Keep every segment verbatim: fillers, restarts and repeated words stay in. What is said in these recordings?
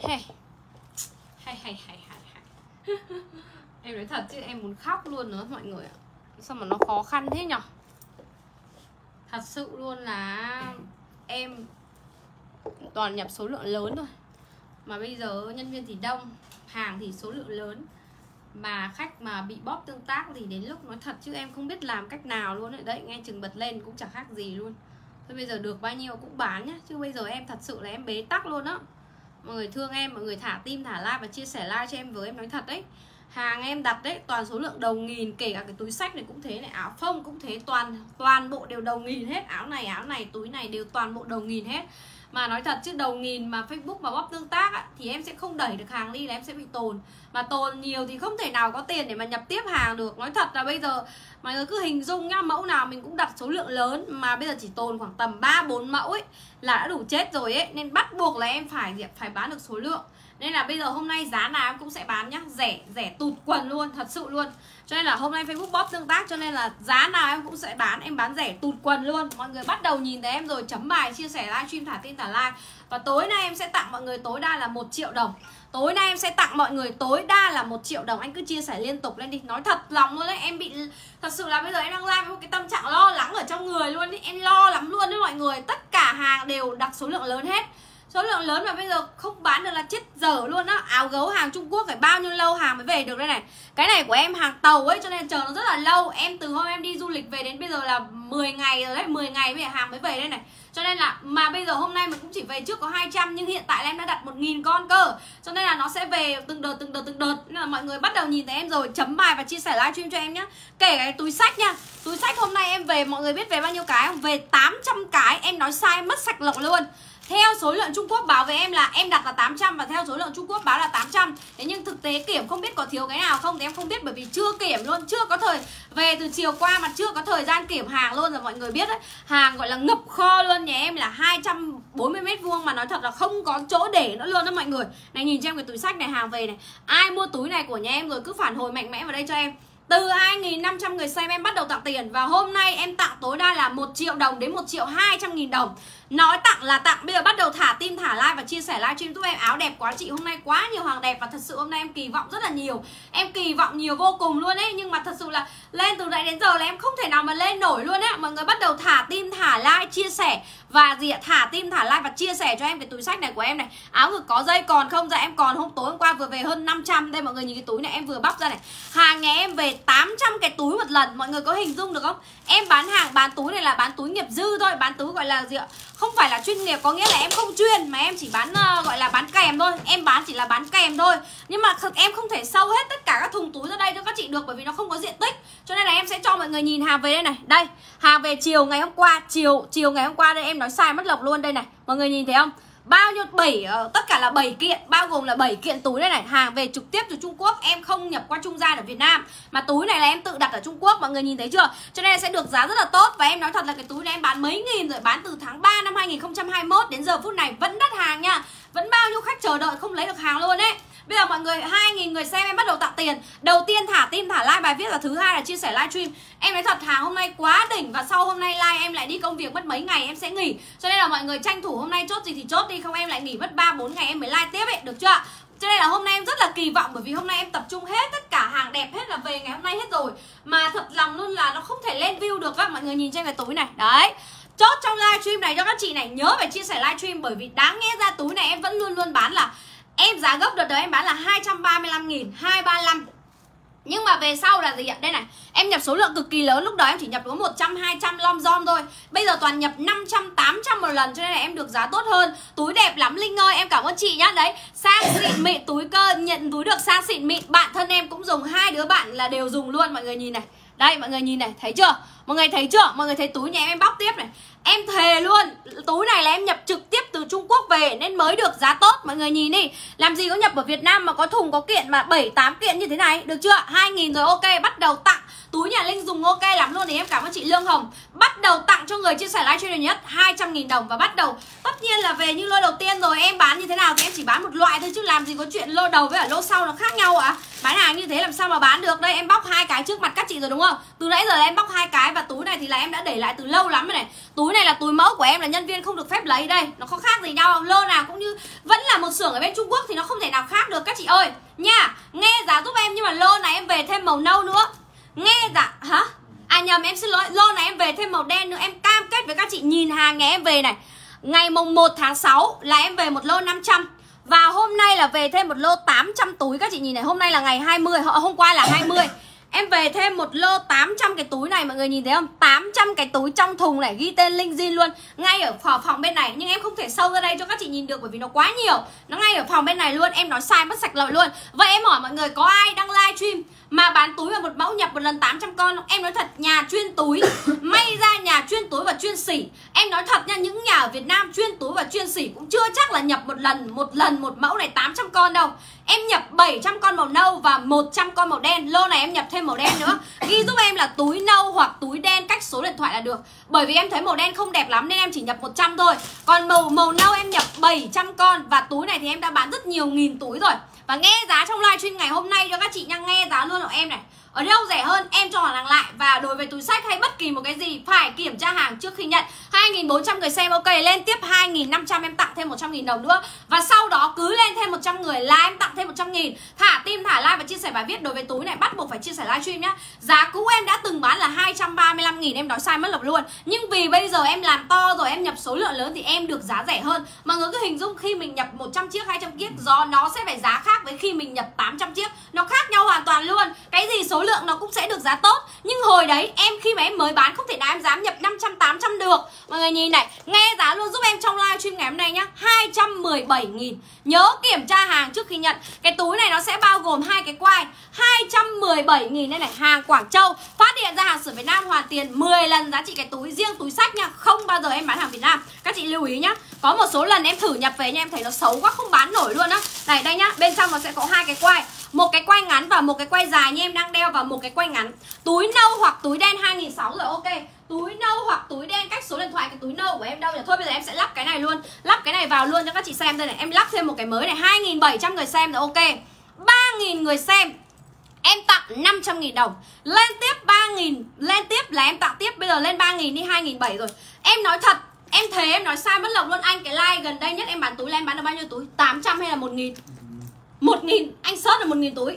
Hay hay hay hay hay, hay. Em nói thật chứ em muốn khóc luôn nữa mọi người ạ. Sao mà nó khó khăn thế nhở. Thật sự luôn là em toàn nhập số lượng lớn thôi, mà bây giờ nhân viên thì đông, hàng thì số lượng lớn, mà khách mà bị bóp tương tác thì đến lúc nói thật chứ em không biết làm cách nào luôn đấy. Đấy, nghe chừng bật lên cũng chẳng khác gì luôn. Thôi bây giờ được bao nhiêu cũng bán nhá, chứ bây giờ em thật sự là em bế tắc luôn á. Mọi người thương em, mọi người thả tim, thả like và chia sẻ like cho em với. Em nói thật đấy, hàng em đặt đấy toàn số lượng đầu nghìn, kể cả cái túi xách này cũng thế này, áo phông cũng thế, toàn toàn bộ đều đầu nghìn hết. Áo này, áo này, túi này đều toàn bộ đầu nghìn hết. Mà nói thật chứ đầu nghìn mà Facebook mà bóp tương tác á, thì em sẽ không đẩy được hàng đi, là em sẽ bị tồn. Mà tồn nhiều thì không thể nào có tiền để mà nhập tiếp hàng được. Nói thật là bây giờ mọi người cứ hình dung nhá, mẫu nào mình cũng đặt số lượng lớn, mà bây giờ chỉ tồn khoảng tầm ba bốn mẫu ấy là đã đủ chết rồi ấy. Nên bắt buộc là em phải phải bán được số lượng. Nên là bây giờ hôm nay giá nào em cũng sẽ bán nhá, rẻ rẻ tụt quần luôn, thật sự luôn. Cho nên là hôm nay Facebook bóp tương tác, cho nên là giá nào em cũng sẽ bán, em bán rẻ tụt quần luôn. Mọi người bắt đầu nhìn thấy em rồi chấm bài, chia sẻ, livestream, thả tin, thả like. Và tối nay em sẽ tặng mọi người tối đa là một triệu đồng. Tối nay em sẽ tặng mọi người tối đa là một triệu đồng. Anh cứ chia sẻ liên tục lên đi. Nói thật lòng luôn đấy, em bị thật sự là bây giờ em đang live với một cái tâm trạng lo lắng ở trong người luôn ý. Em lo lắm luôn đấy mọi người. Tất cả hàng đều đặt số lượng lớn hết. Số lượng lớn mà bây giờ không bán được là chết dở luôn á. Áo gấu hàng Trung Quốc phải bao nhiêu lâu hàng mới về được đây này. Cái này của em hàng tàu ấy, cho nên chờ nó rất là lâu. Em từ hôm em đi du lịch về đến bây giờ là mười ngày rồi đấy, mười ngày bây giờ hàng mới về đây này. Cho nên là mà bây giờ hôm nay mình cũng chỉ về trước có hai trăm, nhưng hiện tại là em đã đặt một nghìn con cơ. Cho nên là nó sẽ về từng đợt từng đợt từng đợt. Nên là mọi người bắt đầu nhìn thấy em rồi chấm bài và chia sẻ livestream cho em nhá. Kể cái túi xách nha. Túi xách hôm nay em về, mọi người biết về bao nhiêu cái không? Về tám trăm cái, em nói sai mất sạch lọc luôn. Theo số lượng Trung Quốc báo với em là em đặt là tám trăm, và theo số lượng Trung Quốc báo là tám trăm. Thế nhưng thực tế kiểm không biết có thiếu cái nào không thì em không biết, bởi vì chưa kiểm luôn, chưa có thời về từ chiều qua mà chưa có thời gian kiểm hàng luôn. Rồi mọi người biết đấy, hàng gọi là ngập kho luôn. Nhà em là hai trăm bốn mươi mét vuông mà nói thật là không có chỗ để nữa luôn đó mọi người. Này nhìn cho em cái túi xách này, hàng về này. Ai mua túi này của nhà em rồi cứ phản hồi mạnh mẽ vào đây cho em. Từ hai nghìn năm trăm người xem em bắt đầu tặng tiền. Và hôm nay em tặng tối đa là một triệu đồng đến một triệu hai trăm nghìn đồng. Nói tặng là tặng. Bây giờ bắt đầu thả tim, thả like và chia sẻ livestream giúp em. Áo đẹp quá chị, hôm nay quá nhiều hàng đẹp. Và thật sự hôm nay em kỳ vọng rất là nhiều. Em kỳ vọng nhiều vô cùng luôn ấy. Nhưng mà thật sự là lên từ nãy đến giờ là em không thể nào mà lên nổi luôn ấy. Mọi người bắt đầu thả tim, thả like, chia sẻ. Và gì ạ? Thả tim, thả like và chia sẻ cho em cái túi xách này của em này. Áo ngực có dây còn không? Dạ em còn, hôm tối hôm qua vừa về hơn năm trăm. Đây mọi người nhìn cái túi này em vừa bóc ra này. Hàng nhà em về tám trăm cái túi một lần. Mọi người có hình dung được không? Em bán hàng, bán túi này là bán túi nghiệp dư thôi. Bán túi gọi là gì ạ? Không phải là chuyên nghiệp, có nghĩa là em không chuyên, mà em chỉ bán uh, gọi là bán kèm thôi. Em bán chỉ là bán kèm thôi. Nhưng mà thật em không thể sâu hết tất cả các thùng túi ra đây cho các chị được, bởi vì nó không có diện tích. Cho nên là em sẽ cho mọi người nhìn hàng về đây này. Đây, hàng về chiều ngày hôm qua. Chiều chiều ngày hôm qua đây em nói sai mất lộc luôn đây này. Mọi người nhìn thấy không? Bao nhiêu bảy uh, tất cả là bảy kiện, bao gồm là bảy kiện túi đây này. Hàng về trực tiếp từ Trung Quốc, em không nhập qua trung gian ở Việt Nam, mà túi này là em tự đặt ở Trung Quốc. Mọi người nhìn thấy chưa? Cho nên là sẽ được giá rất là tốt. Và em nói thật là cái túi này em bán mấy nghìn rồi, bán từ tháng ba năm hai nghìn không trăm hai mươi mốt đến giờ phút này vẫn đắt hàng nha. Vẫn bao nhiêu khách chờ đợi không lấy được hàng luôn ấy. Bây giờ mọi người hai nghìn người xem em bắt đầu tặng tiền. Đầu tiên thả tim, thả like bài viết, và thứ hai là chia sẻ livestream. Em nói thật hàng hôm nay quá đỉnh. Và sau hôm nay live em lại đi công việc mất mấy ngày em sẽ nghỉ. Cho nên là mọi người tranh thủ hôm nay chốt gì thì chốt đi, không em lại nghỉ mất ba bốn ngày em mới live tiếp ấy, được chưa? Cho nên là hôm nay em rất là kỳ vọng, bởi vì hôm nay em tập trung hết tất cả hàng đẹp hết là về ngày hôm nay hết rồi. Mà thật lòng luôn là nó không thể lên view được á. Mọi người nhìn trên cái túi này. Đấy, chốt trong livestream này cho các chị này. Nhớ phải chia sẻ livestream, bởi vì đáng nghe ra túi này em vẫn luôn luôn bán là em giá gốc đợt đó em bán là hai trăm ba mươi lăm nghìn, hai trăm ba mươi lăm. Nhưng mà về sau là gì ạ? Đây này, em nhập số lượng cực kỳ lớn. Lúc đó em chỉ nhập có một trăm, hai trăm lom rom thôi. Bây giờ toàn nhập năm trăm, tám trăm một lần. Cho nên là em được giá tốt hơn. Túi đẹp lắm Linh ơi, em cảm ơn chị nhá. Đấy, sang xịn mịn túi cơ. Nhận túi được sang xịn mịn. Bạn thân em cũng dùng, hai đứa bạn là đều dùng luôn. Mọi người nhìn này. Đây, mọi người nhìn này, thấy chưa? Mọi người thấy chưa? Mọi người thấy túi nhà em, em bóc tiếp này. Em thề luôn, túi này là em nhập trực tiếp từ Trung Quốc về nên mới được giá tốt. Mọi người nhìn đi, làm gì có nhập ở Việt Nam mà có thùng có kiện mà bảy tám kiện như thế này, được chưa? hai nghìn rồi, ok, bắt đầu tặng. Túi nhà Linh dùng ok lắm luôn thì em cảm ơn chị Lương Hồng. Bắt đầu tặng cho người chia sẻ livestream nhiều nhất hai trăm nghìn đồng. Và bắt đầu tất nhiên là về như lô đầu tiên rồi. Em bán như thế nào thì em chỉ bán một loại thôi, chứ làm gì có chuyện lô đầu với ở lô sau nó khác nhau ạ. À? Bán hàng như thế làm sao mà bán được. Đây em bóc hai cái trước mặt các chị rồi đúng không? Từ nãy giờ em bóc hai cái. Và túi này thì là em đã để lại từ lâu lắm rồi này. Túi này là túi mẫu của em, là nhân viên không được phép lấy. Đây nó có khác gì nhau. Lô nào cũng như vẫn là một xưởng ở bên Trung Quốc thì nó không thể nào khác được các chị ơi nha. Nghe giá giúp em, nhưng mà lô này em về thêm màu nâu nữa. Nghe giá hả? À nhầm, em xin lỗi, lô này em về thêm màu đen nữa. Em cam kết với các chị, nhìn hàng nhà em về này. Ngày mùng một tháng sáu là em về một lô năm trăm. Và hôm nay là về thêm một lô tám trăm túi. Các chị nhìn này, hôm nay là ngày hai mươi, hôm qua là hai mươi. Em về thêm một lô tám trăm cái túi này, mọi người nhìn thấy không? tám trăm cái túi trong thùng này, ghi tên Linh Jin luôn. Ngay ở phòng bên này, nhưng em không thể sâu ra đây cho các chị nhìn được bởi vì nó quá nhiều. Nó ngay ở phòng bên này luôn, em nói sai mất sạch lợi luôn. Vậy em hỏi mọi người, có ai đăng livestream mà bán túi và một mẫu nhập một lần tám trăm con không? Em nói thật, nhà chuyên túi, may ra nhà chuyên túi và chuyên sỉ. Em nói thật nha, những nhà ở Việt Nam chuyên túi và chuyên sỉ cũng chưa chắc là nhập một lần, một lần một mẫu này tám trăm con đâu. Em nhập bảy trăm con màu nâu và một trăm con màu đen. Lô này em nhập thêm màu đen nữa. Ghi giúp em là túi nâu hoặc túi đen, cách số điện thoại là được. Bởi vì em thấy màu đen không đẹp lắm nên em chỉ nhập một trăm thôi. Còn màu màu nâu em nhập bảy trăm con. Và túi này thì em đã bán rất nhiều nghìn túi rồi. Và nghe giá trong livestream ngày hôm nay cho các chị nha. Nghe giá luôn của em này. Ở đâu rẻ hơn em cho hàng lại. Và đối với túi xách hay bất kỳ một cái gì phải kiểm tra hàng trước khi nhận. Hai nghìn bốn trăm người xem ok, lên tiếp hai nghìn năm trăm em tặng thêm một trăm nghìn đồng nữa. Và sau đó cứ lên thêm một trăm người là em tặng thêm một trăm nghìn. Thả tim, thả like và chia sẻ bài viết. Đối với túi này bắt buộc phải chia sẻ livestream nhá. Giá cũ em đã từng bán là hai trăm ba mươi lăm nghìn, em nói sai mất lọc luôn. Nhưng vì bây giờ em làm to rồi, em nhập số lượng lớn thì em được giá rẻ hơn. Mọi người cứ hình dung khi mình nhập một trăm chiếc, hai trăm chiếc, do nó sẽ phải giá khác với khi mình nhập tám trăm chiếc. Nó khác nhau hoàn toàn luôn. Cái gì số lượng nó cũng sẽ được giá tốt. Nhưng hồi đấy em khi mà em mới bán không thể nào em dám nhập năm trăm, tám trăm được. Mọi người nhìn này, nghe giá luôn giúp em trong livestream ngày hôm nay nhá, hai trăm mười bảy nghìn. Nhớ kiểm tra hàng trước khi nhận. Cái túi này nó sẽ bao gồm hai cái quai, hai trăm mười bảy nghìn đây này, hàng Quảng Châu. Phát hiện ra hàng xưởng Việt Nam hoàn tiền mười lần giá trị cái túi, riêng túi xách nha. Không bao giờ em bán hàng Việt Nam. Các chị lưu ý nhá. Có một số lần em thử nhập về nhưng em thấy nó xấu quá không bán nổi luôn á. Này đây nhá, bên trong nó sẽ có hai cái quai, một cái quai ngắn và một cái quai dài như em đang đeo vào một cái quai ngắn. Túi nâu hoặc túi đen hai nghìn sáu trăm rồi ok. Túi nâu hoặc túi đen, cách số điện thoại. Cái túi nâu của em đâu nhỉ? Thôi bây giờ em sẽ lắp cái này luôn. Lắp cái này vào luôn cho các chị xem đây này. Em lắp thêm một cái mới này, hai nghìn bảy trăm người xem rồi ok. Ba nghìn người xem em tặng năm trăm nghìn đồng. Lên tiếp ba nghìn, lên tiếp là em tặng tiếp. Bây giờ lên ba nghìn đi, hai nghìn bảy trăm rồi. Em nói thật, em thề em nói sai mất lòng luôn. Anh cái like gần đây nhất em bán túi là em bán được bao nhiêu túi? tám trăm hay là một nghìn? một nghìn, anh search được một nghìn túi.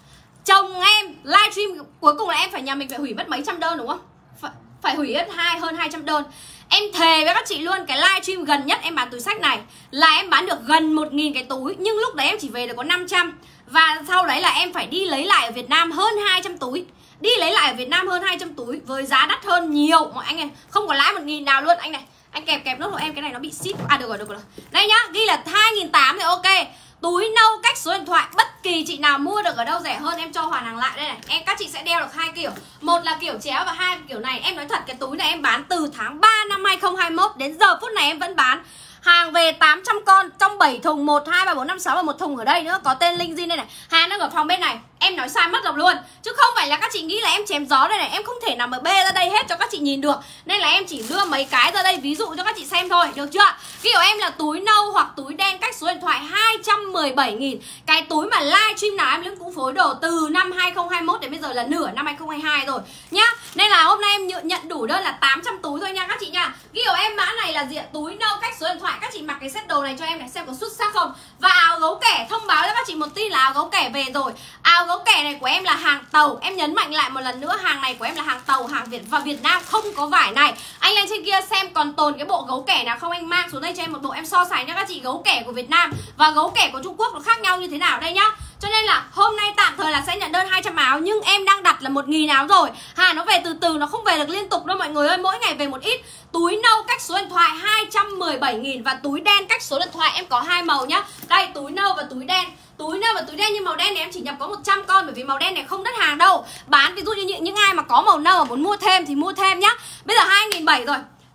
Chồng em livestream cuối cùng là em phải nhà mình phải hủy mất mấy trăm đơn đúng không? Phải, phải hủy hết hai hơn hai trăm đơn. Em thề với các chị luôn, cái livestream gần nhất em bán túi xách này là em bán được gần một nghìn cái túi. Nhưng lúc đấy em chỉ về được có năm trăm. Và sau đấy là em phải đi lấy lại ở Việt Nam hơn hai trăm túi. Đi lấy lại ở Việt Nam hơn hai trăm túi với giá đắt hơn nhiều. Mọi anh này, không có lãi một nghìn nào luôn. Anh này, anh kẹp kẹp nốt hộ em, cái này nó bị ship. À được rồi, được rồi. Đây nhá, ghi là hai nghìn tám trăm thì ok. Túi nâu, cách số điện thoại, bất kỳ chị nào mua được ở đâu rẻ hơn em cho hoàn hàng lại đây này. Em các chị sẽ đeo được hai kiểu, một là kiểu chéo và hai kiểu này. Em nói thật cái túi này em bán từ tháng ba năm hai không hai mốt đến giờ phút này em vẫn bán. Hàng về tám trăm con trong bảy thùng, một, hai, ba, bốn, năm, sáu và một thùng ở đây nữa. Có tên Linh Jin đây này. Hàng đang ở phòng bên này. Em nói sai mất đọc luôn. Chứ không phải là các chị nghĩ là em chém gió đây này. Em không thể nào mà bê ra đây hết cho các chị nhìn được. Nên là em chỉ đưa mấy cái ra đây ví dụ cho các chị xem thôi. Được chưa? Kiểu em là túi nâu hoặc túi đen, cách số điện thoại hai trăm mười bảy nghìn. Cái túi mà livestream nào em cũng phối đồ từ năm hai không hai mốt đến bây giờ là nửa năm hai không hai hai rồi nhá. Nên là hôm nay em nhận đủ đơn là tám trăm túi thôi nha các chị nha. Kiểu em mã này là gì ạ? Túi nâu, cách số điện thoại. Các chị mặc cái set đồ này cho em này xem có xuất sắc không. Và áo gấu kẻ, thông báo cho các chị một tin là áo gấu kẻ về rồi. Áo gấu kẻ này của em là hàng tàu. Em nhấn mạnh lại một lần nữa, hàng này của em là hàng tàu, hàng Việt và Việt Nam không có vải này. Anh lên trên kia xem còn tồn cái bộ gấu kẻ nào không, anh mang xuống đây cho em một bộ em so sánh cho các chị. Gấu kẻ của Việt Nam và gấu kẻ của Trung Quốc nó khác nhau như thế nào đây nhá. Cho nên là hôm nay tạm thời là sẽ nhận đơn hai trăm áo, nhưng em đang đặt là một nghìn áo rồi. Hàng nó về từ từ, nó không về được liên tục đâu mọi người ơi, mỗi ngày về một ít. Túi nâu, cách số điện thoại hai trăm mười bảy nghìn. Và túi đen, cách số điện thoại em có hai màu nhá. Đây, túi nâu và túi đen. Túi nâu và túi đen, nhưng màu đen này em chỉ nhập có một trăm con, bởi vì màu đen này không đắt hàng đâu. Bán ví dụ như những, những ai mà có màu nâu mà muốn mua thêm thì mua thêm nhá. Bây giờ hai nghìn bảy trăm rồi.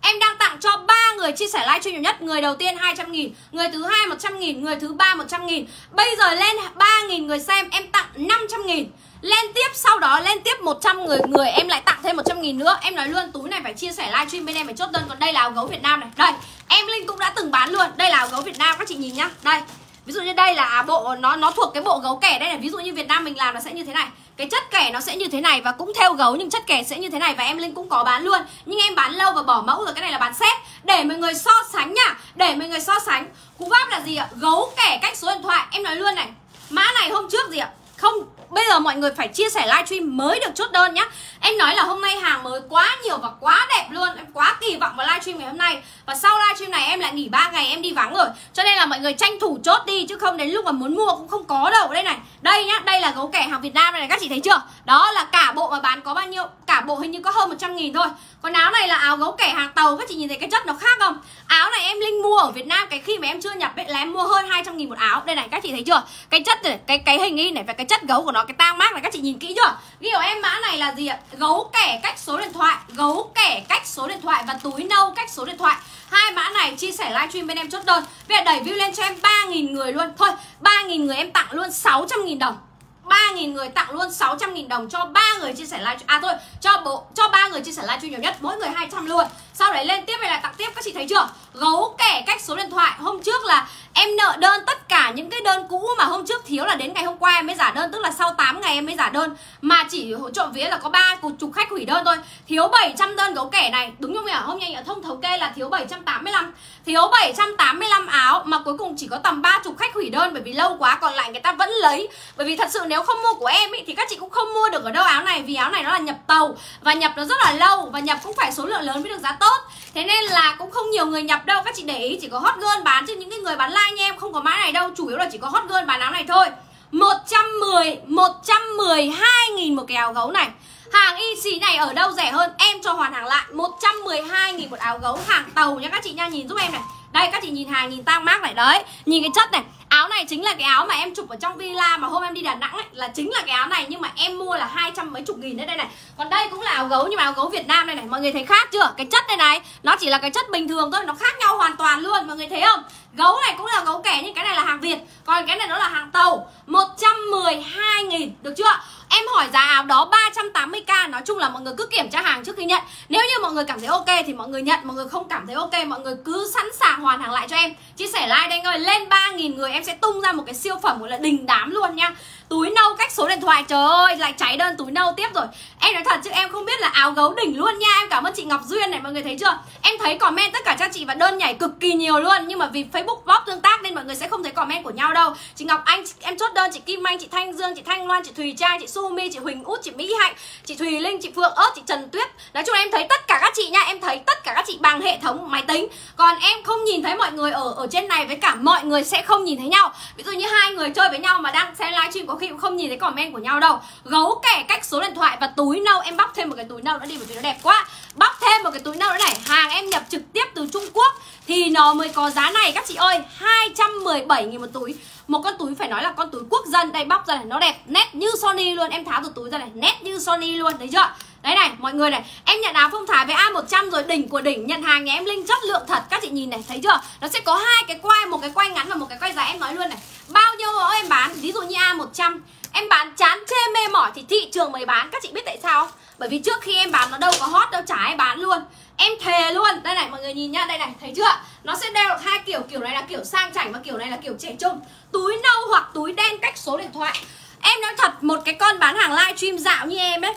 Em đang tặng cho ba người chia sẻ livestream nhiều nhất. Người đầu tiên hai trăm nghìn, người thứ hai một trăm nghìn, người thứ ba một trăm nghìn. Bây giờ lên ba nghìn người xem em tặng năm trăm nghìn. Lên tiếp, sau đó lên tiếp một trăm người người em lại tặng thêm một trăm nghìn nữa. Em nói luôn túi này phải chia sẻ livestream bên em phải chốt đơn. Còn đây là áo gấu Việt Nam này. Đây, em Linh cũng đã từng bán luôn. Đây là áo gấu Việt Nam các chị nhìn nhá. Đây. Ví dụ như đây là bộ nó nó thuộc cái bộ gấu kẻ đây này. Ví dụ như Việt Nam mình làm nó sẽ như thế này. Cái chất kẻ nó sẽ như thế này và cũng theo gấu nhưng chất kẻ sẽ như thế này và em Linh cũng có bán luôn. Nhưng em bán lâu và bỏ mẫu rồi, cái này là bán set để mọi người so sánh nhá. Để mọi người so sánh. Cú pháp là gì ạ? Gấu kẻ cách số điện thoại. Em nói luôn này. Mã này hôm trước gì ạ? Không, bây giờ mọi người phải chia sẻ livestream mới được chốt đơn nhá. Em nói là hôm nay hàng mới quá nhiều và quá đẹp luôn. Em quá kỳ vọng vào livestream ngày hôm nay. Và sau livestream này em lại nghỉ ba ngày em đi vắng rồi. Cho nên là mọi người tranh thủ chốt đi. Chứ không đến lúc mà muốn mua cũng không có đâu. Đây này, đây nhá, đây là gấu kẻ hàng Việt Nam này, này các chị thấy chưa? Đó là cả bộ mà bán có bao nhiêu? Cả bộ hình như có hơn một trăm nghìn thôi. Còn áo này là áo gấu kẻ hàng tàu. Các chị nhìn thấy cái chất nó khác không? Áo này em Linh mua ở Việt Nam. Cái khi mà em chưa nhập ấy là em mua hơn hai trăm nghìn một áo. Đây này các chị thấy chưa? Cái chất này, cái cái hình in này và cái chất gấu của nó, cái tang mác này các chị nhìn kỹ chưa? Ghi của em mã này là gì ạ? Gấu kẻ cách số điện thoại. Gấu kẻ cách số điện thoại và túi nâu cách số điện thoại. Hai mã này chia sẻ livestream bên em chốt đơn. Bây giờ đẩy view lên cho em ba nghìn người luôn. Thôi ba nghìn người em tặng luôn sáu trăm nghìn đồng. ba nghìn người tặng luôn sáu trăm nghìn đồng cho ba người chia sẻ livestream. À thôi, cho bộ cho ba người chia sẻ livestream nhiều nhất, mỗi người hai trăm luôn. Sau đấy lên tiếp hay là tặng tiếp các chị thấy chưa? Gấu kẻ cách số điện thoại. Hôm trước là em nợ đơn tất cả những cái đơn cũ mà hôm trước thiếu là đến ngày hôm qua em mới giả đơn, tức là sau tám ngày em mới giả đơn. Mà chỉ trộm vía là có ba chục khách hủy đơn thôi. Thiếu bảy trăm đơn gấu kẻ này, đúng không nhỉ? Hôm nay ở thông thống kê là thiếu bảy trăm tám mươi lăm. Thiếu bảy trăm tám mươi lăm áo mà cuối cùng chỉ có tầm ba chục khách hủy đơn bởi vì lâu quá, còn lại người ta vẫn lấy. Bởi vì thật sự nếu không mua của em ý, thì các chị cũng không mua được ở đâu áo này. Vì áo này nó là nhập tàu và nhập nó rất là lâu và nhập cũng phải số lượng lớn mới được giá tốt. Thế nên là cũng không nhiều người nhập đâu. Các chị để ý chỉ có hot girl bán, chứ những cái người bán like như em không có mã này đâu. Chủ yếu là chỉ có hot girl bán áo này thôi. Một trăm mười, một trăm mười hai nghìn một cái áo gấu này. Hàng y xì này ở đâu rẻ hơn? Em cho hoàn hàng lại một trăm mười hai nghìn một áo gấu hàng tàu nha các chị nha. Nhìn giúp em này. Đây các chị nhìn hàng, nhìn tang mác này. Đấy, nhìn cái chất này. Áo này chính là cái áo mà em chụp ở trong villa mà hôm em đi Đà Nẵng ấy, là chính là cái áo này. Nhưng mà em mua là hai trăm mấy chục nghìn đấy đây này. Còn đây cũng là áo gấu nhưng mà áo gấu Việt Nam đây này. Mọi người thấy khác chưa? Cái chất này này, nó chỉ là cái chất bình thường thôi. Nó khác nhau hoàn toàn luôn. Mọi người thấy không? Gấu này cũng là gấu kẻ nhưng cái này là hàng Việt. Còn cái này nó là hàng tàu. Một trăm mười hai nghìn, được chưa? Em hỏi giá áo đó ba trăm tám mươi k. Nói chung là mọi người cứ kiểm tra hàng trước khi nhận. Nếu như mọi người cảm thấy ok thì mọi người nhận. Mọi người không cảm thấy ok mọi người cứ sẵn sàng hoàn hàng lại cho em. Chia sẻ like đây ơi. Lên ba nghìn người em sẽ tung ra một cái siêu phẩm gọi là đình đám luôn nha. Túi nâu cách số điện thoại. Trời ơi, lại cháy đơn túi nâu tiếp rồi. Em nói thật chứ em không biết là áo gấu đỉnh luôn nha. Em cảm ơn chị Ngọc Duyên này, mọi người thấy chưa? Em thấy comment tất cả các chị và đơn nhảy cực kỳ nhiều luôn. Nhưng mà vì Facebook bot tương tác nên mọi người sẽ không thấy comment của nhau đâu. Chị Ngọc Anh, em chốt đơn, chị Kim Anh, chị Thanh Dương, chị Thanh Loan, chị Thùy Trang, chị Sumi, chị Huỳnh Út, chị Mỹ Hạnh, chị Thùy Linh, chị Phượng Ớt, chị Trần Tuyết. Nói chung em thấy tất cả các chị nha. Em thấy tất cả các chị bằng hệ thống máy tính. Còn em không nhìn thấy mọi người ở ở trên này, với cả mọi người sẽ không nhìn thấy nhau. Ví dụ như hai người chơi với nhau mà đang xem livestream có khi cũng không nhìn thấy comment của nhau đâu. Gấu kẻ cách số điện thoại và túi nâu. Em bóc thêm một cái túi nâu nữa đi bởi vì nó đẹp quá. Bóc thêm một cái túi nâu nữa này. Hàng em nhập trực tiếp từ Trung Quốc thì nó mới có giá này các chị ơi. Hai trăm mười bảy nghìn một túi. Một con túi phải nói là con túi quốc dân. Đây bóc ra này, nó đẹp nét như Sony luôn. Em tháo từ túi ra này, nét như Sony luôn, thấy chưa? Đấy này, mọi người này, em nhận áo Phương Thái với A một trăm rồi, đỉnh của đỉnh. Nhận hàng nhà em Linh chất lượng thật. Các chị nhìn này, thấy chưa? Nó sẽ có hai cái quai, một cái quai ngắn và một cái quai dài. Em nói luôn này, bao nhiêu mẫu em bán, ví dụ như A một trăm em bán chán chê mê mỏi thì thị trường mới bán. Các chị biết tại sao không? Bởi vì trước khi em bán nó đâu có hot đâu, chả ai bán luôn. Em thề luôn. Đây này mọi người nhìn nhá, đây này, thấy chưa? Nó sẽ đeo được hai kiểu, kiểu này là kiểu sang chảnh và kiểu này là kiểu trẻ trung. Túi nâu hoặc túi đen cách số điện thoại. Em nói thật, một cái con bán hàng livestream dạo như em ấy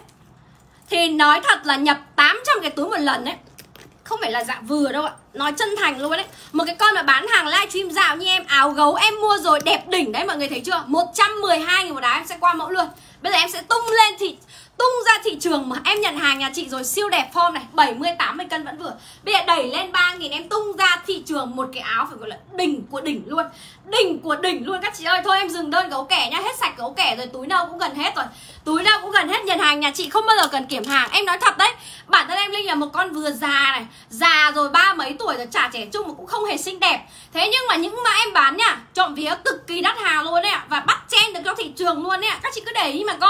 thì nói thật là nhập tám trăm cái túi một lần đấy. Không phải là dạng vừa đâu ạ. Nói chân thành luôn đấy. Một cái con mà bán hàng livestream dạo như em, áo gấu em mua rồi đẹp đỉnh đấy mọi người thấy chưa? Một trăm mười hai nghìn một áo em sẽ qua mẫu luôn. Bây giờ em sẽ tung lên thì tung ra thị trường mà em nhận hàng nhà chị rồi, siêu đẹp form này, bảy mươi tám mươi cân vẫn vừa. Bây giờ đẩy lên ba nghìn em tung ra thị trường một cái áo phải gọi là đỉnh của đỉnh luôn. Đỉnh của đỉnh luôn các chị ơi. Thôi em dừng đơn gấu kẻ nhá, hết sạch gấu kẻ rồi, túi nâu cũng gần hết rồi. Túi nâu cũng gần hết, nhận hàng nhà chị không bao giờ cần kiểm hàng. Em nói thật đấy, bản thân em Linh là một con vừa già này, già rồi ba mấy tuổi rồi, chả trẻ trung mà cũng không hề xinh đẹp. Thế nhưng mà những mã em bán nhá, trộm vía cực kỳ đắt hàng luôn đấy ạ. Và bắt chen được cho thị trường luôn đấy ạ. Các chị cứ để ý mà coi.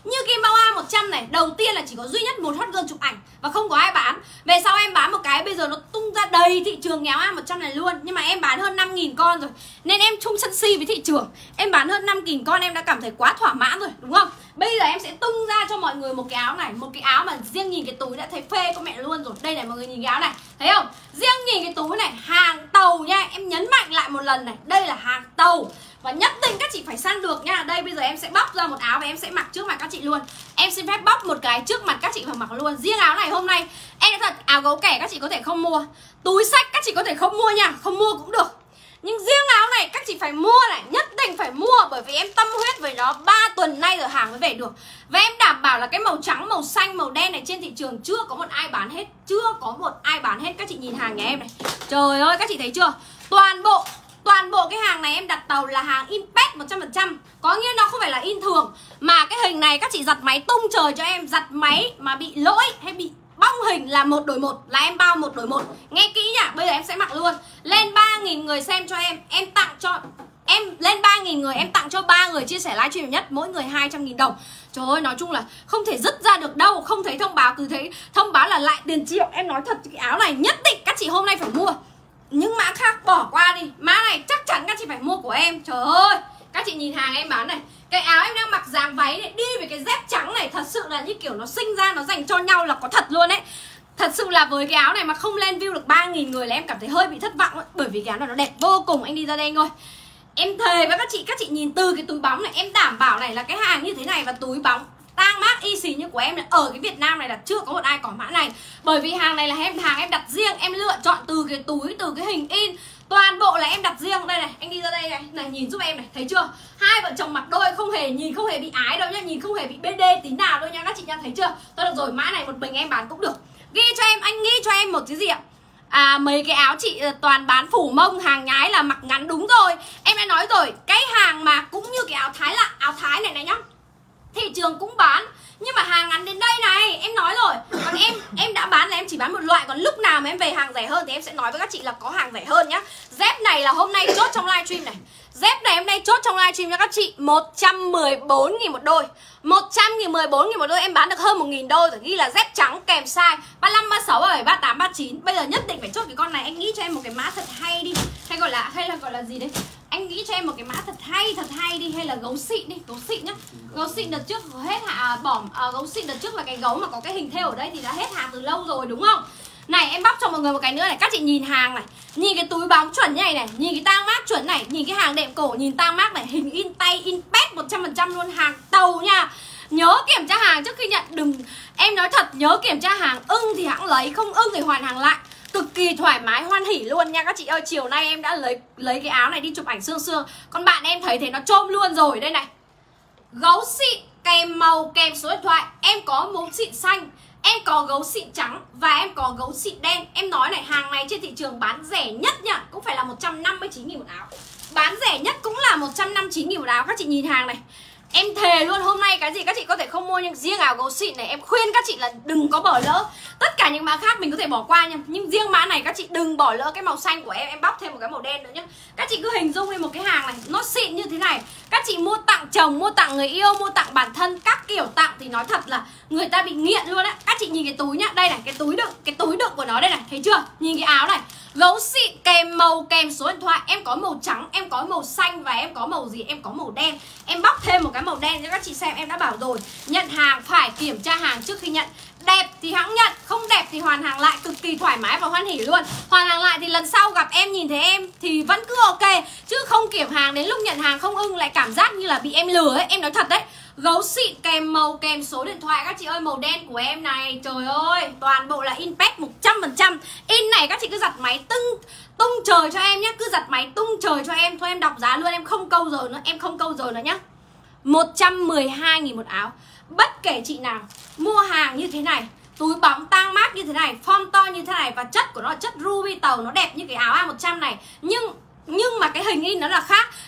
Như cái mẫu A một trăm này, đầu tiên là chỉ có duy nhất một hot girl chụp ảnh và không có ai bán. Về sau em bán một cái bây giờ nó tung ra đầy thị trường cái áo A một trăm này luôn. Nhưng mà em bán hơn năm nghìn con rồi nên em chung sân si với thị trường. Em bán hơn năm nghìn con em đã cảm thấy quá thỏa mãn rồi, đúng không? Bây giờ em sẽ tung ra cho mọi người một cái áo này, một cái áo mà riêng nhìn cái túi đã thấy phê con mẹ luôn rồi. Đây này mọi người nhìn cái áo này, thấy không? Riêng nhìn cái túi này, hàng tàu nha. Em nhấn mạnh lại một lần này, đây là hàng tàu và nhất định các chị phải săn được nha. Đây bây giờ em sẽ bóc ra một áo và em sẽ mặc trước mặt các chị luôn. Em xin phép bóc một cái trước mặt các chị và mặc luôn. Riêng áo này hôm nay em nói thật, áo gấu kẻ các chị có thể không mua, túi xách các chị có thể không mua nha, không mua cũng được. Nhưng riêng áo này các chị phải mua này, nhất định phải mua. Bởi vì em tâm huyết với nó ba tuần nay rồi hàng mới về được. Và em đảm bảo là cái màu trắng, màu xanh, màu đen này trên thị trường chưa có một ai bán hết. Chưa có một ai bán hết. Các chị nhìn hàng nhà em này, trời ơi các chị thấy chưa? Toàn bộ Toàn bộ cái hàng này em đặt tàu là hàng in pet một trăm phần trăm. Có nghĩa nó không phải là in thường. Mà cái hình này các chị giặt máy tung trời cho em. Giặt máy mà bị lỗi hay bị bong hình là một đổi một, là em bao một đổi một. Nghe kỹ nhá, bây giờ em sẽ mặc luôn. Lên ba nghìn người xem cho em, em tặng cho em lên ba nghìn người em tặng cho ba người chia sẻ livestream nhất, mỗi người hai trăm nghìn đồng. Trời ơi, nói chung là không thể dứt ra được đâu. Không thấy thông báo, cứ thấy thông báo là lại tiền triệu. Em nói thật, cái áo này nhất định các chị hôm nay phải mua. Những mã khác bỏ qua đi, mã này chắc chắn các chị phải mua của em. Trời ơi, các chị nhìn hàng em bán này, cái áo em đang mặc dáng váy này, đi với cái dép trắng này, thật sự là như kiểu nó sinh ra nó dành cho nhau là có thật luôn ấy. Thật sự là với cái áo này mà không lên view được ba nghìn người là em cảm thấy hơi bị thất vọng ấy. Bởi vì cái áo này nó đẹp vô cùng. Anh đi ra đây thôi, em thề với các chị, các chị nhìn từ cái túi bóng này, em đảm bảo này là cái hàng như thế này và túi bóng tang mát y xì như của em này, ở cái Việt Nam này là chưa có một ai có mã này. Bởi vì hàng này là em hàng em đặt riêng, em lựa chọn từ cái túi, từ cái hình in, toàn bộ là em đặt riêng. Đây này, anh đi ra đây này, này nhìn giúp em này, thấy chưa? Hai vợ chồng mặc đôi không hề nhìn không hề bị ái đâu nhá, nhìn không hề bị bê đê tí nào đâu nha các chị nha, thấy chưa? Thôi được rồi, mã này một mình em bán cũng được. Ghi cho em, anh ghi cho em một cái gì ạ? À, mấy cái áo chị toàn bán phủ mông, hàng nhái là mặc ngắn, đúng rồi. Em đã nói rồi, cái hàng mà cũng như cái áo Thái là áo Thái này này nhá, thị trường cũng bán, nhưng mà hàng ngắn đến đây này, em nói rồi. Còn em em đã bán là em chỉ bán một loại. Còn lúc nào mà em về hàng rẻ hơn thì em sẽ nói với các chị là có hàng rẻ hơn nhá. Dép này là hôm nay chốt trong livestream này. Dép này hôm nay chốt trong livestream cho các chị một trăm mười bốn nghìn một đôi. một trăm mười bốn nghìn một đôi, em bán được hơn một nghìn đôi rồi. Ghi là dép trắng kèm size ba lăm, ba sáu, ba bảy, ba tám, ba chín. Bây giờ nhất định phải chốt cái con này. Anh nghĩ cho em một cái mã thật hay đi. Hay gọi là hay là gọi là gì đấy? Anh nghĩ cho em một cái mã thật hay, thật hay đi. Hay là gấu xịn đi, gấu xịn nhá. Gấu xịn đợt trước hết hạ bỏ à, gấu xịn đợt trước là cái gấu mà có cái hình thêu ở đây thì đã hết hàng từ lâu rồi đúng không? Này em bóc cho mọi người một cái nữa này, các chị nhìn hàng này, nhìn cái túi bóng chuẩn như này này, nhìn cái tang mát chuẩn này, nhìn cái hàng đệm cổ, nhìn tang mát này, hình in tay, in pet một trăm phần trăm luôn, hàng tàu nha. Nhớ kiểm tra hàng trước khi nhận, đừng, em nói thật, nhớ kiểm tra hàng, ưng thì hãng lấy, không ưng thì hoàn hàng lại. Cực kỳ thoải mái, hoan hỉ luôn nha các chị ơi. Chiều nay em đã lấy lấy cái áo này đi chụp ảnh sương sương, con bạn em thấy thế nó chôm luôn rồi. Đây này, gấu xịn kèm màu kèm số điện thoại. Em có màu xịn xanh, em có gấu xịn trắng và em có gấu xịn đen. Em nói này, hàng này trên thị trường bán rẻ nhất nha, cũng phải là một trăm năm mươi chín nghìn một áo. Bán rẻ nhất cũng là một trăm năm mươi chín nghìn một áo. Các chị nhìn hàng này, em thề luôn, hôm nay cái gì các chị có thể không mua, nhưng riêng áo gấu xịn này em khuyên các chị là đừng có bỏ lỡ. Tất cả những mã khác mình có thể bỏ qua nha, nhưng riêng mã này các chị đừng bỏ lỡ. Cái màu xanh của em, em bóc thêm một cái màu đen nữa nhá. Các chị cứ hình dung đi, một cái hàng này nó xịn như thế này, các chị mua tặng chồng, mua tặng người yêu, mua tặng bản thân, các kiểu tặng thì nói thật là người ta bị nghiện luôn á. Các chị nhìn cái túi nhá, đây này, cái túi đựng, cái túi đựng của nó đây này, thấy chưa? Nhìn cái áo này, gấu xịn kèm màu kèm số điện thoại. Em có màu trắng, em có màu xanh và em có màu gì? Em có màu đen. Em bóc thêm một cái màu đen cho các chị xem. Em đã bảo rồi, nhận hàng phải kiểm tra hàng trước khi nhận. Đẹp thì hãng nhận, không đẹp thì hoàn hàng lại, cực kỳ thoải mái và hoan hỉ luôn. Hoàn hàng lại thì lần sau gặp em nhìn thấy em thì vẫn cứ ok, chứ không kiểm hàng đến lúc nhận hàng không ưng lại cảm giác như là bị em lừa ấy. Em nói thật đấy. Gấu xịn kèm màu kèm số điện thoại các chị ơi. Màu đen của em này, trời ơi, toàn bộ là in pet một trăm phần trăm. In này các chị cứ giặt máy tung tung trời cho em nhé, cứ giặt máy tung trời cho em. Thôi em đọc giá luôn, em không câu giờ nữa, em không câu giờ nữa nhá. Một trăm mười hai nghìn một áo. Bất kể chị nào mua hàng như thế này, túi bóng tang mát như thế này, form to như thế này, và chất của nó là chất ruby tàu, nó đẹp như cái áo A một trăm này. Nhưng nhưng mà cái hình in nó là khác.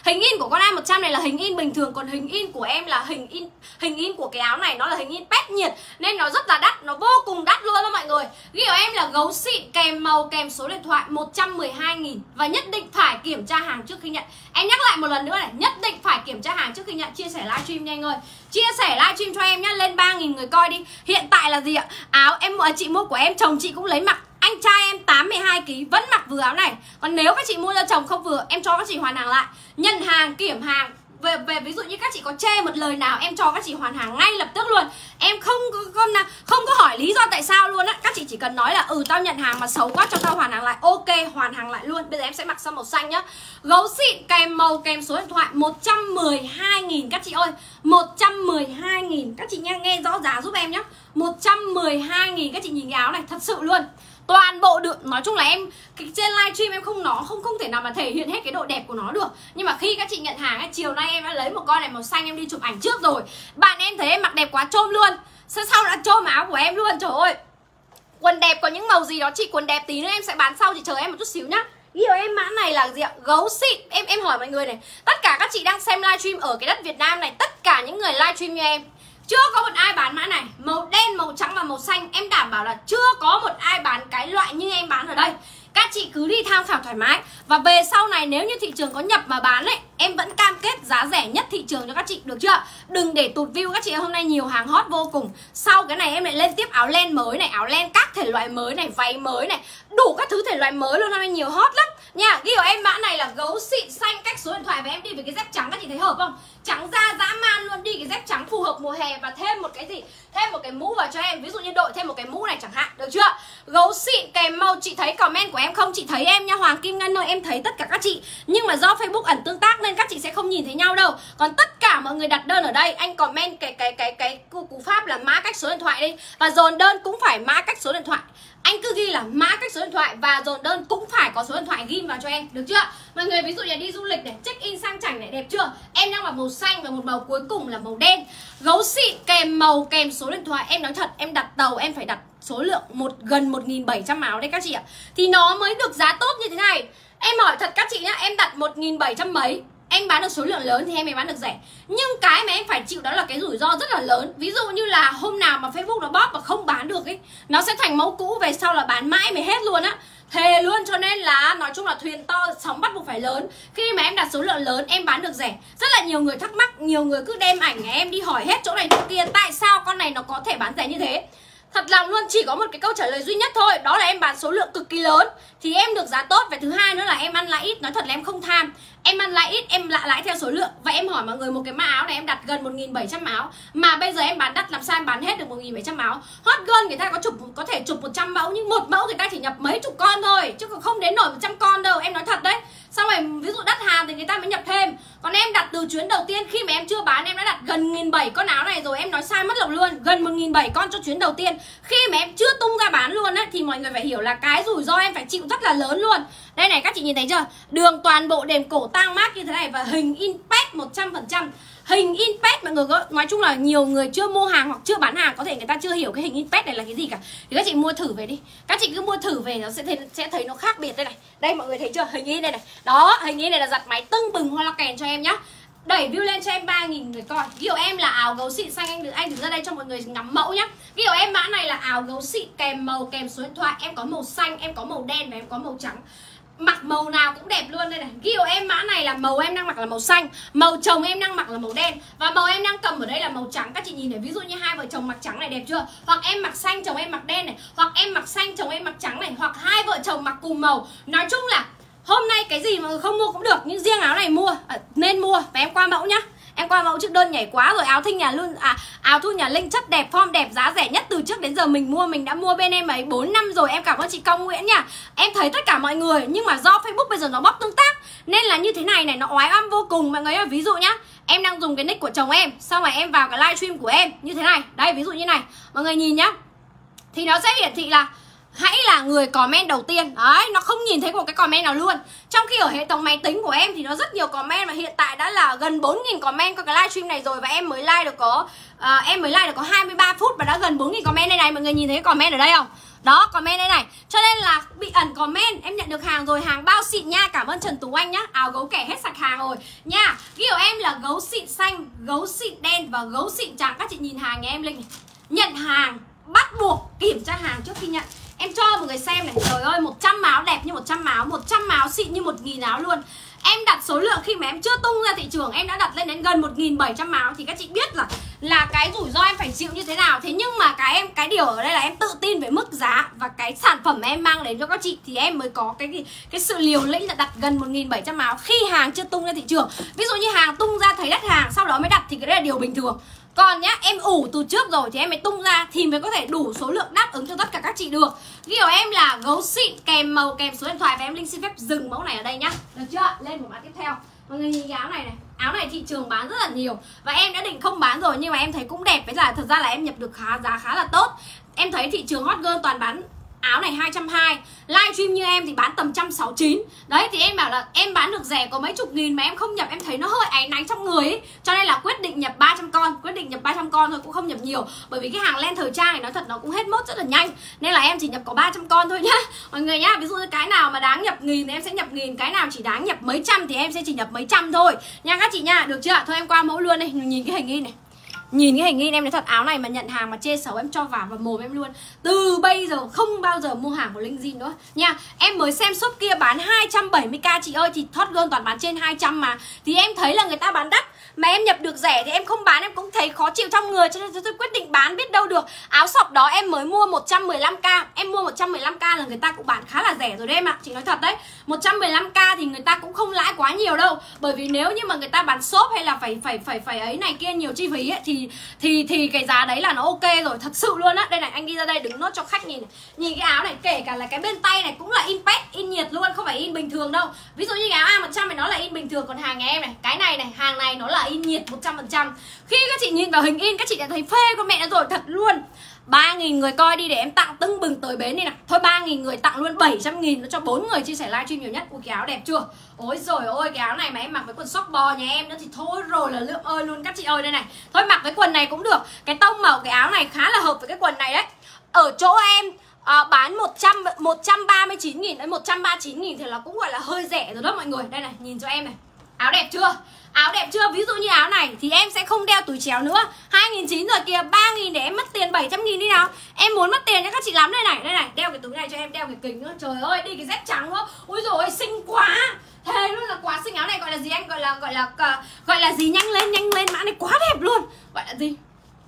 Hình in của con A một trăm này là hình in bình thường, còn hình in của em là hình in hình in của cái áo này nó là hình in pet nhiệt nên nó rất là đắt, nó vô cùng đắt luôn đó mọi người. Ghi của em là gấu xịn kèm màu kèm số điện thoại một trăm mười hai nghìn và nhất định phải kiểm tra hàng trước khi nhận. Em nhắc lại một lần nữa này, nhất định phải kiểm tra hàng trước khi nhận. Chia sẻ livestream nha anh ơi. Chia sẻ livestream cho em nhá, lên ba nghìn người coi đi. Hiện tại là gì ạ? Áo em chị mua của em, chồng chị cũng lấy mặc. Anh trai em tám mươi hai ki lô gam vẫn mặc vừa áo này. Còn nếu các chị mua cho chồng không vừa, em cho các chị hoàn hàng lại. Nhận hàng, kiểm hàng. Về, về ví dụ như các chị có chê một lời nào, em cho các chị hoàn hàng ngay lập tức luôn. Em không có con không có hỏi lý do tại sao luôn á. Các chị chỉ cần nói là ừ tao nhận hàng mà xấu quá cho tao hoàn hàng lại. Ok, hoàn hàng lại luôn. Bây giờ em sẽ mặc sang màu xanh nhá. Gấu xịn kèm màu kèm số điện thoại một trăm mười hai nghìn các chị ơi. một trăm mười hai nghìn. Các chị nghe nghe rõ giá giúp em nhá. một trăm mười hai nghìn. Các chị nhìn cái áo này thật sự luôn. Toàn bộ được, nói chung là em cái trên livestream em không nó không không thể nào mà thể hiện hết cái độ đẹp của nó được. Nhưng mà khi các chị nhận hàng ấy, chiều nay em đã lấy một con này màu xanh em đi chụp ảnh trước rồi. Bạn em thấy em mặc đẹp quá chôm luôn. Sau sau đã chôm áo của em luôn, trời ơi. Quần đẹp có những màu gì đó chị, quần đẹp tí nữa em sẽ bán sau, chị chờ em một chút xíu nhá. Ghi của em mã này là gì ạ? Gấu xịn. Em em hỏi mọi người này, tất cả các chị đang xem livestream ở cái đất Việt Nam này, tất cả những người livestream như em, chưa có một ai bán mã này. Màu đen, màu trắng và màu xanh. Em đảm bảo là chưa có một ai bán cái loại như em bán ở đây. Các chị cứ đi tham khảo thoải mái. Và về sau này nếu như thị trường có nhập mà bán ấy, em vẫn cam kết giá rẻ nhất thị trường cho các chị, được chưa? Đừng để tụt view các chị. Hôm nay nhiều hàng hot vô cùng. Sau cái này em lại lên tiếp áo len mới này, áo len các thể loại mới này, váy mới này, đủ các thứ thể loại mới luôn. Hôm nay nhiều hot lắm nha. Ghi của em mã này là gấu xịn xanh, cách số điện thoại. Và em đi với cái dép trắng, các chị thấy hợp không? Trắng da dã man luôn. Đi cái dép trắng phù hợp mùa hè. Và thêm một cái gì? Thêm một cái mũ vào cho em. Ví dụ như đội thêm một cái mũ này chẳng hạn, được chưa? Gấu xịn kèm màu. Chị thấy comment của em không? Chị thấy em nha. Hoàng Kim Ngân ơi, em thấy tất cả các chị. Nhưng mà do Facebook ẩn tương tác nên các chị sẽ không nhìn thấy nhau đâu. Còn tất cả mọi người đặt đơn ở đây, anh comment cái cái cái cái cú pháp là mã cách số điện thoại đi. Và dồn đơn cũng phải mã cách số điện thoại. Anh cứ ghi là mã cách số điện thoại và dồn đơn cũng phải có số điện thoại ghi vào cho em, được chưa? Mọi người ví dụ như đi du lịch này, check in sang chảnh này, đẹp chưa? Em đang mặc màu xanh và một màu cuối cùng là màu đen. Gấu xịn kèm màu kèm số điện thoại. Em nói thật, em đặt tàu em phải đặt số lượng một gần một nghìn bảy trăm áo đấy các chị ạ. Thì nó mới được giá tốt như thế này. Em hỏi thật các chị nhá, em đặt một nghìn bảy trăm mấy, em bán được số lượng lớn thì em mới bán được rẻ. Nhưng cái mà em phải chịu đó là cái rủi ro rất là lớn. Ví dụ như là hôm nào mà Facebook nó bóp và không bán được ấy, nó sẽ thành mẫu cũ, về sau là bán mãi mới hết luôn á. Thề luôn. Cho nên là nói chung là thuyền to sóng bắt buộc phải lớn. Khi mà em đặt số lượng lớn em bán được rẻ. Rất là nhiều người thắc mắc, nhiều người cứ đem ảnh em đi hỏi hết chỗ này chỗ kia, tại sao con này nó có thể bán rẻ như thế. Thật lòng luôn, chỉ có một cái câu trả lời duy nhất thôi, đó là em bán số lượng cực kỳ lớn thì em được giá tốt. Và thứ hai nữa là em ăn lãi ít. Nói thật là em không tham, em ăn lãi ít, em lạ lãi theo số lượng. Và em hỏi mọi người, một cái mã áo này em đặt gần một nghìn bảy trăm áo mà bây giờ em bán đắt, làm sao em bán hết được một nghìn bảy trăm áo. Hot girl người ta có chụp, có thể chụp một trăm mẫu, nhưng một mẫu người ta chỉ nhập mấy chục con thôi, chứ không đến nổi một trăm con đâu. Em nói thật đấy. Xong rồi ví dụ đắt hàng thì người ta mới nhập thêm. Còn em đặt từ chuyến đầu tiên, khi mà em chưa bán em đã đặt gần một nghìn bảy trăm con áo này rồi. Em nói sai mất lòng luôn, gần một nghìn bảy trăm con cho chuyến đầu tiên. Khi mà em chưa tung ra bán luôn á, thì mọi người phải hiểu là cái rủi ro em phải chịu rất là lớn luôn. Đây này các chị nhìn thấy chưa? Đường toàn bộ đềm cổ tang mát như thế này. Và hình in pet một trăm phần trăm. Hình in pet mọi người có, nói chung là nhiều người chưa mua hàng hoặc chưa bán hàng, có thể người ta chưa hiểu cái hình in pet này là cái gì cả. Thì các chị mua thử về đi. Các chị cứ mua thử về nó sẽ thấy, sẽ thấy nó khác biệt đây này. Đây mọi người thấy chưa? Hình in đây này. Đó, hình in này là giặt máy tưng bừng hoa la kèn cho em nhá. Đẩy view lên cho em ba nghìn người coi. Ghi của em là áo gấu xịn xanh, anh được anh đứng ra đây cho mọi người ngắm mẫu nhá. Ghi của em mã này là áo gấu xịn kèm màu kèm số điện thoại. Em có màu xanh, em có màu đen và em có màu trắng. Mặc màu nào cũng đẹp luôn đây này. Ghi của em mã này là màu em đang mặc là màu xanh, màu chồng em đang mặc là màu đen, và màu em đang cầm ở đây là màu trắng. Các chị nhìn này, ví dụ như hai vợ chồng mặc trắng này đẹp chưa? Hoặc em mặc xanh chồng em mặc đen này, hoặc em mặc xanh chồng em mặc trắng này, hoặc hai vợ chồng mặc cùng màu. Nói chung là hôm nay cái gì mà không mua cũng được, nhưng riêng áo này mua à, nên mua. Và em qua mẫu nhá. Em qua mẫu trước đơn nhảy quá rồi. Áo Thinh nhà luôn à, áo Thu Nhà Linh chất đẹp, form đẹp, giá rẻ nhất từ trước đến giờ mình mua. Mình đã mua bên em ấy bốn năm rồi. Em cảm ơn chị Công Nguyễn nha. Em thấy tất cả mọi người, nhưng mà do Facebook bây giờ nó bóc tương tác nên là như thế này này, nó oái oăm vô cùng mọi người ơi. Ví dụ nhá, em đang dùng cái nick của chồng em, xong rồi em vào cái livestream của em như thế này. Đây ví dụ như này, mọi người nhìn nhá, thì nó sẽ hiển thị là hãy là người comment đầu tiên. Đấy, nó không nhìn thấy một cái comment nào luôn. Trong khi ở hệ thống máy tính của em thì nó rất nhiều comment, và hiện tại đã là gần bốn nghìn comment qua cái livestream này rồi. Và em mới like được có uh, em mới like được có hai mươi ba phút và đã gần bốn nghìn comment đây này. Mọi người nhìn thấy comment ở đây không? Đó, comment đây này. Cho nên là bị ẩn comment, em nhận được hàng rồi, hàng bao xịn nha. Cảm ơn Trần Tú Anh nhá. Áo gấu kẻ hết sạch hàng rồi nha. Ghi của em là gấu xịn xanh, gấu xịn đen và gấu xịn trắng. Các chị nhìn hàng nhà em Linh này. Nhận hàng bắt buộc kiểm tra hàng trước khi nhận. Em cho mọi người xem này. Trời ơi, một trăm áo đẹp như một trăm áo, một trăm áo xịn như một nghìn áo luôn. Em đặt số lượng khi mà em chưa tung ra thị trường, em đã đặt lên đến gần một nghìn bảy trăm áo. Thì các chị biết là là cái rủi ro em phải chịu như thế nào. Thế nhưng mà cái em cái điều ở đây là em tự tin về mức giá và cái sản phẩm em mang đến cho các chị, thì em mới có cái cái sự liều lĩnh là đặt gần một nghìn bảy trăm áo khi hàng chưa tung ra thị trường. Ví dụ như hàng tung ra thấy đắt hàng, sau đó mới đặt thì cái đấy là điều bình thường. Còn nhá, em ủ từ trước rồi thì em mới tung ra thì mới có thể đủ số lượng đáp ứng cho tất cả các chị được. Ghi của em là gấu xịn kèm màu kèm số điện thoại. Và em Linh xin phép dừng mẫu này ở đây nhá. Được chưa? Lên một mã tiếp theo. Mọi người nhìn cái áo này này. Áo này thị trường bán rất là nhiều. Và em đã định không bán rồi, nhưng mà em thấy cũng đẹp. Với là thật ra là em nhập được khá giá khá là tốt. Em thấy thị trường hot girl toàn bán áo này hai trăm hai mươi. Livestream như em thì bán tầm một trăm sáu mươi chín. Đấy thì em bảo là em bán được rẻ có mấy chục nghìn mà em không nhập, em thấy nó hơi áy náy trong người ấy. Cho nên là quyết định nhập ba trăm con. Quyết định nhập ba trăm con thôi, cũng không nhập nhiều. Bởi vì cái hàng len thời trang này nói thật nó cũng hết mốt rất là nhanh. Nên là em chỉ nhập có ba trăm con thôi nhá mọi người nhá. Ví dụ như cái nào mà đáng nhập nghìn thì em sẽ nhập nghìn. Cái nào chỉ đáng nhập mấy trăm thì em sẽ chỉ nhập mấy trăm thôi nha các chị nha. Được chưa? Thôi em qua mẫu luôn đây. Nhìn cái hình in này. Nhìn cái hình in em nói thật, áo này mà nhận hàng mà chê xấu em cho vào vào mồm em luôn. Từ bây giờ không bao giờ mua hàng của Linh Jean nữa nha. Em mới xem shop kia bán hai trăm bảy mươi k chị ơi, thì Hot Girl toàn bán trên hai trăm mà. Thì em thấy là người ta bán đắt mà em nhập được rẻ thì em không bán, em cũng thấy khó chịu trong người. Cho nên tôi quyết định bán, biết đâu được. Áo sọc đó em mới mua một trăm mười lăm k. Em mua một trăm mười lăm k là người ta cũng bán khá là rẻ rồi đấy em ạ. Chị nói thật đấy, một trăm mười lăm k thì người ta cũng không lãi quá nhiều đâu. Bởi vì nếu như mà người ta bán shop hay là phải phải phải phải ấy này kia nhiều chi phí ấy, thì thì thì cái giá đấy là nó ok rồi, thật sự luôn á. Đây này, anh đi ra đây đứng nốt cho khách nhìn này. Nhìn cái áo này, kể cả là cái bên tay này cũng là in pet, in nhiệt luôn, không phải in bình thường đâu. Ví dụ như cái áo A một trăm này nó là in bình thường, còn hàng nhà em này, cái này này, hàng này nó là in nhiệt một trăm phần trăm. Khi các chị nhìn vào hình in, các chị đã thấy phê con mẹ rồi, thật luôn. Ba nghìn người coi đi để em tặng tưng bừng tới bến đi nào. Thôi ba nghìn người tặng luôn bảy trăm nghìn nó cho bốn người chia sẻ livestream nhiều nhất. Ui cái áo đẹp chưa? Ôi rồi ôi, cái áo này mà em mặc với quần sóc bò nhà em nữa thì thôi rồi là lượm ơi luôn các chị ơi. Đây này, thôi mặc với quần này cũng được. Cái tông màu cái áo này khá là hợp với cái quần này đấy. Ở chỗ em à, bán một trăm ba mươi chín nghìn đến một trăm ba mươi chín nghìn thì là cũng gọi là hơi rẻ rồi đó mọi người. Đây này, nhìn cho em này. Áo đẹp chưa? Áo đẹp chưa? Ví dụ như áo này thì em sẽ không đeo túi chéo nữa. Hai nghìn chín trăm rồi kìa, ba nghìn để em mất tiền bảy trăm nghìn đi nào. Em muốn mất tiền cho các chị lắm đây này. Đây này, đeo cái túi này cho em, đeo cái kính nữa. Trời ơi, đi cái dép trắng nữa. Ui dồi ôi, xinh quá. Thề luôn là quá xinh. Áo này gọi là gì anh? Gọi là gọi là gọi là gì? Nhanh lên, nhanh lên, mã này quá đẹp luôn. Gọi là gì?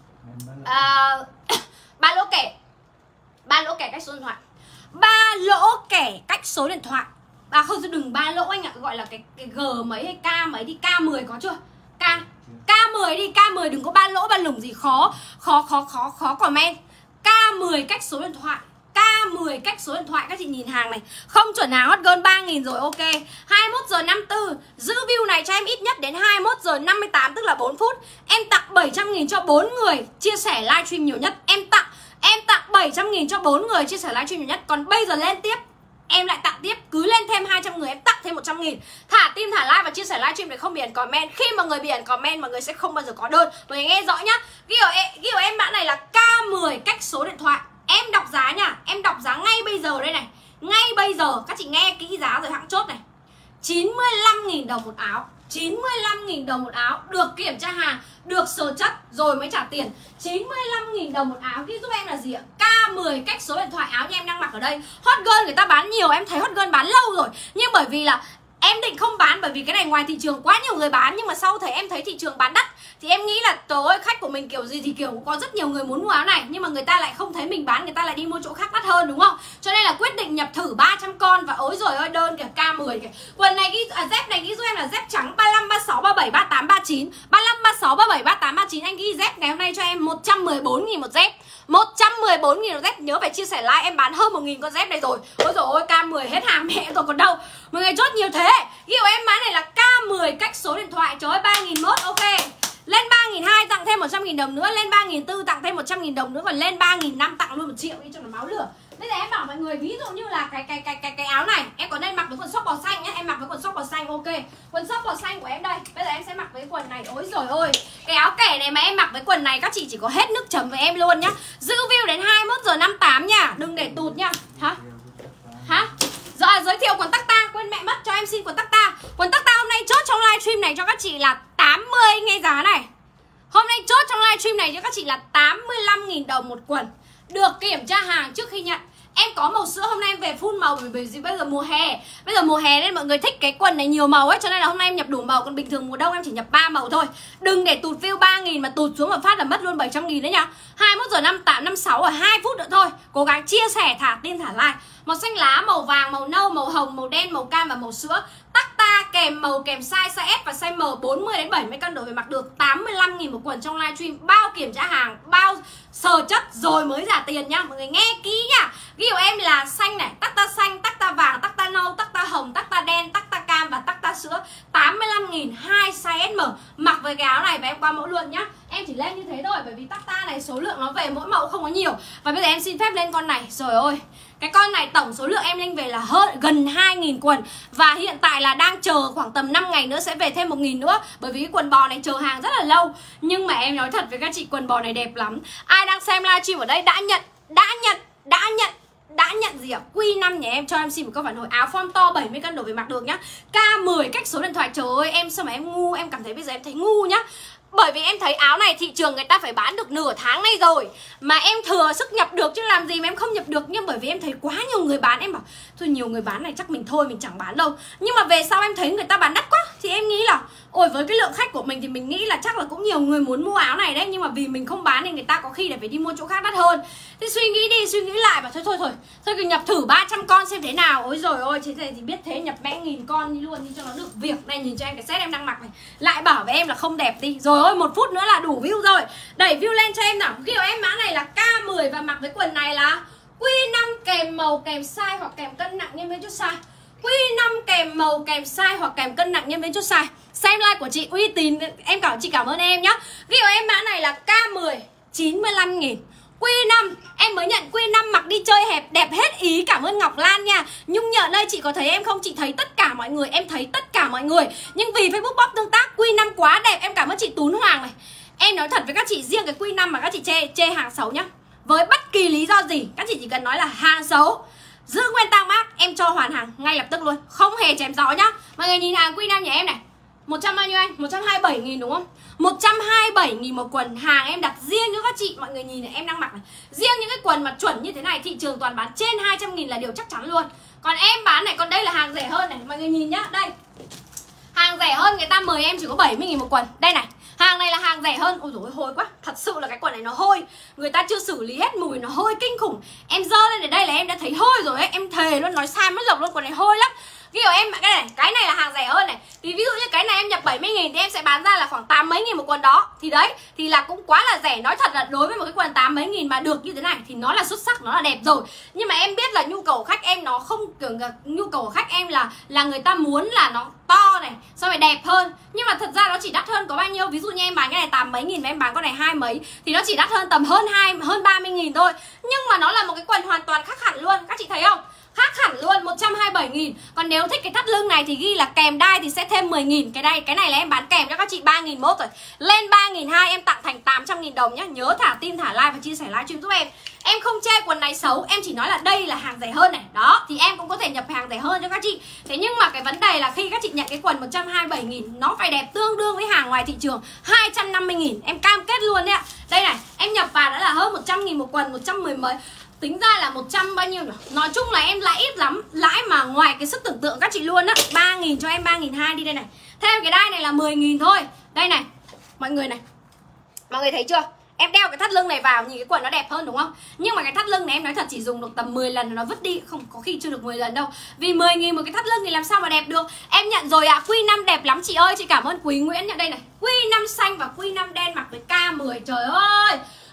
À, ba lỗ kẻ. Ba lỗ kẻ cách số điện thoại. Ba lỗ kẻ cách số điện thoại. À không, đừng ba lỗ anh ạ, gọi là cái, cái G mấy hay K mấy đi, K mười có chưa? K K mười đi, K mười đừng có ba lỗ ba lủng gì khó, khó khó khó khó comment. K mười cách số điện thoại. K mười cách số điện thoại, các chị nhìn hàng này. Không chuẩn hàng hot girl ba nghìn rồi, ok. hai mươi mốt giờ năm mươi tư, giữ view này cho em ít nhất đến hai mươi mốt giờ năm mươi tám, tức là bốn phút. Em tặng bảy trăm nghìn cho bốn người chia sẻ livestream nhiều nhất. Em tặng Em tặng bảy trăm nghìn cho bốn người chia sẻ livestream nhiều nhất. Còn bây giờ lên tiếp em lại tặng tiếp, cứ lên thêm hai trăm người em tặng thêm một trăm nghìn. Thả tim, thả like và chia sẻ livestream để không bị ẩn comment. Khi mà người bị ẩn comment mọi người sẽ không bao giờ có đơn. Mọi người nghe rõ nhá. Ghi của em, ghi của em mã này là K mười cách số điện thoại. Em đọc giá nha, em đọc giá ngay bây giờ đây này. Ngay bây giờ, các chị nghe kỹ giá rồi hãng chốt này. chín mươi lăm nghìn đồng một áo. chín mươi lăm nghìn đồng một áo, được kiểm tra hàng, được sờ chất rồi mới trả tiền. Chín mươi lăm nghìn đồng một áo. Ghi giúp em là gì ạ? K mười cách số điện thoại. Áo như em đang mặc ở đây, hot girl người ta bán nhiều, em thấy hot girl bán lâu rồi. Nhưng bởi vì là em định không bán, bởi vì cái này ngoài thị trường quá nhiều người bán. Nhưng mà sau thấy em thấy thị trường bán đắt thì em nghĩ là trời ơi, khách của mình kiểu gì thì kiểu có rất nhiều người muốn mua áo này, nhưng mà người ta lại không thấy mình bán, người ta lại đi mua chỗ khác đắt hơn đúng không? Cho nên là quyết định nhập thử ba trăm con. Và ối rồi ơi, đơn kìa, K mười kìa. Quần này ghi, à, dép này ghi giúp em là dép trắng ba lăm, ba sáu, ba bảy, ba tám, ba chín. ba lăm, ba sáu, ba bảy, ba tám, ba chín. Anh ghi dép ngày hôm nay cho em một trăm mười bốn nghìn một dép. một trăm mười bốn nghìn một dép. Nhớ phải chia sẻ like, em bán hơn một nghìn con dép này rồi. Ôi dồi ôi, K mười hết hàng mẹ rồi còn đâu. Mọi người chốt nhiều thế. Ghi của em mã này là K mười cách số điện thoại. Trời ơi, ba nghìn mốt, ok. Lên ba nghìn hai tặng thêm một trăm nghìn đồng nữa. Lên ba nghìn tư tặng thêm một trăm nghìn đồng nữa. Còn lên ba nghìn năm tặng luôn một triệu đi cho nó máu lửa. Bây giờ em bảo mọi người ví dụ như là cái cái cái cái cái áo này em có nên mặc với quần sóc bò xanh nhá, em mặc với quần sóc bò xanh ok. Quần sóc bò xanh của em đây. Bây giờ em sẽ mặc với quần này. Ôi giời ơi. Cái áo kẻ này mà em mặc với quần này các chị chỉ có hết nước chấm với em luôn nhá. Giữ view đến hai mươi mốt giờ năm mươi tám nha, đừng để tụt nha. Hả? Hả? Rồi giới thiệu quần tắc ta, quên mẹ mất, cho em xin quần tắc ta. Quần tắc ta hôm nay chốt trong livestream này cho các chị là tám mươi nghe giá này. Hôm nay chốt trong livestream này cho các chị là tám mươi lăm nghìn đồng một quần. Được kiểm tra hàng trước khi nhận. Em có màu sữa, hôm nay em về full màu bởi vì bây giờ mùa hè. Bây giờ mùa hè nên mọi người thích cái quần này nhiều màu ấy, cho nên là hôm nay em nhập đủ màu. Còn bình thường mùa đông em chỉ nhập ba màu thôi. Đừng để tụt view ba nghìn mà tụt xuống một phát là mất luôn bảy trăm nghìn đấy nhá. Hai mươi mốt giờ năm mươi tám, năm mươi sáu ở hai phút nữa thôi. Cố gắng chia sẻ, thả tin, thả like. Màu xanh lá, màu vàng, màu nâu, màu hồng, màu đen, màu cam và màu sữa. Tắc ta kèm màu kèm size, size S và size M bốn mươi đến bảy mươi cân đổi về mặc được. Tám mươi lăm nghìn một quần trong livestream, bao kiểm tra hàng, bao sờ chất rồi mới trả tiền nhá. Mọi người nghe kỹ nhá. Ví dụ em là xanh này, tắc ta xanh, tắc ta vàng, tắc ta nâu, tắc ta hồng, tắc ta đen, tắc ta cam và tắc ta sữa. Tám mươi lăm nghìn, hai size S M. Mặc với cái áo này và em qua mẫu luôn nhá. Em chỉ lên như thế thôi bởi vì tắc ta này số lượng nó về mỗi mẫu không có nhiều. Và bây giờ em xin phép lên con này. Rồi ơi, cái con này tổng số lượng em lên về là hơn gần hai nghìn quần. Và hiện tại là đang chờ khoảng tầm năm ngày nữa sẽ về thêm một nghìn nữa. Bởi vì cái quần bò này chờ hàng rất là lâu. Nhưng mà em nói thật với các chị, quần bò này đẹp lắm. Ai đang xem livestream ở đây đã nhận, đã nhận, đã nhận đã nhận gì ạ? Q năm nhà em cho em xin một câu phản hồi. Áo form to bảy mươi cân đổ về mặc được nhá. K mười cách số điện thoại. Trời ơi em sao mà em ngu. Em cảm thấy bây giờ em thấy ngu nhá. Bởi vì em thấy áo này thị trường người ta phải bán được nửa tháng nay rồi mà em thừa sức nhập được chứ làm gì mà em không nhập được. Nhưng bởi vì em thấy quá nhiều người bán, em bảo thôi nhiều người bán này chắc mình thôi mình chẳng bán đâu. Nhưng mà về sau em thấy người ta bán đắt quá thì em nghĩ là ôi với cái lượng khách của mình thì mình nghĩ là chắc là cũng nhiều người muốn mua áo này đấy. Nhưng mà vì mình không bán thì người ta có khi lại phải đi mua chỗ khác đắt hơn. Thế suy nghĩ đi suy nghĩ lại và thôi thôi thôi thôi cứ nhập thử ba trăm con xem thế nào. Ôi rồi ôi thế này thì biết thế nhập mẹ nghìn con đi luôn đi cho nó được việc. Này nhìn cho em cái set em đang mặc này, lại bảo với em là không đẹp đi. Rồi ôi một phút nữa là đủ view rồi. Đẩy view lên cho em nào. Kiểu em mã này là K mười và mặc với quần này là Q năm kèm màu kèm size hoặc kèm cân nặng nhân với chút size. Q năm kèm màu kèm size hoặc kèm cân nặng nhân với chút size. Xem like của chị uy tín, em cảm chị cảm ơn em nhá. Kiểu em mã này là K mười chín mươi lăm nghìn. Q năm em mới nhận Q năm mặc đi chơi hẹp đẹp hết ý. Cảm ơn Ngọc Lan nha. Nhung Nhợn đây chị có thấy em không? Chị thấy tất cả mọi người, em thấy tất cả mọi người. Nhưng vì Facebook bot tương tác Q năm quá đẹp. Em cảm ơn chị Tún Hoàng này. Em nói thật với các chị, riêng cái Q năm mà các chị chê, chê hàng xấu nhá, với bất kỳ lý do gì các chị chỉ cần nói là hàng xấu, giữ nguyên tag mác, em cho hoàn hàng ngay lập tức luôn, không hề chém gió nhá. Mọi người nhìn hàng Q năm nhà em này, một trăm bao nhiêu anh? một trăm hai mươi bảy nghìn đúng không? một trăm hai mươi bảy nghìn một quần. Hàng em đặt riêng cho các chị. Mọi người nhìn này, em đang mặc này. Riêng những cái quần mà chuẩn như thế này thị trường toàn bán trên hai trăm nghìn là điều chắc chắn luôn. Còn em bán này, còn đây là hàng rẻ hơn này. Mọi người nhìn nhá, đây hàng rẻ hơn người ta mời em chỉ có bảy mươi nghìn một quần. Đây này, hàng này là hàng rẻ hơn. Ôi dồi ôi, hôi quá. Thật sự là cái quần này nó hôi. Người ta chưa xử lý hết mùi, nó hôi kinh khủng. Em dơ lên đến đây là em đã thấy hôi rồi ấy. Em thề luôn, nói sai mất dọc luôn, quần này hôi lắm. Ví dụ em cái này, cái này là hàng rẻ hơn này. Thì ví dụ như cái này em nhập bảy mươi nghìn thì em sẽ bán ra là khoảng tám mấy nghìn một quần đó. Thì đấy, thì là cũng quá là rẻ. Nói thật là đối với một cái quần tám mấy nghìn mà được như thế này thì nó là xuất sắc, nó là đẹp rồi. Nhưng mà em biết là nhu cầu của khách em nó không kiểu, nhu cầu của khách em là là người ta muốn là nó to này, xong rồi đẹp hơn. Nhưng mà thật ra nó chỉ đắt hơn có bao nhiêu. Ví dụ như em bán cái này tám mấy nghìn và em bán con này hai mấy thì nó chỉ đắt hơn tầm hơn hai hơn ba mươi nghìn thôi. Nhưng mà nó là một cái quần hoàn toàn khác hẳn luôn. Các chị thấy không? Khác hẳn luôn, một trăm hai mươi bảy nghìn. Còn nếu thích cái thắt lưng này thì ghi là kèm đai thì sẽ thêm mười nghìn. Cái đây, cái này là em bán kèm cho các chị ba nghìn một rồi. Lên ba nghìn hai em tặng thành tám trăm nghìn đồng nhá. Nhớ thả tim, thả like và chia sẻ livestream giúp em. Em không chê quần này xấu, em chỉ nói là đây là hàng rẻ hơn này. Đó, thì em cũng có thể nhập hàng rẻ hơn cho các chị. Thế nhưng mà cái vấn đề là khi các chị nhận cái quần một trăm hai mươi bảy nghìn, nó phải đẹp tương đương với hàng ngoài thị trường hai trăm năm mươi nghìn. Em cam kết luôn đấy ạ. Đây này, em nhập vào đã là hơn một trăm nghìn một quần, một trăm mười mấy. Tính ra là một trăm bao nhiêu nhỉ? Nói chung là em lãi ít lắm. Lãi mà ngoài cái sức tưởng tượng các chị luôn á. Ba nghìn cho em ba nghìn hai đi đây này. Thêm cái đai này là mười nghìn thôi. Đây này, mọi người này. Mọi người thấy chưa? Em đeo cái thắt lưng này vào nhìn cái quần nó đẹp hơn đúng không? Nhưng mà cái thắt lưng này em nói thật chỉ dùng được tầm mười lần nó vứt đi. Không có khi chưa được mười lần đâu. Vì mười nghìn một cái thắt lưng thì làm sao mà đẹp được. Em nhận rồi ạ. À. Q năm đẹp lắm chị ơi. Chị cảm ơn Quý Nguyễn nhận đây này. Q năm xanh và Q năm đen mặc với K mười. Trời ơi,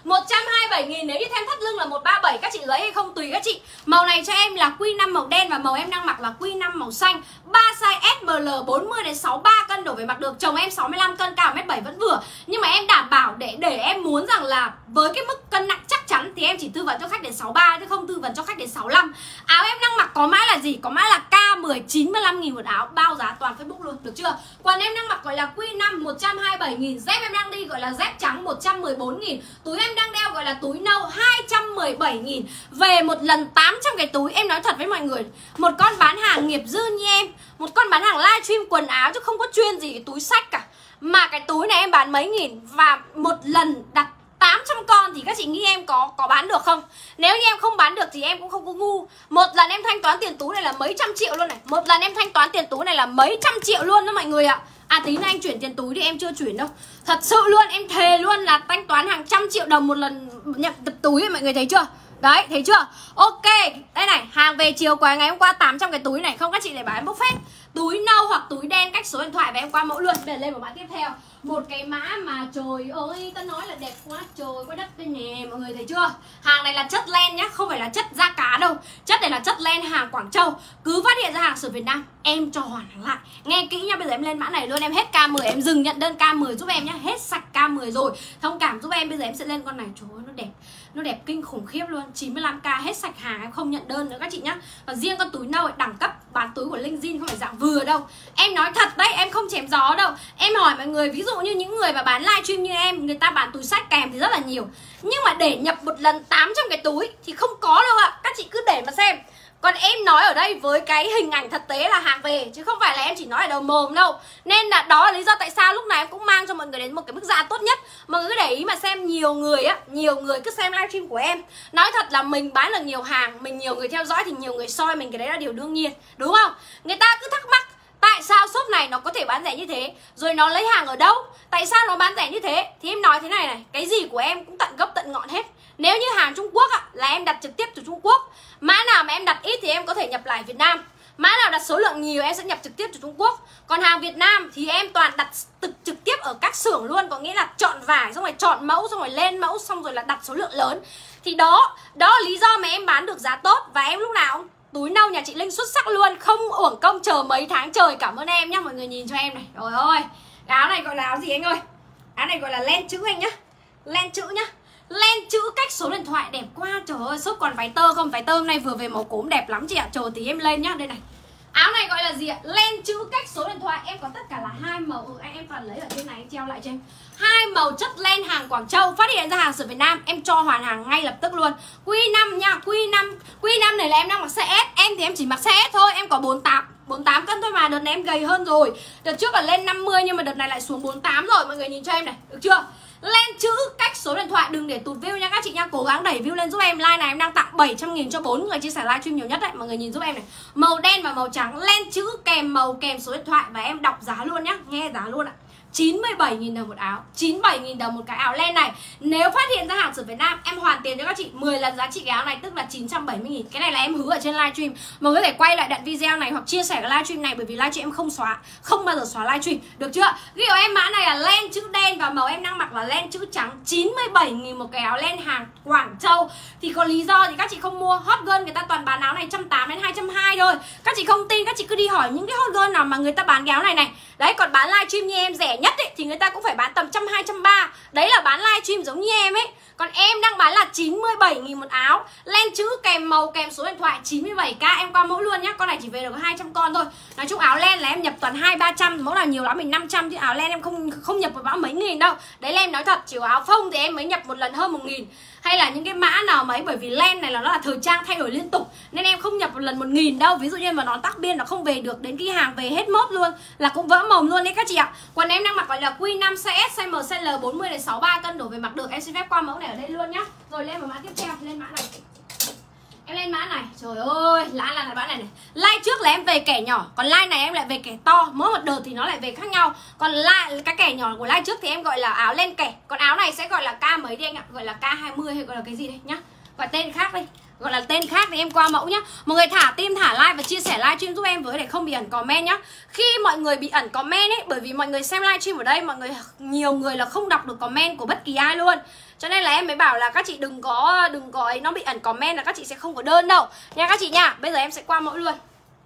một trăm hai mươi bảy nghìn. Nếu như thêm thắt lưng là một trăm ba mươi bảy, các chị lấy hay không tùy các chị. Màu này cho em là quy năm màu đen và màu em đang mặc là quy năm màu xanh. Ba size S M L bốn mươi đến sáu mươi ba cân đổ về mặc được. Chồng em sáu mươi lăm cân, cao một mét bảy vẫn vừa. Nhưng mà em đảm bảo để để em muốn rằng là với cái mức cân nặng chắc chắn thì em chỉ tư vấn cho khách đến sáu mươi ba chứ không tư vấn cho khách đến sáu mươi lăm. Áo em đang mặc có mã là gì? Có mã là K mười, chín mươi lăm nghìn một áo, bao giá toàn Facebook luôn, được chưa? Quần em đang mặc gọi là quy năm một trăm hai mươi bảy nghìn. Dép em đang đi gọi là dép trắng một trăm mười bốn nghìn. Túi em đang đeo gọi là túi nâu hai trăm mười bảy nghìn. Về một lần tám trăm cái túi. Em nói thật với mọi người, một con bán hàng nghiệp dư như em, một con bán hàng livestream quần áo chứ không có chuyên gì cái túi xách cả, mà cái túi này em bán mấy nghìn và một lần đặt tám trăm con thì các chị nghĩ em có có bán được không? Nếu như em không bán được thì em cũng không có ngu. Một lần em thanh toán tiền túi này là mấy trăm triệu luôn này. Một lần em thanh toán tiền túi này là mấy trăm triệu luôn đó mọi người ạ. À tí nữa anh chuyển tiền túi thì em chưa chuyển đâu. Thật sự luôn, em thề luôn là thanh toán hàng trăm triệu đồng một lần nhận tập túi ấy, mọi người thấy chưa? Đấy, thấy chưa? Ok, đây này, hàng về chiều qua ngày hôm qua tám trăm cái túi này. Không các chị lại bán bốc phép. Túi nâu hoặc túi đen, cách số điện thoại và em qua mẫu luôn. Bây giờ lên một mã tiếp theo. Một cái mã mà trời ơi, ta nói là đẹp quá trời quá đất đây nè, mọi người thấy chưa? Hàng này là chất len nhá, không phải là chất da cá đâu. Chất này là chất len hàng Quảng Châu. Cứ phát hiện ra hàng sửa Việt Nam, em cho hoàn lại. Nghe kỹ nhá, bây giờ em lên mã này luôn. Em hết K mười, em dừng nhận đơn K mười giúp em nhá. Hết sạch K mười rồi. Thông cảm giúp em, bây giờ em sẽ lên con này. Trời ơi, nó đẹp. Nó đẹp kinh khủng khiếp luôn. Chín mươi lăm k hết sạch hàng, em không nhận đơn nữa các chị nhá. Và riêng con túi nâu ấy, đẳng cấp bán túi của Linh Jin không phải dạng vừa đâu. Em nói thật đấy, em không chém gió đâu. Em hỏi mọi người, ví dụ như những người mà bán livestream như em, người ta bán túi xách kèm thì rất là nhiều. Nhưng mà để nhập một lần tám trăm cái túi thì không có đâu ạ. Các chị cứ để mà xem. Còn em nói ở đây với cái hình ảnh thực tế là hàng về, chứ không phải là em chỉ nói ở đầu mồm đâu. Nên là đó là lý do tại sao lúc này em cũng mang cho mọi người đến một cái mức giá tốt nhất. Mọi người cứ để ý mà xem, nhiều người á, nhiều người cứ xem livestream của em. Nói thật là mình bán được nhiều hàng, mình nhiều người theo dõi thì nhiều người soi mình, cái đấy là điều đương nhiên, đúng không? Người ta cứ thắc mắc tại sao shop này nó có thể bán rẻ như thế, rồi nó lấy hàng ở đâu, tại sao nó bán rẻ như thế. Thì em nói thế này này, cái gì của em cũng tận gốc tận ngọn hết. Nếu như hàng Trung Quốc á, là em đặt trực tiếp từ Trung Quốc. Mã nào mà em đặt ít thì em có thể nhập lại Việt Nam. Mã nào đặt số lượng nhiều em sẽ nhập trực tiếp từ Trung Quốc. Còn hàng Việt Nam thì em toàn đặt trực, trực tiếp ở các xưởng luôn. Có nghĩa là chọn vải, xong rồi chọn mẫu, xong rồi lên mẫu, xong rồi là đặt số lượng lớn. Thì đó, đó là lý do mà em bán được giá tốt. Và em lúc nào cũng túi nâu nhà chị Linh xuất sắc luôn, không uổng công chờ mấy tháng trời. Cảm ơn em nhá, mọi người nhìn cho em này. Trời ơi, áo này gọi là áo gì anh ơi? Áo này gọi là len chữ anh nhá. Len chữ nhá. Len chữ, cách số điện thoại đẹp quá. Trời ơi, shop còn váy tơ không? Váy tơ hôm nay vừa về màu cốm đẹp lắm chị ạ. Chờ tí em lên nhá, đây này. Áo này gọi là gì ạ? Len chữ, cách số điện thoại. Em có tất cả là hai màu. Ừ, anh em toàn lấy ở trên này em treo lại cho em. Hai màu chất len hàng Quảng Châu. Phát hiện ra hàng sửa Việt Nam, em cho hoàn hàng ngay lập tức luôn. Quy năm nha, Quy năm. Quy năm này là em đang mặc size S. Em thì em chỉ mặc size S thôi, em có bốn mươi tám bốn mươi tám cân thôi mà. Đợt này em gầy hơn rồi. Đợt trước là lên năm mươi nhưng mà đợt này lại xuống bốn mươi tám rồi. Mọi người nhìn cho em này, được chưa? Len chữ, cách số điện thoại, đừng để tụt view nha các chị nha. Cố gắng đẩy view lên giúp em. Like này em đang tặng bảy trăm nghìn cho bốn người chia sẻ livestream nhiều nhất đấy. Mọi người nhìn giúp em này. Màu đen và màu trắng, len chữ kèm màu kèm số điện thoại. Và em đọc giá luôn nhá, nghe giá luôn ạ. chín mươi bảy nghìn đồng một áo, chín mươi bảy nghìn đồng một cái áo len này. Nếu phát hiện ra hàng sửa Việt Nam, em hoàn tiền cho các chị mười lần giá trị cái áo này, tức là chín trăm bảy mươi nghìn. Cái này là em hứa ở trên livestream. Mọi người có thể quay lại đoạn video này hoặc chia sẻ cái livestream này, bởi vì livestream em không xóa, không bao giờ xóa livestream, được chưa? Ghi của em mã này là len chữ đen và màu em đang mặc là len chữ trắng, chín mươi bảy nghìn một cái áo len hàng Quảng Châu. Thì có lý do thì các chị không mua. Hot girl người ta toàn bán áo này một trăm tám mươi đến hai trăm hai mươi thôi. Các chị không tin, các chị cứ đi hỏi những cái hot girl nào mà người ta bán cái áo này này. Đấy, còn bán livestream như em rẻ nhất ấy, thì người ta cũng phải bán tầm một trăm hai mươi, một trăm ba mươi. Đấy là bán livestream giống như em ấy. Còn em đang bán là chín mươi bảy nghìn một áo, len chữ kèm màu kèm số điện thoại, chín mươi bảy k. Em qua mẫu luôn nhá. Con này chỉ về được có hai trăm con thôi. Nói chung áo len là em nhập toàn hai ba trăm, mẫu nào nhiều lắm mình năm trăm, chứ áo len em không không nhập một mã mấy nghìn đâu. Đấy là em nói thật, chỉ có áo phông thì em mới nhập một lần hơn một nghìn. Hay là những cái mã nào mấy, bởi vì len này là nó là thời trang thay đổi liên tục, nên em không nhập một lần một nghìn đâu. Ví dụ như mà nó tắc biên nó không về được, đến khi hàng về hết mốt luôn là cũng vỡ mồm luôn đấy các chị ạ. Quần em đang mặc gọi là quy năm size S, size M, size L bốn mươi đến sáu mươi ba cân đổ về mặc được. Em xin phép qua mẫu này ở đây luôn nhá. Rồi lên một mã tiếp theo, lên mã này. Em lên mã này, trời ơi, lá là mã này này. Like trước là em về kẻ nhỏ, còn like này em lại về kẻ to. Mỗi một đợt thì nó lại về khác nhau. Còn like, cái kẻ nhỏ của like trước thì em gọi là áo len kẻ. Còn áo này sẽ gọi là K mấy đi anh ạ, gọi là K hai mươi hay gọi là cái gì đây nhá. Gọi tên khác đây. gọi là tên khác thì em qua mẫu nhá. Mọi người thả tim, thả like và chia sẻ livestream giúp em với để không bị ẩn comment nhá. Khi mọi người bị ẩn comment ấy, bởi vì mọi người xem livestream ở đây, mọi người nhiều người là không đọc được comment của bất kỳ ai luôn. Cho nên là em mới bảo là các chị đừng có đừng có ấy, nó bị ẩn comment là các chị sẽ không có đơn đâu nha các chị nha. Bây giờ em sẽ qua mẫu luôn.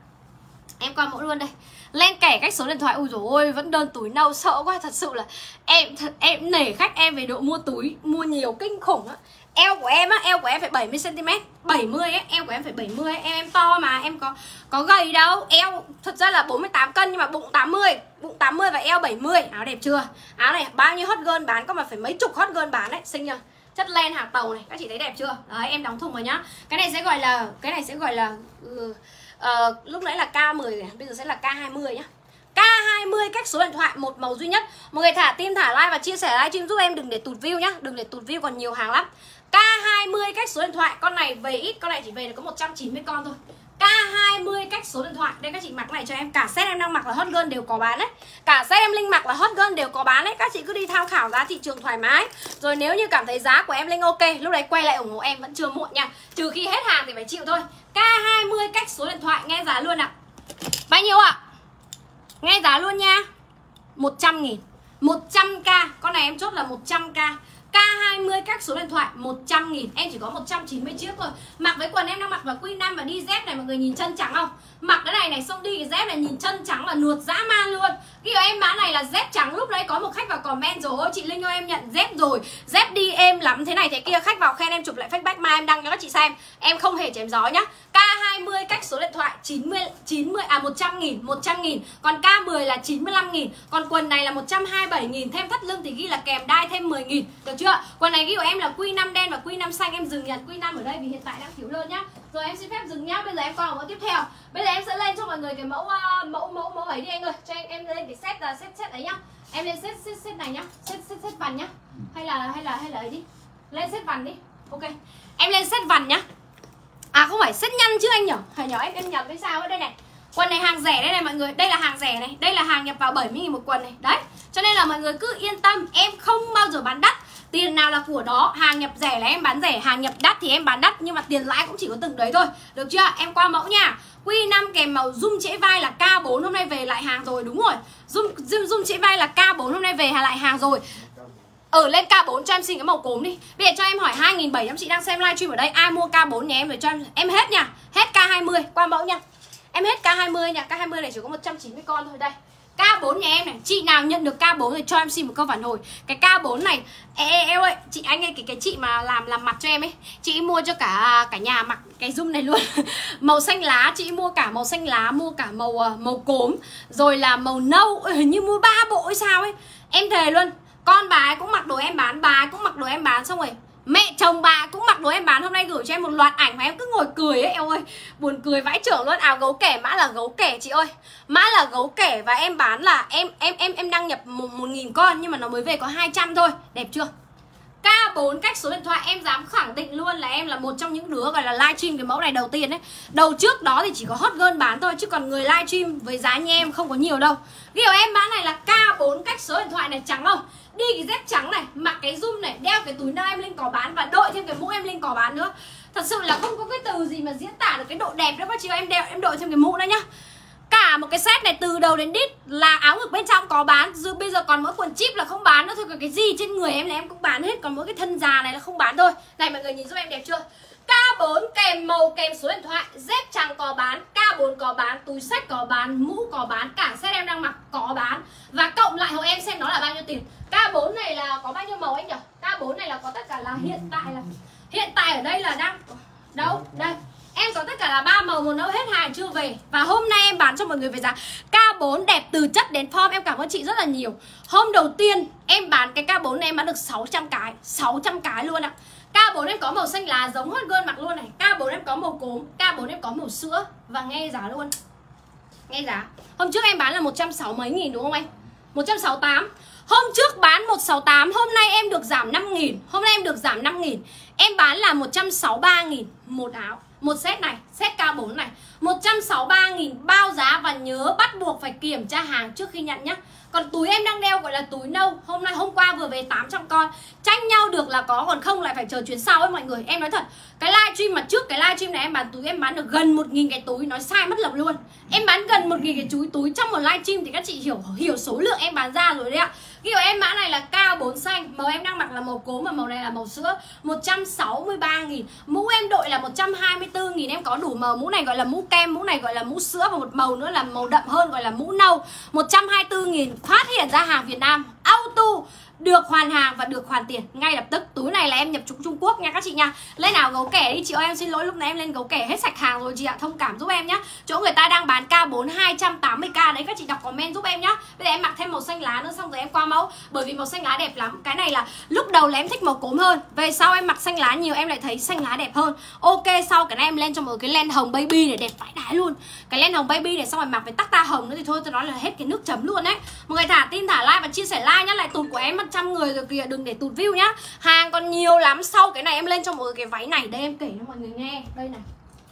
Em qua mẫu luôn đây. Lên kể cách số điện thoại. Ui dồi ôi, vẫn đơn túi nâu, sợ quá. Thật sự là em thật, em nể khách em về độ mua túi, mua nhiều kinh khủng á. Eo của em á, eo của em phải bảy mươi xăng ti mét, bảy mươi ấy, eo của em phải bảy mươi ấy. Em em to mà, em có có gầy đâu. Eo thật ra là bốn mươi tám cân nhưng mà bụng tám mươi, bụng tám mươi và eo bảy mươi. Áo đẹp chưa? Áo này bao nhiêu hot girl bán, có mà phải mấy chục hot girl bán đấy, xinh nhờ. Chất len hàng tàu này, các chị thấy đẹp chưa? Đấy, em đóng thùng rồi nhá. Cái này sẽ gọi là cái này sẽ gọi là uh, uh, lúc nãy là K mười, bây giờ sẽ là K hai mươi nhá. K hai mươi cách số điện thoại, một màu duy nhất. Mọi người thả tim, thả like và chia sẻ livestream giúp em, đừng để tụt view nhá, đừng để tụt view, còn nhiều hàng lắm. K hai mươi cách số điện thoại, con này về ít, con này chỉ về được có một trăm chín mươi con thôi. K hai mươi cách số điện thoại. Đây các chị mặc này cho em, cả set em đang mặc là hot girl đều có bán đấy. Cả set em Linh mặc là hot girl đều có bán đấy. Các chị cứ đi tham khảo giá thị trường thoải mái. Rồi nếu như cảm thấy giá của em Linh ok, lúc đấy quay lại ủng hộ em vẫn chưa muộn nha. Trừ khi hết hàng thì phải chịu thôi. K hai mươi cách số điện thoại, nghe giá luôn ạ. Bao nhiêu ạ? Nghe giá luôn nha. một trăm nghìn, một trăm k. Con này em chốt là một trăm k. K hai mươi các số điện thoại một trăm nghìn. Em chỉ có một trăm chín mươi chiếc thôi. Mặc với quần em đang mặc vào Q năm và đi dép này, mọi người nhìn chân trắng không? Mặc cái này này xong đi cái dép này, nhìn chân trắng là nuột dã man luôn. Khi em bán này là dép trắng. Lúc đấy có một khách vào comment rồi: ôi chị Linh ơi em nhận dép rồi, dép đi êm lắm thế này thế kia. Khách vào khen em chụp lại feedback mai em đăng cho các chị xem. Em không hề chém gió nhá. K hai mươi cách số điện thoại chín mươi, chín mươi, à một trăm nghìn, một trăm nghìn. Còn K mười là chín mươi lăm nghìn. Còn quần này là một trăm hai mươi bảy nghìn. Thêm thắt lưng thì ghi là kèm đai thêm mười nghìn. Được chưa? Quần này ghi của em là Q năm đen và Q năm xanh. Em dừng nhận Q năm ở đây vì hiện tại đang thiếu đơn nhá. Rồi em xin phép dừng nhá. Bây giờ em còn mẫu tiếp theo. Bây giờ em sẽ lên cho mọi người cái mẫu uh, mẫu mẫu mẫu ấy đi anh ơi. Cho em em lên cái set là set set ấy nhá. Em lên set set set này nhá. Set set set vằn nhá. Hay là hay là hay là ấy đi. Lên set vằn đi. Ok. Em lên set vằn nhá. À không phải set nhăn chứ anh nhở? Phải nhở, em em nhầm cái sao ở đây này. Quần này hàng rẻ đây này mọi người. Đây là hàng rẻ này. Đây là hàng nhập vào bảy mươi nghìn một quần này. Đấy. Cho nên là mọi người cứ yên tâm, em không bao giờ bán đắt. Tiền nào là của đó. Hàng nhập rẻ là em bán rẻ, hàng nhập đắt thì em bán đắt. Nhưng mà tiền lãi cũng chỉ có từng đấy thôi. Được chưa? Em qua mẫu nha. Q năm kèm màu zoom trễ vai là K bốn, hôm nay về lại hàng rồi. Đúng rồi. Zoom, zoom, zoom trễ vai là K bốn, hôm nay về lại hàng rồi. Ở lên K bốn cho em xin cái màu cốm đi. Bây giờ cho em hỏi hai nghìn bảy trăm chị đang xem livestream ở đây, ai mua K bốn nhà em rồi cho em. Em hết nha. Hết K hai mươi, qua mẫu nha. Em hết K hai mươi nha. K hai mươi này chỉ có một trăm chín mươi con thôi đây. K bốn nhà em này, chị nào nhận được K bốn thì cho em xin một câu phản hồi. Cái K bốn này, ê, ê, ê ơi, chị anh ơi, cái cái chị mà làm làm mặt cho em ấy, chị mua cho cả cả nhà mặc cái zoom này luôn. Màu xanh lá, chị mua cả màu xanh lá, mua cả màu màu cốm, rồi là màu nâu, hình như mua ba bộ hay sao ấy. Em thề luôn, con bà ấy cũng mặc đồ em bán, bà ấy cũng mặc đồ em bán, xong rồi mẹ chồng bà cũng mặc đồ em bán. Hôm nay gửi cho em một loạt ảnh mà em cứ ngồi cười ấy, em ơi, buồn cười vãi chưởng luôn. Áo gấu kẻ, mã là gấu kẻ chị ơi, mã là gấu kẻ. Và em bán là em em em em đăng nhập một nghìn con nhưng mà nó mới về có hai trăm thôi. Đẹp chưa? K bốn cách số điện thoại, em dám khẳng định luôn là em là một trong những đứa gọi là livestream cái mẫu này đầu tiên đấy. Đầu trước đó thì chỉ có hot girl bán thôi, chứ còn người livestream với giá như em không có nhiều đâu. Ví dụ em bán này là K bốn cách số điện thoại này, trắng không? Đi cái dép trắng này, mặc cái zoom này, đeo cái túi nâu em Linh có bán và đội thêm cái mũ em Linh có bán nữa. Thật sự là không có cái từ gì mà diễn tả được cái độ đẹp đó các chị ơi. Em đeo em đội thêm cái mũ nữa nhá. Cả một cái set này từ đầu đến đít là áo ngực bên trong có bán. Dù bây giờ còn mỗi quần chip là không bán nữa thôi. Còn cái gì trên người em này em cũng bán hết. Còn mỗi cái thân già này là không bán thôi. Này mọi người nhìn giúp em đẹp chưa? K bốn kèm màu kèm số điện thoại. Dép trắng có bán, K bốn có bán, túi xách có bán, mũ có bán, cả set em đang mặc có bán. Và cộng lại hộ em xem nó là bao nhiêu tiền. K bốn này là có bao nhiêu màu anh nhỉ? K bốn này là có tất cả là hiện tại là hiện tại ở đây là đang đâu? Đây. Em có tất cả là ba màu, màu nâu hết hàng chưa về. Và hôm nay em bán cho mọi người với giá K bốn đẹp từ chất đến form. Em cảm ơn chị rất là nhiều. Hôm đầu tiên em bán cái K bốn này em bán được sáu trăm cái, sáu trăm cái luôn ạ. K bốn em có màu xanh lá giống hot girl mặc luôn này. K bốn em có màu cốm, K bốn em có màu sữa. Và nghe giá luôn. Nghe giá. Hôm trước em bán là một trăm sáu mấy nghìn đúng không anh? một trăm sáu mươi tám. Hôm trước bán một trăm sáu mươi tám, hôm nay em được giảm năm nghìn. Hôm nay em được giảm năm nghìn. Em bán là một trăm sáu mươi ba nghìn một áo. Một set này, set K bốn này, một trăm sáu mươi ba nghìn bao giá. Và nhớ bắt buộc phải kiểm tra hàng trước khi nhận nhá. Còn túi em đang đeo gọi là túi nâu. Hôm nay hôm qua vừa về tám trăm con. Tranh nhau được là có, còn không lại phải chờ chuyến sau ấy mọi người. Em nói thật, cái livestream mà trước cái livestream này em bán túi, em bán được gần một nghìn cái túi. Nói sai mất lập luôn. Em bán gần một nghìn cái túi túi trong một livestream thì các chị hiểu hiểu số lượng em bán ra rồi đấy ạ. Kiểu em mã này là K bốn xanh, màu em đang mặc là màu cốm và màu này là màu sữa. Một trăm sáu mươi ba nghìn. Mũ em đội là một trăm hai mươi tư nghìn. Em có đủ màu. Mũ này gọi là mũ kem, mũ này gọi là mũ sữa, và một màu nữa là màu đậm hơn gọi là mũ nâu. Một trăm hai mươi tư nghìn. Phát hiện ra hàng Việt Nam auto, được hoàn hàng và được hoàn tiền ngay lập tức. Túi này là em nhập Trung Quốc nha các chị nha. Lên nào gấu kẻ đi chị ơi, em xin lỗi lúc nãy em lên gấu kẻ hết sạch hàng rồi chị ạ, thông cảm giúp em nhá. Chỗ người ta đang bán K bốn hai trăm tám mươi k đấy, các chị đọc comment giúp em nhá. Bây giờ em mặc thêm màu xanh lá nữa xong rồi em qua mẫu, bởi vì màu xanh lá đẹp lắm. Cái này là lúc đầu là em thích màu cốm hơn, về sau em mặc xanh lá nhiều em lại thấy xanh lá đẹp hơn. Ok, sau cái này em lên cho một cái len hồng baby để đẹp vãi đái luôn. Cái len hồng baby này xong rồi mặc với tắc ta hồng nữa thì thôi tôi nói là hết cái nước chấm luôn đấy. Mọi người thả tin, thả like và chia sẻ like nhá. Lại tụt của em một trăm người rồi kìa, đừng để tụt view nhá. Hàng còn nhiều lắm. Sau cái này em lên cho một cái váy này, đây em kể cho mọi người nghe. Đây này,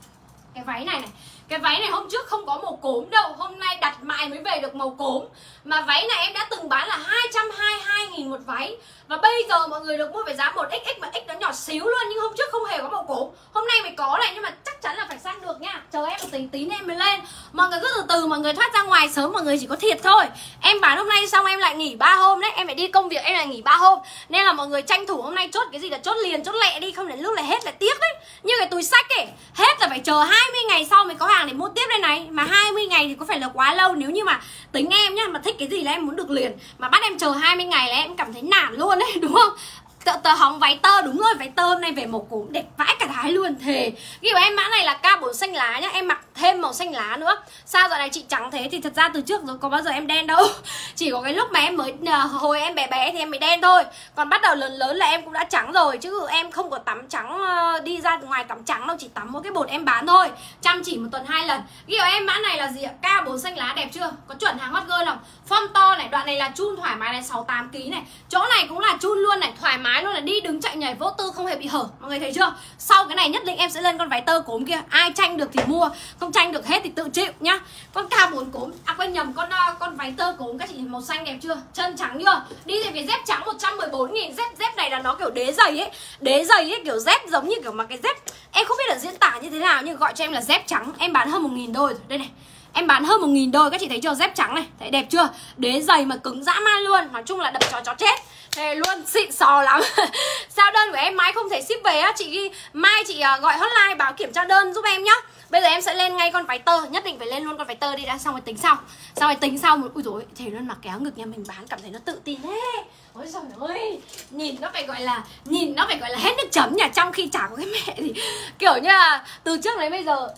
cái váy này này, cái váy này hôm trước không có màu cốm đâu, hôm nay đặt mại mới về được màu cốm. Mà váy này em đã từng bán là hai trăm hai mươi hai nghìn một váy. Và bây giờ mọi người được mua với giá một ích ích, mà X nó nhỏ xíu luôn. Nhưng hôm trước không hề có màu cốm, hôm nay mới có này, nhưng mà chắc chắn là phải săn được nha. Chờ em một tí tí em mới lên. Mọi người cứ từ từ, mọi người thoát ra ngoài sớm, mọi người chỉ có thiệt thôi. Em bán hôm nay xong em lại nghỉ ba hôm đấy. Em phải đi công việc, em lại nghỉ ba hôm. Nên là mọi người tranh thủ hôm nay chốt cái gì là chốt liền, chốt lẹ đi. Không đến lúc lại hết là tiếc đấy. Như cái túi xách ấy, hết là phải chờ hai mươi ngày sau mới có hàng để mua tiếp đây này. Mà hai mươi ngày thì có phải là quá lâu. Nếu như mà tính em nhá, mà thích cái gì là em muốn được liền. Mà bắt em chờ hai mươi ngày là em cảm thấy nản luôn đấy, đúng không? Tờ, tờ hóng váy tơ, đúng rồi, váy tơ hôm nay về màu cốm đẹp vãi cả thái luôn. Thề ghi của em mã này là K bốn xanh lá nhá. Em mặc thêm màu xanh lá nữa. Sao giờ này chị trắng thế? Thì thật ra từ trước rồi có bao giờ em đen đâu. Chỉ có cái lúc mà em mới hồi em bé bé thì em mới đen thôi. Còn bắt đầu lớn lớn là em cũng đã trắng rồi. Chứ em không có tắm trắng, đi ra ngoài tắm trắng đâu. Chỉ tắm mỗi cái bột em bán thôi, chăm chỉ một tuần hai lần. Ghi của em mã này là gì ạ? K bốn xanh lá đẹp chưa? Có chuẩn hàng hot girl không? Form to này, đoạn này là chun thoải mái này, sáu mươi tám ki lô gam này. Chỗ này cũng là chun luôn này, thoải mái luôn, là đi đứng chạy nhảy vô tư không hề bị hở. Mọi người thấy chưa? Sau cái này nhất định em sẽ lên con váy tơ cốm kia. Ai tranh được thì mua, không tranh được hết thì tự chịu nhá. Con K bốn cốm, à quên nhầm, con con váy tơ cốm các chị nhìn màu xanh đẹp chưa? Chân trắng chưa? Đi thì cái dép trắng một trăm mười bốn nghìn. Dép dép này là nó kiểu đế giày ấy. Đế giày ấy, kiểu dép giống như kiểu mà cái dép, em không biết là diễn tả như thế nào nhưng gọi cho em là dép trắng. Em bán hơn một nghìn đôi rồi. Đây này, em bán hơn một nghìn đôi, các chị thấy chưa? Dép trắng này, thấy đẹp chưa? Đế giày mà cứng dã man luôn. Nói chung là đập chó chó chết. Thế luôn, xịn sò lắm. Sao đơn của em mãi không thể ship về á? Chị ghi mai chị gọi hotline báo kiểm tra đơn giúp em nhá. Bây giờ em sẽ lên ngay con váy tơ, nhất định phải lên luôn con váy tơ đi đã, xong rồi tính sau. Xong rồi tính sau một, ui dồi, thế luôn mặc cái áo ngực nhà mình bán cảm thấy nó tự tin thế. Ôi trời ơi, nhìn nó phải gọi là, nhìn nó phải gọi là hết nước chấm nhỉ. Trong khi chả có cái mẹ gì. Kiểu như là từ trước đến bây giờ,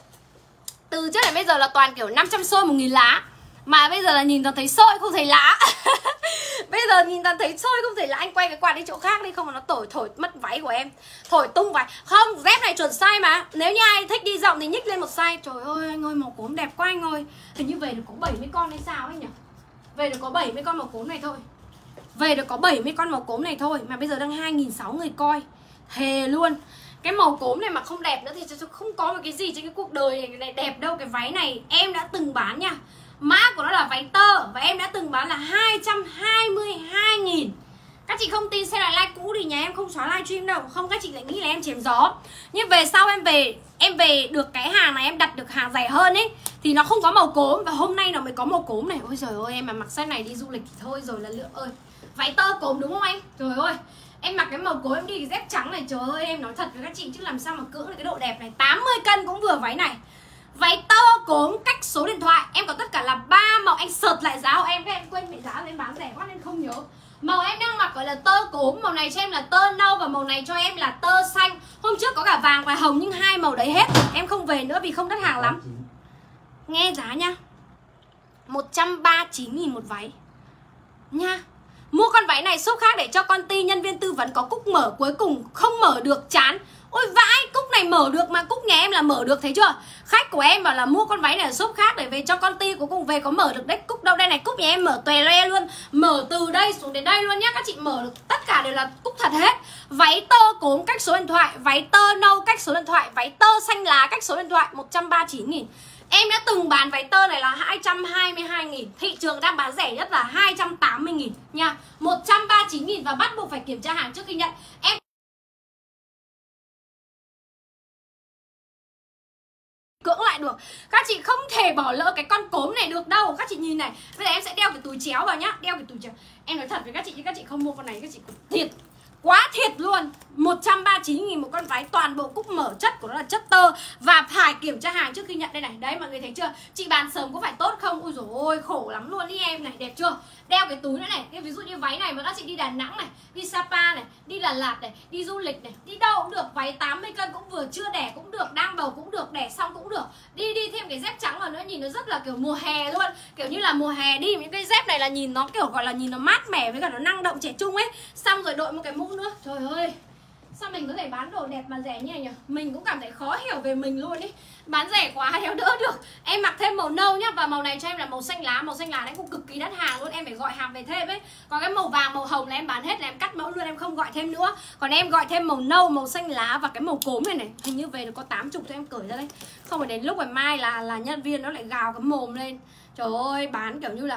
từ trước đến bây giờ là toàn kiểu năm trăm xôi một nghìn lá. Mà bây giờ là nhìn toàn thấy xôi không thấy lá. Bây giờ nhìn toàn thấy xôi không thấy lá. Anh quay cái quạt đi chỗ khác đi, không mà nó thổi thổi mất váy của em. Thổi tung váy. Không, dép này chuẩn size mà. Nếu như ai thích đi rộng thì nhích lên một size. Trời ơi anh ơi, màu cốm đẹp quá anh ơi. Hình như về được có bảy mươi con hay sao ấy nhỉ. Về được có bảy mươi con màu cốm này thôi. Về được có bảy mươi con màu cốm này thôi. Mà bây giờ đang hai nghìn sáu trăm người coi. Thề luôn. Cái màu cốm này mà không đẹp nữa thì không có một cái gì trên cái cuộc đời này đẹp đâu. Cái váy này em đã từng bán nha. Mã của nó là váy tơ và em đã từng bán là hai trăm hai mươi hai nghìn. Các chị không tin xem lại like cũ thì nhà em không xóa livestream đâu. Không các chị lại nghĩ là em chém gió. Nhưng về sau em về em về được cái hàng này, em đặt được hàng rẻ hơn ấy, thì nó không có màu cốm. Và hôm nay nó mới có màu cốm này. Ôi trời ơi, em mà mặc set này đi du lịch thì thôi rồi là lựa ơi. Váy tơ cốm đúng không anh? Trời ơi, em mặc cái màu cốm em đi cái dép trắng này. Trời ơi, em nói thật với các chị chứ làm sao mà cưỡng được cái độ đẹp này. Tám mươi cân cũng vừa váy này. Váy tơ cốm, cách số điện thoại. Em có tất cả là ba màu. Anh search lại giá của em, các em quên mẹ giá em bán rẻ quá nên không nhớ. Màu em đang mặc gọi là tơ cốm. Màu này cho em là tơ nâu và màu này cho em là tơ xanh. Hôm trước có cả vàng và hồng nhưng hai màu đấy hết. Em không về nữa vì không đắt hàng lắm. Nghe giá nha, một trăm ba mươi chín nghìn một váy nha. Mua con váy này shop khác để cho con ti nhân viên tư vấn có cúc mở, cuối cùng không mở được, chán. Ôi vãi, cúc này mở được mà cúc nhà em là mở được, thấy chưa? Khách của em bảo là mua con váy này ở shop khác để về cho con ti, cuối cùng về có mở được đấy. Cúc đâu đây này, cúc nhà em mở tòe le luôn. Mở từ đây xuống đến đây luôn nhá. Các chị mở được, tất cả đều là cúc thật hết. Váy tơ cốm cách số điện thoại, váy tơ nâu cách số điện thoại, váy tơ xanh lá cách số điện thoại, một trăm ba mươi chín nghìn. Em đã từng bán váy tơ này là hai trăm hai mươi hai nghìn. Thị trường đang bán rẻ nhất là hai trăm tám mươi nghìn nha, một trăm ba mươi chín nghìn. Và bắt buộc phải kiểm tra hàng trước khi nhận. Em cưỡng lại được. Các chị không thể bỏ lỡ cái con cốm này được đâu. Các chị nhìn này, bây giờ em sẽ đeo cái túi chéo vào nhá. Đeo cái túi chéo. Em nói thật với các chị, chứ các chị không mua con này các chị thiệt, quá thiệt luôn. Một trăm ba mươi chín nghìn một con váy, toàn bộ cúc mở, chất của nó là chất tơ. Và phải kiểm tra hàng trước khi nhận đây này. Đấy mọi người thấy chưa? Chị bán sớm có phải tốt không? Ui dồi ôi, khổ lắm luôn ý em này, đẹp chưa? Đeo cái túi nữa này. Ví dụ như váy này mà các chị đi Đà Nẵng này, đi Sapa này, đi Đà Lạt này, đi du lịch này, đi đâu cũng được. Váy tám mươi cân cũng vừa, chưa đẻ cũng được, đang bầu cũng được, đẻ xong cũng được. Đi đi thêm cái dép trắng vào nữa, nhìn nó rất là kiểu mùa hè luôn. Kiểu như là mùa hè đi những cái dép này là nhìn nó kiểu gọi là nhìn nó mát mẻ với cả nó năng động trẻ trung ấy. Xong rồi đội một cái mũ nữa. Trời ơi, sao mình có thể bán đồ đẹp mà rẻ như này nhỉ? Mình cũng cảm thấy khó hiểu về mình luôn ý. Bán rẻ quá đéo đỡ được. Em mặc thêm màu nâu nhá. Và màu này cho em là màu xanh lá. Màu xanh lá này cũng cực kỳ đắt hàng luôn. Em phải gọi hàng về thêm ấy. Còn cái màu vàng, màu hồng là em bán hết, là em cắt mẫu luôn, em không gọi thêm nữa. Còn em gọi thêm màu nâu, màu xanh lá và cái màu cốm này này. Hình như về nó có tám mươi thôi, em cởi ra đây. Không phải đến lúc ngày mai là là nhân viên nó lại gào cái mồm lên. Trời ơi, bán kiểu như là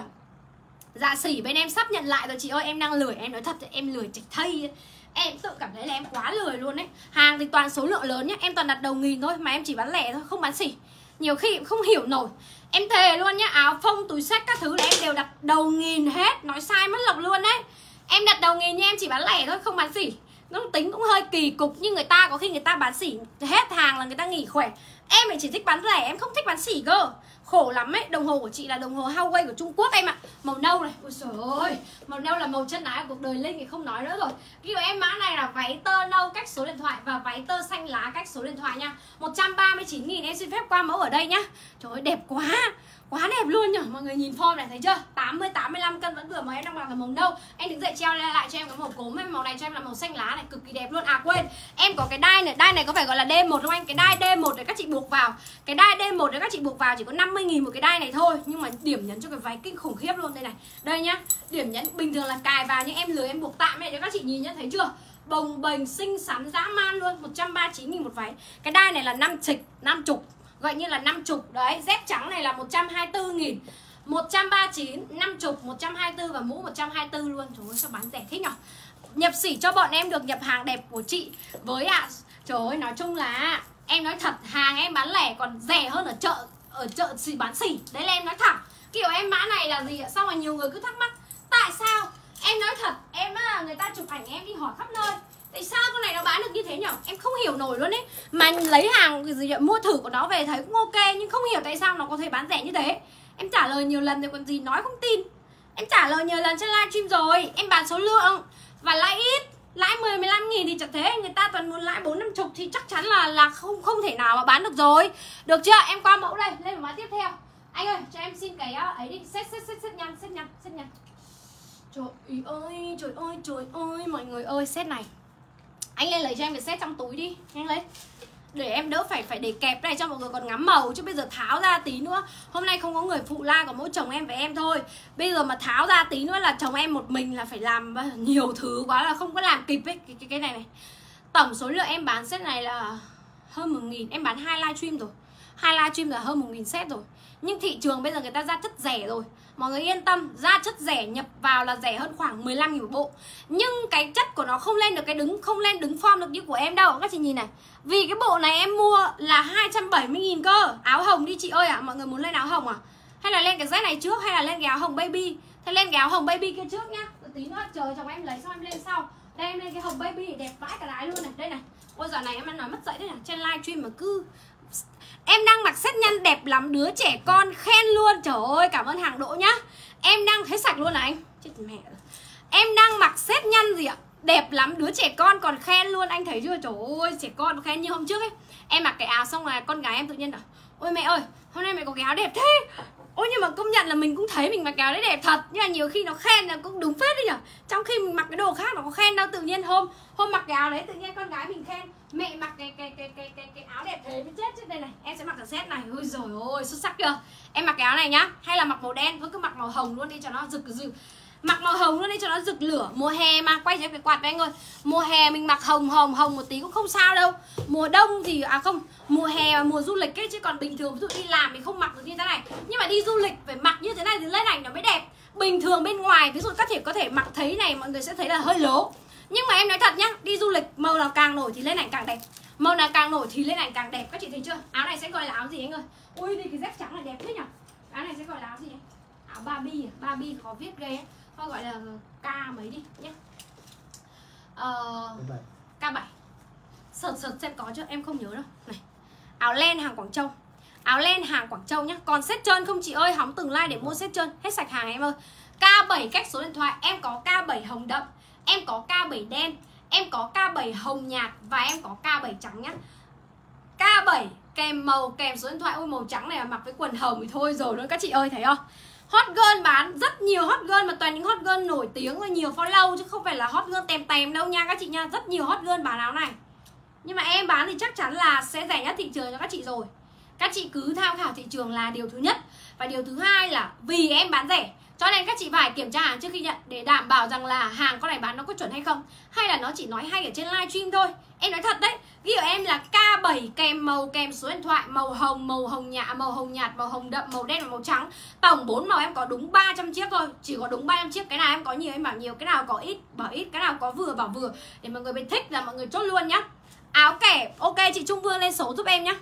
dạ xỉ. Bên em sắp nhận lại rồi chị ơi. Em đang lười, em nói thật em lười chạch thây. Em tự cảm thấy là em quá lười luôn đấy. Hàng thì toàn số lượng lớn nhá. Em toàn đặt đầu nghìn thôi, mà em chỉ bán lẻ thôi, không bán xỉ. Nhiều khi cũng không hiểu nổi. Em thề luôn nhá, áo phông, túi xách các thứ là em đều đặt đầu nghìn hết. Nói sai mất lọc luôn đấy. Em đặt đầu nghìn nhưng em chỉ bán lẻ thôi, không bán xỉ. Nó tính cũng hơi kỳ cục. Nhưng người ta có khi người ta bán xỉ hết hàng là người ta nghỉ khỏe. Em lại chỉ thích bán rẻ, em không thích bán xỉ cơ. Khổ lắm ấy. Đồng hồ của chị là đồng hồ Huawei của Trung Quốc em ạ. Màu nâu này, ôi trời ơi, màu nâu là màu chân ái của cuộc đời Linh thì không nói nữa rồi. Ví dụ em mã này là váy tơ nâu cách số điện thoại và váy tơ xanh lá cách số điện thoại nha, một trăm ba mươi chín nghìn. Em xin phép qua mẫu ở đây nhá. Trời ơi đẹp quá, quá đẹp luôn nhỉ. Mọi người nhìn form này thấy chưa? Tám mươi tám mươi lăm cân vẫn vừa, mà em đang mặc là màu nâu. Em đứng dậy treo lại cho em cái màu cốm em. Màu này cho em là màu xanh lá này, cực kỳ đẹp luôn. À quên, em có cái đai này. Đai này có phải gọi là D một không anh? Cái đai D một để các chị buộc vào. Cái đai D một để các chị buộc vào chỉ có năm mươi nghìn một cái đai này thôi. Nhưng mà điểm nhấn cho cái váy kinh khủng khiếp luôn. Đây này, đây nhá. Điểm nhấn bình thường là cài vào, nhưng em lười em buộc tạm này để các chị nhìn nhá, thấy chưa? Bồng bềnh xinh xắn dã man luôn. Một trăm ba mươi chín nghìn một váy. Cái đai này là năm chịch, năm chục, gọi như là năm chục. Đấy, dép trắng này là một trăm hai mươi tư nghìn. Một trăm ba mươi chín, năm chục, một trăm hai mươi tư và mũ một trăm hai mươi tư luôn. Trời ơi sao bán rẻ thế nhỉ? Nhập sỉ cho bọn em được nhập hàng đẹp của chị với ạ. À, trời ơi nói chung là em nói thật, hàng em bán lẻ còn rẻ hơn ở chợ, ở chợ xỉ bán xỉ. Đấy là em nói thẳng. Kiểu em mã này là gì ạ? Sao mà nhiều người cứ thắc mắc tại sao? Em nói thật, em á, người ta chụp ảnh em đi hỏi khắp nơi, tại sao con này nó bán được như thế nhỉ? Em không hiểu nổi luôn ấy. Mà lấy hàng gì vậy, mua thử của nó về thấy cũng ok, nhưng không hiểu tại sao nó có thể bán rẻ như thế. Em trả lời nhiều lần rồi còn gì nói không tin. Em trả lời nhiều lần trên livestream rồi. Em bán số lượng và lãi ít, lãi mười mười lăm nghìn thì chẳng thế. Người ta toàn muốn lãi bốn năm chục thì chắc chắn là là không không thể nào mà bán được rồi. Được chưa? Em qua mẫu đây, lên mã tiếp theo. Anh ơi, cho em xin cái ấy đi, xét xét xét xét nhăn, xét nhăn, xét nhăn. Trời ơi, trời ơi, trời ơi, mọi người ơi, set này. Anh lên lấy cho em cái set trong túi đi, nhanh lấy. Để em đỡ phải phải để kẹp này cho mọi người còn ngắm màu. Chứ bây giờ tháo ra tí nữa, hôm nay không có người phụ la, còn mỗi chồng em với em thôi. Bây giờ mà tháo ra tí nữa là chồng em một mình là phải làm nhiều thứ quá, là không có làm kịp ấy. Cái, cái, cái này này. Tổng số lượng em bán set này là hơn một nghìn. Em bán hai livestream rồi. Hai livestream là hơn một nghìn set rồi. Nhưng thị trường bây giờ người ta ra chất rẻ rồi. Mọi người yên tâm, ra chất rẻ nhập vào là rẻ hơn khoảng mười lăm nghìn một bộ. Nhưng cái chất của nó không lên được cái đứng, không lên đứng form được như của em đâu. Các chị nhìn này. Vì cái bộ này em mua là hai trăm bảy mươi nghìn cơ. Áo hồng đi chị ơi ạ. À. Mọi người muốn lên áo hồng à? Hay là lên cái Z này trước, hay là lên cái áo hồng baby? Thế lên cái áo hồng baby kia trước nhá. Rồi tí nữa chờ chồng em lấy xong em lên sau. Đây em lên cái hồng baby đẹp vãi cả đái luôn này. Đây này. Ôi giờ này em ăn nói mất dậy đấy này. Trên livestream mà cứ... Em đang mặc set nhăn đẹp lắm, đứa trẻ con khen luôn. Trời ơi, cảm ơn hàng Đỗ nhá. Em đang thấy sạch luôn này anh. Chết mẹ rồi. Em đang mặc set nhăn gì ạ? Đẹp lắm, đứa trẻ con còn khen luôn. Anh thấy chưa? Trời ơi, trẻ con khen như hôm trước ấy. Em mặc cái áo xong là con gái em tự nhiên bảo: ôi mẹ ơi, hôm nay mẹ có cái áo đẹp thế. Ôi nhưng mà công nhận là mình cũng thấy mình mặc cái áo đấy đẹp thật. Nhưng mà nhiều khi nó khen là cũng đúng phết đấy nhở. Trong khi mình mặc cái đồ khác nó có khen đâu. Tự nhiên hôm hôm mặc cái áo đấy tự nhiên con gái mình khen mẹ mặc cái cái cái cái cái, cái áo đẹp thế mới chết chứ. Đây này, em sẽ mặc cái set này. Ôi dồi ôi, xuất sắc chưa. Em mặc cái áo này nhá. Hay là mặc màu đen, thôi cứ mặc màu hồng luôn đi cho nó rực rực. Mặc màu hồng luôn đi cho nó rực lửa. Mùa hè mà, quay cho cái quạt với anh ơi. Mùa hè mình mặc hồng hồng hồng một tí cũng không sao đâu. Mùa đông thì, à không, mùa hè và mùa du lịch ấy. Chứ còn bình thường ví dụ đi làm thì không mặc được như thế này. Nhưng mà đi du lịch phải mặc như thế này thì lên ảnh nó mới đẹp. Bình thường bên ngoài, ví dụ các thể có thể mặc thấy này, mọi người sẽ thấy là hơi lố. Nhưng mà em nói thật nhá, đi du lịch màu nào càng nổi thì lên ảnh càng đẹp. Màu nào càng nổi thì lên ảnh càng đẹp. Các chị thấy chưa? Áo này sẽ gọi là áo gì anh ơi? Ui đi cái dép trắng này đẹp thế nhỉ. Áo này sẽ gọi là áo gì ấy? Áo Barbie à? Barbie khó viết ghê ấy. Thôi gọi là K mấy đi nhé. Ờ, K bảy. Sợt sợt xem có chưa? Em không nhớ đâu. Này. Áo len hàng Quảng Châu. Áo len hàng Quảng Châu nhá. Còn set trơn không chị ơi? Hóng từng like để mua set trơn. Hết sạch hàng em ơi. K bảy cách số điện thoại. Em có K bảy hồng đậm, em có K bảy đen, em có K bảy hồng nhạt và em có K bảy trắng nhá. K bảy kèm màu kèm số điện thoại. Ôi màu trắng này mà mặc với quần hồng thì thôi rồi nữa các chị ơi, thấy không? Hot girl bán rất nhiều hot girl mà toàn những hot girl nổi tiếng và nhiều follow chứ không phải là hot girl tèm tèm đâu nha các chị nha. Rất nhiều hot girl bán áo này. Nhưng mà em bán thì chắc chắn là sẽ rẻ nhất thị trường cho các chị rồi. Các chị cứ tham khảo thị trường là điều thứ nhất. Và điều thứ hai là vì em bán rẻ cho nên các chị phải kiểm tra hàng trước khi nhận để đảm bảo rằng là hàng con này bán nó có chuẩn hay không. Hay là nó chỉ nói hay ở trên livestream thôi. Em nói thật đấy, ghi ở em là K bảy kèm màu kèm số điện thoại, màu hồng, màu hồng nhạt, màu hồng nhạt, màu hồng đậm, màu đen và màu trắng. Tổng bốn màu em có đúng ba trăm chiếc thôi, chỉ có đúng ba trăm chiếc. Cái nào em có nhiều em bảo nhiều, cái nào có ít bảo ít, cái nào có vừa bảo vừa để mọi người bị thích là mọi người chốt luôn nhá. Áo kẻ, ok chị Trung Vương lên số giúp em nhá.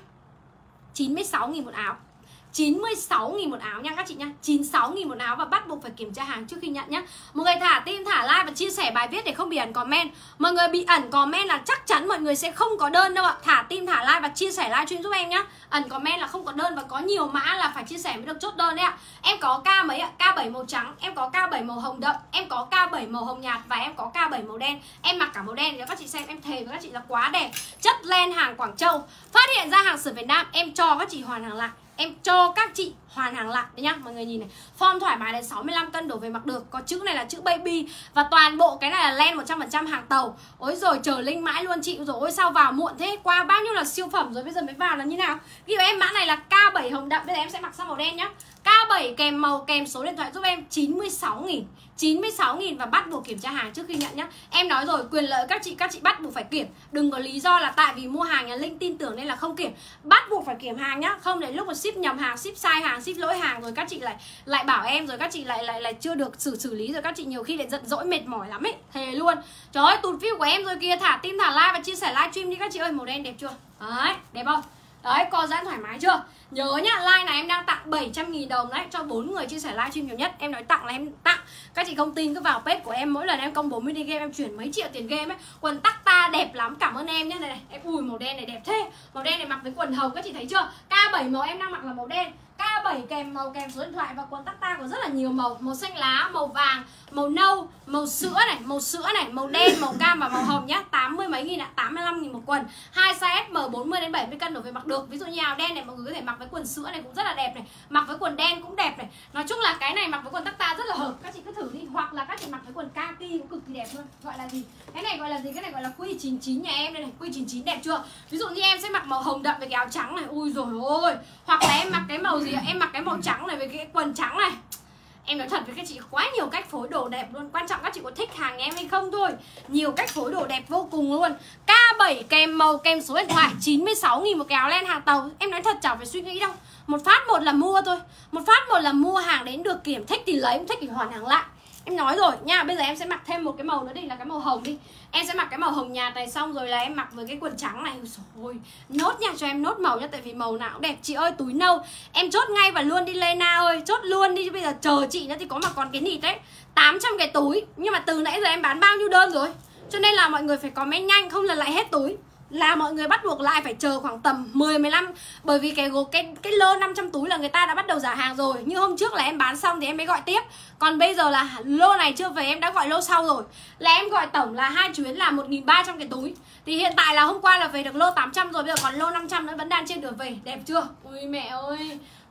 chín mươi sáu nghìn một áo. chín mươi sáu nghìn một áo nha các chị nhá. chín mươi sáu nghìn một áo và bắt buộc phải kiểm tra hàng trước khi nhận nhá. Mọi người thả tim, thả like và chia sẻ bài viết để không bị ẩn comment. Mọi người bị ẩn comment là chắc chắn mọi người sẽ không có đơn đâu ạ. Thả tim, thả like và chia sẻ livestream giúp em nhá. Ẩn comment là không có đơn và có nhiều mã là phải chia sẻ mới được chốt đơn đấy ạ. Em có K mấy ạ? K bảy màu trắng, em có K bảy màu hồng đậm, em có K bảy màu hồng nhạt và em có K bảy màu đen. Em mặc cả màu đen để các chị xem, em thề với các chị là quá đẹp. Chất len hàng Quảng Châu. Phát hiện ra hàng sửa Việt Nam, em cho các chị hoàn hàng lại. Em cho các chị hoàn hàng lại đấy nhá. Mọi người nhìn này, form thoải mái đến sáu mươi lăm cân đổ về mặc được. Có chữ này là chữ baby. Và toàn bộ cái này là len một trăm phần trăm hàng tàu. Ôi rồi chờ linh mãi luôn chị. Rồi ôi sao vào muộn thế. Qua bao nhiêu là siêu phẩm rồi bây giờ mới vào là như nào. Ghi vào em mã này là K bảy hồng đậm. Bây giờ em sẽ mặc sang màu đen nhá. K bảy kèm màu kèm số điện thoại giúp em chín mươi sáu nghìn. chín mươi sáu nghìn và bắt buộc kiểm tra hàng trước khi nhận nhá. Em nói rồi, quyền lợi các chị, các chị bắt buộc phải kiểm. Đừng có lý do là tại vì mua hàng nhà Linh tin tưởng nên là không kiểm. Bắt buộc phải kiểm hàng nhá. Không để lúc mà ship nhầm hàng, ship sai hàng, ship lỗi hàng rồi các chị lại lại bảo em rồi các chị lại lại lại chưa được xử xử lý rồi các chị nhiều khi lại giận dỗi mệt mỏi lắm ấy. Thề luôn. Trời ơi, tụt view của em rồi kìa, thả tim thả like và chia sẻ livestream đi các chị ơi. Màu đen đẹp chưa? Đấy, đẹp không? Đấy, co giãn thoải mái chưa? Nhớ nhá, like này em đang tặng bảy trăm nghìn đồng đấy cho bốn người chia sẻ livestream nhiều nhất. Em nói tặng là em tặng. Các chị không tin cứ vào page của em, mỗi lần em công bố mini game em chuyển mấy triệu tiền game ấy. Quần tắc ta đẹp lắm, cảm ơn em nhé. Này này, em ui màu đen này đẹp thế. Màu đen này mặc với quần hồng các chị thấy chưa? K bảy màu em đang mặc là màu đen. K bảy kèm màu kèm số điện thoại và quần tắc ta có rất là nhiều màu. Màu xanh lá, màu vàng, màu nâu, màu sữa này, màu sữa này, màu đen, màu cam và màu hồng nhá. Tám mươi mấy nghìn ạ, tám mươi lăm nghìn một quần. Hai size S M bốn mươi đến bảy mươi cân đổ về mặc được. Ví dụ như áo đen này mọi người có thể mặc với quần sữa này cũng rất là đẹp này. Mặc với quần đen cũng đẹp này. Nói chung là cái này mặc với quần tắc ta rất là hợp. Các chị cứ thử đi. Hoặc là các chị mặc với quần kaki cũng cực kỳ đẹp luôn. Gọi là gì? Cái này gọi là gì? Cái này gọi là Q chín chín nhà em đây này. Q chín chín đẹp chưa? Ví dụ như em sẽ mặc màu hồng đậm với cái áo trắng này. Ui rồi ôi. Hoặc là em mặc cái màu gì ạ? Em mặc cái màu trắng này với cái quần trắng này. Em nói thật với các chị quá nhiều cách phối đồ đẹp luôn. Quan trọng các chị có thích hàng em hay không thôi. Nhiều cách phối đồ đẹp vô cùng luôn. K bảy kèm màu kèm số điện thoại chín mươi sáu nghìn một cái áo len hàng tàu. Em nói thật chẳng phải suy nghĩ đâu. Một phát một là mua thôi. Một phát một là mua hàng đến được kiểm. Thích thì lấy, không thích thì hoàn hàng lại. Em nói rồi nha. Bây giờ em sẽ mặc thêm một cái màu nữa đi, là cái màu hồng đi. Em sẽ mặc cái màu hồng nhạt này, xong rồi là em mặc với cái quần trắng này. Rồi nốt nha, cho em nốt màu nhá. Tại vì màu nào cũng đẹp. Chị ơi túi nâu em chốt ngay và luôn đi Lena ơi. Chốt luôn đi chứ bây giờ chờ chị nữa thì có mà còn cái nịt đấy. Tám trăm cái túi. Nhưng mà từ nãy giờ em bán bao nhiêu đơn rồi. Cho nên là mọi người phải comment nhanh, không là lại hết túi. Là mọi người bắt buộc lại phải chờ khoảng tầm mười mười lăm. Bởi vì cái cái cái lô năm trăm túi là người ta đã bắt đầu giả hàng rồi. Như hôm trước là em bán xong thì em mới gọi tiếp. Còn bây giờ là lô này chưa về em đã gọi lô sau rồi. Là em gọi tổng là hai chuyến là một nghìn ba trăm cái túi. Thì hiện tại là hôm qua là về được lô tám trăm rồi. Bây giờ còn lô năm trăm nữa vẫn đang trên đường về. Đẹp chưa? Ui mẹ ơi,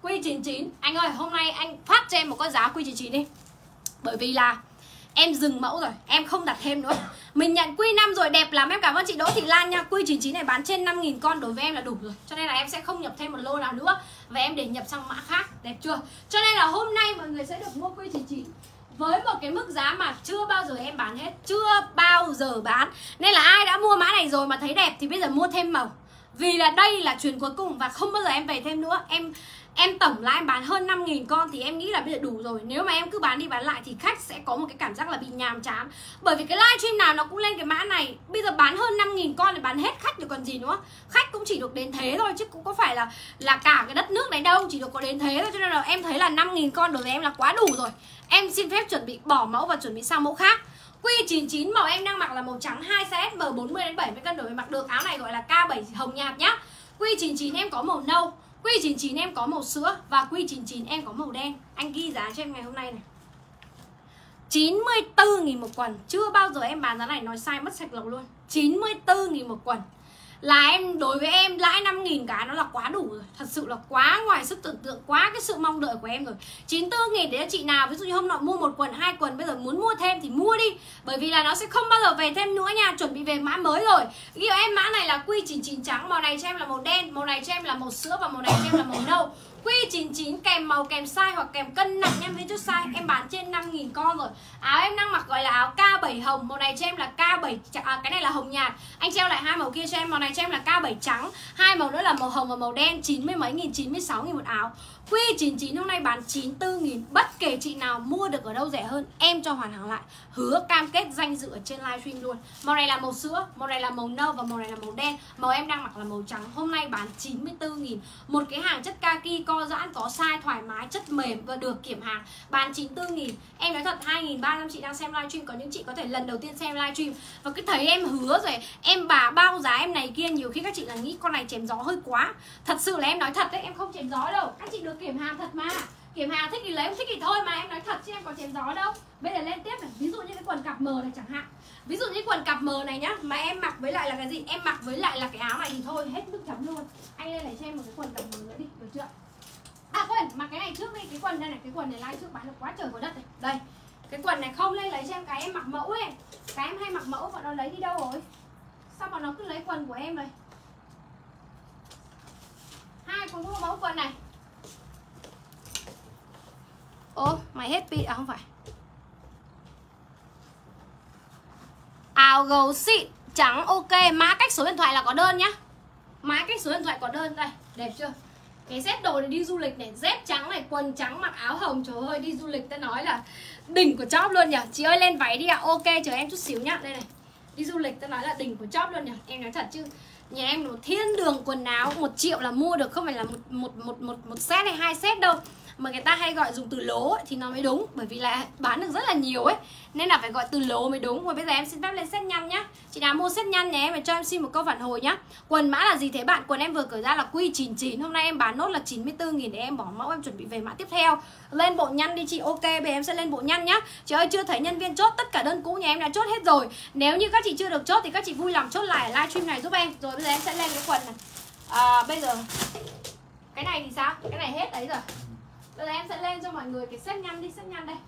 Quy chín chín. Anh ơi, hôm nay anh phát cho em một con giá Quy chín chín đi. Bởi vì là em dừng mẫu rồi, em không đặt thêm nữa. Mình nhận Quy năm rồi, đẹp lắm. Em cảm ơn chị Đỗ Thị Lan nha. Quy chín chín này bán trên năm nghìn con đối với em là đủ rồi. Cho nên là em sẽ không nhập thêm một lô nào nữa. Và em để nhập sang mã khác, đẹp chưa? Cho nên là hôm nay mọi người sẽ được mua Quy chín chín với một cái mức giá mà chưa bao giờ em bán hết. Chưa bao giờ bán. Nên là ai đã mua mã này rồi mà thấy đẹp thì bây giờ mua thêm màu. Vì là đây là chuyến cuối cùng và không bao giờ em về thêm nữa. Em em tổng là em bán hơn năm nghìn con thì em nghĩ là bây giờ đủ rồi. Nếu mà em cứ bán đi bán lại thì khách sẽ có một cái cảm giác là bị nhàm chán. Bởi vì cái livestream nào nó cũng lên cái mã này. Bây giờ bán hơn năm nghìn con thì bán hết khách được còn gì nữa. Khách cũng chỉ được đến thế thôi chứ cũng có phải là là cả cái đất nước này đâu, chỉ được có đến thế thôi. Cho nên là em thấy là năm nghìn con đối với em là quá đủ rồi. Em xin phép chuẩn bị bỏ mẫu và chuẩn bị sang mẫu khác. Quy chín chín màu em đang mặc là màu trắng, hai size S M bốn mươi đến bảy mươi cân đối với mặc được. Áo này gọi là K bảy hồng nhạt nhá. Quy chín chín em có màu nâu, Quy chín chín em có màu sữa và Quy chín chín em có màu đen. Anh ghi giá cho em ngày hôm nay này, chín mươi tư nghìn một quần. Chưa bao giờ em bán giá này nói sai mất sạch lòng luôn. Chín mươi tư nghìn một quần. Là em, đối với em lãi năm nghìn cái nó là quá đủ rồi. Thật sự là quá ngoài sức tưởng tượng, quá cái sự mong đợi của em rồi. Chín mươi tư nghìn để cho chị nào ví dụ như hôm nọ mua một quần, hai quần, bây giờ muốn mua thêm thì mua đi. Bởi vì là nó sẽ không bao giờ về thêm nữa nha. Chuẩn bị về mã mới rồi. Ví dụ em mã này là Quy chín chín trắng, màu này cho em là màu đen, màu này cho em là màu sữa và màu này cho em là màu nâu. Quy chín chín kèm màu, kèm size hoặc kèm cân nặng em với chút size. Em bán trên năm nghìn con rồi. Áo em đang mặc gọi là áo K bảy hồng. Màu này cho em là K bảy, à, cái này là hồng nhạt. Anh treo lại hai màu kia cho em. Màu này cho em là K bảy trắng, hai màu nữa là màu hồng và màu đen. Chín mươi mấy nghìn, chín mươi sáu nghìn một áo. Quy chín chín hôm nay bán chín mươi tư nghìn. Bất kể chị nào mua được ở đâu rẻ hơn em cho hoàn hàng lại. Hứa cam kết danh dự ở trên livestream luôn. Màu này là màu sữa, màu này là màu nâu và màu này là màu đen. Màu em đang mặc là màu trắng. Hôm nay bán chín mươi tư nghìn. Một cái hàng chất kaki co giãn, có size thoải mái, chất mềm và được kiểm hàng. Bán chín mươi tư nghìn. Em nói thật, hai nghìn ba trăm chị đang xem livestream. Có những chị có thể lần đầu tiên xem livestream và cứ thấy em hứa rồi em bà bao giá em này kia. Nhiều khi các chị là nghĩ con này chém gió hơi quá. Thật sự là em nói thật đấy, em không chém gió đâu. Các chị được kiểm hàng thật mà. Kiểm hàng thích thì lấy, không thích thì thôi mà. Em nói thật chứ em có chém gió đâu. Bây giờ lên tiếp này, ví dụ như cái quần cặp mờ này chẳng hạn. Ví dụ như quần cặp mờ này nhá, mà em mặc với lại là cái gì? Em mặc với lại là cái áo này thì thôi, hết nước chấm luôn. Anh lên lấy cho em một cái quần cặp mờ nữa đi, được chưa? À quên, mặc cái này trước đi, cái quần đây này, cái quần này like trước bán được quá trời của đất này. Đây, cái quần này không lên lấy cho em cái em mặc mẫu ấy. Cái em hay mặc mẫu bọn nó lấy đi đâu rồi? Sao bọn nó cứ lấy quần của em rồi? Hai con mua mẫu quần này. Ồ, mày hết pin à? Không phải. Áo gấu xịn trắng ok. Mã cách số điện thoại là có đơn nhá. Mã cách số điện thoại có đơn. Đây, đẹp chưa? Cái dép đồ này đi du lịch này, dép trắng này, quần trắng, mặc áo hồng. Trời ơi, đi du lịch ta nói là đỉnh của chóp luôn nhỉ. Chị ơi lên váy đi ạ. À. Ok, chờ em chút xíu nhá. Đây này, đi du lịch ta nói là đỉnh của chóp luôn nhỉ. Em nói thật chứ, nhà em một thiên đường quần áo một triệu là mua được, không phải là một một một một, một set hay hai set đâu. Mà người ta hay gọi dùng từ lố ấy, thì nó mới đúng. Bởi vì là bán được rất là nhiều ấy, nên là phải gọi từ lố mới đúng. Rồi bây giờ em xin phép lên set nhăn nhá. Chị nào mua set nhăn nhà em phải cho em xin một câu phản hồi nhá. Quần mã là gì thế bạn? Quần em vừa cởi ra là Quy chín chín. Hôm nay em bán nốt là chín mươi tư nghìn để em bỏ mẫu, em chuẩn bị về mã tiếp theo. Lên bộ nhăn đi chị. Ok, bây giờ em sẽ lên bộ nhăn nhá. Chị ơi chưa thấy nhân viên chốt, tất cả đơn cũ nhà em đã chốt hết rồi. Nếu như các chị chưa được chốt thì các chị vui lòng chốt lại ở livestream này giúp em. Rồi bây giờ em sẽ lên cái quần này. À, bây giờ cái này thì sao? Cái này hết đấy rồi. Bây giờ em sẽ lên cho mọi người cái set nhăn đi, set nhăn đây.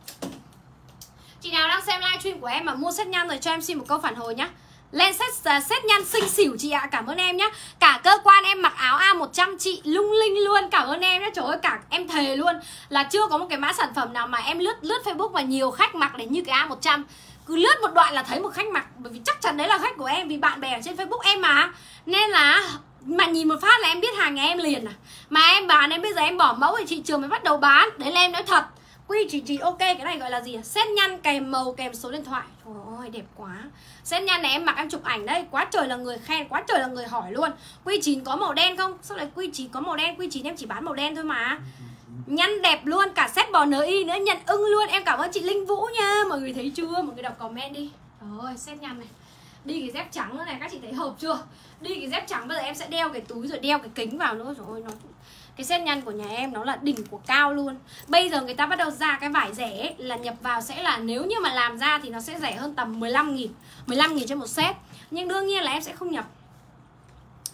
Chị nào đang xem livestream của em mà mua set nhăn rồi cho em xin một câu phản hồi nhá. Lên set, uh, set nhăn xinh xỉu chị ạ, à. Cảm ơn em nhá. Cả cơ quan em mặc áo A một trăm chị lung linh luôn. Cảm ơn em nhá, trời ơi cả em thề luôn là chưa có một cái mã sản phẩm nào mà em lướt lướt Facebook và nhiều khách mặc để như cái A một trăm. Cứ lướt một đoạn là thấy một khách mặc. Bởi vì chắc chắn đấy là khách của em, vì bạn bè ở trên Facebook em mà. Nên là mà nhìn một phát là em biết hàng nhà em liền à. Mà em bán em bây giờ em bỏ mẫu thì thị trường mới bắt đầu bán. Đấy là em nói thật. Quy chín chín ok, cái này gọi là gì? Set nhăn kèm màu kèm số điện thoại. Trời ơi đẹp quá. Set nhăn này em mặc em chụp ảnh đây, quá trời là người khen, quá trời là người hỏi luôn. Quy chín có màu đen không? Sao lại Quy chín có màu đen? Quy chín em chỉ bán màu đen thôi mà. Nhăn đẹp luôn, cả set bò en i nữa, nhận ưng luôn. Em cảm ơn chị Linh Vũ nha. Mọi người thấy chưa? Mọi người đọc comment đi. Trời ơi, set nhăn này. Đi cái dép trắng nữa này, các chị thấy hợp chưa? Đi cái dép trắng bây giờ em sẽ đeo cái túi rồi đeo cái kính vào nữa. Rồi nó cái set nhăn của nhà em nó là đỉnh của cao luôn. Bây giờ người ta bắt đầu ra cái vải rẻ ấy, là nhập vào sẽ là nếu như mà làm ra thì nó sẽ rẻ hơn tầm mười lăm nghìn. mười lăm nghìn trên một set. Nhưng đương nhiên là em sẽ không nhập.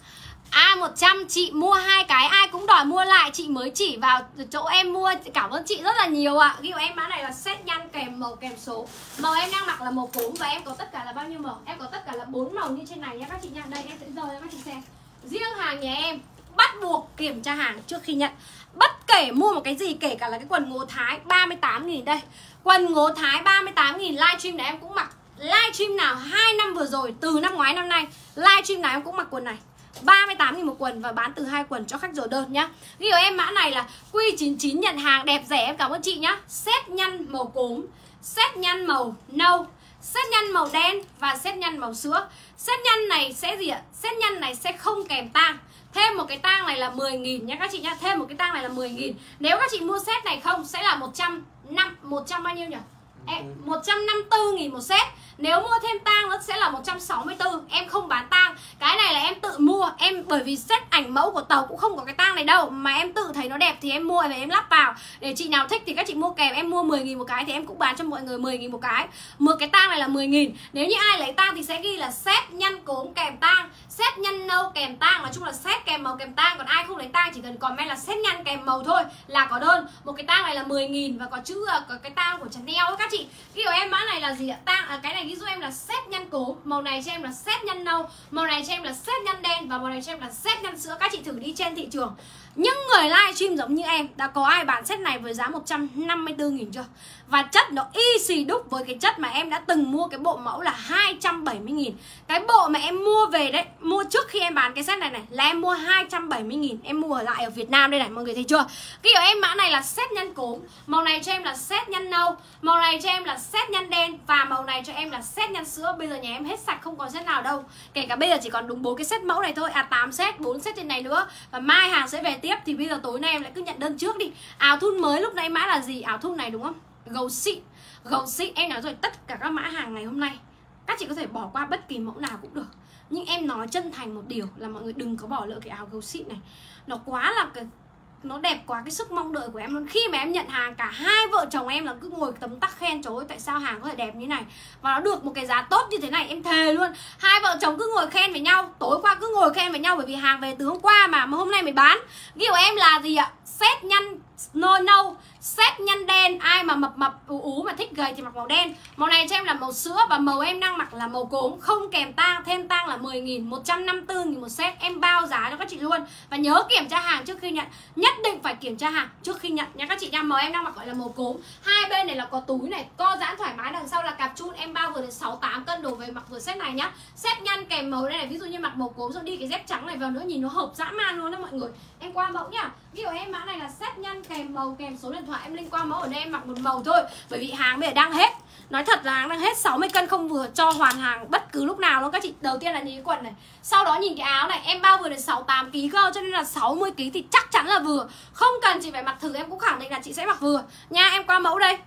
Ai một trăm chị mua hai cái, ai cũng đòi mua lại, chị mới chỉ vào chỗ em mua. Cảm ơn chị rất là nhiều ạ. À. Ghi của em mã này là set nhăn kèm màu kèm số. Màu em đang mặc là màu cốm và em có tất cả là bao nhiêu màu? Em có tất cả là bốn màu như trên này nha các chị nha. Đây em sẽ rời cho các chị xem. Riêng hàng nhà em bắt buộc kiểm tra hàng trước khi nhận. Bất kể mua một cái gì, kể cả là cái quần Ngố Thái ba mươi tám nghìn đây. Quần Ngố Thái ba mươi tám nghìn, livestream này em cũng mặc. Livestream nào hai năm vừa rồi, từ năm ngoái năm nay, livestream nào em cũng mặc quần này ba mươi tám nghìn một quần và bán từ hai quần cho khách rồi đơn nhá. Ghi của em mã này là Q chín chín nhận hàng đẹp rẻ, em cảm ơn chị nhá. Set nhăn màu cốm, set nhăn màu nâu, set nhăn màu đen và set nhăn màu sữa. Set nhăn này sẽ gì ạ? Set nhăn này sẽ không kèm tang. Thêm một cái tang này là mười nghìn nhá các chị nhá. Thêm một cái tang này là mười nghìn. Nếu các chị mua set này không sẽ là một trăm năm, một trăm bao nhiêu nhỉ? Em, một trăm năm mươi tư nghìn một set. Nếu mua thêm tang nó sẽ là một trăm sáu mươi tư. Em không bán tang. Cái này là em tự mua. Em bởi vì set ảnh mẫu của tàu cũng không có cái tang này đâu. Mà em tự thấy nó đẹp thì em mua và em lắp vào. Để chị nào thích thì các chị mua kèm. Em mua mười nghìn một cái thì em cũng bán cho mọi người mười nghìn một cái. Một cái tang này là mười nghìn. Nếu như ai lấy tang thì sẽ ghi là set nhăn cốm kèm tang, set nhăn nâu kèm tang. Nói chung là set kèm màu kèm tang. Còn ai không lấy tang chỉ cần comment là set nhăn kèm màu thôi là có đơn. Một cái tang này là mười nghìn và có chữ có cái tang của Chanel ấy các chị. Ghi của em mã này là gì ạ? Tang à, cái này ghi giúp em là set nhăn cốm, màu này cho em là set nhăn nâu, màu này cho em là set nhăn đen và màu này cho em là set nhăn sữa. Các chị thử đi trên thị trường. Những người livestream giống như em đã có ai bán set này với giá một trăm năm mươi tư nghìn chưa? Và chất nó y xì đúc với cái chất mà em đã từng mua cái bộ mẫu là hai trăm bảy mươi nghìn. Cái bộ mà em mua về đấy, mua trước khi em bán cái set này này là em mua hai trăm bảy mươi nghìn. Em mua ở lại ở Việt Nam đây này, mọi người thấy chưa? Cái của em mã này là set nhăn cốm, màu này cho em là set nhăn nâu, màu này cho em là set nhăn đen và màu này cho em là set nhăn sữa. Bây giờ nhà em hết sạch không còn set nào đâu. Kể cả bây giờ chỉ còn đúng bốn cái set mẫu này thôi. À tám set, bốn set trên này nữa. Và mai hàng sẽ về tiếp thì bây giờ tối nay em lại cứ nhận đơn trước đi. Áo thun mới lúc nãy mã là gì? Áo thun này đúng không? Gấu xịn. Gấu xịn em nói rồi, tất cả các mã hàng ngày hôm nay các chị có thể bỏ qua bất kỳ mẫu nào cũng được. Nhưng em nói chân thành một điều là mọi người đừng có bỏ lỡ cái áo gấu xịn này. Nó quá là cái, nó đẹp quá cái sức mong đợi của em luôn. Khi mà em nhận hàng cả hai vợ chồng em là cứ ngồi tấm tắc khen trời ơi tại sao hàng có thể đẹp như này. Và nó được một cái giá tốt như thế này, em thề luôn. Hai vợ chồng cứ ngồi khen với nhau, tối qua cứ ngồi khen với nhau bởi vì hàng về từ hôm qua mà mà hôm nay mới bán. Ghi của em là gì ạ? Set nhăn nâu nâu, set nhăn đen. Ai mà mập mập ú ú mà thích gầy thì mặc màu đen. Màu này cho em là màu sữa và màu em đang mặc là màu cốm, không kèm tang. Thêm tang là mười nghìn, một trăm năm mươi tư nghìn một set. Em bao giá cho các chị luôn. Và nhớ kiểm tra hàng trước khi nhận. Nhất định phải kiểm tra hàng trước khi nhận nha các chị nha. Màu em đang mặc gọi là màu cốm. Hai bên này là có túi này, co giãn thoải mái, đằng sau là cạp chun. Em bao vừa đến sáu tám cân đổ về mặc vừa set này nhá. Set nhăn kèm màu đây này, ví dụ như mặc màu cốm rồi đi cái dép trắng này vào nữa nhìn nó hợp dã man luôn đó mọi người. Em qua mẫu nhá. Ví dụ em mã này là set nhăn kèm màu kèm số điện thoại, em link qua mẫu. Ở đây em mặc một màu thôi bởi vì hàng bây giờ đang hết. Nói thật là hàng đang hết, sáu mươi cân không vừa cho hoàn hàng bất cứ lúc nào luôn các chị. Đầu tiên là nhìn cái quần này, sau đó nhìn cái áo này. Em bao vừa đến sáu tám ký cơ, cho nên là sáu mươi ký thì chắc chắn là vừa. Không cần chị phải mặc thử, em cũng khẳng định là chị sẽ mặc vừa nha. Em qua mẫu đây.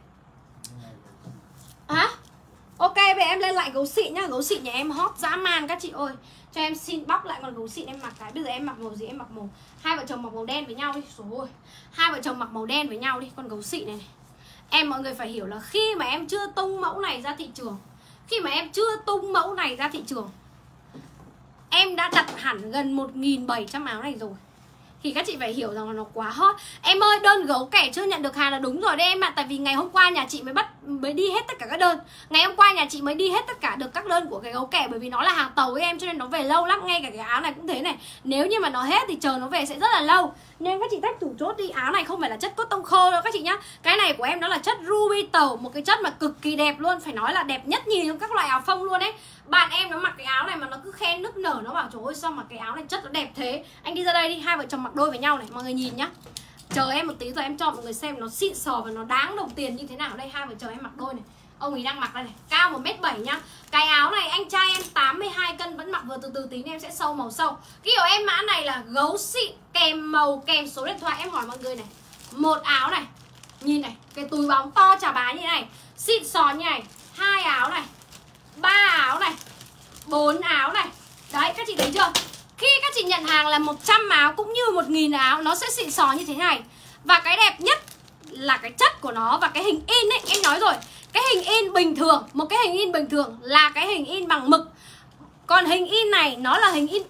Hả? Ok, bây giờ em lên lại gấu xịn nhá. Gấu xịn nhà em hot dã man các chị ơi. Cho em xin bóc lại con gấu xịn em mặc cái. Bây giờ em mặc màu gì em mặc màu. Hai vợ chồng mặc màu đen với nhau đi. Rồi. Hai vợ chồng mặc màu đen với nhau đi. Con gấu xịn này này. Em mọi người phải hiểu là khi mà em chưa tung mẫu này ra thị trường, khi mà em chưa tung mẫu này ra thị trường, em đã đặt hẳn gần một nghìn bảy trăm áo này rồi. Thì các chị phải hiểu rằng là nó quá hot. Em ơi, đơn gấu kẻ chưa nhận được hàng là đúng rồi đấy em ạ. Tại vì ngày hôm qua nhà chị mới bắt mới đi hết tất cả các đơn. Ngày hôm qua nhà chị mới đi hết tất cả được các đơn của cái gấu kẻ. Bởi vì nó là hàng tàu với em cho nên nó về lâu lắm. Ngay cả cái áo này cũng thế này. Nếu như mà nó hết thì chờ nó về sẽ rất là lâu. Nên các chị tách tủ chốt đi. Áo này không phải là chất cốt tông khô đâu các chị nhá. Cái này của em nó là chất ruby tàu. Một cái chất mà cực kỳ đẹp luôn. Phải nói là đẹp nhất nhì trong các loại áo phông luôn ấy. Bạn em nó mặc cái áo này mà nó cứ khen nức nở. Nó bảo trời ơi sao mà cái áo này chất nó đẹp thế. Anh đi ra đây đi, hai vợ chồng mặc đôi với nhau này. Mọi người nhìn nhá. Chờ em một tí rồi em cho mọi người xem nó xịn sò và nó đáng đồng tiền như thế nào. Đây hai vợ chồng em mặc đôi này. Ông ấy đang mặc đây này, cao một mét bảy nhá. Cái áo này anh trai em tám mươi hai cân vẫn mặc vừa, từ từ tí nữa em sẽ sâu màu sâu. Cái của em mã này là gấu xịn kèm màu kèm số điện thoại. Em hỏi mọi người này, một áo này, nhìn này, cái túi bóng to chà bá như này, xịn sò như này. Hai áo này, ba áo này, bốn áo này. Đấy các chị thấy chưa? Khi các chị nhận hàng là một trăm áo cũng như một nghìn áo, nó sẽ xịn sò như thế này. Và cái đẹp nhất là cái chất của nó và cái hình in ấy. Em nói rồi, cái hình in bình thường, một cái hình in bình thường là cái hình in bằng mực. Còn hình in này nó là hình in pack.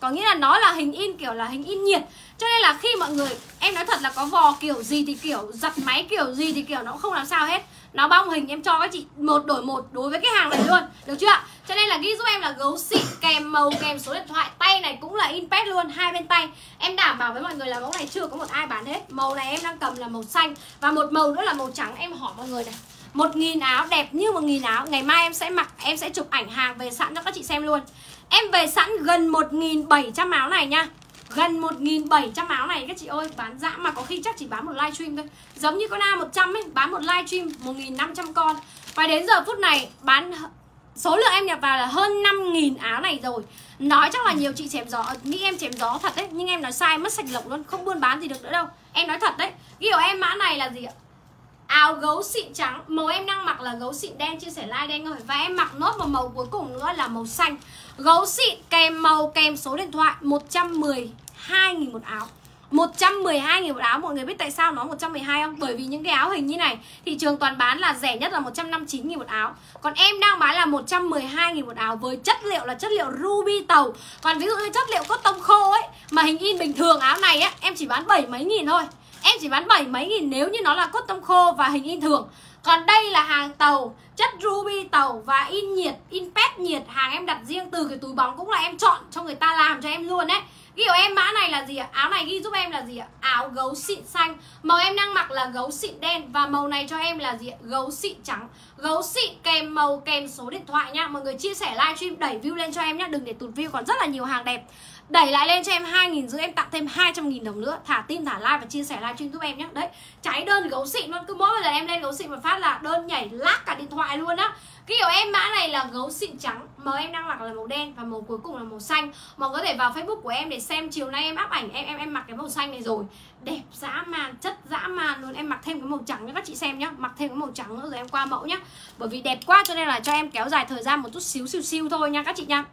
có nghĩa là nó là hình in kiểu là hình in nhiệt. Cho nên là khi mọi người, em nói thật là có vò kiểu gì thì kiểu, giặt máy kiểu gì thì kiểu nó cũng không làm sao hết. Nó bong hình em cho các chị một đổi một đối với cái hàng này luôn, được chưa? Cho nên là ghi giúp em là gấu xịn kèm màu kèm số điện thoại. Tay này cũng là in pet luôn, hai bên tay. Em đảm bảo với mọi người là mẫu này chưa có một ai bán hết. Màu này em đang cầm là màu xanh và một màu nữa là màu trắng. Em hỏi mọi người này, một nghìn áo đẹp như một nghìn áo. Ngày mai em sẽ mặc, em sẽ chụp ảnh hàng về sẵn cho các chị xem luôn. Em về sẵn gần một nghìn bảy trăm áo này nha. Gần một nghìn bảy trăm áo này các chị ơi, bán dã mà có khi chắc chỉ bán một livestream thôi. Giống như con A một trăm ấy, bán một livestream một nghìn năm trăm con. Và đến giờ phút này bán số lượng em nhập vào là hơn năm nghìn áo này rồi. Nói chắc là nhiều chị chém gió, nghĩ em chém gió thật đấy, nhưng em nói sai, mất sạch lộc luôn, không buôn bán gì được nữa đâu. Em nói thật đấy. Ghi của em mã này là gì ạ? Áo gấu xịn trắng, màu em đang mặc là gấu xịn đen, chia sẻ like đen rồi. Và em mặc nốt một màu cuối cùng nữa là màu xanh. Gấu xịn kèm màu kèm số điện thoại, một trăm mười hai nghìn một áo. Một trăm mười hai nghìn một áo. Mọi người biết tại sao nó một trăm mười hai không? Bởi vì những cái áo hình như này thị trường toàn bán là rẻ nhất là một trăm năm mươi chín nghìn một áo. Còn em đang bán là một trăm mười hai nghìn một áo. Với chất liệu là chất liệu ruby tàu. Còn ví dụ như chất liệu cotton khô ấy, mà hình in bình thường áo này á, em chỉ bán bảy mấy nghìn thôi. Em chỉ bán bảy mấy nghìn nếu như nó là cotton khô và hình in thường. Còn đây là hàng tàu, chất ruby tàu và in nhiệt, in pet nhiệt. Hàng em đặt riêng từ cái túi bóng cũng là em chọn cho người ta làm cho em luôn đấy. Ghi của em mã này là gì ạ? Áo này ghi giúp em là gì ạ? Áo gấu xịn xanh. Màu em đang mặc là gấu xịn đen. Và màu này cho em là gì ạ? Gấu xịn trắng. Gấu xịn kèm màu kèm số điện thoại nha. Mọi người chia sẻ livestream đẩy view lên cho em nhá. Đừng để tụt view, còn rất là nhiều hàng đẹp. Đẩy lại lên cho em hai nghìn rưỡi, em tặng thêm hai trăm nghìn đồng nữa. Thả tin, thả like và chia sẻ livestream giúp em nhé. Đấy, cháy đơn gấu xịn luôn. Cứ mỗi lần em lên gấu xịn một phát là đơn nhảy lác cả điện thoại luôn á. Cái kiểu em mã này là gấu xịn trắng. Màu em đang mặc là màu đen và màu cuối cùng là màu xanh. Mọi người có thể vào Facebook của em để xem chiều nay em áp ảnh em em em mặc cái màu xanh này rồi. Đẹp dã man, chất dã man luôn. Em mặc thêm cái màu trắng cho các chị xem nhá. Mặc thêm cái màu trắng nữa rồi em qua mẫu nhá. Bởi vì đẹp quá cho nên là cho em kéo dài thời gian một chút xíu xíu xíu thôi nha các chị nha.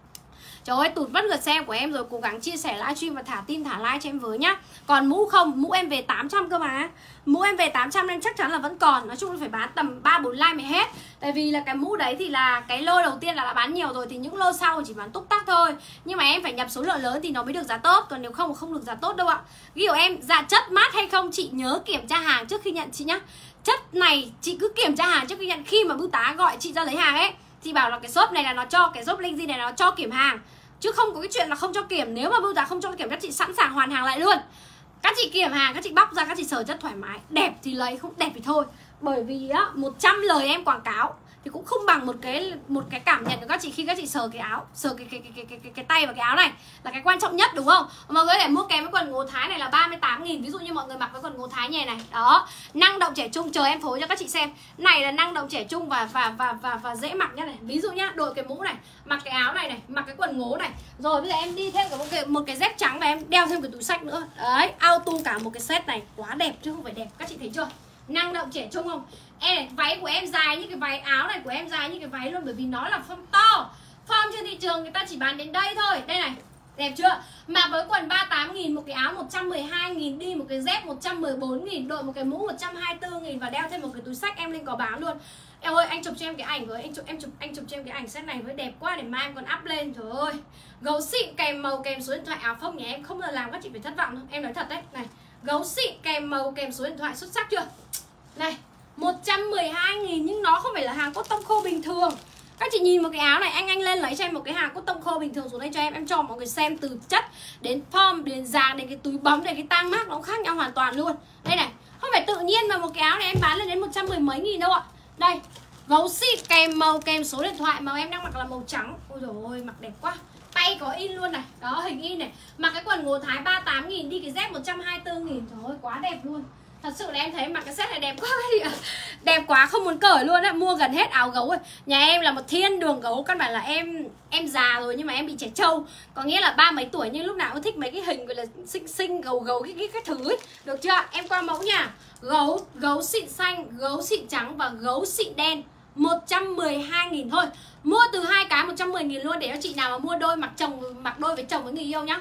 Trời ơi, tụt mất lượt xem của em rồi. Cố gắng chia sẻ livestream và thả tin, thả like cho em với nhá. Còn mũ không, mũ em về tám trăm cơ mà. Mũ em về tám trăm nên chắc chắn là vẫn còn. Nói chung là phải bán tầm ba bốn like mới hết. Tại vì là cái mũ đấy thì là cái lô đầu tiên là đã bán nhiều rồi. Thì những lô sau chỉ bán túc tắc thôi. Nhưng mà em phải nhập số lượng lớn thì nó mới được giá tốt. Còn nếu không không được giá tốt đâu ạ. Ghi của em, dạ chất mát hay không chị nhớ kiểm tra hàng trước khi nhận chị nhá. Chất này chị cứ kiểm tra hàng trước khi nhận. Khi mà bưu tá gọi chị ra lấy hàng ấy, chị bảo là cái shop này là nó cho, cái shop Linh Di này nó cho kiểm hàng. Chứ không có cái chuyện là không cho kiểm. Nếu mà bưu tá không cho kiểm, các chị sẵn sàng hoàn hàng lại luôn. Các chị kiểm hàng, các chị bóc ra, các chị sờ chất thoải mái. Đẹp thì lấy, không đẹp thì thôi. Bởi vì á, một trăm lời em quảng cáo thì cũng không bằng một cái một cái cảm nhận của các chị khi các chị sờ cái áo, sờ cái cái cái cái cái, cái, cái tay và cái áo này là cái quan trọng nhất, đúng không? Mọi người có thể mua kèm với quần ngố Thái này là ba mươi tám nghìn. Ví dụ như mọi người mặc với quần ngố Thái nhè này. Đó, năng động trẻ trung, chờ em phối cho các chị xem. Này là năng động trẻ trung và và và và, và dễ mặc nhá này. Ví dụ nhá, đội cái mũ này, mặc cái áo này này, mặc cái quần ngố này. Rồi bây giờ em đi thêm một cái một cái dép trắng và em đeo thêm cái túi xách nữa. Đấy, auto cả một cái set này, quá đẹp chứ không phải đẹp. Các chị thấy chưa? Năng động trẻ trung không? Em này, váy của em dài như cái váy, áo này của em dài như cái váy luôn. Bởi vì nó là form to. Form trên thị trường người ta chỉ bán đến đây thôi. Đây này, đẹp chưa? Mà với quần ba mươi tám nghìn, một cái áo một trăm mười hai nghìn, đi một cái dép một trăm mười bốn nghìn, đội một cái mũ một trăm hai mươi tư nghìn và đeo thêm một cái túi xách, em Linh có bán luôn. Em ơi, anh chụp cho em cái ảnh với, anh chụp em chụp anh chụp cho em cái ảnh set này với, đẹp quá, để mai em còn up lên. Trời ơi, gấu xịn kèm màu kèm số điện thoại. Áo phông nhà em không bao giờ làm các chị phải thất vọng đâu. Em nói thật đấy. Này, gấu xịn kèm màu kèm số điện thoại, xuất sắc chưa? Này, một trăm mười hai nghìn nhưng nó không phải là hàng cotton khô bình thường. Các chị nhìn một cái áo này, anh anh lên lấy cho em một cái hàng cotton khô bình thường xuống đây cho em. Em cho mọi người xem từ chất đến form, đến dáng, đến cái túi bóng, đến cái tang mác, nó khác nhau hoàn toàn luôn. Đây này, không phải tự nhiên mà một cái áo này em bán lên đến một trăm mười mấy nghìn đâu ạ. Đây, gấu xịn kèm màu kèm số điện thoại. Màu em đang mặc là màu trắng. Ôi dồi ôi, mặc đẹp quá. Tay có in luôn này, đó hình in này. Mặc cái quần ngố Thái ba mươi tám nghìn, đi cái dép một trăm hai mươi tư nghìn. Trời ơi, quá đẹp luôn. Thật sự là em thấy mặc cái set này đẹp quá đi ạ. Đẹp quá không muốn cởi luôn á. Mua gần hết áo gấu rồi. Nhà em là một thiên đường gấu. Căn bản là em em già rồi nhưng mà em bị trẻ trâu. Có nghĩa là ba mấy tuổi nhưng lúc nào cũng thích mấy cái hình gọi là xinh xinh gấu gấu cái cái, cái thứ ấy. Được chưa? Em qua mẫu nha. Gấu, gấu xịn xanh, gấu xịn trắng và gấu xịn đen, một trăm mười hai nghìn thôi. Mua từ hai cái một trăm mười nghìn luôn, để cho chị nào mà mua đôi mặc chồng, mặc đôi với chồng với người yêu nhá.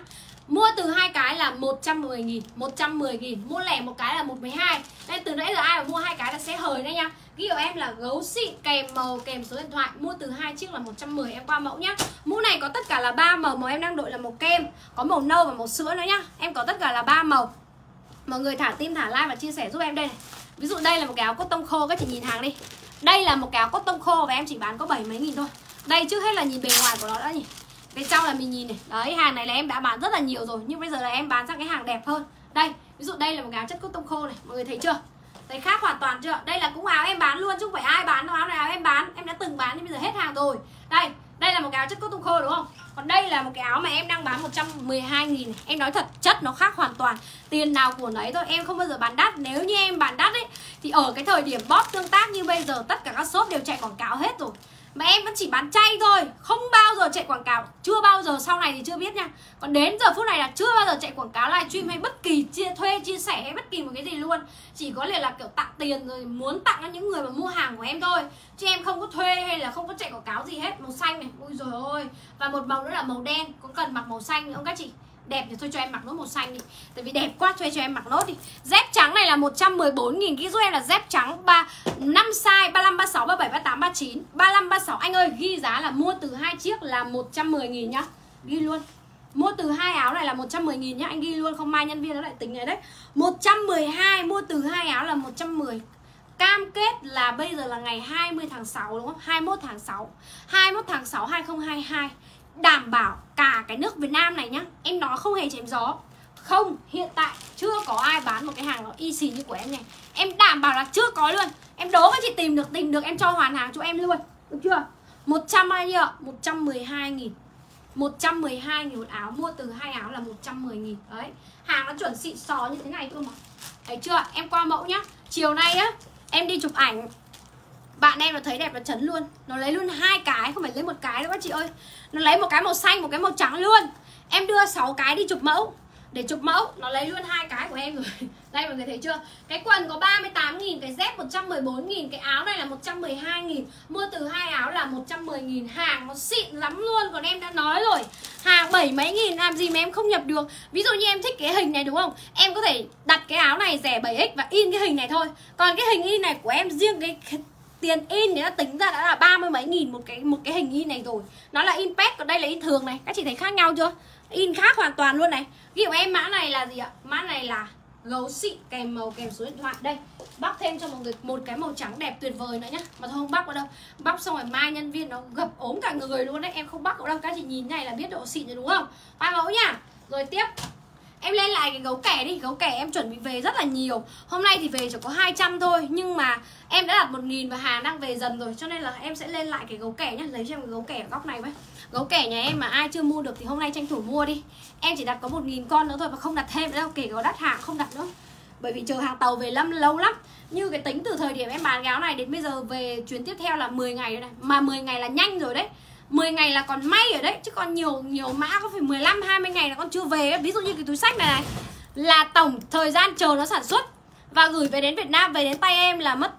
Mua từ hai cái là một trăm mười nghìn, một trăm mười nghìn. Mua lẻ một cái là một trăm mười hai. Nên từ nãy giờ ai mà mua hai cái là sẽ hời đấy nha. Ghi của em là gấu xịn kèm màu kèm số điện thoại. Mua từ hai chiếc là một trăm mười, em qua mẫu nhá. Mũ này có tất cả là ba màu. Màu em đang đội là màu kem, có màu nâu và màu sữa nữa nhá. Em có tất cả là ba màu. Mọi người thả tim, thả like và chia sẻ giúp em đây này. Ví dụ đây là một cái áo cotton khô, các chị nhìn hàng đi. Đây là một cái áo cotton khô và em chỉ bán có bảy mấy nghìn thôi. Đây trước hết là nhìn bề ngoài của nó đã nhỉ. Cái trong là mình nhìn này. Đấy, hàng này là em đã bán rất là nhiều rồi. Nhưng bây giờ là em bán sang cái hàng đẹp hơn. Đây, ví dụ đây là một cái áo chất cotton khô này. Mọi người thấy chưa? Đấy, khác hoàn toàn chưa? Đây là cũng áo em bán luôn, chứ không phải ai bán đâu. Áo này áo em bán, em đã từng bán nhưng bây giờ hết hàng rồi. Đây, đây là một cái áo chất cotton khô đúng không? Còn đây là một cái áo mà em đang bán một trăm mười hai nghìn. Em nói thật, chất nó khác hoàn toàn. Tiền nào của nấy thôi, em không bao giờ bán đắt. Nếu như em bán đắt ấy thì ở cái thời điểm bot tương tác như bây giờ tất cả các shop đều chạy quảng cáo hết rồi. Mà em vẫn chỉ bán chay thôi, không bao giờ chạy quảng cáo. Chưa bao giờ, sau này thì chưa biết nha. Còn đến giờ phút này là chưa bao giờ chạy quảng cáo livestream hay bất kỳ chia, thuê, chia sẻ hay bất kỳ một cái gì luôn. Chỉ có là, là kiểu tặng tiền rồi muốn tặng cho những người mà mua hàng của em thôi. Chứ em không có thuê hay là không có chạy quảng cáo gì hết. Màu xanh này, ôi dồi ôi. Và một màu nữa là màu đen, có cần mặc màu xanh nữa không các chị? Đẹp thì thôi cho em mặc nốt màu xanh đi. Tại vì đẹp quá, thuê cho em mặc nốt đi. Dép trắng này là một trăm mười bốn nghìn. Ghi giúp em là dép trắng ba năm size ba lăm, ba sáu, ba bảy, ba tám, ba chín, ba lăm, ba sáu. Anh ơi, ghi giá là mua từ hai chiếc là một trăm mười nghìn nhá. Ghi luôn. Mua từ hai áo này là một trăm mười nghìn nhá. Anh ghi luôn, không mai nhân viên nó lại tính này đấy. Một trăm mười hai, mua từ hai áo là một trăm mười. Cam kết là bây giờ là ngày hai mươi tháng sáu đúng không? hai mươi mốt tháng sáu. hai mươi mốt tháng sáu hai không hai hai. Đảm bảo cả cái nước Việt Nam này nhá. Em nói không hề chém gió. Không, hiện tại chưa có ai bán một cái hàng nó y xì như của em này. Em đảm bảo là chưa có luôn. Em đố các chị tìm được, tìm được em cho hoàn hàng cho em luôn. Được chưa? một trăm bao nhiêu? một trăm mười hai nghìn. một trăm mười hai nghìn một áo. Mua từ hai áo là một trăm mười nghìn. Đấy, hàng nó chuẩn xịn sò như thế này cơ mà. Thấy chưa? Em qua mẫu nhá. Chiều nay á, em đi chụp ảnh, bạn em nó thấy đẹp là chấn luôn. Nó lấy luôn hai cái, không phải lấy một cái đâu các chị ơi. Nó lấy một cái màu xanh, một cái màu trắng luôn. Em đưa sáu cái đi chụp mẫu. Để chụp mẫu, nó lấy luôn hai cái của em rồi. Đây mọi người thấy chưa? Cái quần có ba mươi tám nghìn, cái dép một trăm mười bốn nghìn, cái áo này là một trăm mười hai nghìn. Mua từ hai áo là một trăm mười nghìn. Hàng nó xịn lắm luôn. Còn em đã nói rồi, hàng bảy mấy nghìn làm gì mà em không nhập được. Ví dụ như em thích cái hình này đúng không? Em có thể đặt cái áo này rẻ bảy x và in cái hình này thôi. Còn cái hình in này của em riêng cái tiền in thì nó tính ra đã là ba mươi mấy nghìn một cái một cái hình in này rồi. Nó là in pet, còn đây là in thường này. Các chị thấy khác nhau chưa? In khác hoàn toàn luôn này. Ví dụ em mã này là gì ạ? Mã này là gấu xịn kèm màu kèm số điện thoại. Đây, bóc thêm cho mọi người một cái màu trắng đẹp tuyệt vời nữa nhá. Mà thôi không bóc vào đâu. Bóc xong rồi mai nhân viên nó gập ốm cả người luôn đấy. Em không bóc vào đâu. Các chị nhìn này là biết độ xịn rồi đúng không? Ba mẫu nha. Rồi tiếp, em lên lại cái gấu kẻ đi. Gấu kẻ em chuẩn bị về rất là nhiều. Hôm nay thì về chỉ có hai trăm thôi. Nhưng mà em đã đặt một nghìn và hàng đang về dần rồi. Cho nên là em sẽ lên lại cái gấu kẻ nhá. Lấy cho em cái gấu kẻ ở góc này với. Gấu kẻ nhà em mà ai chưa mua được thì hôm nay tranh thủ mua đi. Em chỉ đặt có một nghìn con nữa thôi và không đặt thêm nữa đâu. Kể có đắt hàng không đặt nữa. Bởi vì chờ hàng tàu về lâm lâu lắm. Như cái tính từ thời điểm em bán cái áo này đến bây giờ về chuyến tiếp theo là mười ngày rồi này. Mà mười ngày là nhanh rồi đấy. mười ngày là còn may ở đấy. Chứ còn nhiều nhiều mã có phải mười lăm hai mươi ngày là con chưa về ấy. Ví dụ như cái túi xách này này là tổng thời gian chờ nó sản xuất và gửi về đến Việt Nam, về đến tay em là mất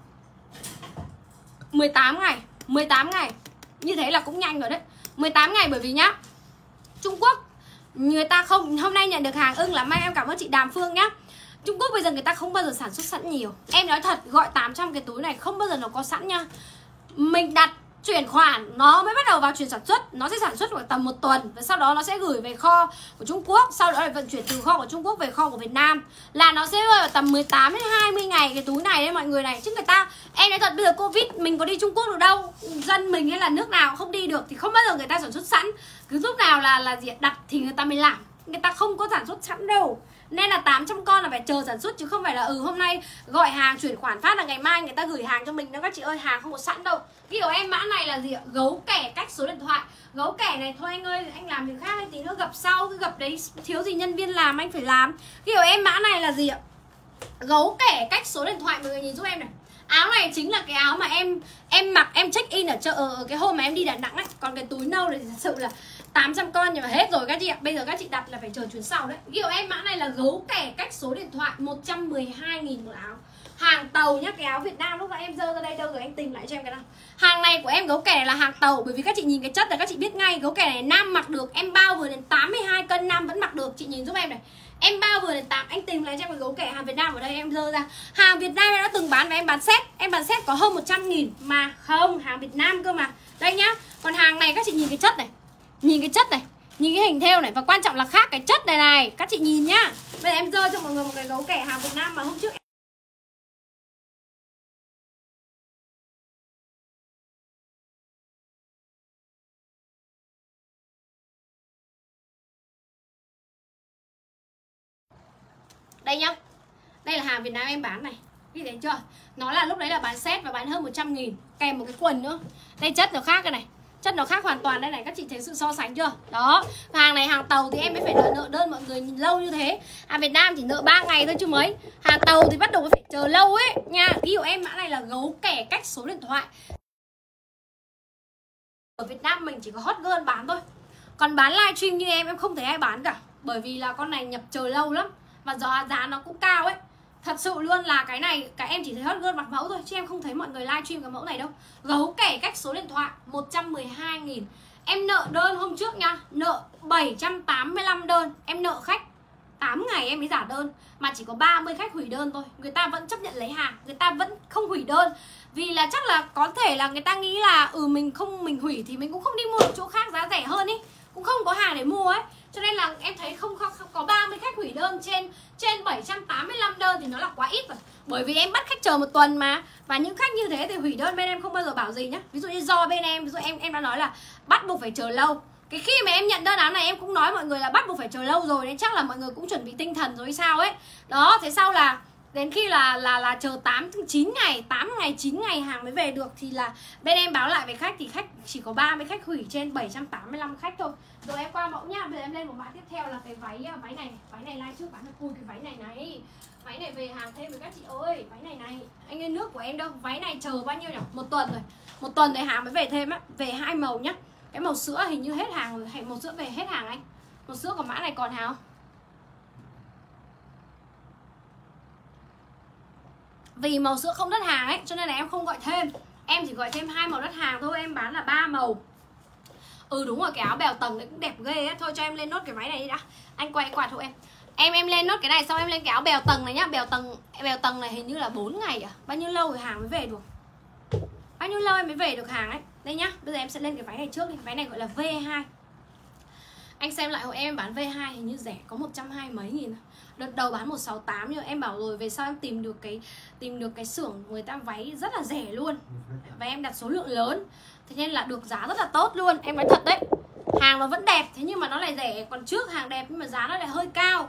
mười tám ngày. Mười tám ngày. Như thế là cũng nhanh rồi đấy. Mười tám ngày bởi vì nhá, Trung Quốc người ta không, hôm nay nhận được hàng ưng lắm. Em cảm ơn chị Đàm Phương nhá. Trung Quốc bây giờ người ta không bao giờ sản xuất sẵn nhiều. Em nói thật, gọi tám trăm cái túi này không bao giờ nó có sẵn nha. Mình đặt chuyển khoản nó mới bắt đầu vào chuyển sản xuất. Nó sẽ sản xuất khoảng tầm một tuần và sau đó nó sẽ gửi về kho của Trung Quốc. Sau đó lại vận chuyển từ kho của Trung Quốc về kho của Việt Nam. Là nó sẽ vào tầm mười tám đến hai mươi ngày cái túi này đấy mọi người này. Chứ người ta, em nói thật, bây giờ Covid mình có đi Trung Quốc được đâu. Dân mình hay là nước nào không đi được thì không bao giờ người ta sản xuất sẵn. Cứ lúc nào là là gì đặt thì người ta mới làm. Người ta không có sản xuất sẵn đâu. Nên là tám trăm con là phải chờ sản xuất chứ không phải là ừ hôm nay gọi hàng chuyển khoản phát là ngày mai người ta gửi hàng cho mình đâu các chị ơi. Hàng không có sẵn đâu. Ví dụ em mã này là gì ạ? Gấu kẻ cách số điện thoại. Gấu kẻ này thôi anh ơi, anh làm việc khác hay tí nữa gặp sau. Cái gặp đấy thiếu gì nhân viên làm anh phải làm. Ví dụ em mã này là gì ạ? Gấu kẻ cách số điện thoại, mọi người nhìn giúp em này. Áo này chính là cái áo mà em em mặc em check in ở chợ ở cái hôm mà em đi Đà Nẵng ấy. Còn cái túi nâu này thật sự là tám trăm con nhưng mà hết rồi các chị ạ. Bây giờ các chị đặt là phải chờ chuyến sau đấy. Ví dụ em mã này là gấu kẻ cách số điện thoại một trăm mười hai nghìn một áo. Hàng tàu nhá, cái áo Việt Nam lúc nãy em dơ ra đây đâu rồi, anh tìm lại cho em cái nào. Hàng này của em gấu kẻ là hàng tàu, bởi vì các chị nhìn cái chất là các chị biết ngay. Gấu kẻ này nam mặc được, em bao vừa đến tám mươi hai cân nam vẫn mặc được. Chị nhìn giúp em này, em bao vừa đến tám, anh tìm lại cho em cái gấu kẻ hàng Việt Nam ở đây em dơ ra. Hàng Việt Nam em đã từng bán và em bán set, em bán set có hơn một trăm nghìn mà không, hàng Việt Nam cơ mà. Đây nhá, còn hàng này các chị nhìn cái chất này, nhìn cái chất này, nhìn cái hình thêu này, và quan trọng là khác cái chất này này, các chị nhìn nhá. Bây giờ em dơ cho mọi người một cái gấu kẻ hàng Việt Nam mà hôm trước đây nhá, đây là hàng Việt Nam em bán này, biết thấy chưa? Nó là lúc đấy là bán set và bán hơn một trăm nghìn kèm một cái quần nữa. Đây chất nó khác cái này, chất nó khác hoàn toàn đây này, các chị thấy sự so sánh chưa? Đó, hàng này hàng tàu thì em mới phải nợ, nợ đơn mọi người nhìn lâu như thế. Hàng Việt Nam chỉ nợ ba ngày thôi chứ mấy. Hàng tàu thì bắt đầu phải chờ lâu ấy nha. Ví dụ em mã này là gấu kẻ cách số điện thoại. Ở Việt Nam mình chỉ có hot girl bán thôi, còn bán livestream như em em không thấy ai bán cả, bởi vì là con này nhập chờ lâu lắm và giá giá nó cũng cao ấy. Thật sự luôn là cái này cái em chỉ thấy hot girl mặc mẫu thôi, chứ em không thấy mọi người livestream cái mẫu này đâu. Gấu kẻ cách số điện thoại một trăm mười hai nghìn. Em nợ đơn hôm trước nha, nợ bảy trăm tám mươi lăm đơn. Em nợ khách tám ngày em mới giả đơn, mà chỉ có ba mươi khách hủy đơn thôi. Người ta vẫn chấp nhận lấy hàng, người ta vẫn không hủy đơn. Vì là chắc là có thể là người ta nghĩ là ừ mình không mình hủy thì mình cũng không đi mua ở chỗ khác giá rẻ hơn ý, cũng không có hàng để mua ấy. Cho nên là em thấy không, không, không có ba mươi khách hủy đơn trên trên bảy trăm tám mươi lăm đơn thì nó là quá ít rồi. Bởi vì em bắt khách chờ một tuần mà, và những khách như thế thì hủy đơn bên em không bao giờ bảo gì nhá. Ví dụ như do bên em, ví dụ em em đã nói là bắt buộc phải chờ lâu. Cái khi mà em nhận đơn áo này em cũng nói mọi người là bắt buộc phải chờ lâu rồi, nên chắc là mọi người cũng chuẩn bị tinh thần rồi sao ấy. Đó, thế sau là đến khi là là là chờ tám chín ngày, tám ngày chín ngày hàng mới về được thì là bên em báo lại với khách thì khách chỉ có ba mươi khách hủy trên bảy trăm tám mươi lăm khách thôi. Rồi em qua mẫu nha. Bây giờ em lên một mã tiếp theo là cái váy váy này, váy này like trước bán được. Ui cái váy này này. Váy này về hàng thêm với các chị ơi. Váy này này, anh ơi nước của em đâu. Váy này chờ bao nhiêu nhỉ? Một tuần rồi. Một tuần để hàng mới về thêm á. Về hai màu nhá. Cái màu sữa hình như hết hàng rồi, màu sữa về hết hàng anh. Màu sữa của mã này còn hàng không? Vì màu sữa không đắt hàng ấy, cho nên là em không gọi thêm. Em chỉ gọi thêm hai màu đắt hàng thôi, em bán là ba màu. Ừ đúng rồi, cái áo bèo tầng đấy cũng đẹp ghê á. Thôi cho em lên nốt cái váy này đi đã. Anh quay quạt hộ em. Em em lên nốt cái này xong em lên cái áo bèo tầng này nhá. Bèo tầng bèo tầng này hình như là bốn ngày à? Bao nhiêu lâu rồi hàng mới về được? Bao nhiêu lâu em mới về được hàng ấy? Đây nhá, bây giờ em sẽ lên cái váy này trước đi. Váy này gọi là V hai. Anh xem lại hộ em bán V hai hình như rẻ có một trăm hai mấy nghìn. Đợt đầu bán một trăm sáu mươi tám nhưng em bảo rồi về sau em tìm được cái tìm được cái xưởng người ta váy rất là rẻ luôn. Và em đặt số lượng lớn. Thế nên là được giá rất là tốt luôn. Em nói thật đấy. Hàng nó vẫn đẹp thế nhưng mà nó lại rẻ. Còn trước hàng đẹp nhưng mà giá nó lại hơi cao.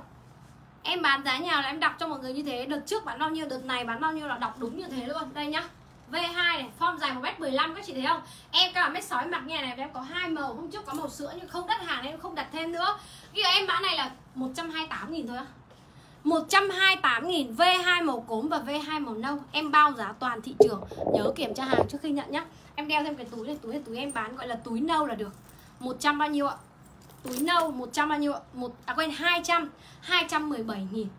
Em bán giá nào là em đọc cho mọi người như thế. Đợt trước bán bao nhiêu, đợt này bán bao nhiêu là đọc đúng như thế luôn. Đây nhá, V hai này, form dài một mét mười lăm các chị thấy không? Em cao một mét sáu em mặc như này và em có hai màu. Hôm trước có màu sữa nhưng không đắt hàng nên em không đặt thêm nữa. Cái em mã này là một trăm hai mươi tám nghìn thôi á. một trăm hai mươi tám nghìn V hai màu cốm và V hai màu nâu. Em bao giá toàn thị trường. Nhớ kiểm tra hàng trước khi nhận nhá. Em đeo thêm cái túi này, túi này túi em bán gọi là túi nâu là được. một trăm bao nhiêu ạ? Túi nâu một trăm bao nhiêu ạ? Một à quên hai trăm, hai trăm mười bảy nghìn.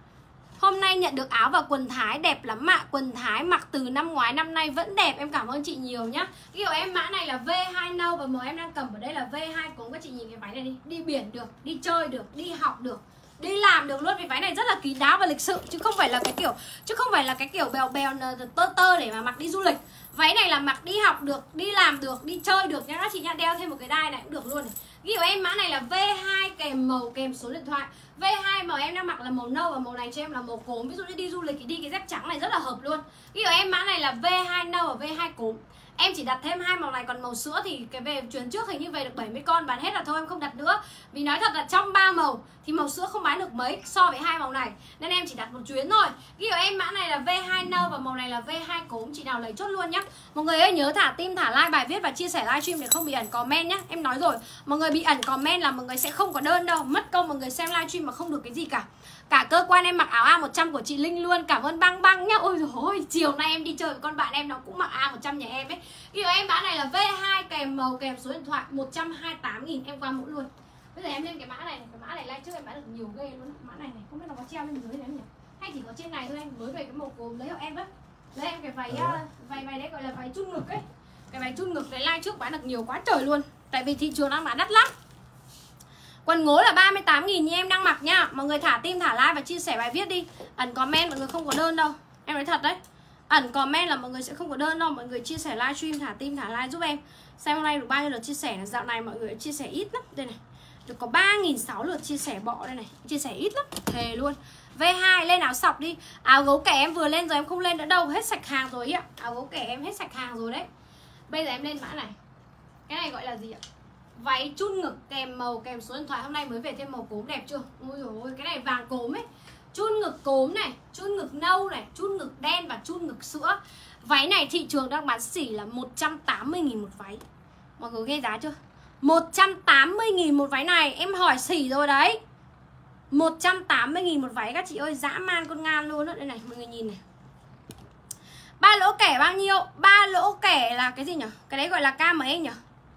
Hôm nay nhận được áo và quần Thái đẹp lắm ạ. Quần Thái mặc từ năm ngoái năm nay vẫn đẹp. Em cảm ơn chị nhiều nhá. Kiểu em mã này là V hai nâu và màu em đang cầm ở đây là V hai cốm. Các chị nhìn cái váy này đi. Đi biển được, đi chơi được, đi học được, đi làm được luôn. Vì váy này rất là kín đáo và lịch sự, chứ không phải là cái kiểu chứ không phải là cái kiểu bèo bèo tơ tơ để mà mặc đi du lịch. Váy này là mặc đi học được, đi làm được, đi chơi được nha các chị nha. Đeo thêm một cái đai này cũng được luôn này. Ghi của em mã này là V hai kèm màu kèm số điện thoại. V hai màu em đang mặc là màu nâu và màu này cho em là màu cốm. Ví dụ như đi du lịch thì đi cái dép trắng này rất là hợp luôn. Ghi của em mã này là V hai nâu và V hai cốm. Em chỉ đặt thêm hai màu này, còn màu sữa thì cái về chuyến trước hình như về được bảy mươi con bán hết là thôi em không đặt nữa. Vì nói thật là trong ba màu thì màu sữa không bán được mấy so với hai màu này nên em chỉ đặt một chuyến thôi. Ghi của em mã này là V hai nâu và màu này là V hai cốm, chị nào lấy chốt luôn nhá. Mọi người ơi nhớ thả tim, thả like bài viết và chia sẻ livestream để không bị ẩn comment nhá. Em nói rồi, mọi người bị ẩn comment là mọi người sẽ không có đơn đâu, mất công mọi người xem livestream mà không được cái gì cả. Cả cơ quan em mặc áo A một trăm của chị Linh luôn. Cảm ơn Băng Băng nhá. Ôi dồi ôi, chiều nay em đi chơi với con bạn em nó cũng mặc A một trăm nhà em ấy. Kiểu em bán này là V hai kèm màu kèm số điện thoại một trăm hai mươi tám nghìn. Em qua mẫu luôn. Bây giờ em lên cái mã này, cái mã này like trước em bán được nhiều ghê luôn. Mã này này, không biết nó có treo lên dưới đấy nhỉ? hay chỉ có trên này thôi em mới về cái màu cốm lấy hộ em đấy. Lấy em cái váy uh, váy váy đấy gọi là váy chun ngực ấy. Cái váy chun ngực đấy like trước bán được nhiều quá trời luôn. Tại vì thị trường đang bán đắt lắm. Quần ngố là ba mươi tám nghìn như em đang mặc nha. Mọi người thả tim, thả like và chia sẻ bài viết đi. Ẩn comment mọi người không có đơn đâu. Em nói thật đấy. Ẩn comment là mọi người sẽ không có đơn đâu. Mọi người chia sẻ livestream, thả tim, thả like giúp em. Xem hôm nay được bao nhiêu lượt chia sẻ là dạo này mọi người chia sẻ ít lắm. Đây này. Được có ba nghìn sáu trăm lượt chia sẻ bọ đây này. Chia sẻ ít lắm. Thề luôn. V hai lên áo sọc đi. Áo gấu kẻ em vừa lên rồi em không lên nữa đâu. Hết sạch hàng rồi ạ. Áo gấu kẻ em hết sạch hàng rồi đấy. Bây giờ em lên mã này. Cái này gọi là gì ạ? Váy chun ngực kèm màu kèm số điện thoại. Hôm nay mới về thêm màu cốm đẹp chưa? Ôi dồi ôi, cái này vàng cốm ấy. Chun ngực cốm này, chun ngực nâu này, chun ngực đen và chun ngực sữa. Váy này thị trường đang bán xỉ là một trăm tám mươi nghìn một váy. Mọi người nghe giá chưa? một trăm tám mươi nghìn một váy này. Em hỏi xỉ rồi đấy. một trăm tám mươi nghìn một váy các chị ơi. Dã man con ngan luôn đó. Đây này, mọi người nhìn này. Ba lỗ kẻ bao nhiêu? Ba lỗ kẻ là cái gì nhỉ? Cái đấy gọi là K mấy nhỉ?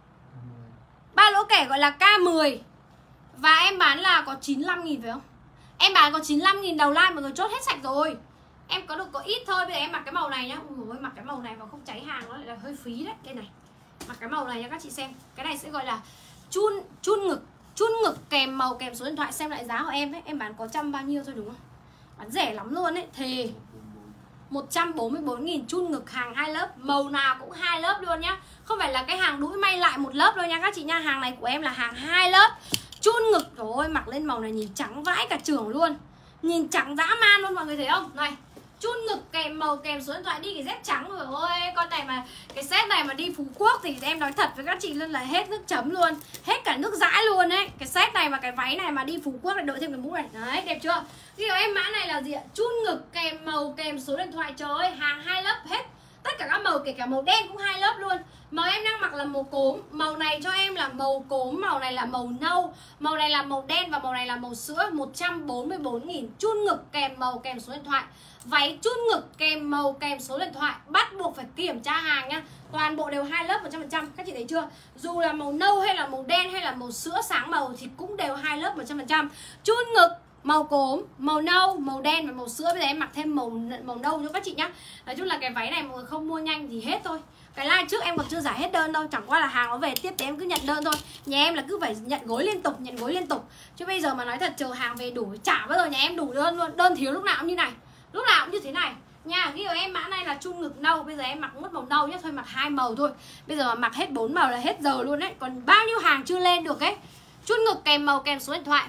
Ba lỗ kẻ gọi là K mười. Và em bán là có chín mươi lăm nghìn phải không? Em bán có chín mươi lăm nghìn đầu like, mọi người chốt hết sạch rồi. Em có được có ít thôi. Bây giờ em mặc cái màu này nhá. Ui, mặc cái màu này mà không cháy hàng nó lại là hơi phí đấy. Đây này. Mặc cái màu này nha các chị xem. Cái này sẽ gọi là chun chun ngực. Chun ngực kèm màu kèm số điện thoại. Xem lại giá của em ấy. Em bán có trăm bao nhiêu thôi đúng không? Bán rẻ lắm luôn ấy. Thề một trăm bốn mươi bốn nghìn chun ngực hàng hai lớp. Màu nào cũng hai lớp luôn nhá. Không phải là cái hàng đũi may lại một lớp đâu nha các chị nha. Hàng này của em là hàng hai lớp. Chun ngực rồi, mặc lên màu này nhìn trắng vãi cả trường luôn. Nhìn trắng dã man luôn mọi người thấy không? Này, chun ngực kèm màu kèm số điện thoại đi cái dép trắng rồi. Ôi, con này mà cái set này mà đi Phú Quốc thì em nói thật với các chị luôn là hết nước chấm luôn. Hết cả nước dãi luôn ấy. Cái set này và cái váy này mà đi Phú Quốc lại đội thêm cái mũ này. Đấy, đẹp chưa? Ví dụ em mã này là gì ạ? Chun ngực kèm màu kèm số điện thoại. Trời ơi, hàng hai lớp hết. Tất cả các màu, kể cả màu đen cũng hai lớp luôn. Màu em đang mặc là màu cốm. Màu này cho em là màu cốm. Màu này là màu nâu. Màu này là màu đen. Và màu này là màu sữa. Một trăm bốn mươi bốn nghìn. Chun ngực kèm màu kèm số điện thoại. Váy chun ngực kèm màu kèm số điện thoại. Bắt buộc phải kiểm tra hàng nhá. Toàn bộ đều hai lớp một trăm phần trăm. Các chị thấy chưa? Dù là màu nâu hay là màu đen hay là màu sữa sáng màu thì cũng đều hai lớp một trăm phần trăm. Chun ngực màu cốm, màu nâu, màu đen và màu sữa. Bây giờ em mặc thêm màu màu nâu cho các chị nhá. Nói chung là cái váy này mọi người không mua nhanh thì hết thôi. Cái like trước em còn chưa giải hết đơn đâu. Chẳng qua là hàng nó về tiếp thì em cứ nhận đơn thôi. Nhà em là cứ phải nhận gối liên tục, nhận gối liên tục. Chứ bây giờ mà nói thật chờ hàng về đủ chả bao giờ nhà em đủ đơn luôn. Đơn thiếu lúc nào cũng như này, lúc nào cũng như thế này nha. Ví dụ em mã này là chun ngực nâu. Bây giờ em mặc mất màu nâu nhá. Thôi mặc hai màu thôi. Bây giờ mà mặc hết bốn màu là hết giờ luôn đấy. Còn bao nhiêu hàng chưa lên được ấy. Chun ngực kèm màu kèm số điện thoại.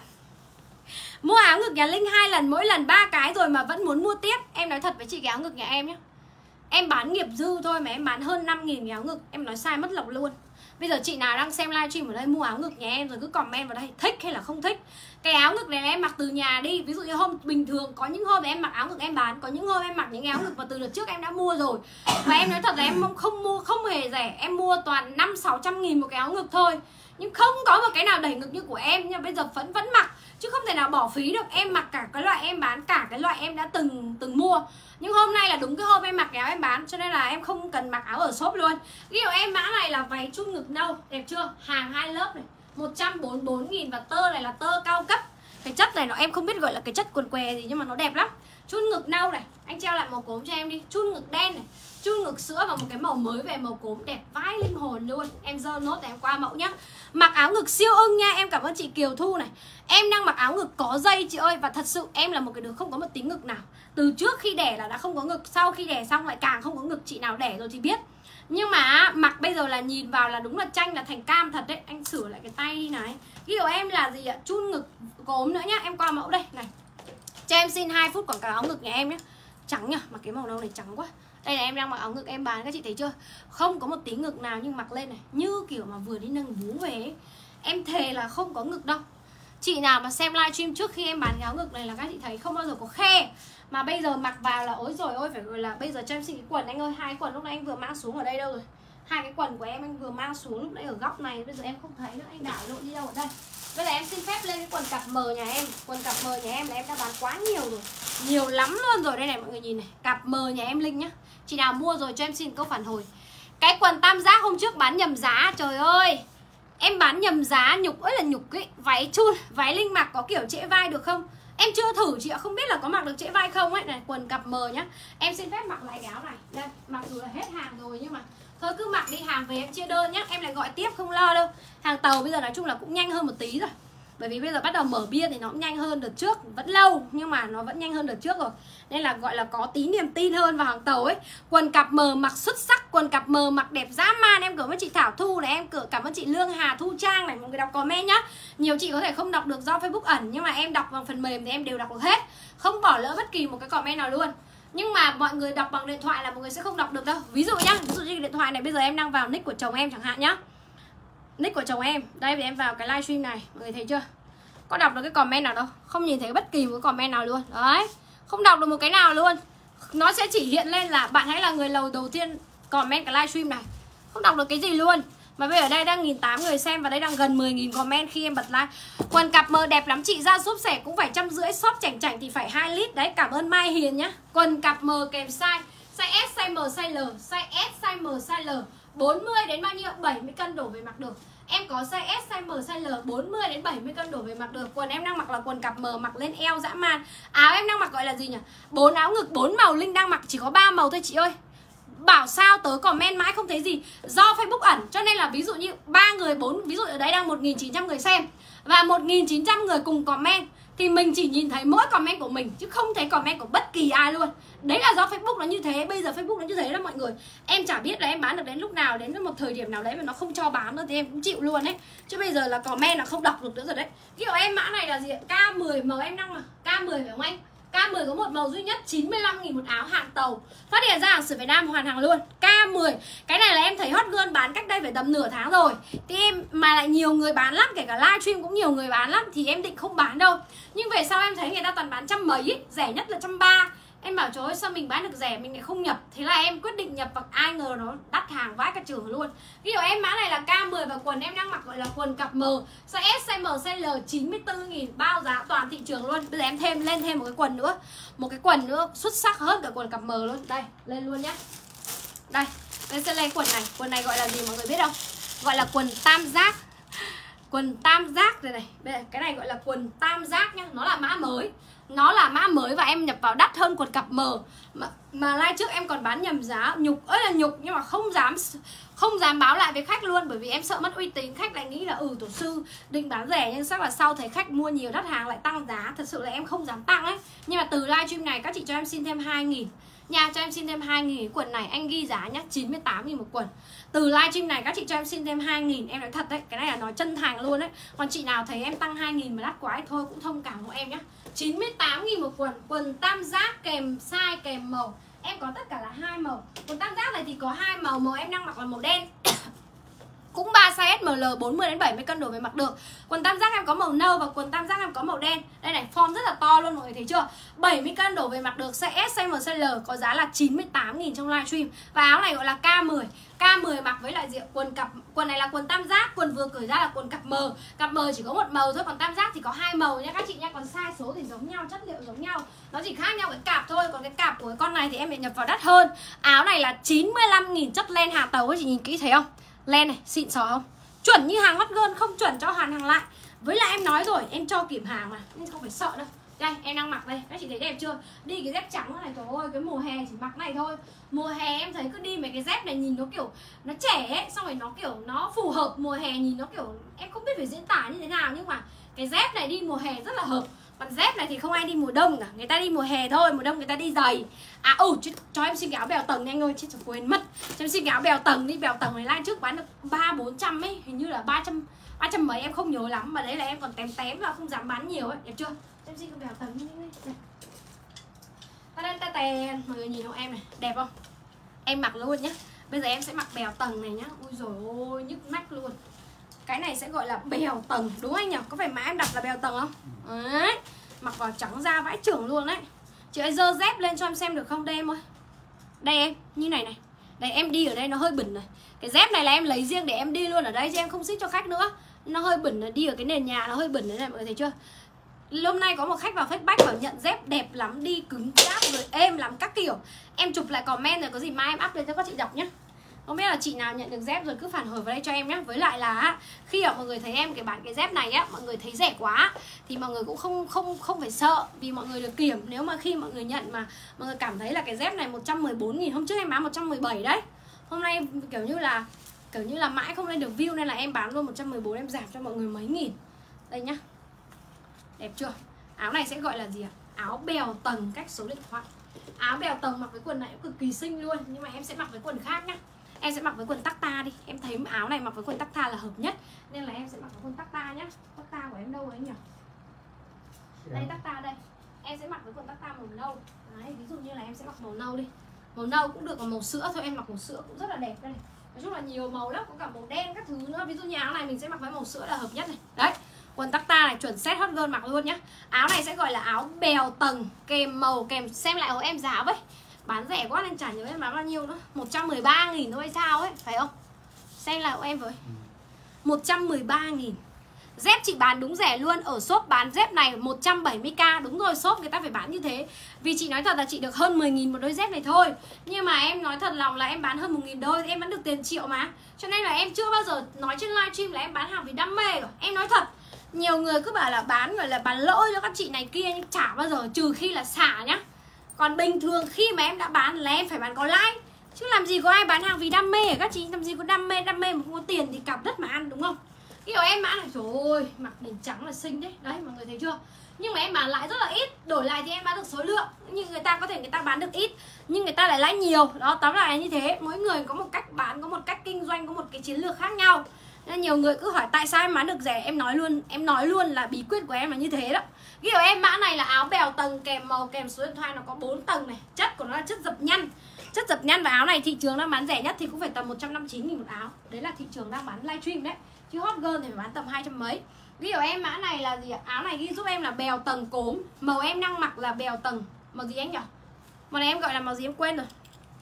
Mua áo ngực nhà Linh hai lần, mỗi lần ba cái rồi mà vẫn muốn mua tiếp. Em nói thật với chị cái áo ngực nhà em nhé. Em bán nghiệp dư thôi mà em bán hơn năm nghìn cái áo ngực. Em nói sai mất lọc luôn. Bây giờ chị nào đang xem livestream ở đây mua áo ngực nhà em rồi cứ comment vào đây thích hay là không thích. Cái áo ngực này là em mặc từ nhà đi. Ví dụ như hôm bình thường có những hôm em mặc áo ngực em bán. Có những hôm em mặc những áo ngực mà từ đợt trước em đã mua rồi. Và em nói thật là em không mua, không hề rẻ. Em mua toàn năm sáu trăm nghìn một cái áo ngực thôi. Nhưng không có một cái nào đẩy ngực như của em. Nhưng bây giờ vẫn vẫn mặc. Chứ không thể nào bỏ phí được. Em mặc cả cái loại em bán, cả cái loại em đã từng từng mua. Nhưng hôm nay là đúng cái hôm em mặc cái áo em bán. Cho nên là em không cần mặc áo ở shop luôn. Ví dụ em mã này là váy chun ngực nâu. Đẹp chưa? Hàng hai lớp này, một trăm bốn mươi bốn nghìn. Và tơ này là tơ cao cấp. Cái chất này nó em không biết gọi là cái chất quần què gì. Nhưng mà nó đẹp lắm. Chun ngực nâu này. Anh treo lại màu cốm cho em đi. Chun ngực đen này, chun ngực sữa và một cái màu mới về màu cốm đẹp vãi linh hồn luôn. Em dơ nốt để em qua mẫu nhá. Mặc áo ngực siêu ưng nha. Em cảm ơn chị Kiều Thu này. Em đang mặc áo ngực có dây chị ơi. Và thật sự em là một cái đứa không có một tí ngực nào. Từ trước khi đẻ là đã không có ngực. Sau khi đẻ xong lại càng không có ngực. Chị nào đẻ rồi thì biết. Nhưng mà mặc bây giờ là nhìn vào là đúng là chanh là thành cam thật đấy. Anh sửa lại cái tay đi này. Ví dụ em là gì ạ? Chun ngực cốm nữa nhá. Em qua mẫu đây này. Cho em xin hai phút quảng cáo áo ngực nhà em nhé. Trắng nhá. Mặc cái màu nâu này trắng quá. Đây là em đang mặc áo ngực em bán, các chị thấy chưa? Không có một tí ngực nào nhưng mặc lên này như kiểu mà vừa đi nâng vú về ấy. Em thề là không có ngực đâu. Chị nào mà xem livestream trước khi em bán cái áo ngực này là các chị thấy không bao giờ có khe. Mà bây giờ mặc vào là ối rồi ôi phải gọi là bây giờ cho em xin cái quần anh ơi. Hai cái quần lúc nãy anh vừa mang xuống ở đây đâu rồi? Hai cái quần của em anh vừa mang xuống lúc nãy ở góc này. Bây giờ em không thấy nữa, anh đảo lộn đi đâu ở đây. Bây giờ em xin phép lên cái quần cặp mờ nhà em. Quần cặp mờ nhà em là em đã bán quá nhiều rồi. Nhiều lắm luôn rồi. Đây này mọi người nhìn này. Cặp mờ nhà em Linh nhá. Chị nào mua rồi cho em xin câu phản hồi. Cái quần tam giác hôm trước bán nhầm giá. Trời ơi, em bán nhầm giá, nhục ơi là nhục ấy. Váy chun, váy Linh mặc có kiểu trễ vai được không? Em chưa thử chị ạ, không biết là có mặc được trễ vai không ấy. Này, quần cặp mờ nhá. Em xin phép mặc lại cái áo này. Đây, mặc dù là hết hàng rồi nhưng mà thôi cứ mặc đi, hàng về em chia đơn nhá. Em lại gọi tiếp không lo đâu. Hàng tàu bây giờ nói chung là cũng nhanh hơn một tí rồi. Bởi vì bây giờ bắt đầu mở bia thì nó cũng nhanh hơn đợt trước. Vẫn lâu nhưng mà nó vẫn nhanh hơn đợt trước rồi. Nên là gọi là có tí niềm tin hơn vào hàng tàu ấy. Quần cặp mờ mặc xuất sắc, quần cặp mờ mặc đẹp dã man. Em cảm ơn chị Thảo Thu này, em cảm ơn chị Lương Hà Thu Trang này. Mọi người đọc comment nhá. Nhiều chị có thể không đọc được do Facebook ẩn, nhưng mà em đọc bằng phần mềm thì em đều đọc được hết. Không bỏ lỡ bất kỳ một cái comment nào luôn. Nhưng mà mọi người đọc bằng điện thoại là mọi người sẽ không đọc được đâu. Ví dụ nhá, ví dụ như điện thoại này bây giờ em đang vào nick của chồng em chẳng hạn nhá. Nick của chồng em, đây thì em vào cái livestream này, mọi người thấy chưa? Có đọc được cái comment nào đâu, không nhìn thấy bất kỳ một cái comment nào luôn. Đấy, không đọc được một cái nào luôn. Nó sẽ chỉ hiện lên là bạn hãy là người lầu đầu tiên comment cái livestream này. Không đọc được cái gì luôn. Mà bây giờ đây đang một nghìn tám trăm người xem và đây đang gần mười nghìn comment khi em bật live. Quần cặp mờ đẹp lắm chị, ra giúp sẻ cũng phải trăm rưỡi, shop chảnh chảnh thì phải hai lít. Đấy, cảm ơn Mai Hiền nhá. Quần cặp mờ kèm size, size S, size M, size L, size S, size M, size L, bốn mươi đến bao nhiêu? bảy mươi cân đổ về mặc được. Em có size S, size M, size L, bốn mươi đến bảy mươi cân đổ về mặc được. Quần em đang mặc là quần cặp mờ, mặc lên eo dã man. Áo em đang mặc gọi là gì nhỉ? Bốn áo ngực bốn màu, Linh đang mặc chỉ có ba màu thôi chị ơi. Bảo sao tớ comment mãi không thấy gì. Do Facebook ẩn, cho nên là ví dụ như ba người, bốn, ví dụ ở đấy đang một nghìn chín trăm người xem và một nghìn chín trăm người cùng comment thì mình chỉ nhìn thấy mỗi comment của mình chứ không thấy comment của bất kỳ ai luôn. Đấy là do Facebook nó như thế. Bây giờ Facebook nó như thế đó mọi người. Em chả biết là em bán được đến lúc nào, đến một thời điểm nào đấy mà nó không cho bán nữa thì em cũng chịu luôn ấy. Chứ bây giờ là comment là không đọc được nữa rồi đấy. Kiểu em mã này là gì? K mười màu em đang mà K mười phải không anh? K mười có một màu duy nhất, chín mươi lăm nghìn một áo, hàng tàu. Phát hiện ra hàng xưởng Việt Nam hoàn hàng luôn. K mười. Cái này là em thấy Hot Girl bán cách đây phải tầm nửa tháng rồi. Thì em mà lại nhiều người bán lắm, kể cả livestream cũng nhiều người bán lắm. Thì em định không bán đâu. Nhưng về sau em thấy người ta toàn bán trăm mấy ý, rẻ nhất là trăm ba. Em bảo trời ơi sao mình bán được rẻ mình lại không nhập. Thế là em quyết định nhập, và ai ngờ nó đắt hàng vãi cả trường luôn. Ví dụ em mã này là K mười và quần em đang mặc gọi là quần cặp M, size S, size M, size L, chín mươi tư nghìn, bao giá toàn thị trường luôn. Bây giờ em thêm lên thêm một cái quần nữa. Một cái quần nữa xuất sắc hơn cả quần cặp M luôn. Đây, lên luôn nhá. Đây, em sẽ lên quần này. Quần này gọi là gì mọi người biết không? Gọi là quần tam giác. Quần tam giác đây này. Đây, cái này gọi là quần tam giác nhá. Nó là mã mới. Nó là mã mới và em nhập vào đắt hơn quần cặp M. Mà, mà live trước em còn bán nhầm giá, nhục ơi là nhục, nhưng mà không dám không dám báo lại với khách luôn, bởi vì em sợ mất uy tín. Khách lại nghĩ là ừ tổ sư định bán rẻ nhưng chắc là sau thấy khách mua nhiều đắt hàng lại tăng giá. Thật sự là em không dám tăng ấy. Nhưng mà từ livestream này các chị cho em xin thêm hai nghìn nha, cho em xin thêm hai nghìn. Quần này anh ghi giá nhá, chín mươi tám nghìn một quần. Từ livestream này các chị cho em xin thêm hai nghìn. Em nói thật đấy, cái này là nói chân thành luôn đấy. Còn chị nào thấy em tăng hai nghìn mà đắt quá thì thôi cũng thông cảm của em nhá. Chín mươi tám nghìn một quần. Quần tam giác kèm size kèm màu. Em có tất cả là hai màu. Quần tam giác này thì có hai màu. Màu em đang mặc là màu đen. Cũng ba size S M L, bốn mươi đến bảy mươi cân đổ về mặc được. Quần tam giác em có màu nâu và quần tam giác em có màu đen. Đây này, form rất là to luôn mọi người thấy chưa? bảy mươi cân đổ về mặc được, size S, size M, size L, có giá là chín mươi tám nghìn trong livestream. Và áo này gọi là K mười. K mười mặc với lại diện quần cặp, quần này là quần tam giác, quần vừa cởi ra là quần cặp M. Cặp M chỉ có một màu thôi, còn tam giác thì có hai màu nha các chị nha. Còn size số thì giống nhau, chất liệu giống nhau. Nó chỉ khác nhau cái cặp thôi, còn cái cặp của cái con này thì em bị nhập vào đắt hơn. Áo này là chín mươi lăm nghìn, chất len hàng tàu các chị nhìn kỹ thấy không? Len này, xịn sò không? Chuẩn như hàng Hot Girl, không chuẩn cho hàng hàng lại. Với lại em nói rồi, em cho kiểm hàng mà, nên không phải sợ đâu. Đây, em đang mặc đây, các chị thấy đẹp chưa? Đi cái dép trắng này, trời ơi, cái mùa hè chỉ mặc này thôi. Mùa hè em thấy cứ đi mấy cái dép này nhìn nó kiểu, nó trẻ ấy, xong rồi nó kiểu, nó phù hợp. Mùa hè nhìn nó kiểu, em không biết phải diễn tả như thế nào, nhưng mà cái dép này đi mùa hè rất là hợp. Còn dép này thì không ai đi mùa đông cả, người ta đi mùa hè thôi, mùa đông người ta đi giày. À ừ, chứ, cho em xin cái áo bèo tầng đi anh ơi, chết rồi quên mất. Cho em xin cái áo bèo tầng đi, bèo tầng này like trước bán được ba bốn trăm ấy, hình như là ba trăm, ba trăm mấy em không nhớ lắm, mà đấy là em còn tém tém và không dám bán nhiều ấy, đẹp chưa? Cho em xin cái bèo tầng đi đây. Ta ta tèn, mọi người nhìn không em này, đẹp không? Em mặc luôn nhá. Bây giờ em sẽ mặc bèo tầng này nhá. Ui dồi ôi, nhức nách luôn. Cái này sẽ gọi là bèo tầng, đúng anh nhỉ? Có phải mà em đặt là bèo tầng không? Đấy, mặc vào trắng da vãi trưởng luôn đấy. Chị ơi dơ dép lên cho em xem được không? Đây em ơi. Đây em, như này này. Đây em đi ở đây nó hơi bẩn này. Cái dép này là em lấy riêng để em đi luôn ở đây chứ em không ship cho khách nữa. Nó hơi bẩn này, đi ở cái nền nhà nó hơi bẩn đấy này, mọi người thấy chưa? Hôm nay có một khách vào feedback bảo nhận dép đẹp lắm, đi cứng cáp rồi êm lắm các kiểu. Em chụp lại comment rồi có gì mai em up lên cho các chị đọc nhé. Không biết là chị nào nhận được dép rồi cứ phản hồi vào đây cho em nhé. Với lại là khi mà mọi người thấy em cái bán cái dép này á, mọi người thấy rẻ quá thì mọi người cũng không không không phải sợ, vì mọi người được kiểm. Nếu mà khi mọi người nhận mà mọi người cảm thấy là cái dép này một trăm mười bốn nghìn, hôm trước em bán một trăm mười bảy đấy, hôm nay kiểu như là kiểu như là mãi không lên được view nên là em bán luôn một trăm mười bốn, em giảm cho mọi người mấy nghìn. Đây nhá, đẹp chưa? Áo này sẽ gọi là gì ạ? Áo bèo tầng cách số điện thoại. Áo bèo tầng mặc với quần này cũng cực kỳ xinh luôn, nhưng mà em sẽ mặc với quần khác nhá. Em sẽ mặc với quần tacta đi. Em thấy áo này mặc với quần tacta là hợp nhất, nên là em sẽ mặc với quần tacta nhá. Tacta của em đâu ấy nhỉ? Đây tacta đây. Em sẽ mặc với quần tacta màu nâu. Đấy, ví dụ như là em sẽ mặc màu nâu đi. Màu nâu cũng được, mà màu sữa thôi, em mặc màu sữa cũng rất là đẹp đây. Nói chung là nhiều màu lắm, có cả màu đen các thứ nữa. Ví dụ như áo này mình sẽ mặc với màu sữa là hợp nhất này. Đấy, quần tacta này chuẩn set hot girl mặc luôn nhá. Áo này sẽ gọi là áo bèo tầng, kèm màu kèm, xem lại hộ em giá với. Bán rẻ quá nên chả nhớ em bán bao nhiêu nữa. Một trăm mười ba nghìn thôi hay sao ấy, phải không? Xem lại hộ em với. Một trăm mười ba nghìn. Dép chị bán đúng rẻ luôn. Ở shop bán dép này một trăm bảy mươi k. Đúng rồi, shop người ta phải bán như thế. Vì chị nói thật là chị được hơn mười nghìn một đôi dép này thôi. Nhưng mà em nói thật lòng là em bán hơn một nghìn đôi thì em vẫn được tiền triệu mà. Cho nên là em chưa bao giờ nói trên livestream là em bán hàng vì đam mê rồi. Em nói thật, nhiều người cứ bảo là bán gọi là bán lỗi cho các chị này kia, nhưng chả bao giờ, trừ khi là xả nhá. Còn bình thường khi mà em đã bán là em phải bán có lãi. Chứ làm gì có ai bán hàng vì đam mê hả các chị? Làm gì có đam mê, đam mê mà không có tiền thì cặp đất mà ăn, đúng không? Kiểu em bán này, trời ơi, mặc nền trắng là xinh đấy. Đấy, mọi người thấy chưa? Nhưng mà em bán lại rất là ít. Đổi lại thì em bán được số lượng. Nhưng người ta có thể người ta bán được ít, nhưng người ta lại lãi nhiều. Đó, tóm lại là như thế. Mỗi người có một cách bán, có một cách kinh doanh, có một cái chiến lược khác nhau. Nên nhiều người cứ hỏi tại sao em bán được rẻ. Em nói luôn, em nói luôn là bí quyết của em là như thế đó. Kiểu em mã này là áo bèo tầng kèm màu kèm số điện thoại, nó có bốn tầng này. Chất của nó là chất dập nhăn. Chất dập nhăn, và áo này thị trường đang bán rẻ nhất thì cũng phải tầm một trăm năm mươi chín nghìn một áo. Đấy là thị trường đang bán livestream đấy. Chứ hot girl thì phải bán tầm hai trăm mấy. Ví dụ em mã này là gì ạ? Áo này ghi giúp em là bèo tầng cốm. Màu em đang mặc là bèo tầng. Màu gì anh nhỉ? Màu này em gọi là màu gì em quên rồi.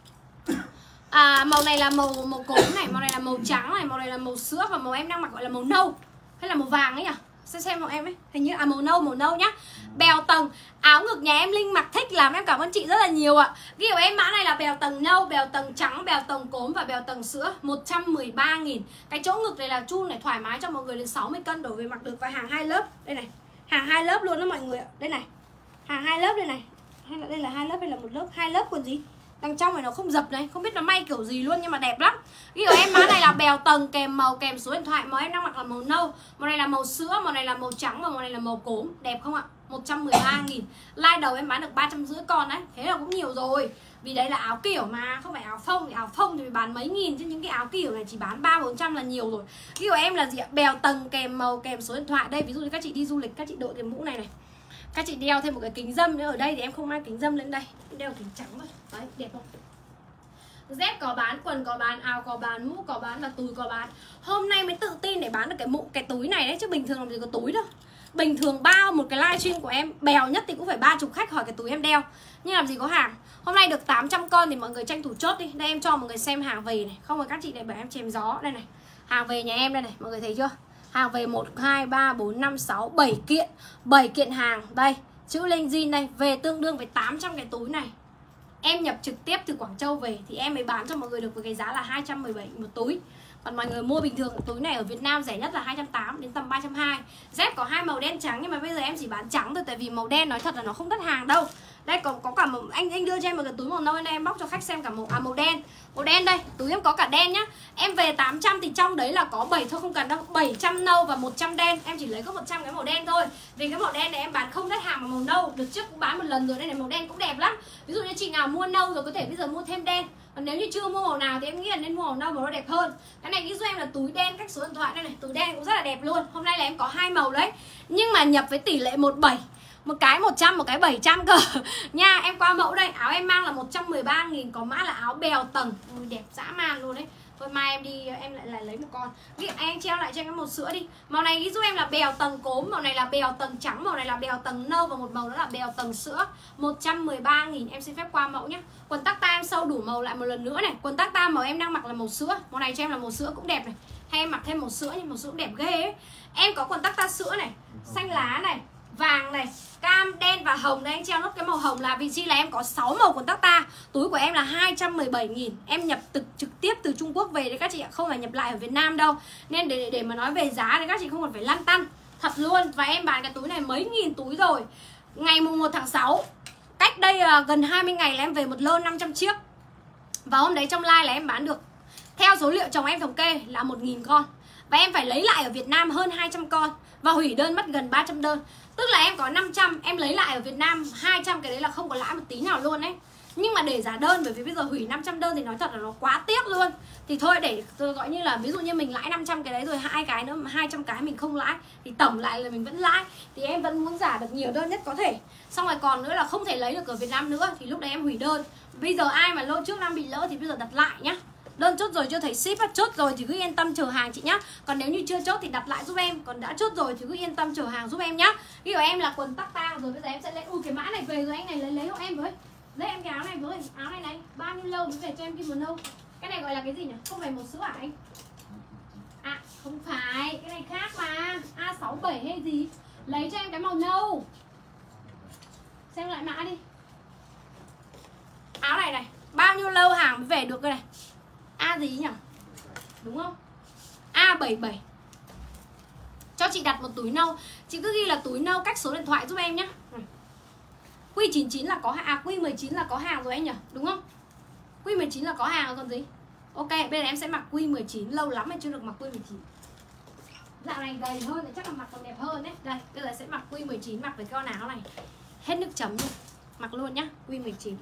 À, màu này là màu màu cốm này, màu này là màu trắng này, màu này là màu sữa, và màu em đang mặc gọi là màu nâu hay là màu vàng ấy nhỉ? Xem xem màu em ấy, hình như à màu nâu, màu nâu nhá. Bèo tầng. Áo ngực nhà em Linh mặc thích lắm, em cảm ơn chị rất là nhiều ạ. Ghi của em mã này là bèo tầng nâu, bèo tầng trắng, bèo tầng cốm và bèo tầng sữa, một trăm mười ba nghìn. Cái chỗ ngực này là chun này, thoải mái cho mọi người đến sáu mươi cân đổ về mặc được, và hàng hai lớp. Đây này, hàng hai lớp luôn đó mọi người ạ. Đây này, hàng hai lớp đây này. Hay là đây là hai lớp hay là một lớp? Hai lớp còn gì. Đằng trong này nó không dập này, không biết nó may kiểu gì luôn nhưng mà đẹp lắm. Ghi của em mã này là bèo tầng kèm màu kèm số điện thoại. Màu em đang mặc là màu nâu, màu này là màu sữa, màu này là màu trắng và màu này là màu cốm. Đẹp không ạ? một trăm mười ba nghìn. Like đầu em bán được ba trăm rưỡi con đấy. Thế là cũng nhiều rồi. Vì đấy là áo kiểu mà, không phải áo phông. Thì áo phông thì bán mấy nghìn, chứ những cái áo kiểu này chỉ bán ba bốn trăm là nhiều rồi. Ghi của em là gì ạ? Bèo tầng kèm màu kèm số điện thoại. Đây ví dụ như các chị đi du lịch, các chị đội cái mũ này này, các chị đeo thêm một cái kính râm nữa. Ở đây thì em không mang kính râm lên đây, đeo kính trắng thôi. Đấy, đẹp không? Dép có bán, quần có bán, áo có bán, mũ có bán và túi có bán. Hôm nay mới tự tin để bán được cái mũ, cái túi này đấy, chứ bình thường làm gì có túi đâu. Bình thường bao một cái livestream của em bèo nhất thì cũng phải ba chục khách hỏi cái túi em đeo, nhưng làm gì có hàng. Hôm nay được tám trăm con thì mọi người tranh thủ chốt đi. Đây em cho mọi người xem hàng về này, không phải các chị lại bảo em chém gió. Đây này, hàng về nhà em đây này, mọi người thấy chưa? Hàng về một, hai, ba, bốn, năm, sáu, bảy kiện. bảy kiện hàng, đây, chữ Linh Jean đây. Về tương đương với tám trăm cái túi này. Em nhập trực tiếp từ Quảng Châu về thì em mới bán cho mọi người được với cái giá là hai trăm mười bảy một túi. Còn mọi người mua bình thường túi này ở Việt Nam rẻ nhất là hai trăm tám mươi đến tầm ba trăm hai mươi. Dép có hai màu đen trắng, nhưng mà bây giờ em chỉ bán trắng thôi, tại vì màu đen nói thật là nó không đắt hàng đâu. Đây có có cả một anh anh đưa cho em một cái túi màu nâu, đây em bóc cho khách xem cả màu à màu đen. Màu đen đây, túi em có cả đen nhá. Em về tám trăm thì trong đấy là có bảy thôi, không cần đâu, bảy trăm nâu và một trăm đen. Em chỉ lấy có một trăm cái màu đen thôi. Vì cái màu đen này em bán không đắt hàng mà màu nâu. Được trước cũng bán một lần rồi, đây này màu đen cũng đẹp lắm. Ví dụ như chị nào mua nâu rồi có thể bây giờ mua thêm đen. Còn nếu như chưa mua màu nào thì em nghĩ là nên mua màu nâu, màu nó đẹp hơn. Cái này ghi giúp em là túi đen cách số điện thoại đây này, túi đen cũng rất là đẹp luôn. Hôm nay là em có hai màu đấy, nhưng mà nhập với tỷ lệ một bảy. Một cái một trăm, một cái bảy trăm cơ nha. Em qua mẫu đây, áo em mang là một trăm mười ba nghìn, có mã là áo bèo tầng. Ui, đẹp dã man luôn đấy. Thôi mai em đi em lại, lại lấy một con. Ghi, anh treo lại cho em cái màu sữa đi. Màu này ghi giúp em là bèo tầng cốm, màu này là bèo tầng trắng, màu này là bèo tầng nâu và một màu đó là bèo tầng sữa. Một trăm mười ba nghìn. Em xin phép qua mẫu nhá. Quần tacta em sâu đủ màu lại một lần nữa này. Quần tacta màu em đang mặc là màu sữa. Màu này cho em là màu sữa cũng đẹp này. Hay em mặc thêm màu sữa nhưng màu sữa cũng đẹp ghê ấy. Em có quần tacta sữa này, xanh lá này, vàng này, cam, đen và hồng. Đây anh treo nốt cái màu hồng là vì chi là em có sáu màu quần tắc ta. Túi của em là hai trăm mười bảy nghìn. Em nhập từ, trực tiếp từ Trung Quốc về đấy các chị ạ, không phải nhập lại ở Việt Nam đâu. Nên để, để mà nói về giá thì các chị không còn phải lăn tăn. Thật luôn. Và em bán cái túi này mấy nghìn túi rồi. Ngày mùng một tháng sáu, cách đây uh, gần hai mươi ngày là em về một lô năm trăm chiếc. Và hôm đấy trong live là em bán được, theo số liệu chồng em thống kê là một nghìn con. Và em phải lấy lại ở Việt Nam hơn hai trăm con. Và hủy đơn mất gần ba trăm đơn. Tức là em có năm trăm, em lấy lại ở Việt Nam hai trăm, cái đấy là không có lãi một tí nào luôn ấy. Nhưng mà để giá đơn, bởi vì bây giờ hủy năm trăm đơn thì nói thật là nó quá tiếc luôn. Thì thôi để tôi gọi như là ví dụ như mình lãi năm trăm cái đấy rồi hai cái nữa, hai trăm cái mình không lãi thì tổng lại là mình vẫn lãi. Thì em vẫn muốn giả được nhiều đơn nhất có thể. Xong rồi còn nữa là không thể lấy được ở Việt Nam nữa thì lúc đấy em hủy đơn. Bây giờ ai mà lô trước đang bị lỡ thì bây giờ đặt lại nhá. Đơn chốt rồi chưa thấy ship, chốt rồi thì cứ yên tâm chờ hàng chị nhá. Còn nếu như chưa chốt thì đặt lại giúp em. Còn đã chốt rồi thì cứ yên tâm chờ hàng giúp em nhá. Ví dụ em là quần tắc ta rồi, bây giờ em sẽ lấy. Ui cái mã này về rồi anh này lấy lấy hộ em với. Lấy em cái áo này với. Áo này này bao nhiêu lâu mới về cho em kim màu nâu. Cái này gọi là cái gì nhỉ? Không phải màu sữa à anh? À không phải, cái này khác mà. A sáu bảy hay gì. Lấy cho em cái màu nâu. Xem lại mã đi. Áo này này, bao nhiêu lâu hàng mới về được cái này? A gì nhỉ? Đúng không? A bảy bảy. Cho chị đặt một túi nâu. Chị cứ ghi là túi nâu cách số điện thoại giúp em nhé. Q chín chín là có hàng. À Q mười chín là có hàng rồi anh nhỉ? Đúng không? Q mười chín là có hàng rồi còn gì. Ok, bây giờ em sẽ mặc Q mười chín. Lâu lắm em chưa được mặc Q mười chín. Dạo này gầy hơn thì chắc là mặc còn đẹp hơn đấy. Đây, bây giờ sẽ mặc Q mười chín, mặc với con áo này. Hết nước chấm luôn. Mặc luôn nhá, Q mười chín.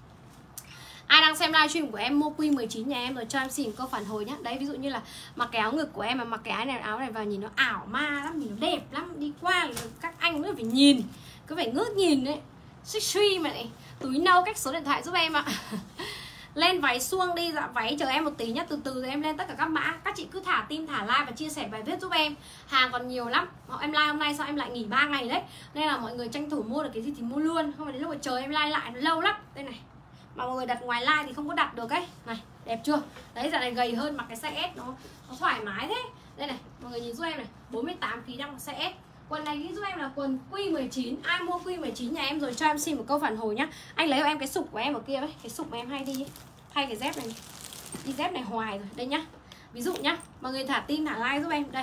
Ai đang xem livestream của em mua Q mười chín nhà em rồi cho em xin câu phản hồi nhá. Đấy ví dụ như là mặc cái áo ngực của em mà mặc cái áo này, áo này vào nhìn nó ảo ma lắm, nhìn nó đẹp lắm. Đi qua các anh cứ phải nhìn, cứ phải ngước nhìn đấy. Sexy mà này. Túi nâu cách số điện thoại giúp em ạ. Lên váy suông đi, dạ váy chờ em một tí nhá. Từ từ rồi em lên tất cả các mã. Các chị cứ thả tim, thả like và chia sẻ bài viết giúp em. Hàng còn nhiều lắm. Em like hôm nay sao em lại nghỉ ba ngày đấy. Nên là mọi người tranh thủ mua được cái gì thì mua luôn. Không phải đến lúc mà chờ em like lại nó lâu lắm. Đây này. Mà mọi người đặt ngoài like thì không có đặt được ấy. Này, đẹp chưa? Đấy, dạo này gầy hơn, mặc cái size S nó, nó thoải mái thế. Đây này, mọi người nhìn giúp em này, bốn mươi tám ki lô gam size S. Quần này ghi giúp em là quần Q mười chín. Ai mua Q mười chín nhà em rồi cho em xin một câu phản hồi nhá. Anh lấy cho em cái sụp của em ở kia ấy, cái sụp mà em hay đi ấy. Thay cái dép này. Đi dép này hoài rồi, đây nhá. Ví dụ nhá, mọi người thả tin, thả like giúp em. Đây.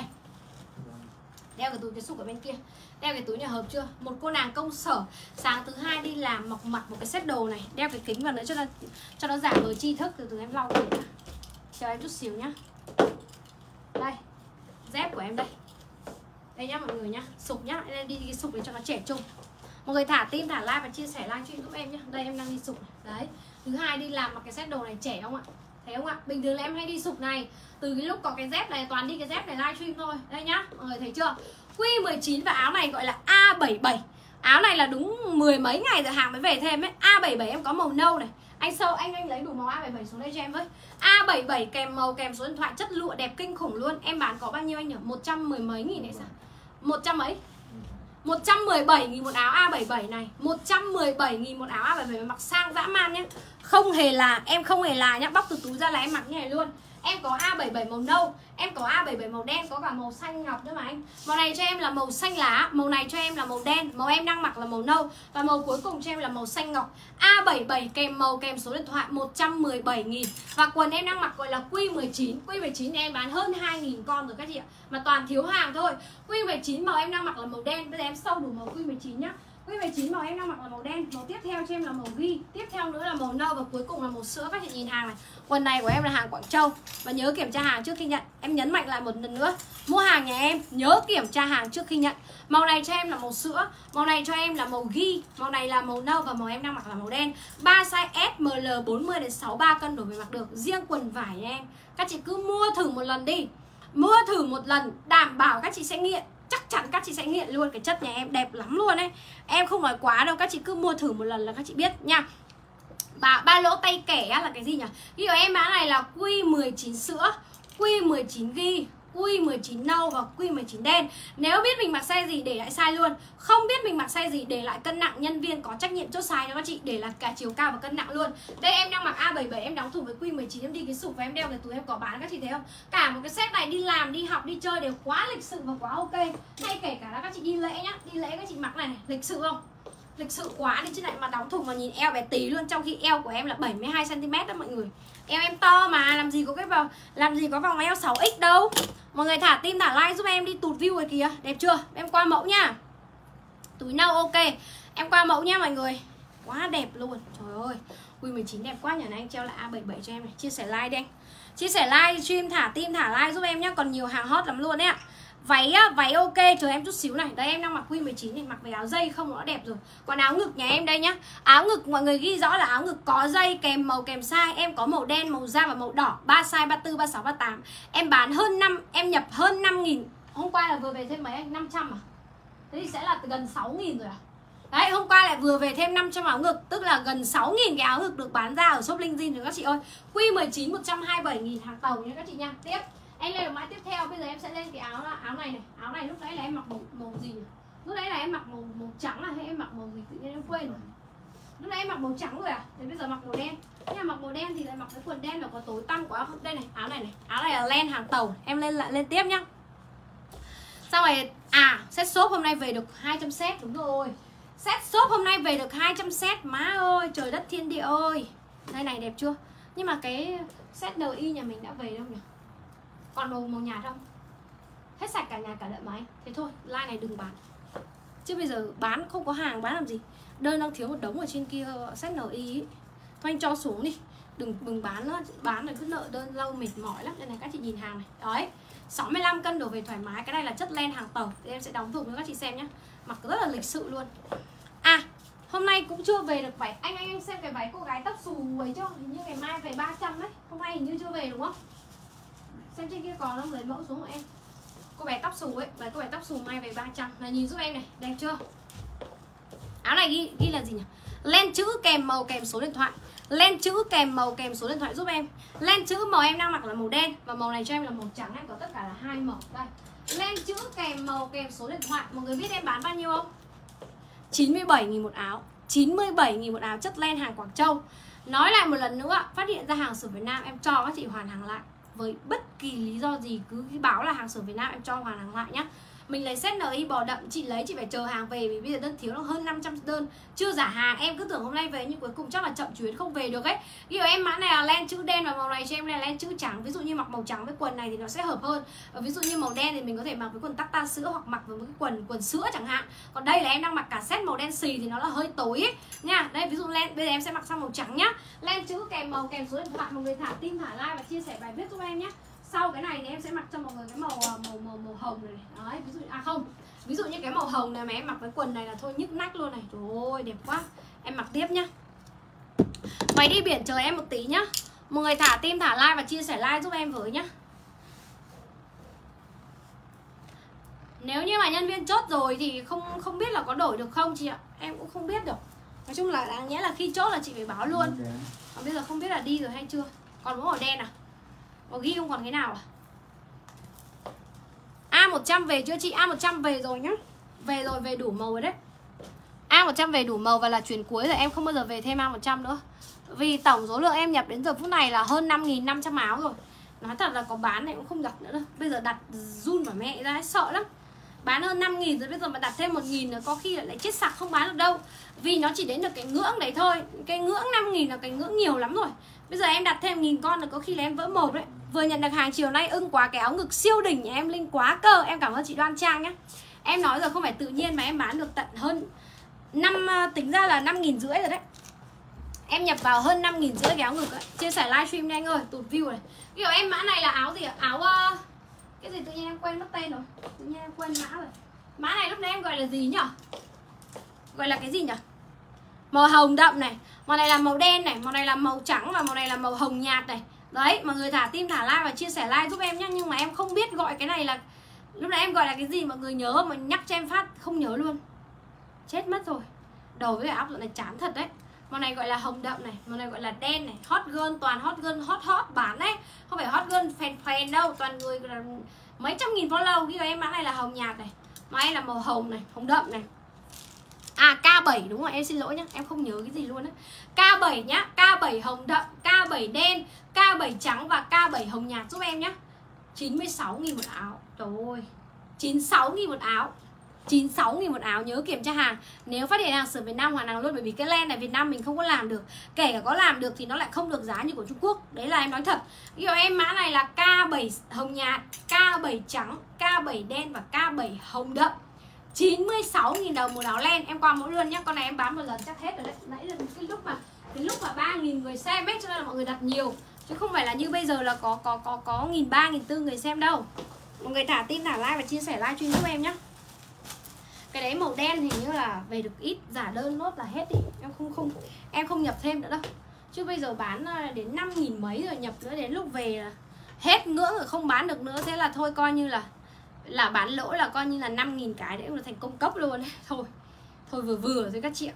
Đeo cái túi cái sụp ở bên kia. Đeo cái túi nhà hợp chưa? Một cô nàng công sở sáng thứ hai đi làm mọc mặt một cái set đồ này, đeo cái kính vào nữa cho nó cho nó giảm bớt tri thức. Từ từ em lau rồi. Chờ em chút xíu nhá. Đây. Dép của em đây. Đây nhá mọi người nhá, sụp nhá, em đi cái sụp để cho nó trẻ trung. Mọi người thả tim, thả like và chia sẻ livestream giúp em nhá. Đây em đang đi sụp này. Đấy. Thứ hai đi làm mặc cái set đồ này trẻ không ạ? Thấy không ạ? Bình thường là em hay đi sụp này. Từ cái lúc có cái dép này toàn đi cái dép này livestream thôi. Đây nhá, mọi người thấy chưa? Q mười chín và áo này gọi là A bảy bảy. Áo này là đúng mười mấy ngày rồi hàng mới về thêm ấy. A bảy bảy em có màu nâu này. Anh sâu anh anh lấy đủ màu A bảy bảy xuống đây cho em với. A bảy bảy kèm màu kèm số điện thoại, chất lụa đẹp kinh khủng luôn. Em bán có bao nhiêu anh nhỉ? một trăm mười mấy nghìn hay sao? một trăm mấy? một trăm mười bảy nghìn một áo A bảy bảy này. một trăm mười bảy nghìn một áo A bảy bảy mặc sang dã man nhé. Không hề là, em không hề là nhá. Bóc từ túi ra là em mặc như này luôn. Em có A bảy bảy màu nâu, em có A bảy bảy màu đen, có cả màu xanh ngọc nữa mà anh. Màu này cho em là màu xanh lá, màu này cho em là màu đen, màu em đang mặc là màu nâu. Và màu cuối cùng cho em là màu xanh ngọc. A bảy bảy kèm màu kèm số điện thoại một trăm mười bảy nghìn. Và quần em đang mặc gọi là Q mười chín. Q mười chín em bán hơn hai nghìn con rồi các chị ạ. Mà toàn thiếu hàng thôi. Q mười chín màu em đang mặc là màu đen. Bây giờ em sâu đủ màu Q mười chín nhá. Q mười chín màu em đang mặc là màu đen. Màu tiếp theo cho em là màu ghi. Tiếp theo nữa là màu nâu. Và cuối cùng là màu sữa. Các chị nhìn hàng này. Quần này của em là hàng Quảng Châu. Và nhớ kiểm tra hàng trước khi nhận. Em nhấn mạnh lại một lần nữa. Mua hàng nhà em nhớ kiểm tra hàng trước khi nhận. Màu này cho em là màu sữa. Màu này cho em là màu ghi. Màu này là màu nâu. Và màu em đang mặc là màu đen. Ba size S, M L bốn mươi đến sáu mươi ba cân đổi về mặc được. Riêng quần vải nhà em, các chị cứ mua thử một lần đi. Mua thử một lần. Đảm bảo các chị sẽ nghiện. Chắc chắn các chị sẽ nghiện luôn. Cái chất nhà em đẹp lắm luôn ấy. Em không nói quá đâu. Các chị cứ mua thử một lần là các chị biết nha. Và ba lỗ tay kẻ là cái gì nhỉ? Ví dụ em bán này là Q mười chín sữa, Q mười chín ghi, Q mười chín nâu và Q mười chín đen. Nếu biết mình mặc size gì để lại size luôn, không biết mình mặc size gì để lại cân nặng, nhân viên có trách nhiệm chốt size cho các chị, để là cả chiều cao và cân nặng luôn. Đây em đang mặc A bảy mươi bảy, em đóng thùng với Q mười chín, em đi cái sụp và em đeo cái túi em có bán, các chị thấy không? Cả một cái set này đi làm, đi học, đi chơi đều quá lịch sự và quá ok. Hay kể cả là các chị đi lễ nhá, đi lễ các chị mặc này, này lịch sự không? Lịch sự quá đi chứ lại mà đóng thùng mà nhìn eo bé tí luôn, trong khi eo của em là bảy mươi hai xăng ti mét đó mọi người. Eo em to mà, làm gì có cái vào làm gì có vòng eo sáu x đâu. Mọi người thả tim thả like giúp em đi, tụt view rồi kìa. Đẹp chưa? Em qua mẫu nha. Túi nâu ok. Em qua mẫu nha mọi người. Quá đẹp luôn. Trời ơi. Q mười chín đẹp quá nhỉ, này anh treo lại A bảy mươi bảy cho em này. Chia sẻ like đi anh. Chia sẻ like stream, thả tim thả like giúp em nhá, còn nhiều hàng hot lắm luôn đấy ạ. Váy á, váy ok, chờ em chút xíu này. Đây em đang mặc Q mười chín này, mặc với áo dây không nó đẹp rồi. Còn áo ngực nhà em đây nhá. Áo ngực mọi người ghi rõ là áo ngực có dây kèm màu kèm size. Em có màu đen, màu da và màu đỏ. ba size ba mươi tư, ba mươi sáu, ba mươi tám. Em bán hơn năm, em nhập hơn năm nghìn. Hôm qua là vừa về thêm mấy anh? năm trăm à? Thế thì sẽ là gần sáu nghìn rồi à? Đấy, hôm qua lại vừa về thêm năm trăm áo ngực, tức là gần sáu nghìn cái áo ngực được bán ra ở shop Linh Jin rồi các chị ơi. Q mười chín một trăm hai mươi bảy nghìn hàng tàu nha các chị nha. Tiếp. Em lên được mã tiếp theo, bây giờ em sẽ lên cái áo áo này này. Áo này lúc nãy là em mặc màu, màu gì nhỉ? Lúc nãy là em mặc màu màu trắng à hay em mặc màu gì tự nhiên em quên rồi. Lúc nãy em mặc màu trắng rồi à? Thế bây giờ mặc màu đen. Thế là mặc màu đen thì lại mặc cái quần đen là có tối tăm quá không? Đây này, áo này này. Áo này là len hàng tàu. Em lên lại lên tiếp nhá. Xong rồi à, set shop hôm nay về được hai trăm set, đúng rồi. Set shop hôm nay về được hai trăm set, má ơi, trời đất thiên địa ơi. Đây này đẹp chưa? Nhưng mà cái set en i nhà mình đã về đâu nhỉ? Còn màu màu nhạt không? Hết sạch cả nhà cả đợi máy. Thế thôi, line này đừng bán. Chứ bây giờ bán không có hàng bán làm gì? Đơn đang thiếu một đống ở trên kia set en i ấy. Thôi anh cho xuống đi. Đừng đừng bán nữa, bán rồi cứ nợ đơn lâu mệt mỏi lắm. Đây này các chị nhìn hàng này. Đấy. sáu mươi lăm cân đổ về thoải mái. Cái này là chất len hàng tàu. Thì em sẽ đóng thùng cho các chị xem nhé. Mặc rất là lịch sự luôn. À, hôm nay cũng chưa về được váy. Anh anh anh xem cái váy cô gái tóc xù ấy chưa? Hình như ngày mai về ba trăm đấy. Hôm nay hình như chưa về đúng không? Xem trên kia còn không, lấy mẫu xuống của em. Cô bé tóc xù ấy, váy cô bé tóc xù mai về ba trăm. Là nhìn giúp em này, đẹp chưa? Áo này ghi ghi là gì nhỉ? Len chữ kèm màu kèm số điện thoại. Len chữ kèm màu kèm số điện thoại giúp em. Len chữ màu em đang mặc là màu đen và màu này cho em là màu trắng, em có tất cả là hai màu đây. Len chữ kèm màu kèm số điện thoại. Mọi người biết em bán bao nhiêu không? chín mươi bảy nghìn một áo. chín mươi bảy nghìn một áo chất len hàng Quảng Châu. Nói lại một lần nữa, phát hiện ra hàng xưởng Việt Nam em cho các chị hoàn hàng lại. Với bất kỳ lý do gì cứ báo là hàng xưởng Việt Nam em cho hoàn hàng lại nhá. Mình lấy set en i bò đậm, chị lấy chị phải chờ hàng về vì bây giờ đơn thiếu nó hơn năm trăm đơn, chưa giả hàng. Em cứ tưởng hôm nay về nhưng cuối cùng chắc là chậm chuyến không về được ấy. Ví dụ em mã này là len chữ đen và màu này cho em là len chữ trắng. Ví dụ như mặc màu trắng với quần này thì nó sẽ hợp hơn. Và ví dụ như màu đen thì mình có thể mặc với quần tắc ta sữa hoặc mặc với một cái quần quần sữa chẳng hạn. Còn đây là em đang mặc cả set màu đen xì thì nó là hơi tối ấy nha. Đây ví dụ len, bây giờ em sẽ mặc sang màu trắng nhá. Len chữ kèm màu kèm số điện thoại. Mọi người thả tim thả like và chia sẻ bài viết giúp em nhé. Sau cái này thì em sẽ mặc cho mọi người cái màu màu màu màu hồng này, này. Đấy, ví dụ à không, ví dụ như cái màu hồng này mà em mặc với quần này là thôi nhức nách luôn này. Trời ơi đẹp quá. Em mặc tiếp nhá. Mày đi biển chờ em một tí nhá. Mọi người thả tim thả like và chia sẻ like giúp em với nhá. Nếu như mà nhân viên chốt rồi thì không không biết là có đổi được không chị ạ. Em cũng không biết được. Nói chung là đáng nhẽ là khi chốt là chị phải báo luôn. Còn bây giờ không biết là đi rồi hay chưa. Còn mẫu màu đen à? Có ghi không còn cái nào à? A một trăm về chưa chị? A một trăm về rồi nhá. Về rồi, về đủ màu rồi đấy. A một trăm về đủ màu và là chuyển cuối rồi. Em không bao giờ về thêm A một trăm nữa. Vì tổng số lượng em nhập đến giờ phút này là hơn năm nghìn năm trăm áo rồi. Nói thật là có bán này cũng không đặt nữa đâu. Bây giờ đặt run vào mẹ ra ấy, sợ lắm. Bán hơn năm nghìn rồi, bây giờ mà đặt thêm một nghìn nữa có khi lại chết sặc không bán được đâu. Vì nó chỉ đến được cái ngưỡng đấy thôi. Cái ngưỡng năm nghìn là cái ngưỡng nhiều lắm rồi. Bây giờ em đặt thêm nghìn con là có khi là em vỡ mồm đấy. Vừa nhận được hàng chiều nay ưng quá, cái áo ngực siêu đỉnh nhà em Linh quá cơ. Em cảm ơn chị Đoan Trang nhé. Em nói rồi không phải tự nhiên mà em bán được tận hơn năm, tính ra là năm nghìn rưỡi rồi đấy. Em nhập vào hơn năm nghìn rưỡi cái áo ngực ấy. Chia sẻ livestream nhanh ơi, tụt view này. Ví dụ em mã này là áo gì ạ? Áo uh, cái gì tự nhiên em quên mất tên rồi. Tự nhiên em quên mã rồi. Mã này lúc nãy em gọi là gì nhỉ? Gọi là cái gì nhỉ? Màu hồng đậm này. Màu này là màu đen này. Màu này là màu trắng và màu này là màu hồng nhạt này. Đấy, mọi người thả tim thả like và chia sẻ like giúp em nhé. Nhưng mà em không biết gọi cái này là, lúc nãy em gọi là cái gì mọi người nhớ mà nhắc cho em phát không nhớ luôn. Chết mất rồi. Đầu với áo này chán thật đấy. Màu này gọi là hồng đậm này, màu này gọi là đen này. Hot girl, toàn hot girl, hot hot bán đấy. Không phải hot girl phèn phèn đâu. Toàn người là Mấy trăm nghìn follow. Ghi vào em mã này là hồng nhạt này, mã này là màu hồng này, hồng đậm này. À K bảy đúng rồi, em xin lỗi nhá, em không nhớ cái gì luôn á. K bảy nhá, K bảy hồng đậm, K bảy đen, K bảy trắng và K bảy hồng nhạt giúp em nhá. chín mươi sáu nghìn một áo. Trời ơi, chín mươi sáu nghìn một áo, chín mươi sáu nghìn một áo. Nhớ kiểm tra hàng. Nếu phát hiện hàng xưởng Việt Nam hoàn hàng luôn. Bởi vì cái len này Việt Nam mình không có làm được. Kể cả có làm được thì nó lại không được giá như của Trung Quốc. Đấy là em nói thật. Ví dụ em mã này là K bảy hồng nhạt, K bảy trắng, K bảy đen và K bảy hồng đậm. chín mươi sáu nghìn đồng một áo len. Em qua mẫu luôn nhá. Con này em bán một lần chắc hết rồi đấy. Nãy là cái lúc mà cái lúc mà ba nghìn người xem ấy, cho nên là mọi người đặt nhiều. Chứ không phải là như bây giờ là có có có có một nghìn ba trăm, một nghìn bốn trăm người xem đâu. Mọi người thả tin, thả like và chia sẻ livestream giúp em nhé. Cái đấy màu đen hình như là về được ít, giả đơn nốt là hết đi. Em không không em không nhập thêm nữa đâu. Chứ bây giờ bán đến năm nghìn mấy rồi, nhập nữa đến lúc về là hết ngưỡng rồi, không bán được nữa. Thế là thôi coi như là là bán lỗ, là coi như là năm nghìn cái đấy là thành công cốc luôn đấy. Thôi Thôi vừa vừa thôi các chị ạ.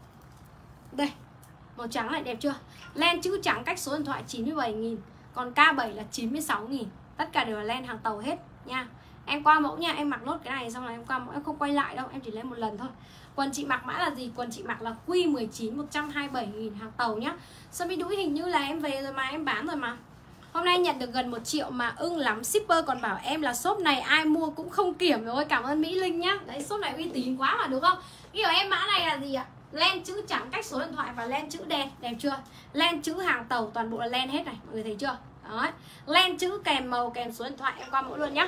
Đây, màu trắng này đẹp chưa? Len chữ trắng cách số điện thoại chín mươi bảy nghìn. Còn K bảy là chín mươi sáu nghìn. Tất cả đều là len hàng tàu hết nha. Em qua mẫu nha, em mặc nốt cái này xong rồi em qua mẫu, em không quay lại đâu, em chỉ lên một lần thôi. Quần chị mặc mã là gì? Quần chị mặc là Q mười chín, một trăm hai mươi bảy nghìn hàng tàu nhá. Sơ mi đũi hình như là em về rồi mà, em bán rồi mà. Hôm nay nhận được gần một triệu mà ưng lắm. Shipper còn bảo em là shop này ai mua cũng không kiểm rồi. Cảm ơn Mỹ Linh nhá. Đấy, shop này uy tín quá mà đúng không? Ví dụ em mã này là gì ạ? Len chữ trắng cách số điện thoại và len chữ đen. Đẹp chưa? Len chữ hàng tàu, toàn bộ là len hết này. Mọi người thấy chưa? Đó. Len chữ kèm màu kèm số điện thoại. Em qua mẫu luôn nhá.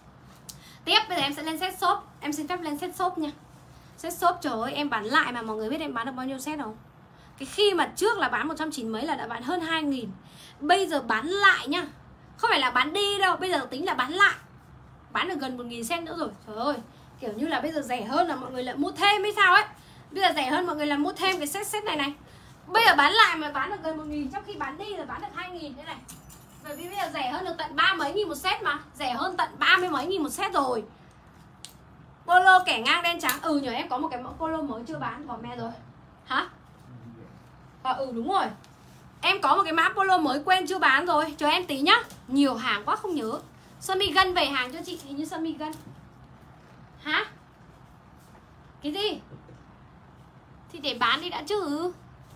Tiếp bây giờ em sẽ lên set shop. Em xin phép lên set shop nha. Set shop trời ơi em bán lại mà mọi người biết em bán được bao nhiêu set không? Cái khi mà trước là bán một trăm chín mươi mấy là đã bán hơn hai nghìn. Bây giờ bán lại nhá. Không phải là bán đi đâu, bây giờ tính là bán lại. Bán được gần một nghìn set nữa rồi. Trời ơi, kiểu như là bây giờ rẻ hơn là mọi người lại mua thêm hay sao ấy. Bây giờ rẻ hơn mọi người là mua thêm cái set set này này. Bây giờ bán lại mà bán được gần một nghìn, trong khi bán đi là bán được hai nghìn thế này. Bởi vì bây giờ rẻ hơn được tận ba mấy nghìn một set mà. Rẻ hơn tận ba mươi mấy nghìn một set rồi. Polo kẻ ngang đen trắng. Ừ nhờ em có một cái mẫu polo mới chưa bán vào me rồi. Hả? À, ừ đúng rồi. Em có một cái mã polo mới quên chưa bán rồi. Chờ em tí nhá. Nhiều hàng quá không nhớ. Sơ mi gân về hàng cho chị. Hình như sơ mi gân. Hả? Cái gì? Thì để bán đi đã chứ.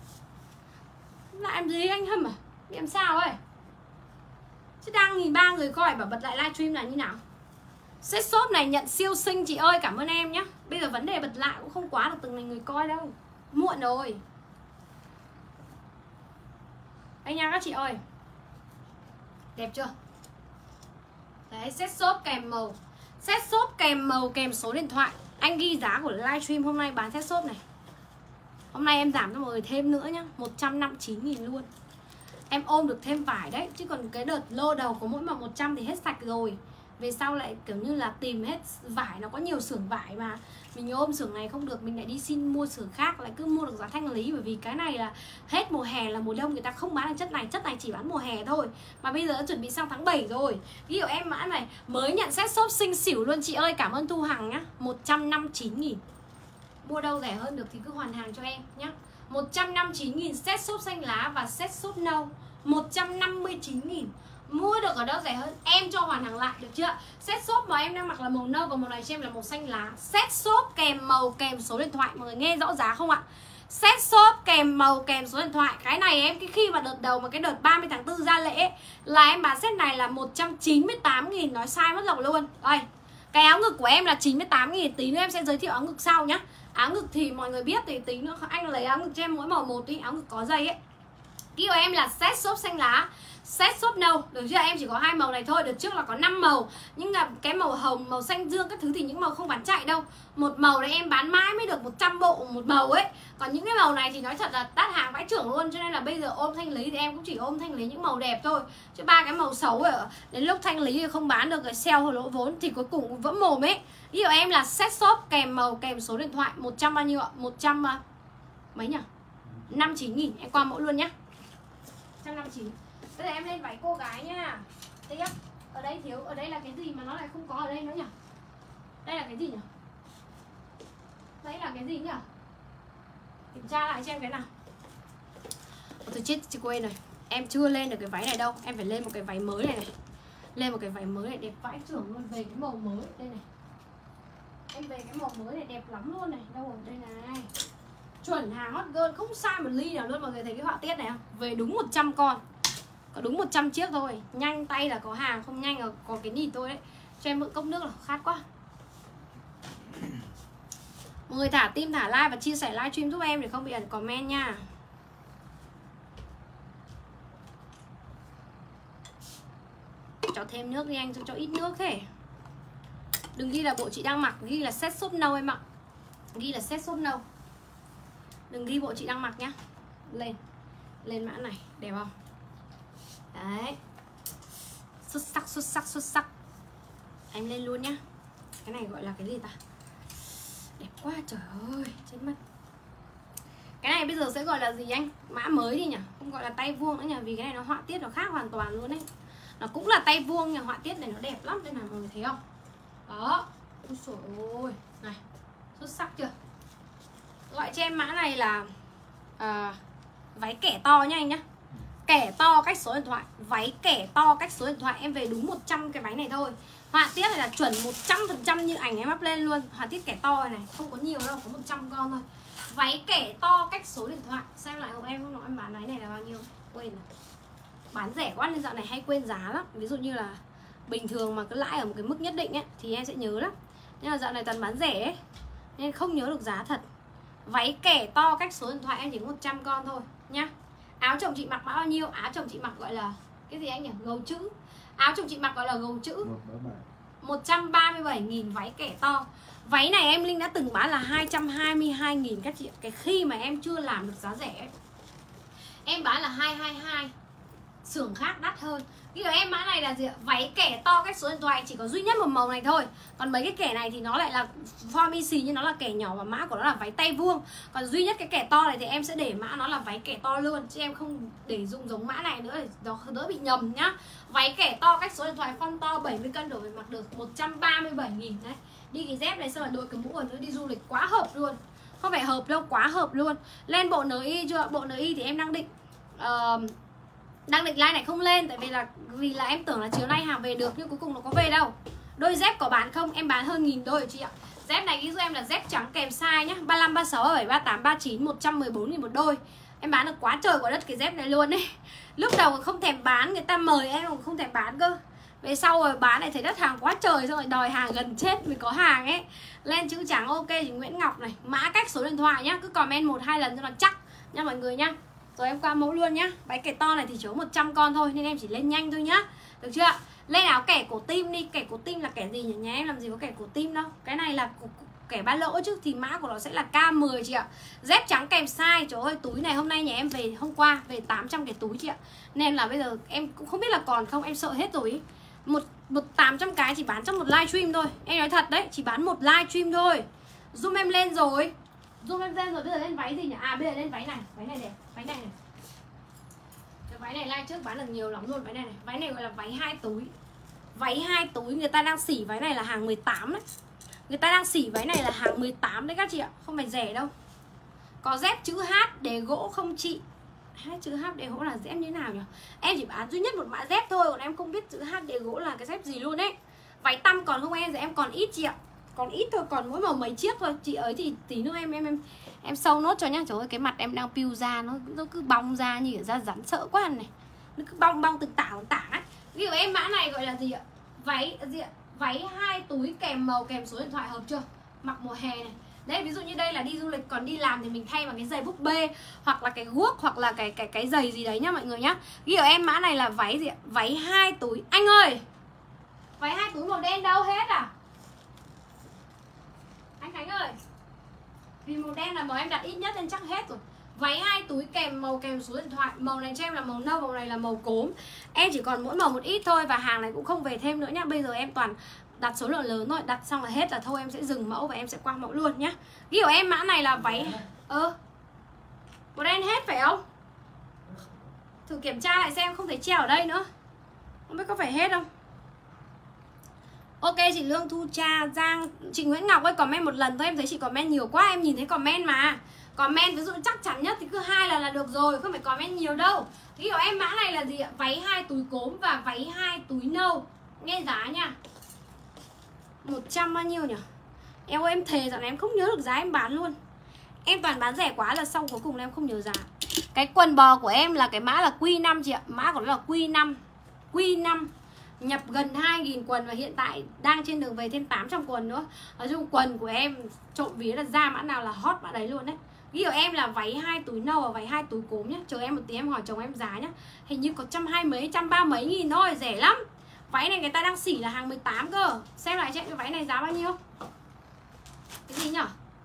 Làm gì anh Hâm à? Bị làm sao ấy? Chứ đang nghìn ba người coi bảo bật lại livestream là như nào. Set shop này nhận siêu xinh chị ơi. Cảm ơn em nhá. Bây giờ vấn đề bật lại cũng không quá được từng này người coi đâu. Muộn rồi. Đây nha các chị ơi. Đẹp chưa? Đấy, set shop kèm màu. Set shop kèm màu kèm số điện thoại. Anh ghi giá của livestream hôm nay bán set shop này. Hôm nay em giảm cho mọi người thêm nữa nhá, một trăm năm mươi chín nghìn luôn. Em ôm được thêm vải đấy. Chứ còn cái đợt lô đầu có mỗi mà một trăm thì hết sạch rồi. Về sau lại kiểu như là tìm hết vải. Nó có nhiều xưởng vải mà mình ôm xưởng này không được, mình lại đi xin mua xưởng khác, lại cứ mua được giá thanh lý. Bởi vì cái này là hết mùa hè là mùa đông người ta không bán được chất này. Chất này chỉ bán mùa hè thôi. Mà bây giờ đã chuẩn bị sang tháng bảy rồi. Ví dụ em mã này mới nhận set shop xinh xỉu luôn chị ơi. Cảm ơn Thu Hằng nhá, một trăm năm mươi chín nghìn. Mua đâu rẻ hơn được thì cứ hoàn hàng cho em nhá. Một trăm năm mươi chín nghìn set shop xanh lá và set shop nâu, một trăm năm mươi chín nghìn. Mua được ở đâu rẻ hơn em cho hoàn hàng lại được chưa? Set shop mà em đang mặc là màu nâu và màu này cho em là màu xanh lá. Set shop kèm màu kèm số điện thoại. Mọi người nghe rõ giá không ạ? Set shop kèm màu kèm số điện thoại. Cái này em cái khi mà đợt đầu mà cái đợt ba mươi tháng tư ra lễ ấy, là em bán set này là một trăm chín mươi tám nghìn. Nói sai mất lòng luôn. Đây, cái áo ngực của em là chín mươi tám nghìn. Tí nữa em sẽ giới thiệu áo ngực sau nhá. Áo ngực thì mọi người biết thì tí nữa anh lấy áo ngực cho em mỗi màu một đi. Áo ngực có dây ấy. Cái của em là set shop xanh lá, set shop nâu. Được chưa? Em chỉ có hai màu này thôi. Đợt trước là có năm màu. Nhưng là cái màu hồng, màu xanh dương các thứ thì những màu không bán chạy đâu. Một màu đấy em bán mãi mới được một trăm bộ một màu ấy. Còn những cái màu này thì nói thật là đắt hàng vãi chưởng luôn. Cho nên là bây giờ ôm thanh lý thì em cũng chỉ ôm thanh lý những màu đẹp thôi. Chứ ba cái màu xấu ở đến lúc thanh lý thì không bán được, cái sale hồi lỗ vốn thì cuối cùng cũng vỡ mồm ấy. Ví dụ em là set shop kèm màu kèm số điện thoại, một trăm bao nhiêu ạ? một trăm uh, mấy nhỉ? năm mươi chín nghìn. Em qua mẫu luôn nhá. một trăm năm mươi chín. Bây giờ em lên váy cô gái nha. Tiếp. Ở đây thiếu, ở đây là cái gì mà nó lại không có ở đây nữa nhỉ? Đây là cái gì nhỉ? Đây là cái gì nhỉ? Kiểm tra lại cho em cái nào. Ôi, tôi chết, chị quên rồi. Em chưa lên được cái váy này đâu. Em phải lên một cái váy mới này này. Lên một cái váy mới này đẹp vãi chưởng luôn. Về cái màu mới đây này, em về cái màu mới này đẹp lắm luôn này. Đâu rồi đây này, chuẩn hàng hot girl, không sai một ly nào luôn. Mọi người thấy cái họa tiết này không? Về đúng một trăm con, có đúng một trăm chiếc thôi. Nhanh tay là có hàng, không nhanh là có cái nhìn tôi đấy. Cho em mượn cốc nước là khát quá. Mọi người thả tim, thả like và chia sẻ livestream giúp em để không bị ẩn comment nha. Cho thêm nước đi anh, cho ít nước thế. Đừng ghi là bộ chị đang mặc, ghi là set shop nâu em ạ. Ghi là set shop nâu. Đừng ghi bộ chị đang mặc nhá. Lên, lên mã này, đẹp không? Đấy. Xuất sắc, xuất sắc, xuất sắc. Em lên luôn nhá. Cái này gọi là cái gì ta? Đẹp quá trời ơi, chết mất. Cái này bây giờ sẽ gọi là gì anh? Mã mới đi nhỉ? Không gọi là tay vuông nữa nhỉ? Vì cái này nó họa tiết nó khác hoàn toàn luôn đấy. Nó cũng là tay vuông nhưng họa tiết này nó đẹp lắm. Đây này mọi người thấy không? Đó. Ôi trời ơi. Này, xuất sắc chưa? Gọi cho em mã này là à, váy kẻ to nha anh nhá. Kẻ to cách số điện thoại. Váy kẻ to cách số điện thoại. Em về đúng một trăm cái váy này thôi. Họa tiết này là chuẩn một trăm phần trăm như ảnh em up lên luôn. Họa tiết kẻ to này, này không có nhiều đâu, có một trăm con thôi. Váy kẻ to cách số điện thoại. Xem lại hộ em không nói em bán váy này là bao nhiêu. Quên rồi. Bán rẻ quá nên dạo này hay quên giá lắm. Ví dụ như là bình thường mà cứ lãi ở một cái mức nhất định ấy thì em sẽ nhớ lắm. Nhưng mà dạo này toàn bán rẻ ấy, nên không nhớ được giá thật. Váy kẻ to cách số điện thoại em chỉ có một trăm con thôi nhá. Áo chồng chị mặc bao nhiêu? Áo chồng chị mặc gọi là cái gì anh nhỉ? Gấu chữ. Áo chồng chị mặc gọi là gấu chữ. Một trăm ba mươi bảy nghìn váy kẻ to. Váy này em Linh đã từng bán là hai trăm hai mươi hai nghìn các chị. Cái khi mà em chưa làm được giá rẻ ấy, em bán là hai trăm hai mươi hai. Xưởng khác đắt hơn. Ví dụ em mã này là gì ạ? Váy kẻ to cách số điện thoại chỉ có duy nhất một màu này thôi. Còn mấy cái kẻ này thì nó lại là form y xì nhưng nó là kẻ nhỏ và mã của nó là váy tay vuông. Còn duy nhất cái kẻ to này thì em sẽ để mã nó là váy kẻ to luôn, chứ em không để dùng giống mã này nữa để nó đỡ bị nhầm nhá. Váy kẻ to cách số điện thoại form to bảy mươi cân đổ về mặc được một trăm ba mươi bảy nghìn đấy. Đi cái dép này xong rồi đội cái mũ ở nữa đi du lịch quá hợp luôn. Không phải hợp đâu, quá hợp luôn. Lên bộ en i chưa? Bộ en i thì em đang định uh, đang định like này không lên tại vì là vì là em tưởng là chiều nay hàng về được nhưng cuối cùng nó có về đâu. Đôi dép có bán không? Em bán hơn nghìn đôi chị ạ. Dép này ghi giúp em là dép trắng kèm size nhá, ba lăm, ba sáu, ba bảy, ba tám, ba chín, một trăm mười bốn nghìn một đôi. Em bán được quá trời quá đất cái dép này luôn ấy. Lúc đầu không thèm bán, người ta mời em còn không thèm bán cơ. Về sau rồi bán lại thấy đất hàng quá trời, xong rồi đòi hàng gần chết mới có hàng ấy. Lên chữ trắng ok chị Nguyễn Ngọc này, mã cách số điện thoại nhá, cứ comment một hai lần cho nó chắc nha mọi người nhá. Rồi em qua mẫu luôn nhá. Váy kẻ to này thì chỉ có một trăm con thôi nên em chỉ lên nhanh thôi nhá. Được chưa? Lên áo kẻ cổ tim đi. Kẻ cổ tim là kẻ gì nhỉ? Nhà em làm gì có kẻ cổ tim đâu. Cái này là kẻ ba lỗ chứ, thì mã của nó sẽ là K mười chị ạ. Dép trắng kèm size. Trời ơi, túi này hôm nay nhà em về hôm qua về tám trăm cái túi chị ạ. Nên là bây giờ em cũng không biết là còn không, em sợ hết rồi ý. Một, một tám trăm cái chỉ bán trong một livestream thôi. Em nói thật đấy, chỉ bán một livestream thôi. Zoom em lên rồi. Zoom em lên rồi, bây giờ lên váy gì nhỉ? À bây giờ lên váy này, váy này đẹp, váy này này. Cái váy này like trước bán được nhiều lắm luôn, váy này này. Váy này gọi là váy hai túi. Váy hai túi, người ta đang xỉ váy này là hàng mười tám đấy. Người ta đang xỉ váy này là hàng mười tám đấy các chị ạ, không phải rẻ đâu. Có dép chữ H để gỗ không chị? H chữ H để gỗ là dép như thế nào nhỉ? Em chỉ bán duy nhất một mã dép thôi, còn em không biết chữ H để gỗ là cái dép gì luôn đấy. Váy tăm còn không em, thì em còn ít chị ạ. Còn ít thôi, còn mỗi màu mấy chiếc thôi. Chị ấy thì tí nữa em em em em sâu nốt cho nhá. Trời ơi cái mặt em đang piu ra, nó nó cứ bong ra như da rắn sợ quá này. Nó cứ bong bong từng tảng từng tảng ấy. Ví dụ em mã này gọi là gì ạ? Váy gì ạ? Váy hai túi kèm màu kèm số điện thoại hợp chưa? Mặc mùa hè này. Đấy, ví dụ như đây là đi du lịch, còn đi làm thì mình thay bằng cái giày búp bê hoặc là cái guốc hoặc là cái cái cái giày gì đấy nhá mọi người nhá. Ví dụ em mã này là váy gì ạ? Váy hai túi. Anh ơi. Váy hai túi màu đen đâu hết à? Anh Khánh ơi, vì màu đen là màu em đặt ít nhất nên chắc hết rồi. Váy hai túi kèm màu kèm số điện thoại. Màu này cho em là màu nâu, màu này là màu cốm. Em chỉ còn mỗi màu một ít thôi. Và hàng này cũng không về thêm nữa nhá. Bây giờ em toàn đặt số lượng lớn thôi. Đặt xong là hết là thôi em sẽ dừng mẫu và em sẽ qua mẫu luôn nhá. Ghi của em mã này là váy Ơ ờ, màu đen hết phải không? Thử kiểm tra lại xem, không thấy treo ở đây nữa. Không biết có phải hết không? Ok chị Lương Thu Cha, Giang, chị Nguyễn Ngọc ơi, comment một lần thôi, em thấy chị comment nhiều quá, em nhìn thấy comment mà. Comment ví dụ chắc chắn nhất thì cứ hai lần là được rồi, không phải comment nhiều đâu. Ví dụ em mã này là gì ạ? Váy hai túi cốm và váy hai túi nâu. Nghe giá nha. Một trăm bao nhiêu nhỉ? Em ơi em thề dạo này em không nhớ được giá em bán luôn. Em toàn bán rẻ quá là xong cuối cùng là em không nhớ giá. Cái quần bò của em là cái mã là Q năm chị ạ. Mã của nó là Q năm. Q năm nhập gần hai nghìn quần và hiện tại đang trên đường về thêm tám trăm quần nữa. Nói chung quần của em trộm vía là ra mã nào là hot mã đấy luôn đấy. Ghi của em là váy hai túi nâu và váy hai túi cốm nhá. Chờ em một tí em hỏi chồng em giá nhá. Hình như có trăm hai mấy, trăm ba mấy nghìn thôi, rẻ lắm. Váy này người ta đang xỉ là hàng mười tám cơ. Xem lại cho em cái váy này giá bao nhiêu. Cái gì nhở?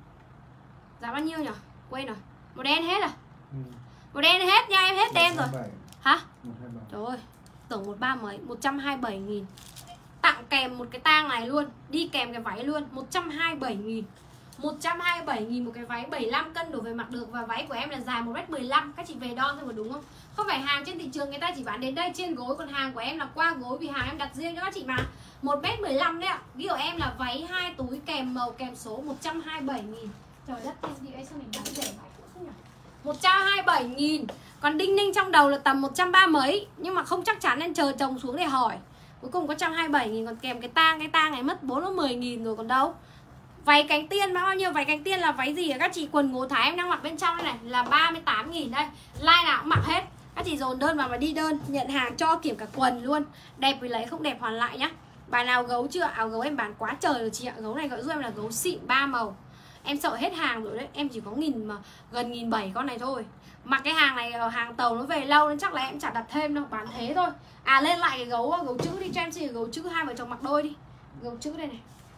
Giá bao nhiêu nhở? Quên rồi. Màu đen hết à? Ừ. Màu đen hết nha, em hết đen rồi. Hả? Trời ơi, tưởng một ba mấy, một trăm hai mươi bảy nghìn. Tặng kèm một cái tang này luôn, đi kèm cái váy luôn, một trăm hai mươi bảy nghìn. một trăm hai mươi bảy nghìn một cái váy bảy mươi lăm cân đổ về mặc được. Và váy của em là dài một mét mười lăm. Các chị về đo thôi mà đúng không? Không phải hàng trên thị trường người ta chỉ bán đến đây trên gối. Còn hàng của em là qua gối vì hàng em đặt riêng cho các chị mà. Một mét mười lăm đấy ạ. Ghi của em là váy hai túi kèm màu kèm số một trăm hai mươi bảy nghìn. Trời đất ơi, đi ấy sao mình bán rẻ vậy không nhỉ? một trăm hai mươi bảy nghìn. Còn đinh ninh trong đầu là tầm một trăm ba mấy. Nhưng mà không chắc chắn nên chờ chồng xuống để hỏi. Cuối cùng có một trăm hai mươi bảy nghìn. Còn kèm cái tang, cái tang này mất bốn đến mười nghìn rồi còn đâu. Váy cánh tiên bao nhiêu? Váy cánh tiên là váy gì hả các chị? Quần ngố thái em đang mặc bên trong đây này là ba mươi tám nghìn đây. Like nào cũng mặc hết. Các chị dồn đơn vào mà đi đơn, nhận hàng cho kiểm cả quần luôn. Đẹp thì lấy, không đẹp hoàn lại nhá. Bà nào gấu chưa? Áo gấu em bán quá trời rồi chị ạ. Gấu này gọi giúp em là gấu xịn ba màu. Em sợ hết hàng rồi đấy. Em chỉ có nghìn mà gần nghìn bảy con này thôi. Mặc cái hàng này hàng tàu nó về lâu nên chắc là em chả đặt thêm đâu, bán thế thôi. À lên lại cái gấu gấu chữ đi cho em xin gấu chữ hai vợ chồng mặc đôi đi. Gấu chữ đây này.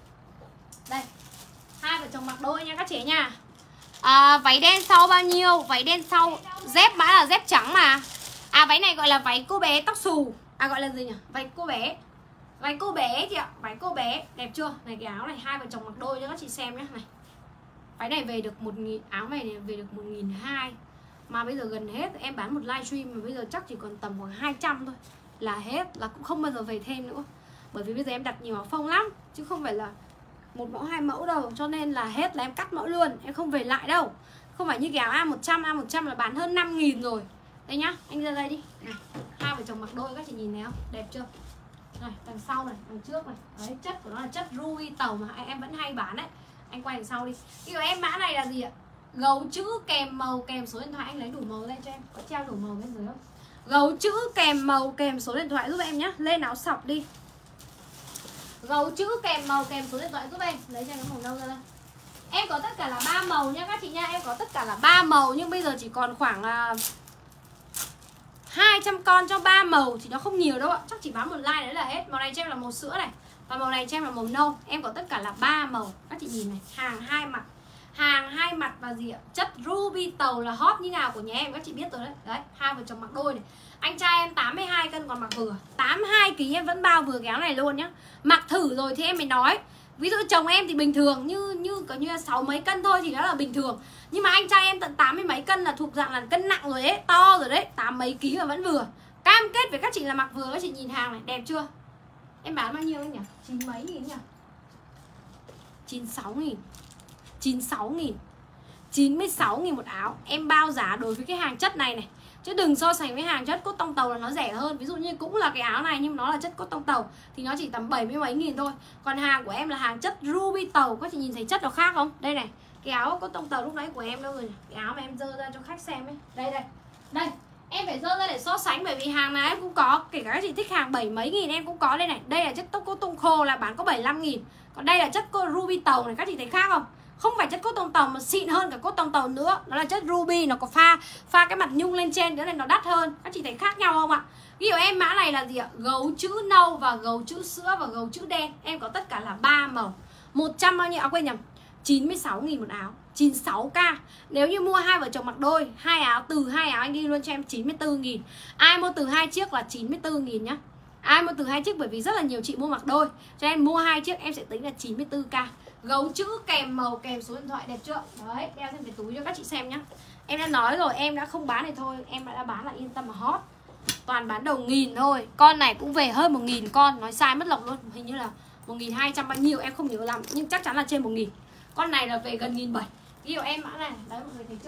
Đây. Hai vợ chồng mặc đôi nha các chị nha. À, váy đen sau bao nhiêu? Váy đen sau dép mã là dép trắng mà. À váy này gọi là váy cô bé tóc xù. À gọi là gì nhỉ? Váy cô bé. Váy cô bé chị ạ. Váy cô bé. Đẹp chưa? Này cái áo này hai vợ chồng mặc đôi cho các chị xem nhé. Này. Váy này về được một nghìn. Áo này về được một nghìn hai trăm. Mà bây giờ gần hết. Em bán một livestream mà bây giờ chắc chỉ còn tầm khoảng hai trăm thôi. Là hết. Là cũng không bao giờ về thêm nữa. Bởi vì bây giờ em đặt nhiều áo phông lắm. Chứ không phải là một mẫu hai mẫu đâu. Cho nên là hết là em cắt mẫu luôn. Em không về lại đâu. Không phải như cái áo A một trăm. A một trăm là bán hơn năm nghìn rồi. Đây nhá. Anh ra đây đi. Này. Hai vợ chồng mặc đôi các chị nhìn thấy không? Đẹp chưa? Này, đằng sau này, đằng trước này. Đấy, chất của nó là chất ruby tàu mà em vẫn hay bán đấy. Anh quay đằng sau đi. Cái của em mã này là gì ạ? Gấu chữ kèm màu kèm số điện thoại. Anh lấy đủ màu lên cho em. Có treo đủ màu bên dưới không? Gấu chữ kèm màu kèm số điện thoại giúp em nhá. Lên áo sọc đi. Gấu chữ kèm màu kèm số điện thoại giúp em. Lấy cho em cái màu nâu ra đây. Em có tất cả là ba màu nha các chị nha. Em có tất cả là ba màu. Nhưng bây giờ chỉ còn khoảng uh, hai trăm con cho ba màu. Thì nó không nhiều đâu ạ. Chắc chỉ bán một like đấy là hết. Màu này cho em là màu sữa này. Và màu này cho em là màu nâu. Em có tất cả là ba màu. Các chị nhìn này. Hàng hai mặt. Hàng hai mặt và gì ạ? Chất ruby tàu là hot như nào của nhà em. Các chị biết rồi đấy. Đấy, hai vợ chồng mặc đôi này. Anh trai em tám mươi hai cân còn mặc vừa. Tám mươi hai ký em vẫn bao vừa cái áo này luôn nhá. Mặc thử rồi thì em mới nói. Ví dụ chồng em thì bình thường như như có như là sáu mấy cân thôi thì đó là bình thường. Nhưng mà anh trai em tận tám mươi mấy cân là thuộc dạng là cân nặng rồi đấy, to rồi đấy, tám mấy ký mà vẫn vừa. Cam kết với các chị là mặc vừa. Các chị nhìn hàng này, đẹp chưa? Em bán bao nhiêu nhỉ? Chín mấy nghìn nhỉ? chín mươi sáu nghìn. chín mươi sáu nghìn. chín mươi sáu nghìn một áo. Em bao giá đối với cái hàng chất này này. Chứ đừng so sánh với hàng chất cốt tông tàu là nó rẻ hơn. Ví dụ như cũng là cái áo này nhưng nó là chất cốt tông tàu thì nó chỉ tầm bảy mươi mấy nghìn thôi. Còn hàng của em là hàng chất ruby tàu. Các chị nhìn thấy chất nó khác không? Đây này. Cái áo cốt tông tàu lúc nãy của em đâu rồi nhỉ? Cái áo mà em dơ ra cho khách xem ấy. Đây đây. Đây. Em phải dơ ra để so sánh. Bởi vì hàng này em cũng có. Kể cả các chị thích hàng bảy mấy nghìn em cũng có. Đây này. Đây là chất cốt tông khô là bán có bảy mươi lăm nghìn. Còn đây là chất ruby tàu này. Các chị thấy khác không? Không phải chất cốt tông tàu mà xịn hơn cả cốt tông tàu nữa. Đó là chất ruby, nó có pha pha cái mặt nhung lên trên nữa nên nó đắt hơn. Các chị thấy khác nhau không ạ? Ví dụ em mã này là gì ạ? Gấu chữ nâu và gấu chữ sữa và gấu chữ đen. Em có tất cả là ba màu. một trăm bao nhiêu? À quên nhầm. chín mươi sáu nghìn một áo. chín mươi sáu k. Nếu như mua hai vợ chồng mặc đôi, hai áo từ hai áo anh ghi luôn cho em chín mươi tư nghìn. Ai mua từ hai chiếc là chín mươi tư nghìn nhá. Ai mua từ hai chiếc bởi vì rất là nhiều chị mua mặc đôi. Cho em mua hai chiếc em sẽ tính là chín mươi tư k. Gấu chữ kèm màu kèm số điện thoại, đẹp chưa? Đấy, đeo thêm cái túi cho các chị xem nhá. Em đã nói rồi, em đã không bán này thôi. Em đã bán là yên tâm mà hot. Toàn bán đầu nghìn thôi. Con này cũng về hơn một nghìn con. Nói sai mất lọc luôn. Hình như là một nghìn hai trăm bao nhiêu em không nhớ lắm. Nhưng chắc chắn là trên một nghìn. Con này là về gần một nghìn bảy trăm. Ví dụ em mã này. Đấy mọi người thấy chưa?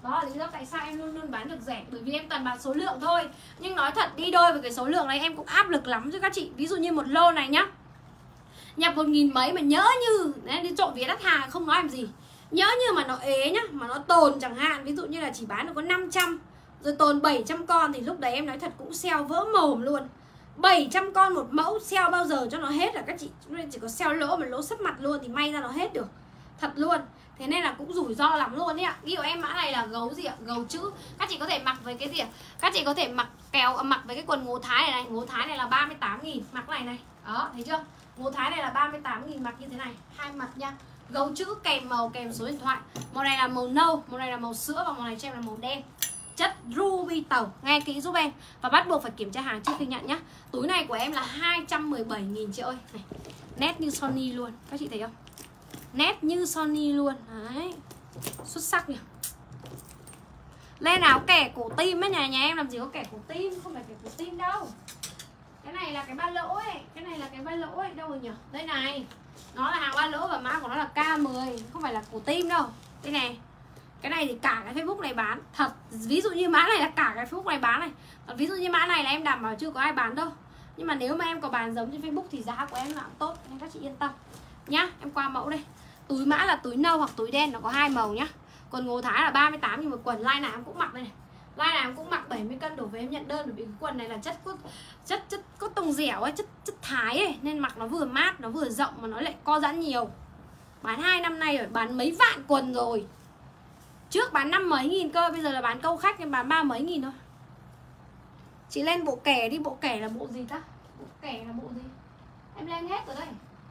Đó là lý do tại sao em luôn luôn bán được rẻ. Bởi vì em toàn bán số lượng thôi. Nhưng nói thật đi đôi với cái số lượng này em cũng áp lực lắm cho các chị. Ví dụ như một lô này nhá, nhập một nghìn mấy mà nhớ như đấy, đi trộn vía đắt hàng không nói làm gì. Nhớ như mà nó ế nhá, mà nó tồn chẳng hạn, ví dụ như là chỉ bán được có năm trăm, rồi tồn bảy trăm con thì lúc đấy em nói thật cũng sale vỡ mồm luôn. Bảy trăm con một mẫu sale bao giờ cho nó hết là các chị. Chỉ có sale lỗ mà lỗ sấp mặt luôn thì may ra nó hết được. Thật luôn. Thế nên là cũng rủi ro lắm luôn đấy ạ. Ghi của em mã này là gấu gì ạ? Gấu chữ. Các chị có thể mặc với cái gì ạ? Các chị có thể mặc kéo, mặc với cái quần ngố thái này này. Ngố thái này là ba mươi tám nghìn, mặc này này. Đó, thấy chưa? Ngố thái này là ba mươi tám nghìn, mặc như thế này. Hai mặt nha. Gấu chữ kèm màu, kèm số điện thoại. Màu này là màu nâu, màu này là màu sữa, và màu này cho em là màu đen. Chất ruby tàu. Nghe kỹ giúp em. Và bắt buộc phải kiểm tra hàng trước khi nhận nhá. Túi này của em là hai trăm mười bảy nghìn chị ơi. Này, nét như Sony luôn. Các chị thấy không? Nét như Sony luôn. Đấy, xuất sắc nhỉ. Lên áo kẻ cổ tim ấy, nhà nhà em làm gì có kẻ cổ tim. Không phải kẻ cổ tim đâu. Cái này là cái ba lỗ ấy. Cái này là cái ba lỗ ấy. Đâu rồi nhỉ? Đây này. Nó là hàng ba lỗ và mã của nó là K mười. Không phải là cổ tim đâu. Đây này. Cái này thì cả cái Facebook này bán. Thật, ví dụ như mã này là cả cái Facebook này bán này. Còn ví dụ như mã này là em đảm bảo chưa có ai bán đâu. Nhưng mà nếu mà em có bán giống trên Facebook thì giá của em là cũng tốt, nên các chị yên tâm nhá. Em qua mẫu đây. Túi mã là túi nâu hoặc túi đen, nó có hai màu nhá. Còn ngố thái là ba mươi tám nghìn một quần. Like nào em cũng mặc đây này. Like nào em cũng mặc bảy mươi cân đổ về em nhận đơn. Bởi vì cái quần này là chất cốt, chất chất cốt tông dẻo ấy, chất chất thái ấy, nên mặc nó vừa mát, nó vừa rộng mà nó lại co giãn nhiều. Bán hai năm nay rồi, bán mấy vạn quần rồi. Trước bán năm mấy nghìn cơ, bây giờ là bán câu khách em bán ba mấy nghìn thôi. Chị lên bộ kẻ đi, bộ kẻ là bộ gì ta? Bộ kẻ là bộ gì? Em lên hết rồi đây.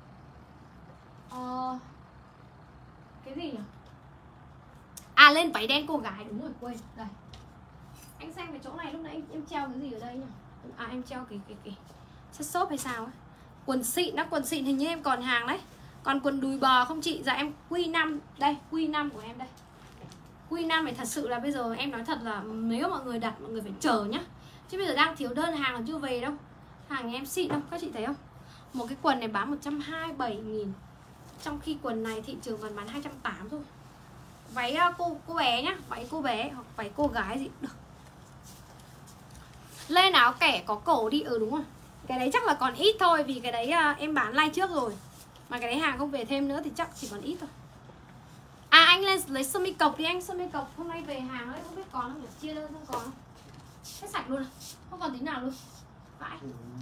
Ờ... Cái gì nhỉ? À, lên váy đen cô gái, đúng rồi, quên. Đây. Anh xem cái chỗ này lúc nãy em, em treo cái gì ở đây nhỉ? À, em treo cái cái cái chất xốp hay sao ấy. Quần xịn đó, quần xịn hình như em còn hàng đấy. Còn quần đùi bò không chị? Dạ em quy năm. Đây, quy năm của em đây. Quy năm này thật sự là bây giờ em nói thật là nếu mọi người đặt mọi người phải chờ nhá. Chứ bây giờ đang thiếu đơn hàng là chưa về đâu. Hàng nhà em xịn đâu, các chị thấy không? Một cái quần này bán một trăm hai mươi bảy nghìn. Trong khi quần này thị trường vẫn bán hai trăm tám mươi thôi. Váy cô cô bé nhá, váy cô bé hoặc váy cô gái gì cũng được. Lên áo kẻ có cổ đi, ừ đúng rồi. Cái đấy chắc là còn ít thôi, vì cái đấy em bán like trước rồi. Mà cái đấy hàng không về thêm nữa thì chắc chỉ còn ít thôi. À, anh lên lấy sơ mi cộc đi anh, sơ mi cộc hôm nay về hàng đấy, không biết còn không, chia đơn không còn không? Hết sạch luôn, không còn tí nào luôn. Vãi.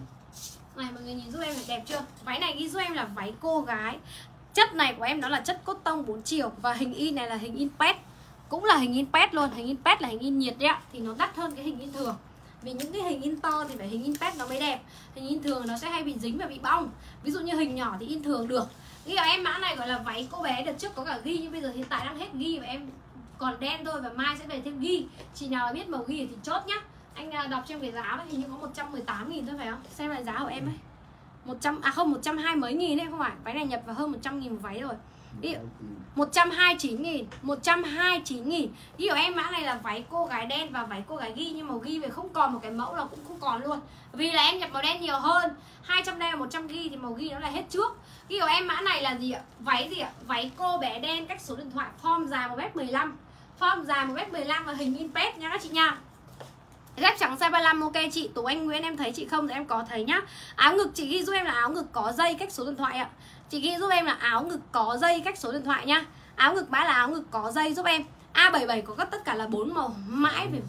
Này mọi người nhìn giúp em này, đẹp chưa? Váy này ghi giúp em là váy cô gái. Chất này của em nó là chất cốt tông bốn chiều. Và hình in này là hình in pet. Cũng là hình in pet luôn. Hình in pet là hình in nhiệt đấy ạ. Thì nó đắt hơn cái hình in thường. Vì những cái hình in to thì phải hình in pet nó mới đẹp. Hình in thường nó sẽ hay bị dính và bị bong. Ví dụ như hình nhỏ thì in thường được. Ghi ở em mã này gọi là váy cô bé. Đợt trước có cả ghi, nhưng bây giờ hiện tại đang hết ghi và em còn đen thôi. Và mai sẽ về thêm ghi. Chị nào biết màu ghi thì chốt nhá. Anh đọc cho em cái giá đó, hình như có một trăm mười tám nghìn thôi phải không? Xem lại giá của em ấy. một trăm, à không, một trăm hai mươi mấy nghìn đấy, không phải. Váy này nhập vào hơn một trăm nghìn một váy rồi. Đi, một trăm hai mươi chín nghìn. một trăm hai mươi chín nghìn. Ghi của em mã này là váy cô gái đen và váy cô gái ghi. Nhưng màu ghi về không còn một cái mẫu nào cũng không còn luôn. Vì là em nhập màu đen nhiều hơn. Hai trăm đen và một trăm ghi thì màu ghi nó là hết trước. Ghi của em mã này là gì ạ? Váy gì ạ? Váy cô bé đen, cách số điện thoại. Form dài một mét mười lăm. Form dài một mét mười lăm và hình in pet nha các chị nha. Rách trắng size ba mươi lăm ok chị. Tú Anh Nguyễn em thấy chị không thì em có thấy nhá. Áo ngực chị ghi giúp em là áo ngực có dây cách số điện thoại ạ. Chị ghi giúp em là áo ngực có dây cách số điện thoại nhá. Áo ngực mã là áo ngực có dây giúp em. A bảy mươi bảy có các tất cả là bốn màu mãi về.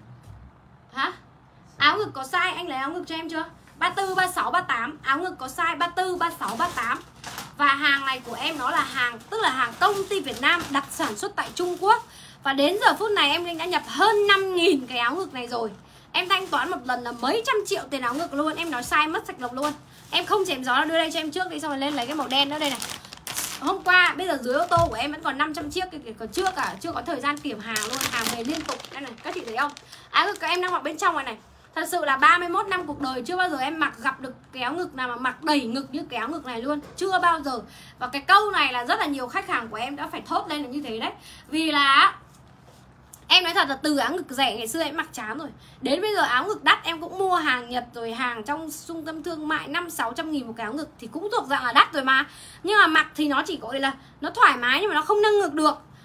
Hả? Áo ngực có size, anh lấy áo ngực cho em chưa? ba mươi tư, ba mươi sáu, ba mươi tám. Áo ngực có size ba mươi tư, ba mươi sáu, ba mươi tám. Và hàng này của em nó là hàng, tức là hàng công ty Việt Nam đặt sản xuất tại Trung Quốc. Và đến giờ phút này em Linh đã nhập hơn năm nghìn cái áo ngực này rồi. Em thanh toán một lần là mấy trăm triệu tiền áo ngực luôn. Em nói sai mất sạch lộc luôn. Em không chém gió, đưa đây cho em trước đi. Xong rồi lên lấy cái màu đen nữa đây này. Hôm qua, bây giờ dưới ô tô của em vẫn còn năm trăm chiếc. Còn chưa cả, chưa có thời gian kiểm hàng luôn. Hàng về liên tục. Đây này, các chị thấy không? Áo ngực các em đang mặc bên trong này này. Thật sự là ba mươi mốt năm cuộc đời chưa bao giờ em mặc gặp được cái áo ngực nào mà mặc đầy ngực như cái áo ngực này luôn. Chưa bao giờ. Và cái câu này là rất là nhiều khách hàng của em đã phải thốt lên là như thế đấy. Vì là em nói thật là từ áo ngực rẻ ngày xưa em mặc chán rồi. Đến bây giờ áo ngực đắt em cũng mua hàng Nhật rồi, hàng trong trung tâm thương mại năm sáu trăm nghìn một cái áo ngực thì cũng thuộc dạng là đắt rồi mà. Nhưng mà mặc thì nó chỉ gọi là nó thoải mái nhưng mà nó không nâng ngực được.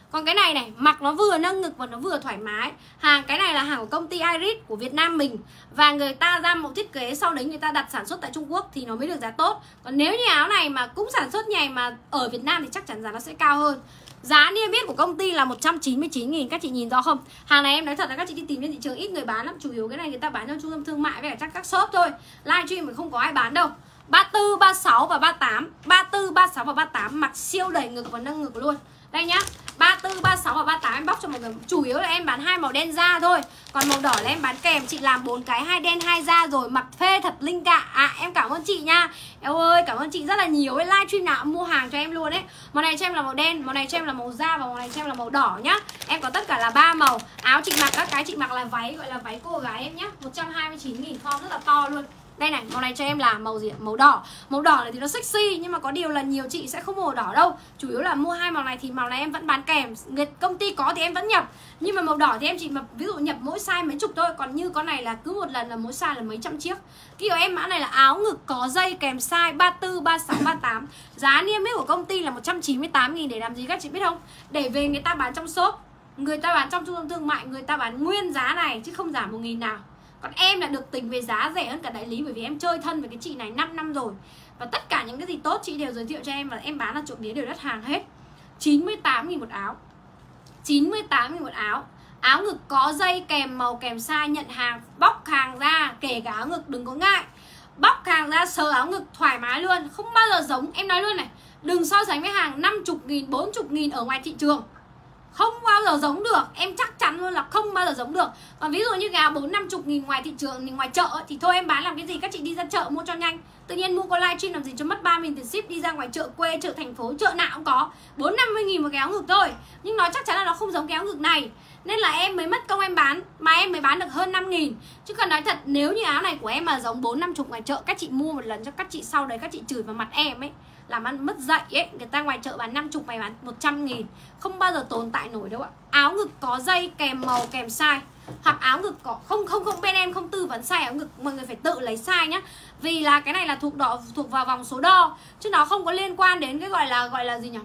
Còn cái này này, mặc nó vừa nâng ngực và nó vừa thoải mái. Hàng cái này là hàng của công ty Iris của Việt Nam mình. Và người ta ra mẫu thiết kế, sau đấy người ta đặt sản xuất tại Trung Quốc thì nó mới được giá tốt. Còn nếu như áo này mà cũng sản xuất nhảy mà ở Việt Nam thì chắc chắn giá nó sẽ cao hơn. Giá niêm yết của công ty là một trăm chín mươi chín nghìn, các chị nhìn rõ không? Hàng này em nói thật là các chị đi tìm trên thị trường ít người bán lắm. Chủ yếu cái này người ta bán trong trung tâm thương mại với cả chắc các shop thôi. Livestream mà không có ai bán đâu. Ba mươi tư, ba mươi sáu và ba mươi tám. Ba mươi tư, ba mươi sáu và ba mươi tám mặc siêu đẩy ngực và nâng ngực luôn. Đây nhá, ba mươi tư, ba mươi sáu và ba mươi tám em bóc cho mọi người. Chủ yếu là em bán hai màu đen da thôi. Còn màu đỏ là em bán kèm. Chị làm bốn cái, hai đen hai da rồi, mặc phê thật linh cả. À em cảm ơn chị nha. Eo ơi, cảm ơn chị rất là nhiều. Cái livestream nào mua hàng cho em luôn ấy. Màu này cho em là màu đen, màu này cho em là màu da và màu này cho em là màu đỏ nhá. Em có tất cả là ba màu. Áo chị mặc, các cái chị mặc là váy, gọi là váy cô gái em nhá. một trăm hai mươi chín nghìn, form rất là to luôn. Đây này, màu này cho em là màu gì? Màu đỏ. Màu đỏ này thì nó sexy, nhưng mà có điều là nhiều chị sẽ không mua màu đỏ đâu. Chủ yếu là mua hai màu này thì màu này em vẫn bán kèm. Người công ty có thì em vẫn nhập. Nhưng mà màu đỏ thì em chỉ mà ví dụ nhập mỗi size mấy chục thôi. Còn như con này là cứ một lần là mỗi size là mấy trăm chiếc. Kiểu em mã này là áo ngực có dây kèm size ba mươi tư, ba mươi sáu, ba mươi tám. Giá niêm yết của công ty là một trăm chín mươi tám nghìn. Để làm gì các chị biết không? Để về người ta bán trong shop, người ta bán trong trung tâm thương mại, người ta bán nguyên giá này chứ không giảm một nghìn nào. Còn em là được tính về giá rẻ hơn cả đại lý. Bởi vì em chơi thân với cái chị này năm năm rồi. Và tất cả những cái gì tốt chị đều giới thiệu cho em. Và em bán là trộm vía đều đắt hàng hết. Chín mươi tám nghìn một áo. Chín mươi tám nghìn một áo. Áo ngực có dây kèm màu kèm size. Nhận hàng, bóc hàng ra. Kể cả áo ngực đừng có ngại. Bóc hàng ra sờ áo ngực thoải mái luôn. Không bao giờ giống. Em nói luôn này, đừng so sánh với hàng năm mươi nghìn, bốn mươi nghìn ở ngoài thị trường. Không bao giờ giống được. Em chắc chắn luôn là không bao giờ giống được. Còn ví dụ như cái áo bốn năm mươi nghìn ngoài thị trường, ngoài chợ thì thôi em bán làm cái gì. Các chị đi ra chợ mua cho nhanh. Tự nhiên mua có livestream làm gì cho mất ba mươi nghìn tiền ship. Đi ra ngoài chợ quê, chợ thành phố, chợ nào cũng có bốn năm mươi nghìn một cái áo ngực thôi. Nhưng nó chắc chắn là nó không giống cái áo ngực này. Nên là em mới mất công em bán. Mà em mới bán được hơn năm nghìn. Chứ còn nói thật, nếu như áo này của em mà giống bốn năm mươi ngoài chợ, các chị mua một lần cho các chị, sau đấy các chị chửi vào mặt em ấy, làm ăn mất dạy ấy. Người ta ngoài chợ bán năm mươi, mày bán một trăm nghìn. Không bao giờ tồn tại nổi đâu ạ. Áo ngực có dây kèm màu kèm size. Hoặc áo ngực có không không không bên em không tư vấn size áo ngực, mọi người phải tự lấy size nhá. Vì là cái này là thuộc đo, thuộc vào vòng số đo, chứ nó không có liên quan đến cái gọi là gọi là gì nhỉ,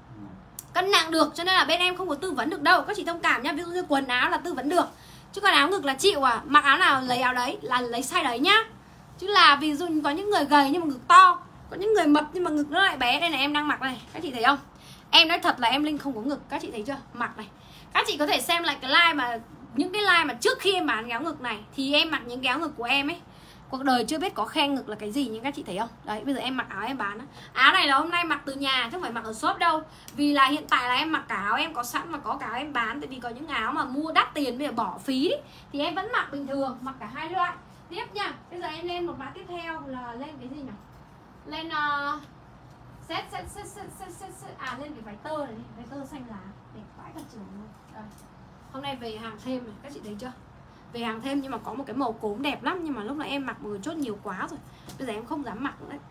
cân nặng được. Cho nên là bên em không có tư vấn được đâu. Các chị thông cảm nhá. Ví dụ như quần áo là tư vấn được, chứ còn áo ngực là chịu à. Mặc áo nào lấy áo đấy, là lấy size đấy nhá. Chứ là ví dụ có những người gầy nhưng mà ngực to, có những người mập nhưng mà ngực nó lại bé. Đây này em đang mặc này, các chị thấy không? Em nói thật là em Linh không có ngực, các chị thấy chưa? Mặc này, các chị có thể xem lại cái like mà, những cái like mà trước khi em bán cái áo ngực này thì em mặc những cái áo ngực của em ấy, cuộc đời chưa biết có khen ngực là cái gì, nhưng các chị thấy không? Đấy, bây giờ em mặc áo em bán. Áo này là hôm nay mặc từ nhà chứ không phải mặc ở shop đâu. Vì là hiện tại là em mặc cả áo em có sẵn và có cả áo em bán. Tại vì có những áo mà mua đắt tiền bây giờ bỏ phí ấy, thì em vẫn mặc bình thường, mặc cả hai loại. Tiếp nha, bây giờ em lên một mã tiếp theo là lên cái gì nhỉ? Lên uh, set, set, set, set, set, set, set. À lên cái váy tơ này, váy tơ xanh lá đẹp vãi cả trường luôn. Đây. Hôm nay về hàng thêm này, các chị thấy chưa? Về hàng thêm nhưng mà có một cái màu cốm đẹp lắm. Nhưng mà lúc nãy em mặc mọi người chốt nhiều quá rồi, bây giờ em không dám mặc nữa đấy.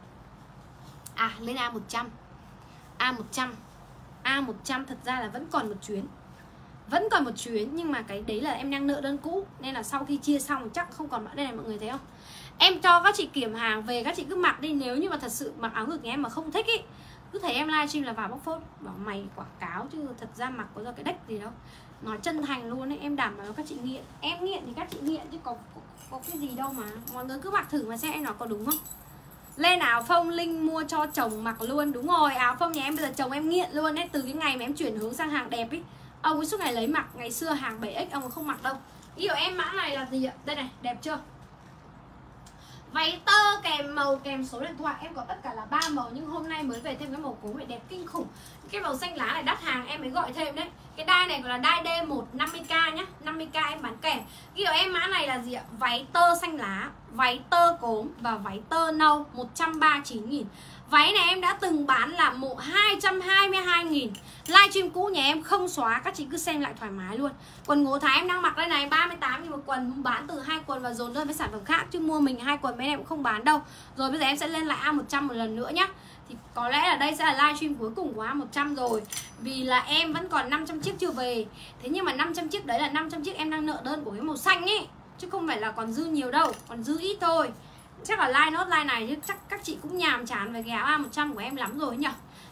À lên A một trăm. A một trăm. A một trăm thật ra là vẫn còn một chuyến. Vẫn còn một chuyến. Nhưng mà cái đấy là em đang nợ đơn cũ, nên là sau khi chia xong chắc không còn mã. Đây này mọi người thấy không? Em cho các chị kiểm hàng về, các chị cứ mặc đi. Nếu như mà thật sự mặc áo ngực nhà em mà không thích ý, cứ thấy em livestream là vào bóc phốt, bảo mày quảng cáo chứ thật ra mặc có ra cái đếch gì đâu. Nói chân thành luôn ấy, em đảm bảo các chị nghiện. Em nghiện thì các chị nghiện chứ có, có, có cái gì đâu mà. Mọi người cứ mặc thử mà xem em nói có đúng không. Lên áo phông Linh mua cho chồng mặc luôn. Đúng rồi, áo phông nhà em bây giờ chồng em nghiện luôn ấy. Từ cái ngày mà em chuyển hướng sang hàng đẹp ấy, ông ấy suốt ngày lấy mặc. Ngày xưa hàng bảy x ông ấy không mặc đâu. Ý của em mã này là gì ạ? Đây này, đẹp chưa? Váy tơ kèm màu kèm số điện thoại. Em có tất cả là ba màu, nhưng hôm nay mới về thêm cái màu cốm này đẹp kinh khủng. Cái màu xanh lá này đắt hàng em mới gọi thêm đấy. Cái đai này gọi là đai D một năm mươi k nhá, năm mươi k em bán kèm. Cái của em mã này là gì ạ? Váy tơ xanh lá, váy tơ cốm và váy tơ nâu một trăm ba mươi chín nghìn. Váy này em đã từng bán là một hai trăm hai mươi hai nghìn. Livestream cũ nhà em không xóa, các chị cứ xem lại thoải mái luôn. Quần Ngô Thái em đang mặc đây này, ba mươi tám nghìn một quần, bán từ hai quần và dồn đơn với sản phẩm khác, chứ mua mình hai quần mấy em cũng không bán đâu. Rồi bây giờ em sẽ lên lại A một trăm một lần nữa nhá. Thì có lẽ là đây sẽ là livestream cuối cùng của A một trăm rồi. Vì là em vẫn còn năm trăm chiếc chưa về. Thế nhưng mà năm trăm chiếc đấy là năm trăm chiếc em đang nợ đơn của cái màu xanh ấy, chứ không phải là còn dư nhiều đâu, còn dư ít thôi. Chắc là like nốt like này chứ chắc các chị cũng nhàm chán về cái áo A một trăm của em lắm rồi nhỉ.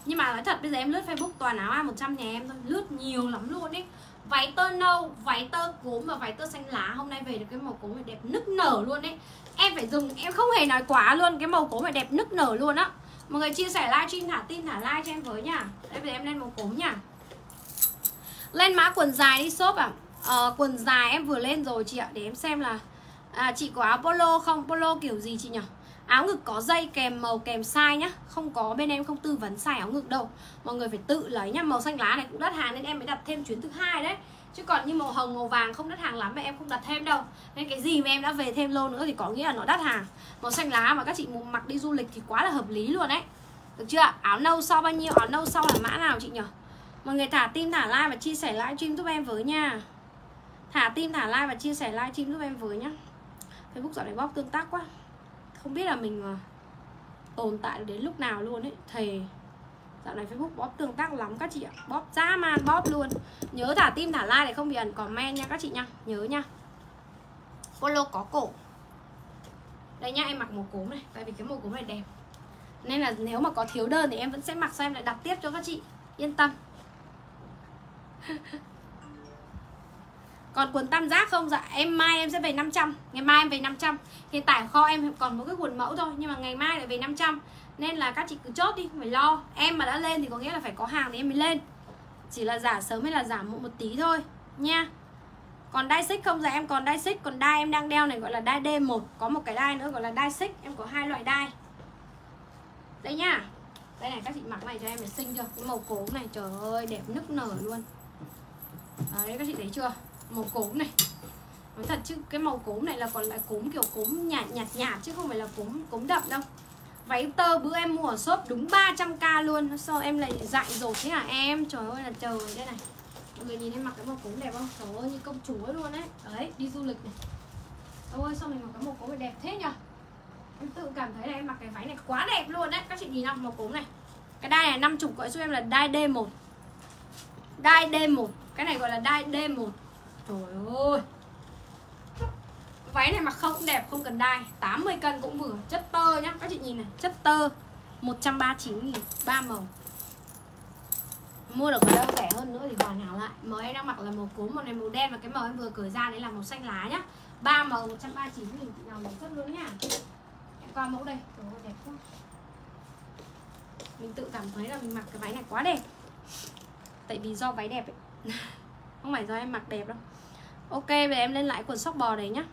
Nhưng mà nói thật bây giờ em lướt Facebook toàn áo A một trăm nhà em thôi, lướt nhiều lắm luôn ấy. Váy tơ nâu, váy tơ cốm và váy tơ xanh lá. Hôm nay về được cái màu cốm này đẹp nức nở luôn ấy. Em phải dùng, em không hề nói quá luôn, cái màu cốm này đẹp nức nở luôn á. Mọi người chia sẻ livestream, thả tin, thả like cho em với nha. Đây bây giờ em lên màu cốm nha. Lên mã quần dài đi shop à. Ờ, quần dài em vừa lên rồi chị ạ. Để em xem là à, chị có áo polo không? Polo kiểu gì chị nhỉ? Áo ngực có dây kèm màu kèm size nhá. Không có, bên em không tư vấn size áo ngực đâu. Mọi người phải tự lấy nhá. Màu xanh lá này cũng đắt hàng nên em mới đặt thêm chuyến thứ hai đấy. Chứ còn như màu hồng, màu vàng không đắt hàng lắm mà em không đặt thêm đâu. Nên cái gì mà em đã về thêm lô nữa thì có nghĩa là nó đắt hàng. Màu xanh lá mà các chị mặc đi du lịch thì quá là hợp lý luôn đấy. Được chưa? Áo nâu sau bao nhiêu? Áo nâu sau là mã nào chị nhỉ? Mọi người thả tim, thả like và chia sẻ livestream giúp em với nha. Thả tim, thả like và chia sẻ livestream giúp em với nhá. Facebook dạo này bóp tương tác quá. Không biết là mình tồn tại được đến lúc nào luôn ấy. Thề dạo này Facebook bóp tương tác lắm các chị ạ. Bóp dã man bóp luôn. Nhớ thả tim, thả like để không bị ẩn comment nha các chị nha. Nhớ nha. Polo có cổ. Đây nha, em mặc màu cốm này. Tại vì cái màu cốm này đẹp. Nên là nếu mà có thiếu đơn thì em vẫn sẽ mặc, sao em lại đặt tiếp cho các chị. Yên tâm. Còn quần tam giác không? Dạ em mai em sẽ về năm trăm. Ngày mai em về năm trăm. Hiện tại kho em còn một cái quần mẫu thôi, nhưng mà ngày mai lại về năm trăm. Nên là các chị cứ chốt đi, không phải lo. Em mà đã lên thì có nghĩa là phải có hàng thì em mới lên. Chỉ là giả sớm hay là giảm một, một tí thôi nha. Còn đai xích không? Dạ em còn đai xích. Còn đai em đang đeo này gọi là đai D một. Có một cái đai nữa gọi là đai xích. Em có hai loại đai. Đây nha. Đây này, các chị mặc này cho em để xinh chưa? Cái màu cốm này, trời ơi đẹp nức nở luôn. Đấy các chị thấy chưa? Màu cốm này. Nói thật chứ cái màu cốm này là còn lại cốm kiểu cốm nhạt nhạt nhạt chứ không phải là cốm cốm đậm đâu. Váy tơ bữa em mua ở shop đúng ba trăm k luôn. Sao em lại dại dột thế hả em? Trời ơi là trời. Đây này. Mọi người nhìn em mặc cái màu cốm đẹp không? Trời ơi như công chúa luôn đấy. Đấy, đi du lịch này. Ôi sao mình mặc cái màu cốm này đẹp thế nhỉ? Em tự cảm thấy là em mặc cái váy này quá đẹp luôn đấy. Các chị nhìn không? Màu cốm này. Cái đai này năm mươi gọi giúp em là đai D một. Đai D một. Cái này gọi là đai D một. Trời ơi. Váy này mặc không cũng đẹp, không cần đai. Tám mươi cân cũng vừa. Chất tơ nhá. Các chị nhìn này. Chất tơ một trăm ba mươi chín nghìn. ba màu. Mua được ở đâu rẻ hơn nữa thì hoàn hảo lại. Màu em đang mặc là màu cốm, màu này màu đen. Và cái màu em vừa cởi ra đấy là màu xanh lá nhá. Ba màu một trăm ba mươi chín nghìn. Chị nào lấy chất luôn nhá. Em qua mẫu đây. Trời ơi đẹp quá. Mình tự cảm thấy là mình mặc cái váy này quá đẹp. Tại vì do váy đẹp ấy. Không phải do em mặc đẹp đâu. Ok, bây giờ em lên lại quần sóc bò đấy nhá.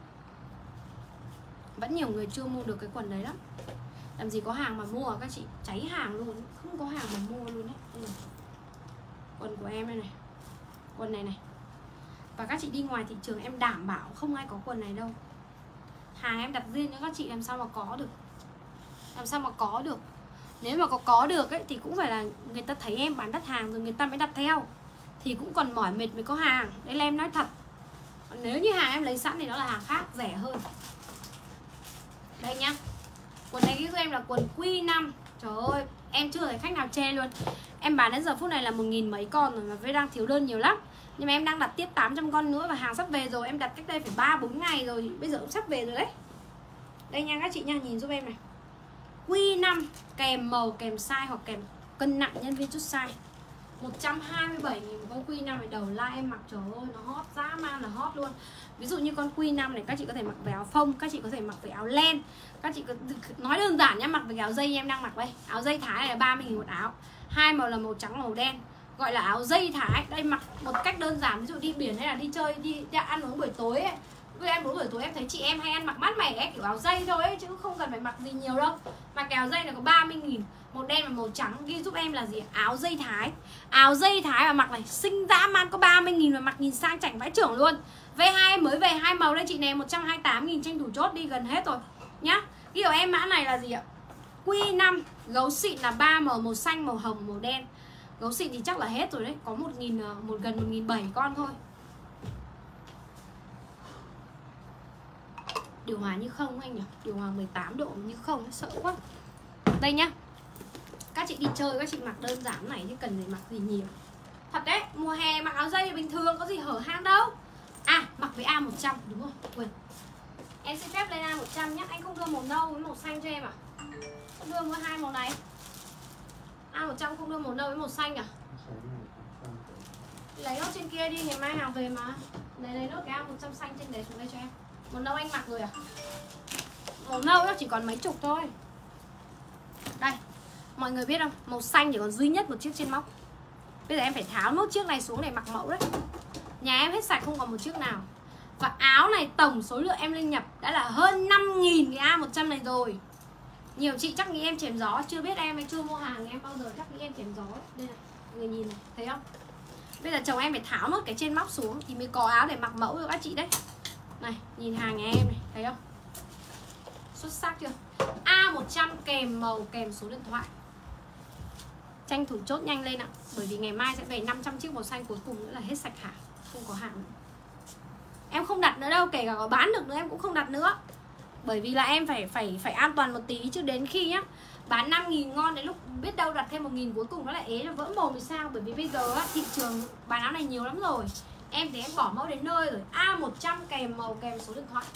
Vẫn nhiều người chưa mua được cái quần đấy lắm. Làm gì có hàng mà mua các chị. Cháy hàng luôn. Không có hàng mà mua luôn đấy. Đây này. Quần của em đây này. Quần này này. Và các chị đi ngoài thị trường em đảm bảo không ai có quần này đâu. Hàng em đặt riêng cho các chị làm sao mà có được. Làm sao mà có được. Nếu mà có có được ấy thì cũng phải là người ta thấy em bán đắt hàng rồi người ta mới đặt theo. Thì cũng còn mỏi mệt mới có hàng. Đây là em nói thật. Còn nếu như hàng em lấy sẵn thì nó là hàng khác, rẻ hơn. Đây nhá. Quần này giúp em là quần Q năm. Trời ơi, em chưa thấy khách nào chê luôn. Em bán đến giờ phút này là một nghìn mấy con rồi mà với đang thiếu đơn nhiều lắm. Nhưng mà em đang đặt tiếp tám trăm con nữa và hàng sắp về rồi. Em đặt cách đây phải ba bốn ngày rồi. Bây giờ cũng sắp về rồi đấy. Đây nha các chị nha, nhìn giúp em này. Q năm kèm màu, kèm size hoặc kèm cân nặng nhân viên chút size. Một trăm hai mươi bảy nghìn con Q năm này đầu like em mặc, trời ơi nó hot dã man là hot luôn. Ví dụ như con Q năm này các chị có thể mặc với áo phông, các chị có thể mặc với áo len. Các chị có, nói đơn giản nhá, mặc với áo dây em đang mặc đây. Áo dây Thái này là ba mươi nghìn một áo. Hai màu là màu trắng màu đen. Gọi là áo dây Thái. Đây mặc một cách đơn giản, ví dụ đi biển hay là đi chơi, đi, đi ăn uống buổi tối ấy. Với em uống buổi tối em thấy chị em hay ăn mặc mát mẻ ấy, kiểu áo dây thôi ấy, chứ không cần phải mặc gì nhiều đâu. Mặc cái áo dây này có ba mươi nghìn. Màu đen và màu trắng, ghi giúp em là gì? Áo dây Thái. Áo dây Thái mà mặc này xinh dã man, có ba mươi nghìn mà mặc nhìn sang chảnh vãi chưởng luôn. V hai mới về hai màu đây chị này, một trăm hai mươi tám nghìn, tranh thủ chốt đi, gần hết rồi nhá. Ghi của em mã này là gì ạ? Q năm, gấu xịn là ba màu, màu xanh, màu hồng, màu đen. Gấu xịn thì chắc là hết rồi đấy, có một nghìn, một gần một nghìn bảy trăm con thôi. Điều hòa như không anh nhỉ? Điều hòa mười tám độ như không, sợ quá. Đây nhá. Các chị đi chơi các chị mặc đơn giản này chứ cần phải mặc gì nhiều. Thật đấy, mùa hè mặc áo dây thì bình thường, có gì hở hang đâu. À, mặc với A một trăm, đúng rồi, quên. Em xin phép lên A một trăm nhé. Anh không đưa màu nâu với màu xanh cho em à? Không đưa mua hai màu này. A một trăm không đưa màu nâu với màu xanh à? Lấy nốt trên kia đi, ngày mai hàng về mà. Lấy lấy nốt cái A một trăm xanh trên đấy xuống đây cho em. Màu nâu anh mặc rồi à? Màu nâu nó chỉ còn mấy chục thôi. Đây, mọi người biết không? Màu xanh chỉ còn duy nhất một chiếc trên móc. Bây giờ em phải tháo nốt chiếc này xuống để mặc mẫu đấy. Nhà em hết sạch không còn một chiếc nào. Và áo này tổng số lượng em lên nhập đã là hơn năm nghìn cái A một trăm này rồi. Nhiều chị chắc nghĩ em chém gió, chưa biết em hay chưa mua hàng em bao giờ chắc nghĩ em chém gió. Đây này, người nhìn này, thấy không? Bây giờ chồng em phải tháo nốt cái trên móc xuống thì mới có áo để mặc mẫu cho các chị đấy. Này, nhìn hàng nhà em này, thấy không? Xuất sắc chưa? A một trăm kèm màu kèm số điện thoại. Tranh thủ chốt nhanh lên ạ. Bởi vì ngày mai sẽ về năm trăm chiếc màu xanh cuối cùng nữa là hết sạch hàng. Không có hàng nữa. Em không đặt nữa đâu, kể cả có bán được nữa em cũng không đặt nữa. Bởi vì là em phải phải phải an toàn một tí, chứ đến khi nhá bán năm nghìn ngon đến lúc biết đâu đặt thêm một nghìn cuối cùng nó lại ế, nó vỡ mồm thì sao? Bởi vì bây giờ á, thị trường bán áo này nhiều lắm rồi. Em thì em bỏ mẫu đến nơi rồi. A một trăm kèm màu kèm số điện thoại.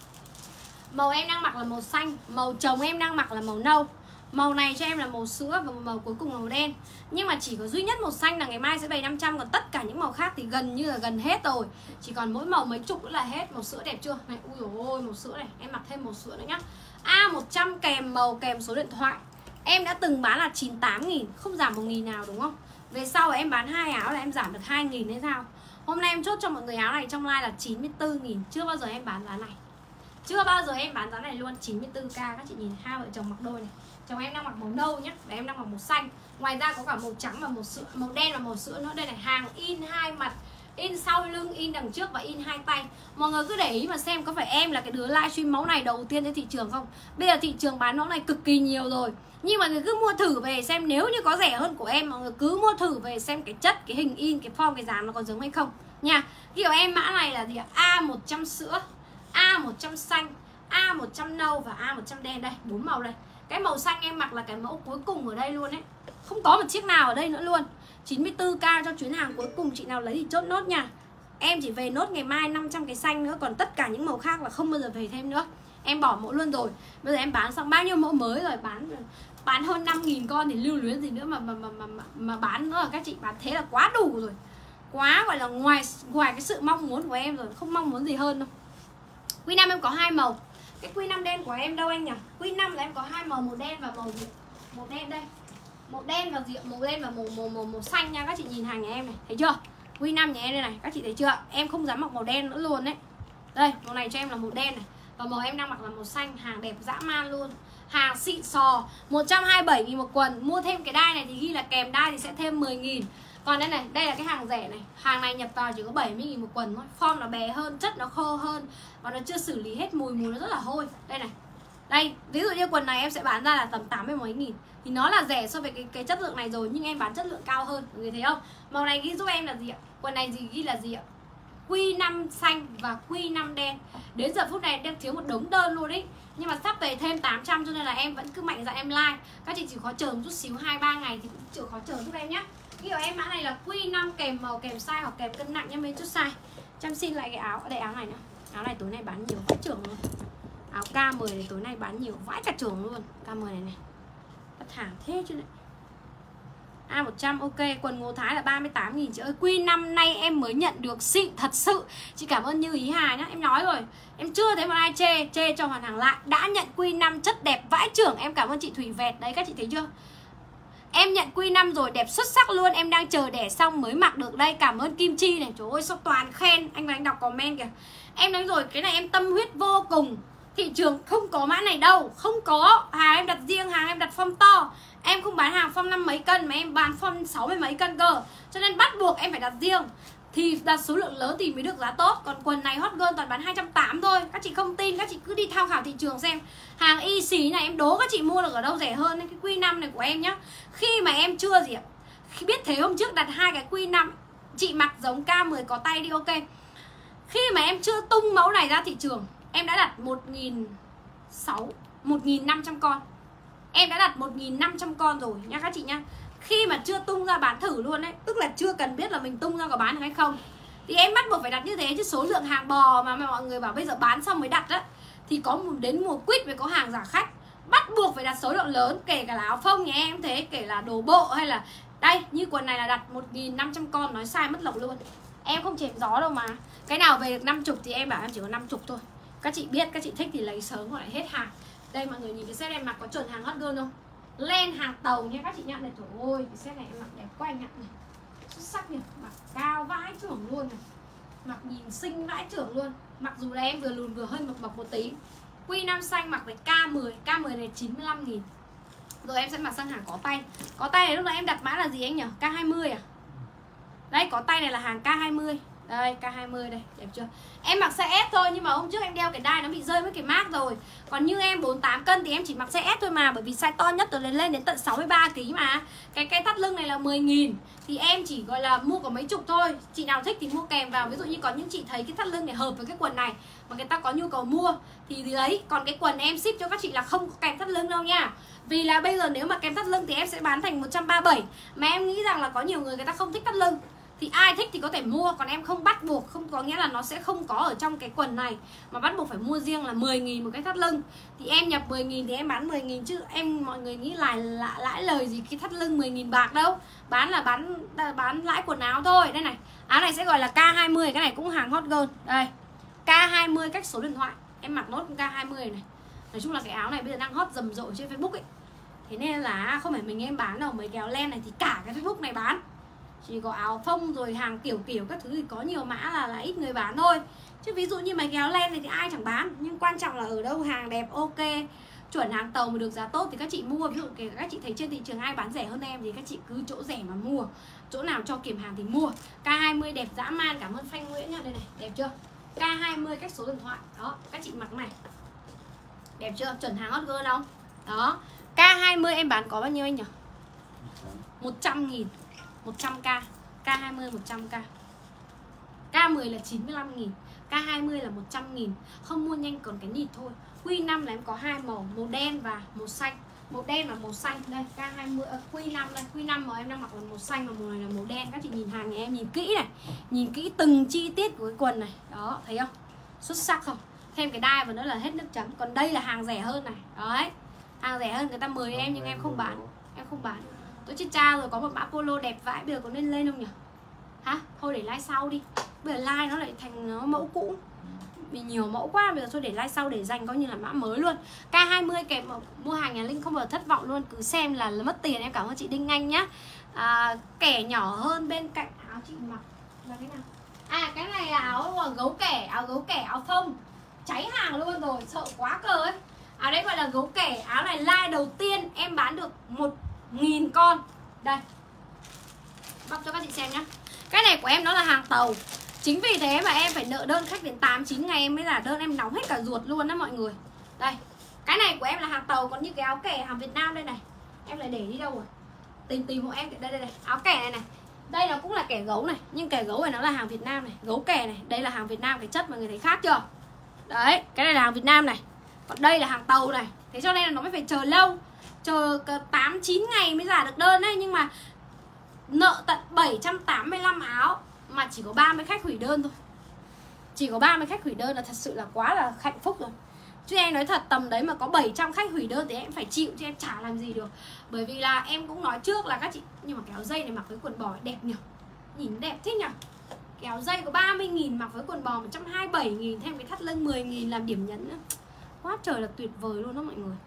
Màu em đang mặc là màu xanh, màu chồng em đang mặc là màu nâu. Màu này cho em là màu sữa và màu cuối cùng là màu đen. Nhưng mà chỉ có duy nhất màu xanh là ngày mai sẽ về năm trăm. Còn tất cả những màu khác thì gần như là gần hết rồi. Chỉ còn mỗi màu mấy chục nữa là hết. Màu sữa đẹp chưa? Này, ui dồi ôi, màu sữa này. Em mặc thêm màu sữa nữa nhá. A một trăm kèm màu kèm số điện thoại. Em đã từng bán là chín mươi tám nghìn, không giảm một nghìn nào đúng không? Về sau em bán hai áo là em giảm được hai nghìn hay sao? Hôm nay em chốt cho mọi người áo này trong live là chín mươi tư nghìn. Chưa bao giờ em bán giá này. Chưa bao giờ em bán giá này luôn. Chín mươi tư k. Các chị nhìn hai vợ chồng mặc đôi này. Chồng em đang mặc màu nâu nhé, và em đang mặc màu xanh. Ngoài ra có cả màu trắng và màu sữa, màu đen và màu sữa nữa. Đây này, hàng in hai mặt, in sau lưng, in đằng trước và in hai tay. Mọi người cứ để ý mà xem có phải em là cái đứa livestream mẫu này đầu tiên trên thị trường không. Bây giờ thị trường bán mẫu này cực kỳ nhiều rồi, nhưng mà người cứ mua thử về xem, nếu như có rẻ hơn của em, mọi người cứ mua thử về xem cái chất, cái hình in, cái form, cái dáng nó có giống hay không nha. Kiểu em mã này là gì ạ? A một trăm sữa, A một trăm xanh, A một trăm nâu và A một trăm đen. Đây, bốn màu đây. Cái màu xanh em mặc là cái mẫu cuối cùng ở đây luôn ấy. Không có một chiếc nào ở đây nữa luôn. Chín mươi tư k cho chuyến hàng cuối cùng. Chị nào lấy thì chốt nốt nha. Em chỉ về nốt ngày mai năm trăm cái xanh nữa. Còn tất cả những màu khác là không bao giờ về thêm nữa. Em bỏ mẫu luôn rồi. Bây giờ em bán xong bao nhiêu mẫu mới rồi. Bán bán hơn năm nghìn con thì lưu luyến gì nữa mà mà, mà, mà, mà, mà bán nữa. Các chị bán thế là quá đủ rồi. Quá gọi là ngoài ngoài cái sự mong muốn của em rồi. Không mong muốn gì hơn đâu. Quy năm em có hai màu. Cái quy năm đen của em đâu anh nhỉ? Quy năm là em có hai màu, màu đen và màu gì? Màu đen đây. Màu đen và gì? Màu đen và màu màu màu, màu xanh nha các chị nhìn hàng nhà em này, thấy chưa? Quy năm nhà em đây này, các chị thấy chưa? Em không dám mặc màu đen nữa luôn đấy. Đây, màu này cho em là màu đen này. Và màu em đang mặc là màu xanh, hàng đẹp dã man luôn. Hàng xịn sò, một trăm hai mươi bảy nghìn một quần. Mua thêm cái đai này thì ghi là kèm đai thì sẽ thêm mười nghìn. Còn đây này, đây là cái hàng rẻ này. Hàng này nhập vào chỉ có bảy mươi nghìn một quần thôi. Form nó bé hơn, chất nó khô hơn. Và nó chưa xử lý hết mùi, mùi nó rất là hôi. Đây này. Đây, ví dụ như quần này em sẽ bán ra là tầm tám mươi mấy nghìn. Thì nó là rẻ so với cái, cái chất lượng này rồi. Nhưng em bán chất lượng cao hơn. Mọi người thấy không? Màu này ghi giúp em là gì ạ? Quần này gì ghi là gì ạ? Quy năm xanh và quy năm đen. Đến giờ phút này đang thiếu một đống đơn luôn đấy. Nhưng mà sắp về thêm tám trăm cho nên là em vẫn cứ mạnh dạn em like. Các chị chỉ khó chờ một chút xíu, hai ba ngày thì cũng chịu khó chờ giúp em nhé. Ví dụ em mã này là quy năm kèm màu kèm size hoặc kèm cân nặng nhé, mấy chút size. Chăm xin lại cái áo, đây áo này nữa. Áo này tối nay bán nhiều vãi trưởng luôn. Áo K mười này tối nay bán nhiều vãi cả trưởng luôn. K mười này này. Bắt hàng thế chứ này. A một trăm ok, quần Ngô Thái là ba mươi tám nghìn chị ơi. Quy năm nay em mới nhận được xịn thật sự. Chị cảm ơn Như Ý Hà nhá. Em nói rồi, em chưa thấy một ai chê, chê cho hoàn hàng lại. Đã nhận quy năm chất đẹp vãi trưởng. Em cảm ơn chị Thủy Vẹt. Đấy các chị thấy chưa? Em nhận quy năm rồi, đẹp xuất sắc luôn. Em đang chờ đẻ xong mới mặc được đây. Cảm ơn Kim Chi này, trời ơi sao toàn khen. Anh và anh đọc comment kìa. Em nói rồi, cái này em tâm huyết vô cùng. Thị trường không có mã này đâu. Không có, hàng em đặt riêng, hàng em đặt form to. Em không bán hàng form năm mấy cân mà em bán form sáu mươi mấy cân cơ. Cho nên bắt buộc em phải đặt riêng. Thì đặt số lượng lớn thì mới được giá tốt. Còn quần này hot girl toàn bán hai trăm tám mươi thôi. Các chị không tin, các chị cứ đi tham khảo thị trường xem. Hàng y xí này em đố các chị mua được ở đâu rẻ hơn. Cái quy năm này của em nhá. Khi mà em chưa gì ạ, khi biết thế hôm trước đặt hai cái quy năm, chị mặc giống K mười có tay đi ok. Khi mà em chưa tung mẫu này ra thị trường, em đã đặt một nghìn sáu trăm, một nghìn năm trăm con. Em đã đặt một nghìn năm trăm con rồi nha các chị nhá. Khi mà chưa tung ra bán thử luôn đấy, tức là chưa cần biết là mình tung ra có bán được hay không, thì em bắt buộc phải đặt như thế. Chứ số lượng hàng bò mà, mà mọi người bảo bây giờ bán xong mới đặt á, thì có đến mùa quýt mới có hàng giả khách. bắt buộc phải đặt số lượng lớn. Kể cả là áo phông nhà em thế, kể là đồ bộ hay là đây, như quần này là đặt một nghìn năm trăm con, nói sai mất lộc luôn. Em không chém gió đâu mà. Cái nào về được năm mươi thì em bảo em chỉ có năm mươi thôi. Các chị biết, các chị thích thì lấy sớm hoặc lại hết hàng. Đây mọi người nhìn cái set em mặc có chuẩn hàng hot girl không? Len hàng tàu nha các chị nhận này. Trời ơi, cái set này em mặc đẹp quá anh ạ này. Xuất sắc nhỉ, mặc cao vãi trưởng luôn này. Mặc nhìn xinh vãi trưởng luôn. Mặc dù là em vừa lùn vừa hơi mập mập một tí. Quy năm xanh mặc với K mười, K mười này chín mươi lăm nghìn. Rồi em sẽ mặc sang hàng có tay. Có tay này lúc nãy em đặt mã là gì anh nhỉ? K hai mươi à? Đây, có tay này là hàng K hai mươi. Đây, K hai mươi đây, đẹp chưa? Em mặc size S thôi, nhưng mà hôm trước em đeo cái đai nó bị rơi với cái mác rồi. Còn như em bốn mươi tám cân thì em chỉ mặc size S thôi mà. Bởi vì size to nhất tôi lên lên đến tận sáu mươi ba ki lô gam mà. Cái cái thắt lưng này là mười nghìn. Thì em chỉ gọi là mua có mấy chục thôi. Chị nào thích thì mua kèm vào. Ví dụ như có những chị thấy cái thắt lưng này hợp với cái quần này mà người ta có nhu cầu mua thì lấy. Còn cái quần em ship cho các chị là không có kèm thắt lưng đâu nha. Vì là bây giờ nếu mà kèm thắt lưng thì em sẽ bán thành một trăm ba mươi bảy. Mà em nghĩ rằng là có nhiều người người ta không thích thắt lưng. Thì ai thích thì có thể mua, còn em không bắt buộc, không có nghĩa là nó sẽ không có ở trong cái quần này. Mà bắt buộc phải mua riêng là mười nghìn một cái thắt lưng. Thì em nhập mười nghìn thì em bán mười nghìn chứ em mọi người nghĩ là lãi, lãi lời gì cái thắt lưng mười nghìn bạc đâu. Bán là bán bán lãi quần áo thôi. Đây này, áo này sẽ gọi là K hai mươi, cái này cũng hàng hot girl. Đây, K hai mươi cách số điện thoại. Em mặc nốt K hai mươi này. Nói chung là cái áo này bây giờ đang hot rầm rộ trên Facebook ấy. Thế nên là không phải mình em bán đâu, mấy cái áo len này thì cả cái Facebook này bán. Chỉ có áo phông rồi hàng kiểu kiểu các thứ thì có nhiều mã là là ít người bán thôi. Chứ ví dụ như mấy cái áo len này thì ai chẳng bán. Nhưng quan trọng là ở đâu hàng đẹp ok, chuẩn hàng tàu mà được giá tốt thì các chị mua. Ví dụ kể các chị thấy trên thị trường ai bán rẻ hơn em thì các chị cứ chỗ rẻ mà mua, chỗ nào cho kiểm hàng thì mua. K hai mươi đẹp dã man, cảm ơn Phanh Nguyễn nha. Đây này, đẹp chưa? K hai mươi cách số điện thoại. Đó, các chị mặc này đẹp chưa? Chuẩn hàng hot girl không? Đó, K hai mươi em bán có bao nhiêu anh nhỉ? một trăm nghìn, một trăm k. K hai mươi một trăm k. K mười là chín mươi lăm nghìn. K hai mươi là một trăm nghìn. Không mua nhanh còn cái nịt thôi. Q năm là em có hai màu, màu đen và màu xanh. Màu đen và màu xanh. Đây, K hai mươi, à, Q năm đây. Q năm màu em đang mặc là màu xanh và màu này là màu đen. Các chị nhìn hàng này em nhìn kỹ này. Nhìn kỹ từng chi tiết của cái quần này. Đó, thấy không? Xuất sắc không? Thêm cái đai vào nữa là hết nước chấm. Còn đây là hàng rẻ hơn này. Đấy. Hàng rẻ hơn người ta mời em nhưng em không bán. Em không bán. Tôi chết cha rồi, có một mã polo đẹp vãi, bây giờ có nên lên không nhỉ? Hả? Thôi để like sau đi. Bây giờ like nó lại thành nó mẫu cũ. Vì nhiều mẫu quá, bây giờ thôi để like sau để dành coi như là mã mới luôn. K hai mươi kèm mua hàng nhà Linh không bao giờ thất vọng luôn. Cứ xem là mất tiền. Em cảm ơn chị Đinh Anh nhá. à, Kẻ nhỏ hơn bên cạnh áo chị mặc là cái nào? À cái này là áo gấu kẻ, áo gấu kẻ, áo phông. Cháy hàng luôn rồi, sợ quá cơ ấy. Áo đấy gọi là gấu kẻ. Áo này like đầu tiên em bán được một nghìn con. Đây, bóc cho các chị xem nhá. Cái này của em nó là hàng tàu. Chính vì thế mà em phải nợ đơn khách đến tám chín ngày em mới là đơn, em nóng hết cả ruột luôn đó mọi người. Đây, cái này của em là hàng tàu. Còn như cái áo kẻ hàng Việt Nam đây này, em lại để đi đâu rồi? Tìm tìm hộ em. Đây đây này, áo kẻ này này. Đây nó cũng là kẻ gấu này, nhưng kẻ gấu này nó là hàng Việt Nam này. Gấu kẻ này, đây là hàng Việt Nam. Cái chất mọi người thấy khác chưa? Đấy, cái này là hàng Việt Nam này. Còn đây là hàng tàu này. Thế cho nên là nó mới phải chờ lâu, chờ tám chín ngày mới giả được đơn đấy. Nhưng mà nợ tận bảy trăm tám mươi lăm áo mà chỉ có ba mươi khách hủy đơn thôi. Chỉ có ba mươi khách hủy đơn là thật sự là quá là hạnh phúc rồi. Chứ em nói thật, tầm đấy mà có bảy trăm khách hủy đơn thì em phải chịu, chứ em chả làm gì được. Bởi vì là em cũng nói trước là các chị, nhưng mà cái áo dây này mặc với quần bò đẹp nhỉ, nhìn đẹp thích nhỉ. Cái áo dây có ba mươi nghìn mặc với quần bò một trăm hai mươi bảy nghìn, thêm cái thắt lưng mười nghìn làm điểm nhấn nữa. Quá trời là tuyệt vời luôn đó mọi người.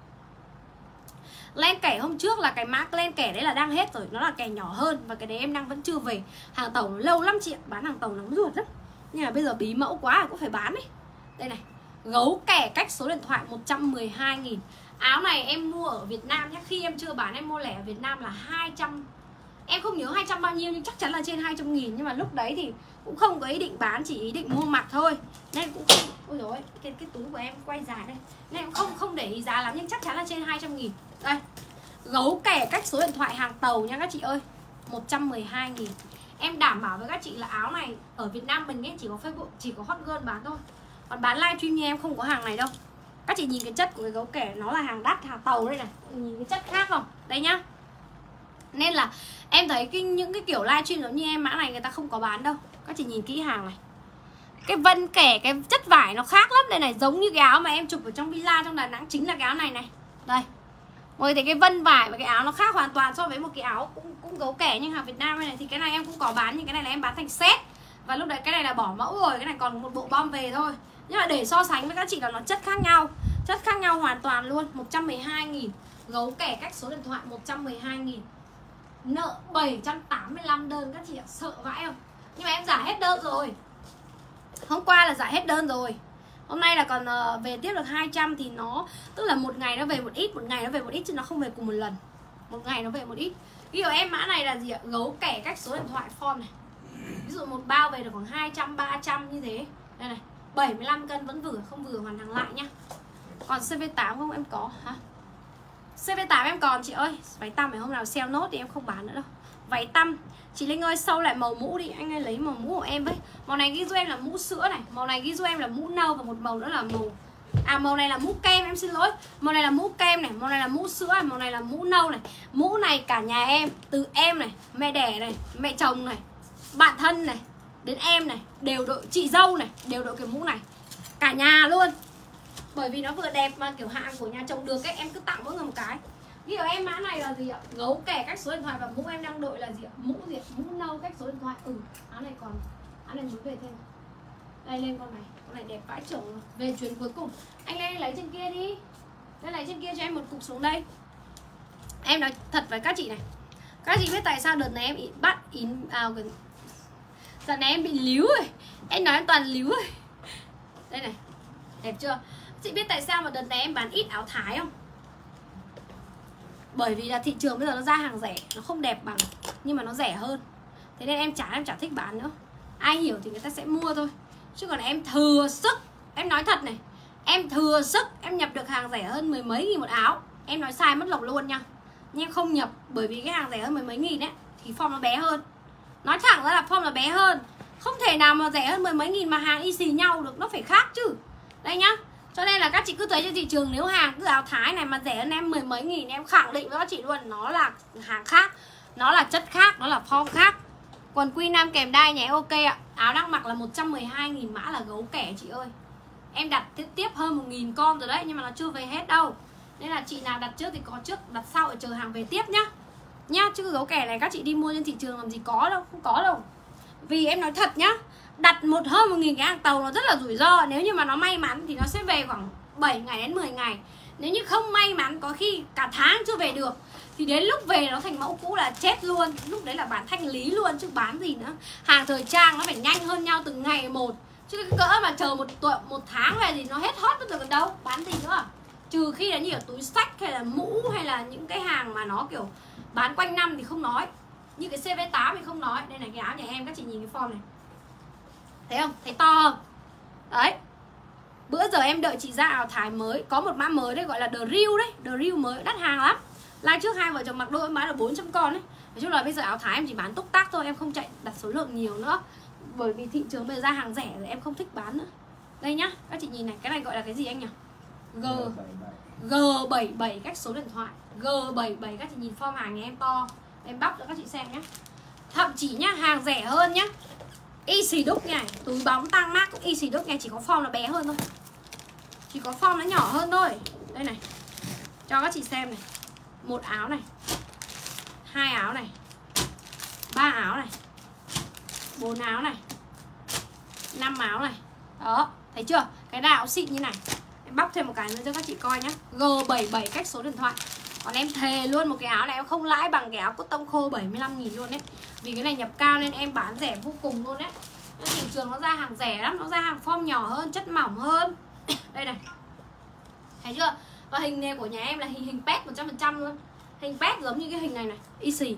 Len kẻ hôm trước là cái mác len kẻ đấy là đang hết rồi, nó là kẻ nhỏ hơn. Và cái đấy em đang vẫn chưa về. Hàng tàu nó lâu lắm chị ạ, bán hàng tàu nóng ruột lắm. Nhưng mà bây giờ bí mẫu quá cũng phải bán ấy. Đây này, gấu kẻ cách số điện thoại một trăm mười hai nghìn. Áo này em mua ở Việt Nam nhé. Khi em chưa bán em mua lẻ ở Việt Nam là hai trăm. Em không nhớ hai trăm bao nhiêu nhưng chắc chắn là trên hai trăm nghìn. Nhưng mà lúc đấy thì cũng không có ý định bán, chỉ ý định mua mặc thôi. Nên cũng không, ôi dồi ôi, cái, cái túi của em quay dài đây. Nên cũng không, không để ý giá lắm nhưng chắc chắn là trên hai trăm nghìn. Đây, gấu kẻ cách số điện thoại hàng tàu nha các chị ơi, một trăm mười hai nghìn. Em đảm bảo với các chị là áo này ở Việt Nam mình ấy chỉ có Facebook, chỉ có hot girl bán thôi. Còn bán livestream như em không có hàng này đâu. Các chị nhìn cái chất của cái gấu kẻ, nó là hàng đắt, hàng tàu đây này. Nhìn cái chất khác không? Đây nhá. Nên là em thấy cái, những cái kiểu livestream giống như em mã này người ta không có bán đâu. Các chị nhìn kỹ hàng này. Cái vân kẻ, cái chất vải nó khác lắm. Đây này, giống như cái áo mà em chụp ở trong villa trong Đà Nẵng chính là cái áo này này. Đây, mọi người thấy cái vân vải và cái áo nó khác hoàn toàn so với một cái áo cũng, cũng gấu kẻ nhưng hàng Việt Nam này. Thì cái này em cũng có bán, nhưng cái này là em bán thành set. Và lúc đấy cái này là bỏ mẫu rồi, cái này còn một bộ bom về thôi. Nhưng mà để so sánh với các chị là nó chất khác nhau. Chất khác nhau hoàn toàn luôn. Một trăm mười hai nghìn. Gấu kẻ cách số điện thoại một trăm mười hai nghìn. Nợ bảy trăm tám mươi lăm đơn, các chị ạ, sợ vãi không? Nhưng mà em giả hết đơn rồi. Hôm qua là giả hết đơn rồi. Hôm nay là còn uh, về tiếp được hai trăm. Thì nó, tức là một ngày nó về một ít, một ngày nó về một ít, chứ nó không về cùng một lần. Một ngày nó về một ít. Ví dụ em mã này là gì ạ? Gấu kẻ cách số điện thoại form này. Ví dụ một bao về được khoảng hai trăm, ba trăm như thế. Đây này, bảy mươi lăm cân vẫn vừa, không vừa hoàn hàng lại nhá. Còn xê vê tám không em có hả? xê vê tám em còn chị ơi. Váy tăm này hôm nào sale nốt thì em không bán nữa đâu. Váy tăm chị Linh ơi, sâu lại màu mũ đi. Anh ơi lấy màu mũ của em với. Màu này ghi giúp em là mũ sữa này. Màu này ghi giúp em là mũ nâu. Và một màu nữa là màu, à màu này là mũ kem, em xin lỗi. Màu này là mũ kem này. Màu này là mũ sữa này. Màu này là mũ nâu này. Mũ này cả nhà em, từ em này, mẹ đẻ này, mẹ chồng này, bạn thân này, đến em này, đều đội, chị dâu này, đều đội cái mũ này. Cả nhà luôn. Bởi vì nó vừa đẹp mà kiểu hàng của nhà chồng được ấy, em cứ tặng mỗi người một cái. Ví dụ em mã này là gì ạ? Gấu kẻ cách số điện thoại. Và mũ em đang đội là gì ạ? Mũ gì ạ? Mũ nâu cách số điện thoại. Ừ, áo này còn, áo này muốn về thêm. Đây lên con này, con này đẹp vãi chưởng rồi. Về chuyến cuối cùng. Anh lên lấy trên kia đi. Lên lấy trên kia cho em một cục xuống đây. Em nói thật với các chị này. Các chị biết tại sao đợt này em bắt in à, đợt này em bị líu rồi. Em nói em toàn líu rồi. Đây này, đẹp chưa? Chị biết tại sao mà đợt này em bán ít áo Thái không? Bởi vì là thị trường bây giờ nó ra hàng rẻ, nó không đẹp bằng, nhưng mà nó rẻ hơn. Thế nên em chả em chả thích bán nữa. Ai hiểu thì người ta sẽ mua thôi. Chứ còn em thừa sức. Em nói thật này, em thừa sức. Em nhập được hàng rẻ hơn mười mấy nghìn một áo. Em nói sai mất lộc luôn nha. Nhưng em không nhập. Bởi vì cái hàng rẻ hơn mười mấy nghìn ấy thì form nó bé hơn. Nói thẳng ra là form nó bé hơn. Không thể nào mà rẻ hơn mười mấy nghìn mà hàng y xì nhau được. Nó phải khác chứ. Đây nhá. Cho nên là các chị cứ thấy trên thị trường nếu hàng cứ áo Thái này mà rẻ hơn em mười mấy nghìn, em khẳng định với các chị luôn, nó là hàng khác, nó là chất khác, nó là form khác. Quần quy nam kèm đai nhé, ok ạ. Áo đang mặc là một trăm mười hai nghìn, mã là gấu kẻ chị ơi. Em đặt tiếp, tiếp hơn một nghìn con rồi đấy, nhưng mà nó chưa về hết đâu. Nên là chị nào đặt trước thì có trước, đặt sau để chờ hàng về tiếp nhá. Nhá, chứ gấu kẻ này các chị đi mua trên thị trường làm gì có đâu, không có đâu. Vì em nói thật nhá, đặt một hơn một nghìn cái hàng tàu nó rất là rủi ro. Nếu như mà nó may mắn thì nó sẽ về khoảng bảy ngày đến mười ngày. Nếu như không may mắn có khi cả tháng chưa về được, thì đến lúc về nó thành mẫu cũ là chết luôn. Lúc đấy là bán thanh lý luôn chứ bán gì nữa. Hàng thời trang nó phải nhanh hơn nhau từng ngày một. Chứ cái cỡ mà chờ một tuần, một tháng về thì nó hết hot mất rồi còn đâu. Bán gì nữa. Trừ khi là như ở túi xách hay là mũ hay là những cái hàng mà nó kiểu bán quanh năm thì không nói. Như cái xê vê tám thì không nói. Đây này, cái áo nhà em các chị nhìn cái form này. Thấy không? Thấy to không? Đấy. Bữa giờ em đợi chị ra áo Thái mới. Có một mã mới đấy gọi là The Real đấy. The Real mới đắt hàng lắm. Live trước hai vợ chồng mặc đôi em bán được bốn trăm con đấy. Nói chung là bây giờ áo Thái em chỉ bán túc tắc thôi. Em không chạy đặt số lượng nhiều nữa. Bởi vì thị trường bây giờ ra hàng rẻ rồi em không thích bán nữa. Đây nhá, các chị nhìn này. Cái này gọi là cái gì anh nhỉ? G G bảy mươi bảy cách số điện thoại. G bảy mươi bảy các chị nhìn form hàng nhà em to. Em bóc cho các chị xem nhá. Thậm chí nhá, hàng rẻ hơn nhá. Y xì đúc này, túi bóng tăng mát cũng y xì đúc này, chỉ có form nó bé hơn thôi. Chỉ có form nó nhỏ hơn thôi. Đây này, cho các chị xem này. Một áo này, hai áo này, ba áo này, bốn áo này, năm áo này. Đó, thấy chưa? Cái nào xịn như này. Em bóc thêm một cái nữa cho các chị coi nhá. G bảy mươi bảy cách số điện thoại. Còn em thề luôn một cái áo này em không lãi bằng cái áo cốt tông khô bảy mươi lăm nghìn luôn đấy. Vì cái này nhập cao nên em bán rẻ vô cùng luôn đấy. Thị trường nó ra hàng rẻ lắm, nó ra hàng form nhỏ hơn, chất mỏng hơn. Đây này, thấy chưa? Và hình này của nhà em là hình hình pet một trăm phần trăm luôn. Hình pet giống như cái hình này này, y xì.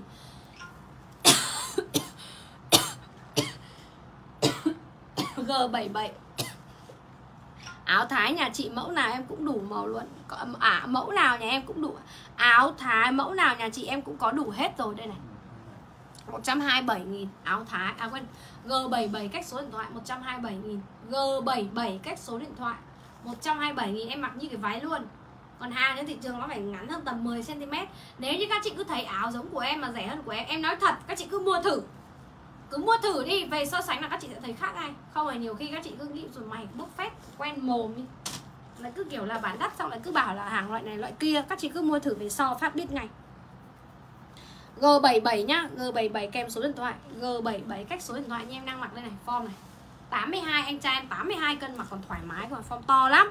G bảy mươi bảy. Áo Thái nhà chị mẫu nào em cũng đủ màu luôn. À, mẫu nào nhà em cũng đủ. Áo Thái mẫu nào nhà chị em cũng có đủ hết rồi. Đây này, một trăm hai mươi bảy nghìn. Áo Thái, à quên, G bảy mươi bảy cách số điện thoại một trăm hai mươi bảy nghìn. G bảy mươi bảy cách số điện thoại một trăm hai mươi bảy nghìn. Em mặc như cái váy luôn. Còn hàng trên thị trường nó phải ngắn hơn tầm mười xăng ti mét. Nếu như các chị cứ thấy áo giống của em mà rẻ hơn của em, em nói thật, các chị cứ mua thử. Cứ mua thử đi, về so sánh là các chị sẽ thấy khác ngay. Không phải nhiều khi các chị cứ nghĩ rồi mày bốc phét quen mồm đi. lại cứ kiểu là bán đắt xong lại cứ bảo là hàng loại này loại kia. Các chị cứ mua thử về so phát biết ngay. G bảy mươi bảy nhá, G bảy mươi bảy kèm số điện thoại, G bảy mươi bảy cách số điện thoại như em đang mặc đây này, form này tám mươi hai, anh trai em tám mươi hai cân mặc còn thoải mái, còn form to lắm.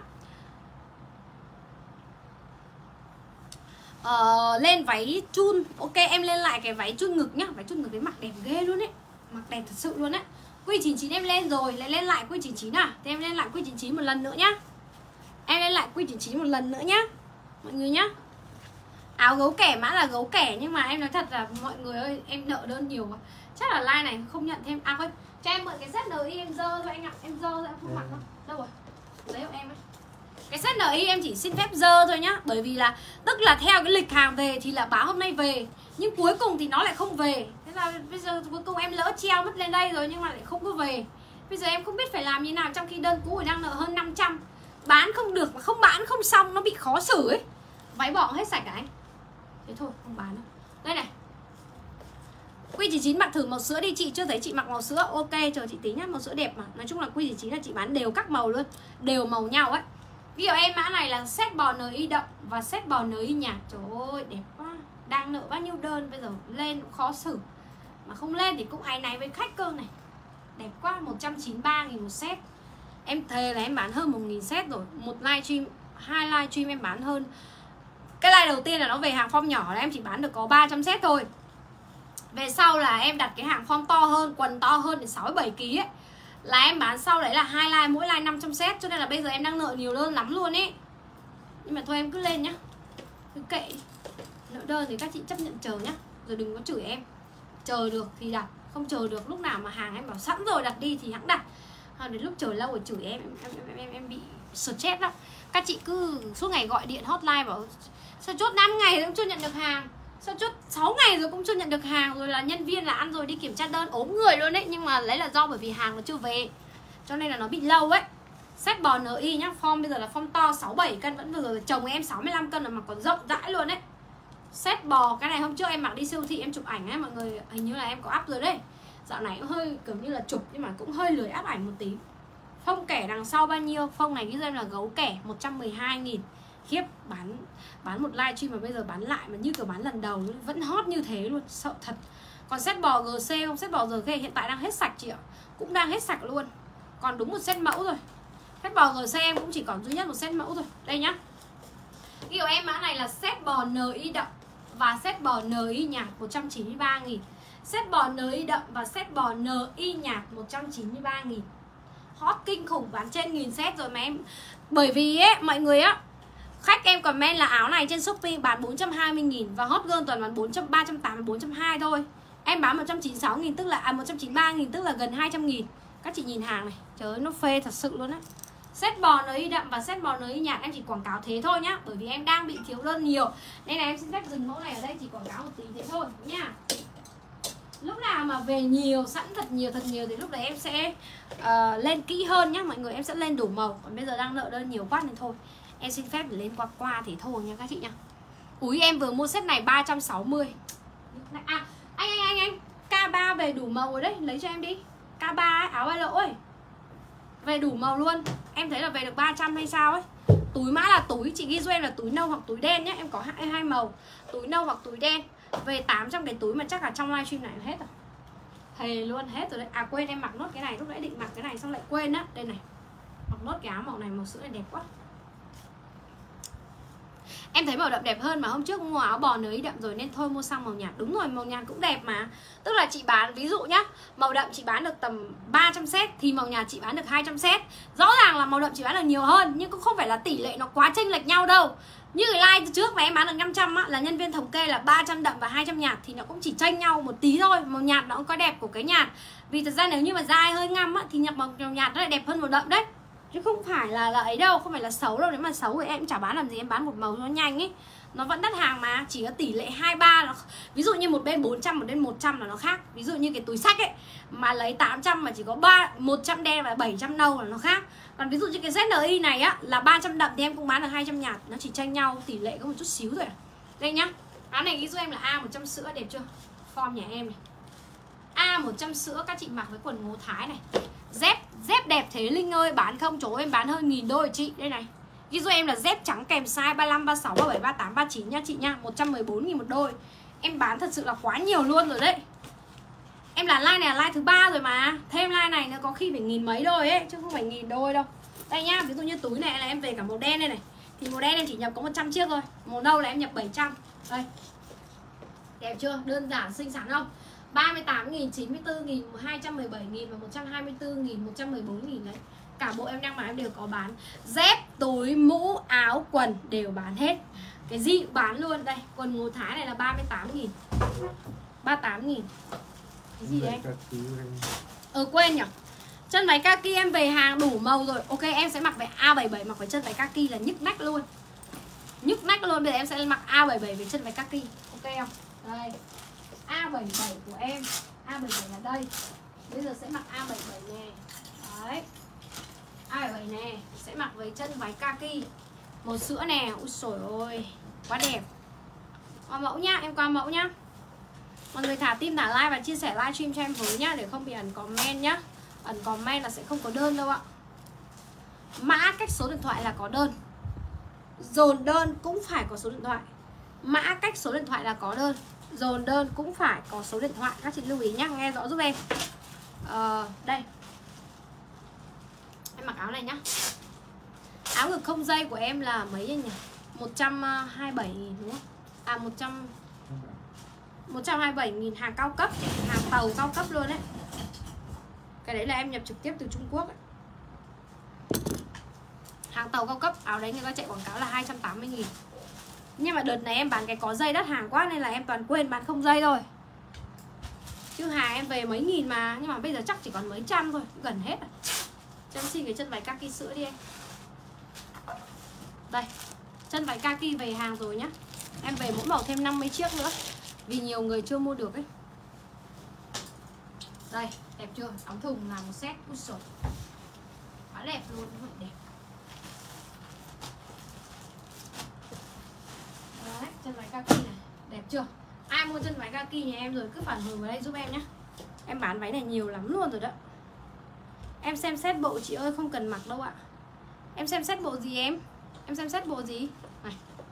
Ờ, lên váy chun, ok em lên lại cái váy chun ngực nhá, váy chun ngực đấy mặc đẹp ghê luôn ấy, mặc đẹp thật sự luôn ấy. Quy chín chín em lên rồi, lại lên lại quy chín chín à? Thì em lên lại quy chín chín một lần nữa nhá. Em lên lại quy chín chín một lần nữa nhá mọi người nhá. Áo gấu kẻ mã là gấu kẻ, nhưng mà em nói thật là mọi người ơi, em nợ đơn nhiều quá. Chắc là like này không nhận thêm. À thôi, cho em mượn cái set en i em dơ thôi anh ạ. Em dơ thôi, em không mặc đâu. Đâu rồi? Lấy hộ em ấy. Cái set en i em chỉ xin phép dơ thôi nhá. Bởi vì là tức là theo cái lịch hàng về thì là báo hôm nay về, nhưng cuối cùng thì nó lại không về. Thế là bây giờ cuối cùng em lỡ treo mất lên đây rồi nhưng mà lại không có về. Bây giờ em không biết phải làm như nào, trong khi đơn cũ đang nợ hơn năm trăm. Bán không được mà không bán không xong, nó bị khó xử ấy. Váy bỏ hết sạch à anh? Thế thôi không bán đâu. Đây này, Quy chín chín mặc thử màu sữa đi, chị chưa thấy chị mặc màu sữa. Ok chờ chị tí nhá, màu sữa đẹp mà. Nói chung là Quy chín chín là chị bán đều các màu luôn, đều màu nhau ấy. Ví dụ em mã này là set bò en i đậm và set bò en i nhạt. Trời ơi đẹp quá. Đang nợ bao nhiêu đơn, bây giờ lên cũng khó xử. Mà không lên thì cũng áy náy với khách cơ này. Đẹp quá, một trăm chín mươi ba nghìn một set. Em thề là em bán hơn một nghìn set rồi. Một livestream, hai livestream em bán hơn. Cái live đầu tiên là nó về hàng form nhỏ là em chỉ bán được có ba trăm set thôi. Về sau là em đặt cái hàng form to hơn, quần to hơn đến sáu mươi bảy ki lô gam ấy, là em bán sau đấy là hai live, mỗi live năm trăm set. Cho nên là bây giờ em đang nợ nhiều đơn lắm luôn ấy. Nhưng mà thôi em cứ lên nhá, cứ kệ. Nợ đơn thì các chị chấp nhận chờ nhá. Rồi đừng có chửi em. Chờ được thì đặt, không chờ được lúc nào mà hàng em bảo sẵn rồi đặt đi thì hẵng đặt. Hoặc đến lúc chờ lâu rồi chửi em, em, em, em, em bị stress lắm. Các chị cứ suốt ngày gọi điện hotline bảo sao chốt năm ngày rồi cũng chưa nhận được hàng, sao chốt sáu ngày rồi cũng chưa nhận được hàng, rồi là nhân viên là ăn rồi đi kiểm tra đơn ốm người luôn đấy. Nhưng mà lấy là do bởi vì hàng nó chưa về, cho nên là nó bị lâu ấy. Set bò en i nhá, form bây giờ là form to sáu bảy cân, vẫn vừa rồi chồng em sáu mươi lăm cân là mà còn rộng rãi luôn đấy. Set bò, cái này hôm trước em mặc đi siêu thị em chụp ảnh ấy mọi người, hình như là em có up rồi đấy. Dạo này cũng hơi kiểu như là chụp nhưng mà cũng hơi lười up ảnh một tí. Phông kẻ đằng sau bao nhiêu? Phông này ghi em là gấu kẻ một trăm mười hai nghìn. Khiếp, bán bán một livestream mà bây giờ bán lại mà như kiểu bán lần đầu vẫn hot như thế luôn, sợ thật. Còn set bò giê xê không? Set bò giê xê hiện tại đang hết sạch chị ạ. Cũng đang hết sạch luôn. Còn đúng một set mẫu rồi. Set bò giê xê em cũng chỉ còn duy nhất một set mẫu thôi. Đây nhá. Ví dụ em mã này là set bò en i đậm và set bò en i nhạt một trăm chín mươi ba nghìn. Set bò en i đậm và set bò en i nhạt một trăm chín mươi ba nghìn. Hot kinh khủng, bán trên nghìn set rồi mà em. Bởi vì ấy, mọi người á, khách em comment là áo này trên Shopee bán bốn trăm hai mươi nghìn và Hot Girl toàn bán bốn trăm, ba trăm tám mươi, bốn trăm hai mươi thôi. Em bán một trăm chín mươi sáu nghìn, tức là à, một trăm chín mươi ba nghìn, tức là gần hai trăm nghìn. Các chị nhìn hàng này, trời ơi nó phê thật sự luôn á. Set bò en i đậm và set bò en i nhạt em chỉ quảng cáo thế thôi nhá, bởi vì em đang bị thiếu đơn nhiều. Nên là em xin phép dừng mẫu này ở đây, chỉ quảng cáo một tí thế thôi nhá. Lúc nào mà về nhiều, sẵn thật nhiều thật nhiều thì lúc đấy em sẽ uh, lên kỹ hơn nhá mọi người, em sẽ lên đủ màu. Còn bây giờ đang nợ đơn nhiều quá nên thôi em xin phép để lên qua qua thì thôi nha các chị nha. Úi em vừa mua set này ba trăm sáu mươi. À anh anh anh anh K ba về đủ màu rồi đấy, lấy cho em đi. K ba ấy, áo ba lỗ ấy, về đủ màu luôn. Em thấy là về được ba trăm hay sao ấy. Túi mã là túi, chị ghi cho em là túi nâu hoặc túi đen nhé. Em có hai, hai màu, túi nâu hoặc túi đen. Về tám trăm cái túi mà chắc là trong livestream này hết rồi. Thề luôn hết rồi đấy. À quên em mặc nốt cái này, lúc nãy định mặc cái này xong lại quên á. Đây này, mặc nốt cái áo màu này, màu sữa này đẹp quá. Em thấy màu đậm đẹp hơn, mà hôm trước mua áo bò en i đậm rồi nên thôi mua sang màu nhạt. Đúng rồi, màu nhạt cũng đẹp mà. Tức là chị bán, ví dụ nhá, màu đậm chị bán được tầm ba trăm set thì màu nhạt chị bán được hai trăm set. Rõ ràng là màu đậm chị bán được nhiều hơn, nhưng cũng không phải là tỷ lệ nó quá chênh lệch nhau đâu. Như cái like trước mà em bán được năm trăm á, là nhân viên thống kê là ba trăm đậm và hai trăm nhạt thì nó cũng chỉ chênh nhau một tí thôi. Màu nhạt nó cũng có đẹp của cái nhạt. Vì thật ra nếu như mà dai hơi ngăm á thì nhập màu nhạt nó lại đẹp hơn màu đậm đấy. Chứ không phải là là ấy đâu, không phải là xấu đâu. Nếu mà xấu thì em cũng chả bán làm gì, em bán một màu nó nhanh ấy. Nó vẫn đắt hàng mà, chỉ có tỷ lệ hai ba nó. Ví dụ như một bên bốn trăm, một bên một trăm là nó khác. Ví dụ như cái túi xách ấy mà lấy tám trăm mà chỉ có ba, một trăm đen và bảy trăm nâu là nó khác. Còn ví dụ như cái set en i này á là ba trăm đậm thì em cũng bán được hai trăm nhạt. Nó chỉ chênh nhau tỷ lệ có một chút xíu thôi à. Đây nhá, áo này ghi giúp em là A một trăm sữa, đẹp chưa? Form nhà em này, A một trăm sữa, các chị mặc với quần ngố thái này. Dép, dép đẹp thế Linh ơi, bán không? Chỗ em bán hơn nghìn đôi chị. Đây này, Ghi giúp em là dép trắng kèm size ba lăm, ba sáu, ba bảy, ba tám, ba chín nha chị nha. Một trăm mười bốn nghìn một đôi. Em bán thật sự là quá nhiều luôn rồi đấy. Em là like này là like thứ ba rồi mà. Thêm like này nó có khi phải nghìn mấy đôi ấy, chứ không phải nghìn đôi đâu. Đây nhá, ví dụ như túi này là em về cả màu đen đây này. Thì màu đen em chỉ nhập có một trăm chiếc thôi. Màu nâu là em nhập bảy trăm. Đây. Đẹp chưa? Đơn giản xinh xắn không? ba mươi tám nghìn, chín mươi tư nghìn, hai trăm mười bảy nghìn và một trăm hai mươi tư nghìn, một trăm mười bốn nghìn đấy. Cả bộ em đang bán em đều có bán. Dép, túi, mũ, áo, quần đều bán hết. Cái gì cũng bán luôn. Đây, quần Ngô Thái này là ba mươi tám nghìn, ba mươi tám nghìn. Cái gì đấy? Ờ quên nhỉ. Chân váy kaki em về hàng đủ màu rồi. Ok, em sẽ mặc về A bảy bảy, mặc với chân váy kaki là nhức nách luôn. Nhức nách luôn. Bây giờ em sẽ mặc A bảy bảy với chân váy kaki. Ok không? Đây, A bảy bảy của em. A bảy bảy là đây. Bây giờ sẽ mặc A bảy bảy nè. Đấy, A bảy bảy nè. Sẽ mặc với chân váy kaki màu sữa nè. Úi xồi ôi, quá đẹp. Qua mẫu nhá, em qua mẫu nhá. Mọi người thả tim, thả like và chia sẻ livestream cho em với nhá, để không bị ẩn comment nhá. Ẩn comment là sẽ không có đơn đâu ạ. Mã cách số điện thoại là có đơn. Dồn đơn cũng phải có số điện thoại. Mã cách số điện thoại là có đơn. Dồn đơn cũng phải có số điện thoại. Các chị lưu ý nhá, nghe rõ giúp em. Ờ, đây. Em mặc áo này nhá. Áo ngực không dây của em là mấy nhỉ? một trăm hai mươi bảy nghìn đúng không? À một trăm một trăm hai mươi bảy nghìn, hàng cao cấp, hàng tàu cao cấp luôn đấy. Cái đấy là em nhập trực tiếp từ Trung Quốc ấy. Hàng tàu cao cấp, áo đấy người ta chạy quảng cáo là hai trăm tám mươi nghìn. Nhưng mà đợt này em bán cái có dây đắt hàng quá nên là em toàn quên bán không dây thôi. Chứ hàng em về mấy nghìn mà, nhưng mà bây giờ chắc chỉ còn mấy trăm thôi, gần hết rồi. Cho em xin cái chân váy kaki sữa đi em. Đây, chân váy kaki về hàng rồi nhá. Em về mỗi màu thêm năm mươi chiếc nữa, vì nhiều người chưa mua được ấy. Đây, đẹp chưa? Áo thùng là một set. Úi xồi, quá đẹp luôn, rất đẹp. Đấy, chân váy kaki này, đẹp chưa? Ai mua chân váy kaki nhà em rồi cứ phản hồi vào đây giúp em nhé. Em bán váy này nhiều lắm luôn rồi đó. Em xem xét bộ chị ơi, không cần mặc đâu ạ. Em xem xét bộ gì em? Em xem xét bộ gì? Này.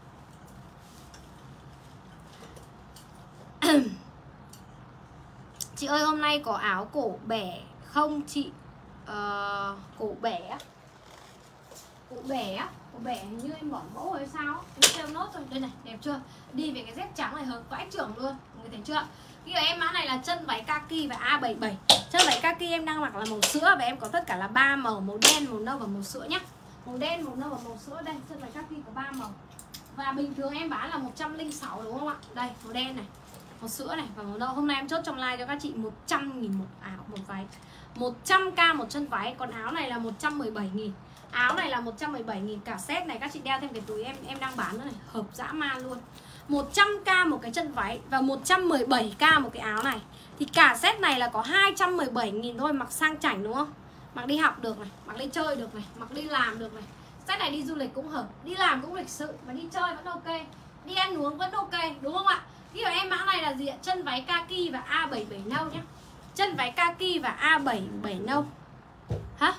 Chị ơi hôm nay có áo cổ bẻ không chị? Uh, cổ bẻ á. Cổ bẻ á. Cổ bẻ hình như em bỏ mẫu rồi sao? Em treo nốt rồi. Đây này, đẹp chưa? Đi về cái dép trắng này hợp vãi trưởng luôn. Mọi người thấy chưa? Khi em mã này là chân váy kaki và A bảy bảy. Chân váy kaki em đang mặc là màu sữa. Và em có tất cả là ba màu. Màu đen, màu nâu và màu sữa nhá. Màu đen, màu nâu và màu sữa. Đây, chân váy kaki có ba màu. Và bình thường em bán là một trăm lẻ sáu đúng không ạ? Đây, màu đen này, màu sữa này và màu nâu. Hôm nay em chốt trong live cho các chị một trăm nghìn một áo, một váy, một trăm k một chân váy. Còn áo này là một trăm mười bảy nghìn. Áo này là một trăm mười bảy nghìn cả set này. Các chị đeo thêm cái túi em em đang bán nữa này, hợp dã man luôn. Một trăm k một cái chân váy và một trăm mười bảy k một cái áo này. Thì cả set này là có hai trăm mười bảy nghìn thôi. Mặc sang chảnh đúng không? Mặc đi học được này, mặc đi chơi được này, mặc đi làm được này. Set này đi du lịch cũng hợp, đi làm cũng lịch sự, mà đi chơi vẫn ok, đi ăn uống vẫn ok, đúng không ạ? Khi mà em mã này là gì ạ? Chân váy kaki và A bảy bảy nâu nhé. Chân váy kaki và A bảy bảy nâu. Hả?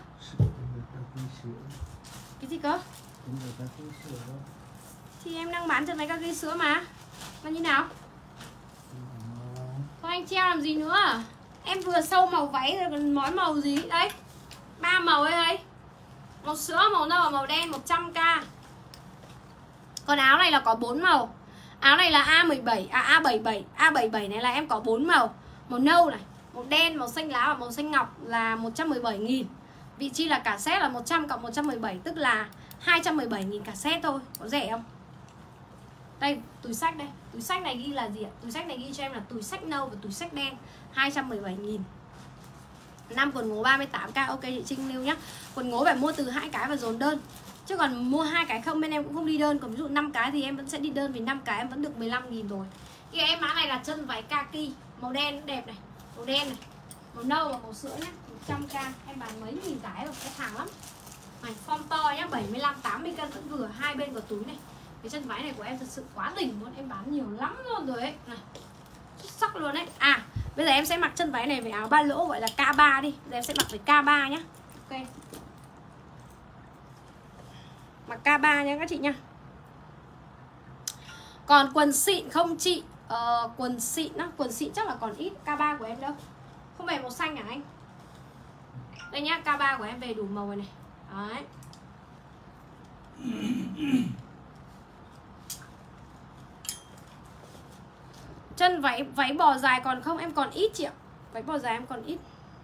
Cái gì cơ? Thì em đang bán chân váy kaki sữa mà. Là như nào? Thôi anh treo làm gì nữa? Em vừa sâu màu váy rồi còn mói màu gì? Đấy, ba màu ấy đấy. Màu sữa, màu nâu và màu đen, một trăm k. Còn áo này là có bốn màu. Áo này là A mười bảy, à A bảy bảy. A bảy bảy này là em có bốn màu. Màu nâu này, màu đen, màu xanh lá và màu xanh ngọc là một trăm mười bảy nghìn. Vị chi là cả set là một trăm cộng một trăm mười bảy, tức là hai trăm mười bảy nghìn cả set thôi. Có rẻ không? Đây, túi xách đây. Túi xách này ghi là gì ạ? Túi xách này ghi cho em là túi xách nâu và túi xách đen, hai trăm mười bảy nghìn. năm quần ngố ba mươi tám k. Ok chị Trinh lưu nhá. Quần ngố phải mua từ hai cái và dồn đơn. Chứ còn mua hai cái không bên em cũng không đi đơn. Còn ví dụ năm cái thì em vẫn sẽ đi đơn, vì năm cái em vẫn được mười lăm nghìn rồi. Thì em mã này là chân váy kaki, màu đen đẹp này, màu đen này, màu nâu và màu sữa nhá, một trăm k. Em bán mấy nghìn cái rồi, cái hàng lắm. Này, form to nhá, bảy mươi lăm tám mươi cân vẫn vừa, hai bên có túi này. Cái chân váy này của em thật sự quá đỉnh luôn, em bán nhiều lắm luôn rồi ấy. Này, xuất sắc luôn đấy. À, bây giờ em sẽ mặc chân váy này với áo ba lỗ gọi là K ba đi. Bây giờ em sẽ mặc với K ba nhá. Ok. Mặc K ba nha các chị nha. Còn quần xịn không chị? Ờ, quần xịn á, quần xịn chắc là còn ít. K ba của em đâu? Không về màu xanh hả anh? Đây nhá, K ba của em về đủ màu rồi này. Đấy. Chân váy váy bò dài còn không? Em còn ít chị ạ. Váy bò dài em còn ít.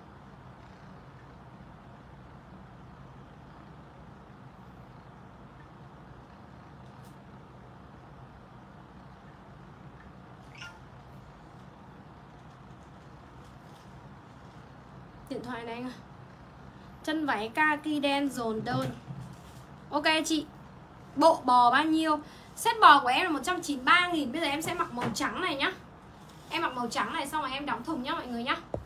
Điện thoại này anh ơi. Chân váy kaki đen dồn đơn. Ok chị. Bộ bò bao nhiêu? Set bò của em là một trăm chín mươi ba nghìn. Bây giờ em sẽ mặc màu trắng này nhá. Em mặc màu trắng này xong rồi em đóng thùng nhá mọi người nhá.